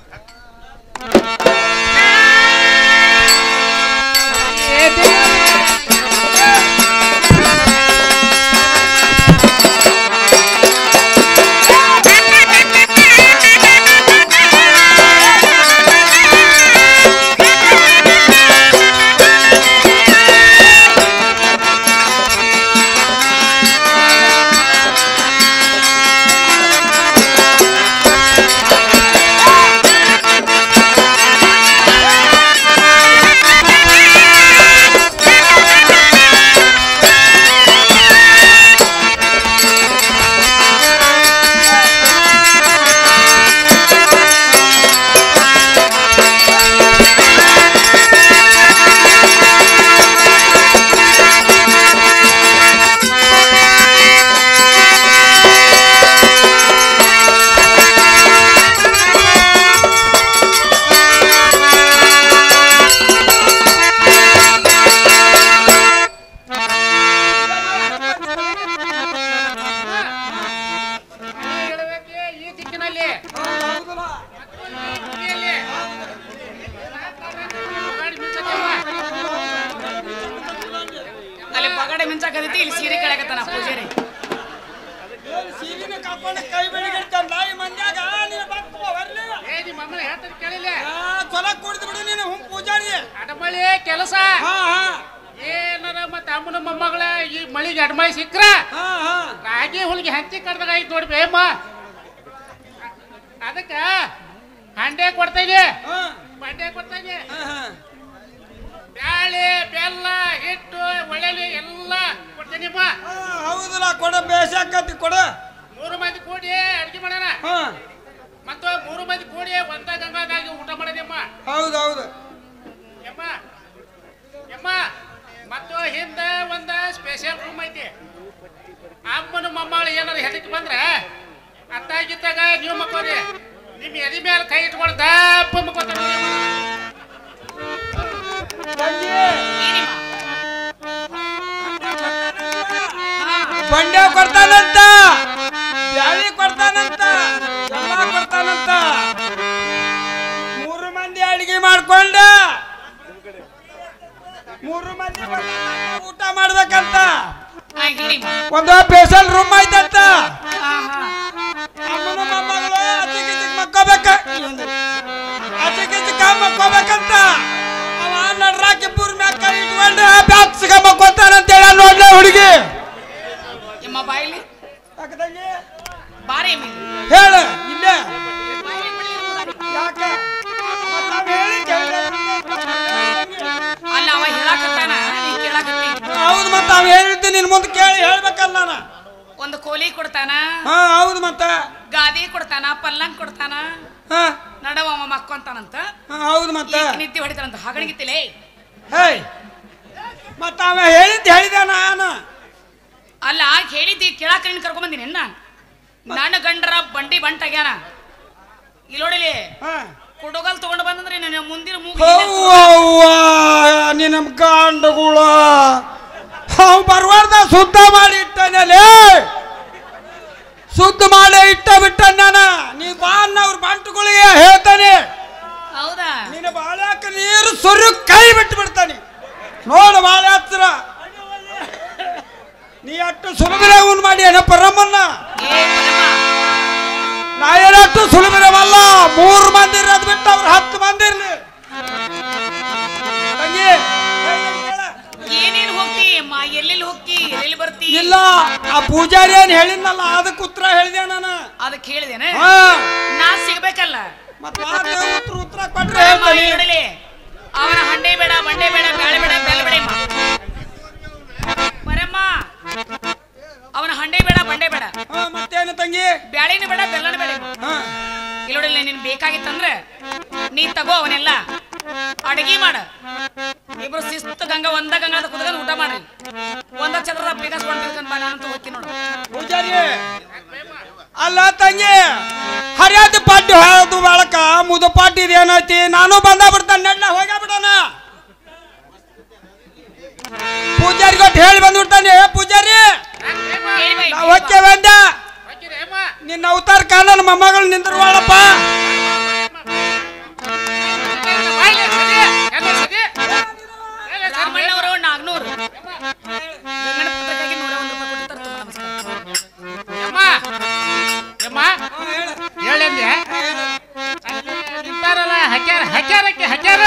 ಅಲ್ಲಿ ಪಗಡೆ ಮಿಂಚಾಕತೈತಿ ಇಲ್ಲಿ ಸೀರೆ ಕೆಳಗತ್ತಾನ ಪೂಜಾರಿ ಸೀರಿನ ಕಾಪಾಡ ಕೈ ಬೆಳಿಗ್ಗೆ ನಾಯಿ ಮಂದ್ಯಾಗ ನೀನು ಬರ್ತವ ಬರ್ಲಿ ಏ ನಿಮ್ಮ ಅಮ್ಮನ ಹೇಳ್ತಾನೆ ಕೇಳಿಲ್ಲ ಚೊಲ ಕುಡಿದು ಬಿಡು ನೀನು ಹುಂ ಪೂಜಾರಿ ಅಡಮಳಿ ಕೆಲಸ ಹಾ ಹಾ ಏನಾರ ಮತ್ತೆ ಅಮ್ಮನ ಮೊಮ್ಮಗಳ ಈ ಮಳಿಗೆ ಅಡಮಳಿ ಸಿಕ್ಕ್ರ ಹಾ ಹಾ ರಾಗಿ ಹುಲ್ಗಿ ಹಂಚಿ ಕಡ್ದಾಗ ಐತ್ ನೋಡಿ ಬೇಮ ಅದಕ್ಕ ಹಂಡೆ ಕೊಡ್ತೇನೆ ಬಂಡೆ ಕೊಡ್ತೇನೆ ಬ್ಯಾಳೆ ಬೆಲ್ಲ ಹಿಟ್ಟು ಒಳ್ಳೆಲಿ ಎಲ್ಲ ಕೊಡ್ತೇನೆ ಹೌದಲ್ಲ ಕೊಡ ಬೇಸಾಕತಿ ಕೊಡ ಮೂರು ಮಂದಿ ಕೂಡಿ ಅಡ್ಗೆ ಮಾಡೋಣ ಮತ್ತು ಮೂರು ಮಂದಿ ಕೂಡಿ ಒಂದ ಗಂಗಾದಾಗಿ ಊಟ ಮಾಡೋದಮ್ಮ ಹೌದೌದು ಯಮ್ಮ ಯಮ್ಮ ಮತ್ತು ಹಿಂದ ಒಂದ ಸ್ಪೆಷಲ್ ರೂಮ್ ಐತಿ ಅಮ್ಮನ ಮೊಮ್ಮಗಳು ಏನಾರು ಹೆದಕ್ಕೆ ಬಂದ್ರೆ ಅತ್ತಾಗಿದ್ದಾಗ ನೀವು ಮಕ್ಕೋರಿ ನಿಮ್ ಎದಿ ಮೇಲೆ ಕೈ ಇಟ್ಕೊಂಡು ದಪ್ಪ ಮಕ್ಕೋತಾರ ಬಂಡೆ ಕೊಡ್ತಾನಂತ ಬ್ಯಾಳಿ ಕೊಡ್ತಾನಂತ ಎಲ್ಲ ಕೊಡ್ತಾನಂತ ಮೂರು ಮಂದಿ ಅಡಿಗೆ ಮಾಡ್ಕೊಂಡ ಮೂರು ಮಂದಿ ಊಟ ಮಾಡ್ಬೇಕಂತ ಒಂದು ಸ್ಪೆಷಲ್ ರೂಮ್ ಐತಂತ ಅಮ್ಮನ ಮೊಮ್ಮಗಳು ಅಜ್ಜಿ ಗಿಜ್ಜಿಗೆ ಮಕ್ಕೋಬೇಕ ಅಜ್ಜಿ ಗಿಜ್ಜಿಗ ಮಕ್ಕೋಬೇಕಂತ ಅವ ನಡ್ರಾಕಿ ಪೂರ್ ಮ್ಯಾಗ ಕೈ ಇಟ್ಕೊಂಡು ಬ್ಯಾಕ್ಸ್ಗ ಮಕ್ಕೋತಾನಂತ ಹೇಳ ನೋಡ್ಲ ಹುಡುಗಿ ಯಮ್ಮ ಬಾಯಿಲಿ ಬಾರಿ ಹೇಳ ಇಲ್ಲೇ ಯಾಕೆ ಅಲ್ಲ ಅವ ಹೇಳಕತ್ತಾನ ನೀ ಕೇಳಕತ್ತಿ ಹೌದು ಮತ್ತ ಅವ ಹೇಳಿದ್ದು ನಿನ್ ಮುಂದೆ ಕೇಳಿ ಹೇಳ್ಬೇಕಲ್ಲ ನಾನು ಒಂದು ಕೋಲಿ ಕೊಡ್ತಾನ ಹಾ ಹೌದು ಮತ್ತ ಗಾದಿ ಕೊಡ್ತಾನ ಪಲ್ಲಂಗ್ ಕೊಡ್ತಾನ ಹಾ ನಡವ ಅವ ಮಕ್ಕೊಂತಾನಂತ ಹೌದು ಮತ್ತ ನಿತ್ಯ ಹೊಡಿತಾನಂತ ಹಾಗಣಿಗಿತ್ತಿಲೇ ಹೇ ಮತ್ತ ಅವ ಹೇಳಿದ್ದು ಹೇಳಿದ ನಾನು ಅಲ್ಲ ಹೇಳಿದ್ದಿ ಕೇಳಾಕ ನೀನ್ ಕರ್ಕೊಂಡ್ ಬಂದಿನಿ ಎನ್ನ ನನ್ನ ಗಂಡರ ಬಂಡಿ ಬಂಟಾಗ್ಯಾನ ಇಲ್ಲೋಡಿಲಿ ಕುಡುಗಲ್ ತಗೊಂಡು ಬಂದಂದ್ರೆ ನನ್ನ ಮುಂದಿನ ಮೂಗು ನಿನ್ನ ಗಂಡಗುಳ ಅವ್ ಬರವಾರ್ದ ಶುದ್ಧ ಮಾಡಿ ಇಟ್ಟನಲ್ಲಿ ಶುದ್ಧ ಮಾಡಿ ಇಟ್ಟ ಬಿಟ್ಟ ನಾನು ನೀ ಬಾ ಅವ್ರ ಬಂಟುಗಳಿಗೆ ಹೇಳ್ತಾನೆ ಹೌದಾ ನೀನು ಬಾಳ್ಯಾಕ ನೀರು ಸುರು ಕೈ ಬಿಟ್ಟು ಬಿಡ್ತಾನೆ ನೋಡು ಬಾಳೆ ಹತ್ರ ನೀ ಅಟ್ಟು ಸುಲಭನೆ ಅವನ್ ಮಾಡಿ ಏನ ಪರಮನ್ನ ನಾ ಏನಟ್ಟು ಸುಲಭನವಲ್ಲ ಮೂರು ಮಂದಿ ಇರೋದು ಬಿಟ್ಟು ಅವ್ರು ಹತ್ತು ಮಂದಿ ಇರ್ಲಿ ತಂಗಿ ಏನೇನು ಹೋಗ್ತಿ ಅಮ್ಮ ಎಲ್ಲೆಲ್ಲಿ ಹೋಗ್ತಿ ಎಲ್ಲೆಲ್ಲಿ ಬರ್ತಿ ಇಲ್ಲ ಆ ಪೂಜಾರಿ ಏನ್ ಹೇಳಿದ್ನಲ್ಲ ಅದಕ್ಕೆ ಉತ್ತರ ಹೇಳಿದೆ ನಾನು ಅದಕ್ಕೆ ಹೇಳಿದೇನೆ ಹಾ ನಾ ಸಿಗ್ಬೇಕಲ್ಲ ಮತ್ತೆ ಉತ್ತರ ಉತ್ತರ ಕೊಟ್ರೆ ನೋಡಲಿ ಅವನ ಹಂಡೆ ಬೇಡ ಬಂಡೆ ಬೇಡ ಬ್ಯಾಳೆ ಬೇಡ ಬೆಲ್ಲ ಬೇಡ ಬರಮ್ಮ ಅವನ ಹಂಡೆ ಬೇಡ ಬಂಡೆ ಬೇಡ ಮತ್ತೇನು ತಂಗಿ ಬ್ಯಾಳೆನೂ ಬೇಡ ಬೆಲ್ಲನೂ ಬೇಡ ಇಲ್ಲೋಡಿಲ್ಲ ನೀನ್ ಬೇಕಾಗಿತ್ತಂದ್ರೆ ನೀ ತಗೋ ಅವನೆಲ್ಲ ಅಡಗಿ ಮಾಡ ಇಬ್ರು ಶಿಸ್ತು ಗಂಗಾ ಒಂದ ಗಂಗಾ ಕುತ್ಕೊಂಡು ಊಟ ಮಾಡ್ರಿ ಒಂದ ಚಂದ್ರ ಬಿಗಸ್ಕೊಂಡು ತಿಳ್ಕೊಂಡ್ ಬಾ ನಾನು ಹೋಗ್ತೀನಿ ನೋಡು ಪೂಜಾರಿ ಅಲ್ಲ ತಂಗಿ ಹರಿಯಾದ ಪಾಟಿ ಹಾದು ಬಾಳಕ ಮುದ ಪಾಟಿ ಏನೈತಿ ನಾನು ಬಂದ ಬಿಡ್ತಾನೆ ನೆಡ್ಲ ಹೋಗ ಬಿಡೋಣ ಪೂಜಾರಿ ಕೊಟ್ಟು ಹೇಳಿ ಬಂದ್ಬಿಡ್ತಾನೆ ಪೂಜಾರಿ ನಾವು ಹೊಕ್ಕೆ ಬಂದ ನಿನ್ನ ಅವತಾರ ಕಾಣನ ಮೊಮ್ಮಗಳು ನಿಂದಿರುವಾಳಪ್ಪ ರಾಮಣ್ಣವರು ನಾಗ್ನೂರು ಗಂಗನ ಪುತ್ರಕ್ಕಾಗಿ ನೂರ ಒಂದು ರೂಪಾಯಿ ಕೊಡ್ತಾರೆ ಹೇಳಂದೆ ನಿಂತಾರಲ್ಲ ಹಕ್ಯಾರ ಹಕ್ಯಾರಕ್ಕೆ ಹಕ್ಯಾರ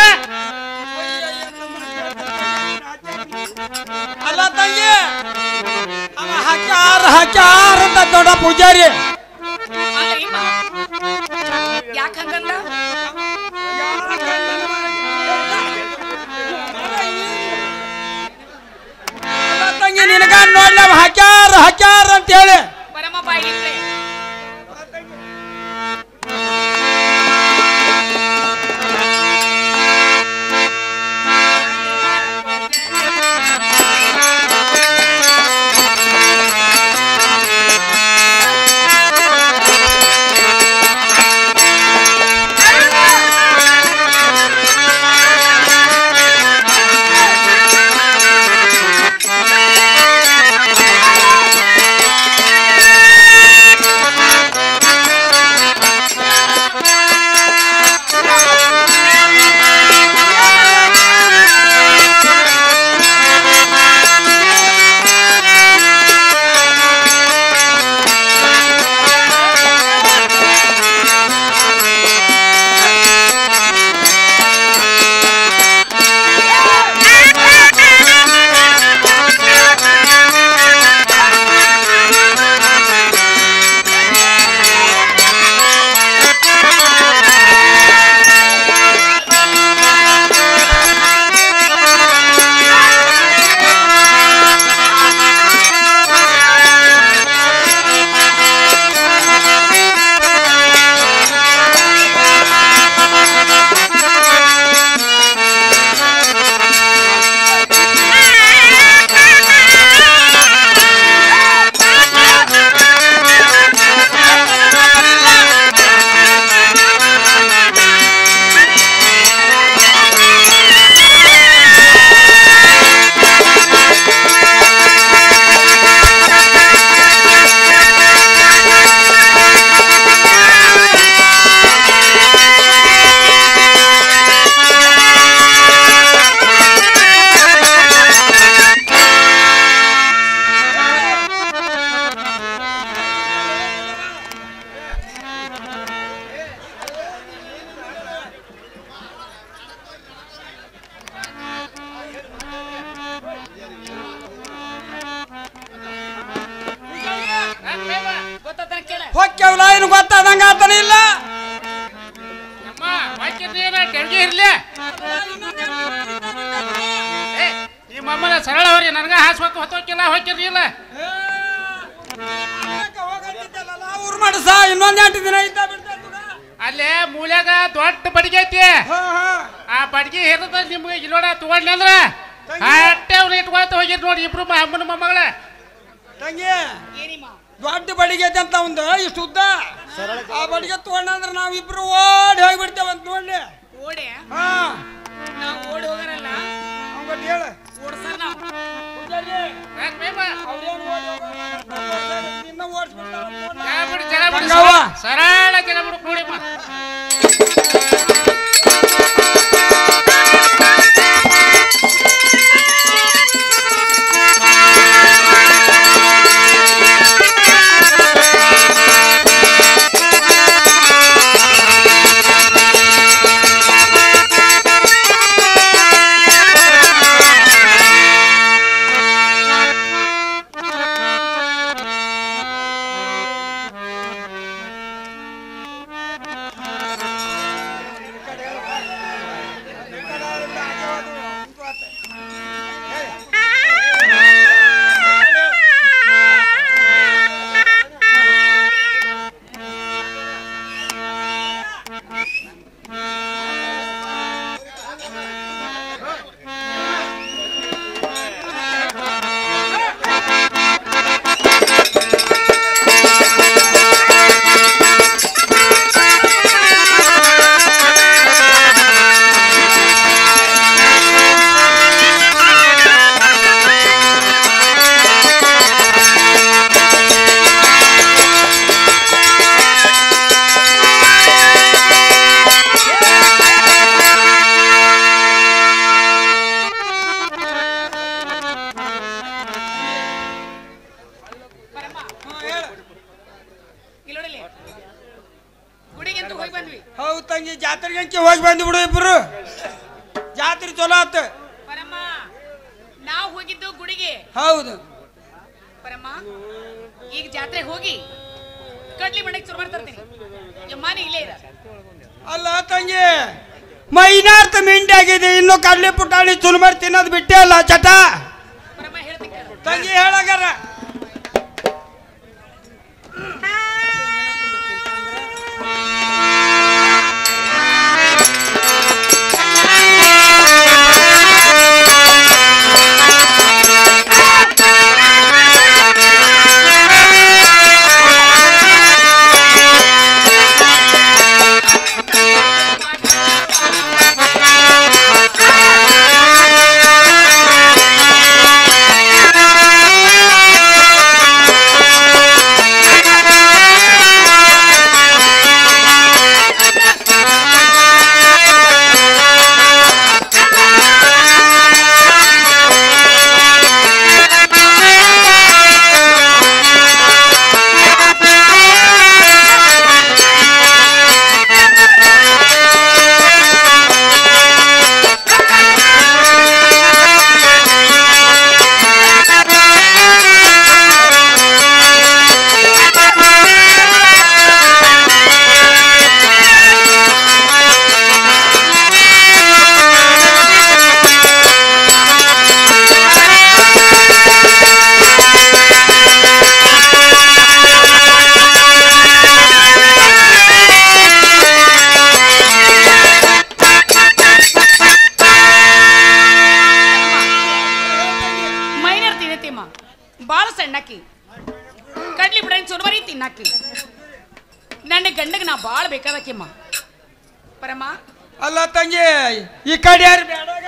ಅಲ್ಲ ತಂಗಿ ಅವ ಹಕ್ಯಾರ ಹಕ್ಯಾರ ಅಂತ ದೊಡ್ಡ ಪೂಜಾರಿ ಯಾಕ ಹಂಗಂದ ತಂಗಿ ನಿನಗ ನೋಡ್ಲ ಹಕ್ಯಾರ ಹಕ್ಯಾರ ಅಂತ ಹೇಳಿ ಬರಮ್ಮ ಬಾಯಿಗೆ ಹೊಕ್ಕೆವಲ್ಲ ಏನು ಗೊತ್ತಾದಂಗ ಆತನ ಇಲ್ಲ ಇರ್ಲಿ ನಿಮ್ಮಮ್ಮನ ಸರಳ ಅವ್ರಿ ನನಗ ಹಾಸ್ಬೇಕು ಹೊತ್ತೋಕಿಲ್ಲ ಹೊಕ್ಕಿರ್ಲಿಲ್ಲ ಊರ್ ಮಾಡಸ ಇನ್ನೊಂದ್ ಎಂಟು ದಿನ ಇದ್ದ ಅಲ್ಲೇ ಮೂಲ್ಯಾಗ ದೊಡ್ಡ ಬಡಿಗೆ ಐತಿ ಆ ಬಡಿಗೆ ಹೇರದ ನಿಮ್ಗೆ ಇಲ್ಲೋಡ ತಗೊಂಡ್ಲಿ ಅಂದ್ರ ಅಟ್ಟೆ ಅವ್ನ ಇಟ್ಕೊಳ್ತ ಹೋಗಿರ್ ನೋಡಿ ಇಬ್ರು ಅಮ್ಮನ ಮೊಮ್ಮಗಳ ತಂಗಿ ದೊಡ್ಡ ಬಡಿಗೆ ಐತೆ ಅಂತ ಒಂದು ಇಷ್ಟು ಉದ್ದ ಆ ಬಡಿಗೆ ತಗೊಂಡ್ರೆ ನಾವಿಬ್ರು ಓಡಿ ಹೋಗ್ಬಿಡ್ತೇವೆ ಅಂತ ನೋಡ್ಲಿ ಓಡಿ ಹಾ ನಾವು ಓಡಿ ಹೋಗರಲ್ಲ ಅವ್ನ್ ಹೇಳ ಓಡ್ಸರ್ ನಾವು ಸರಳ ಜಗ ಬಿಡು ಕೂಡಿ ಹೌದು ತಂಗಿ ಜಾತ್ರೆಗೆ ಹೋಗಿ ಬಂದು ಬಿಡು ಇಬ್ರು ಜಾತ್ರೆ ಚಲೋ ಆತ ಪರಮ್ಮ ನಾವು ಹೋಗಿದ್ದು ಗುಡಿಗೆ ಹೌದು ಪರಮ್ಮ ಈಗ ಜಾತ್ರೆಗೆ ಹೋಗಿ ಕಡ್ಲಿ ಮಣ್ಣಕ್ಕೆ ಚುರು ಮಾಡ್ತರ್ತೀನಿ ಯಮ್ಮಾನಿ ಇಲ್ಲೇ ಇರ ಅಲ್ಲ ತಂಗಿ ಮೈನಾರ್ಥ ಮಿಂಡಿ ಆಗಿದೆ ಇನ್ನು ಕಡ್ಲಿ ಪುಟಾಣಿ ಚುರು ಮಾಡಿ ತಿನ್ನೋದು ಬಿಟ್ಟೇ ಅಲ್ಲ ಚಟ ಪರಮ್ಮ ಹೇಳ್ತೀನಿ ತಂಗಿ ಹೇಳಗಾರ ಪರಮ ಅಲ್ಲ ತಂಗಿ ಈ ಕಡೆ ಯಾರು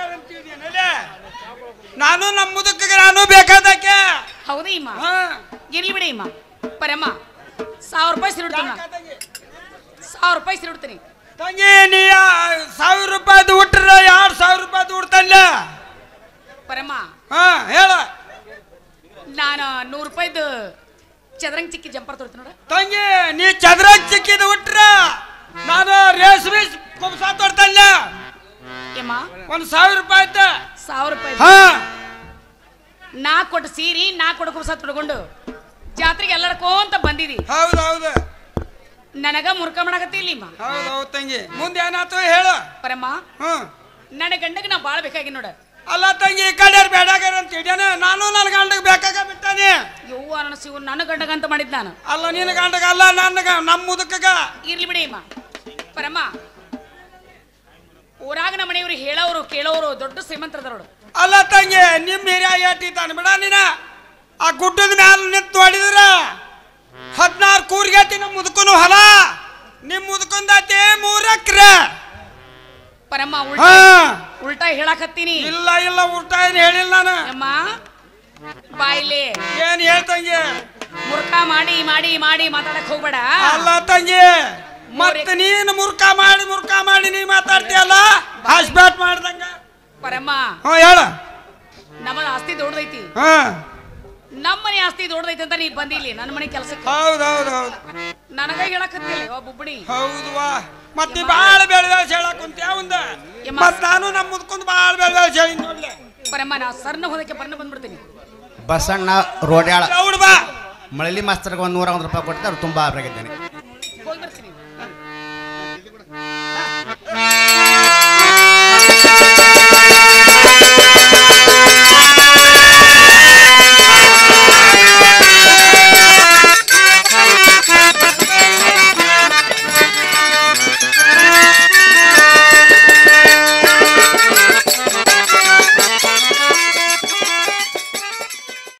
ನಾನು ನಮ್ಮ ಮುದುಕಿಗೆ ನಾನು ಬೇಕಾದಕ್ಕೆ ಹೌದಾ ಇಮ್ಮ ಇರ್ಲಿ ಬಿಡಿ ಇಮ್ಮ ಪರಮ ಸಾವಿರ ರೂಪಾಯಿ ಸಿರುಡ್ತೀನಿ ಸಾವಿರ ರೂಪಾಯಿ ಸಿರುಡ್ತೀನಿ ತಂಗಿ ನೀ ಸಾವಿರ ರೂಪಾಯಿ ಉಟ್ರ ಎರಡು ಸಾವಿರ ರೂಪಾಯಿ ಉಡ್ತಲ್ಲ ಪರಮ ಹಾ ಹೇಳ ನಾನು ನೂರು ರೂಪಾಯಿದು ಚದರಂಗ್ ಚಿಕ್ಕಿ ಜಂಪರ್ ತೋರ್ತೀನಿ ನೋಡ ತಂಗಿ ನೀ ಚದರಂಗ್ ಚಿಕ್ಕಿದ ಉಟ್ರ ನಾನು ರೇಷ್ಮೆ ಕುಂಸ ತೋರ್ತಲ್ಲ ಏಮ್ಮ ಒಂದ್ ಸಾವಿರ ರೂಪಾಯಿ ಆಯ್ತ ಸಾವಿರ ರೂಪಾಯಿ ಹಾ ನಾ ಕೊಟ್ಟು ಸೀರಿ ನಾ ಕೊಟ್ಟು ಕುಂಸ ತೊಡ್ಕೊಂಡು ಜಾತ್ರೆಗೆ ಎಲ್ಲಡ್ಕೋಂತ ಬಂದಿದಿ ಹೌದು ಹೌದು ನನಗ ಮುರ್ಕ ಮಾಡಕತ್ತಿಲ್ಲ ಹೌದು ಹೌದು ತಂಗಿ ಮುಂದೆ ಏನಾಯ್ತು ಹೇಳು ಪರಮ್ಮ ಹ್ಮ್ ನನ್ನ ಗಂಡಗೆ ನಾ ಬಾಳ ಬೇಕಾಗಿ ನೋಡ ಅಲ್ಲ ತಂಗಿ ಈ ಕಡೆ ಬೇಡಾಗ್ಯಾರ ಅಂತ ಹಿಡಿಯಾನ ನಾನು ನನ್ನ ಗಂಡಗೆ ಬೇಕಾಗ ಬಿಟ್ಟಾನೆ ಯವ್ವ ನನ್ನ ಶಿವ ನನ್ನ ಗಂಡಗಂತ ಮಾಡಿದ್ ನಾನು ಅಲ್ಲ ನಿನ್ನ ಗಂಡಗ ಅಲ್ಲ ನನ್ನಗ ನಮ್ಮ ಮುದುಕಗ ಇರ್ಲಿ ಬಿಡಿ ಅಮ್ಮ ಪರಮ್ಮ ಊರಾಗ ನಮ್ಮ ಮನೆಯವ್ರು ಹೇಳೋರು ಕೇಳೋರು ದೊಡ್ಡ ಶ್ರೀಮಂತರದವರು ಅಲ್ಲ ತಂಗಿ ನಿಮ್ ಹಿರಿಯ ಏಟಿತಾನ ಬಿಡ ನೀನ ಆ ಗುಡ್ಡದ ಮ್ಯಾಲ ನಿಂತು ಹೊಡಿದ್ರ ಹದಿನಾರು ಕೂರ್ಗೇತಿ ನಮ್ಮ ಮುದುಕನು ಹೊಲ ನಿಮ್ ಮುದುಕಂದಾತಿ ಮೂರಕ್ರ ಪರಮ್ಮ ಉಲ್ಟಾ ಉಲ್ಟಾ ಹೇಳಕತ್ತೀನಿ ಇಲ್ಲ ಇಲ್ಲ ಉಲ್ಟಾ ಏನ್ ಹೇಳಿಲ್ಲ ನಾನು ಅಮ್ಮ ಬಾಯ್ಲಿ ಏನ್ ಹೇಳ್ತಂಗೆ ಮುರ್ಕ ಮಾಡಿ ಮಾಡಿ ಮಾಡಿ ಮಾತಾಡಕ್ ಹೋಗ್ಬೇಡ. ಅಲ್ಲ ತಂಗಿ ಮತ್ತ ನೀನು ಮುರ್ಕ ಮಾಡಿ ಮುರ್ಕ ಮಾಡಿ ನೀ ಮಾತಾಡ್ತೀಯಲ್ಲ ಹಾಸ್ಬ್ಯಾಟ್ ಮಾಡ್ದಂಗ. ಪರಮ್ಮ ಹ್ಞೂ ಹೇಳ. ನಮ್ಮ ಆಸ್ತಿ ದೊಡ್ಡದೈತಿ. ಹಾ ನಮ್ಮ ಮನೆ ಆಸ್ತಿ ದೊಡ್ಡದೈತಿ ಅಂತ ನೀ ಬಂದಿಲ್ಲ ನನ್ನ ಮನೆ ಕೆಲಸಕ್ಕೆ. ಹೌದೌದು ಹೌದು ನನಗ ಹೇಳಕತ್ತಿಲ್ಲ ಒಬ್ಬ ಬುಬ್ಬಡಿ. ಹೌದುವಾ ಮತ್ತೆ ಬಾಳ ಬೆಳವೆ ಹೇಳಕ್ ಕುಂತ ಅವಂದ ಮತ್ ನಾನು ನಮ್ಮ ಮುದ್ಕೊಂಡ್ ಬಾಳ ಬೆಳವೆ ಹೇಳಿ ನೋಡ್ಲೆ. ಪರಮ್ಮ ನಾ ಸರ್ನ ಹೋದಕ್ಕೆ ಬರ್ನ ಬಂದ್ಬಿಡ್ತೀನಿ. ಬಸಣ್ಣ ರೋಡ್ಯಾಳ ಹೌದು ಬಾ ಮಳಲಿ ಮಾಸ್ತರ್ಗೆ ಒಂದು ನೂರ ಒಂದು ರೂಪಾಯಿ ಕೊಡ್ತಾರೆ, ಅವ್ರು ತುಂಬಾ ಆಬ್ರಾಗಿದ್ದಾನೆ.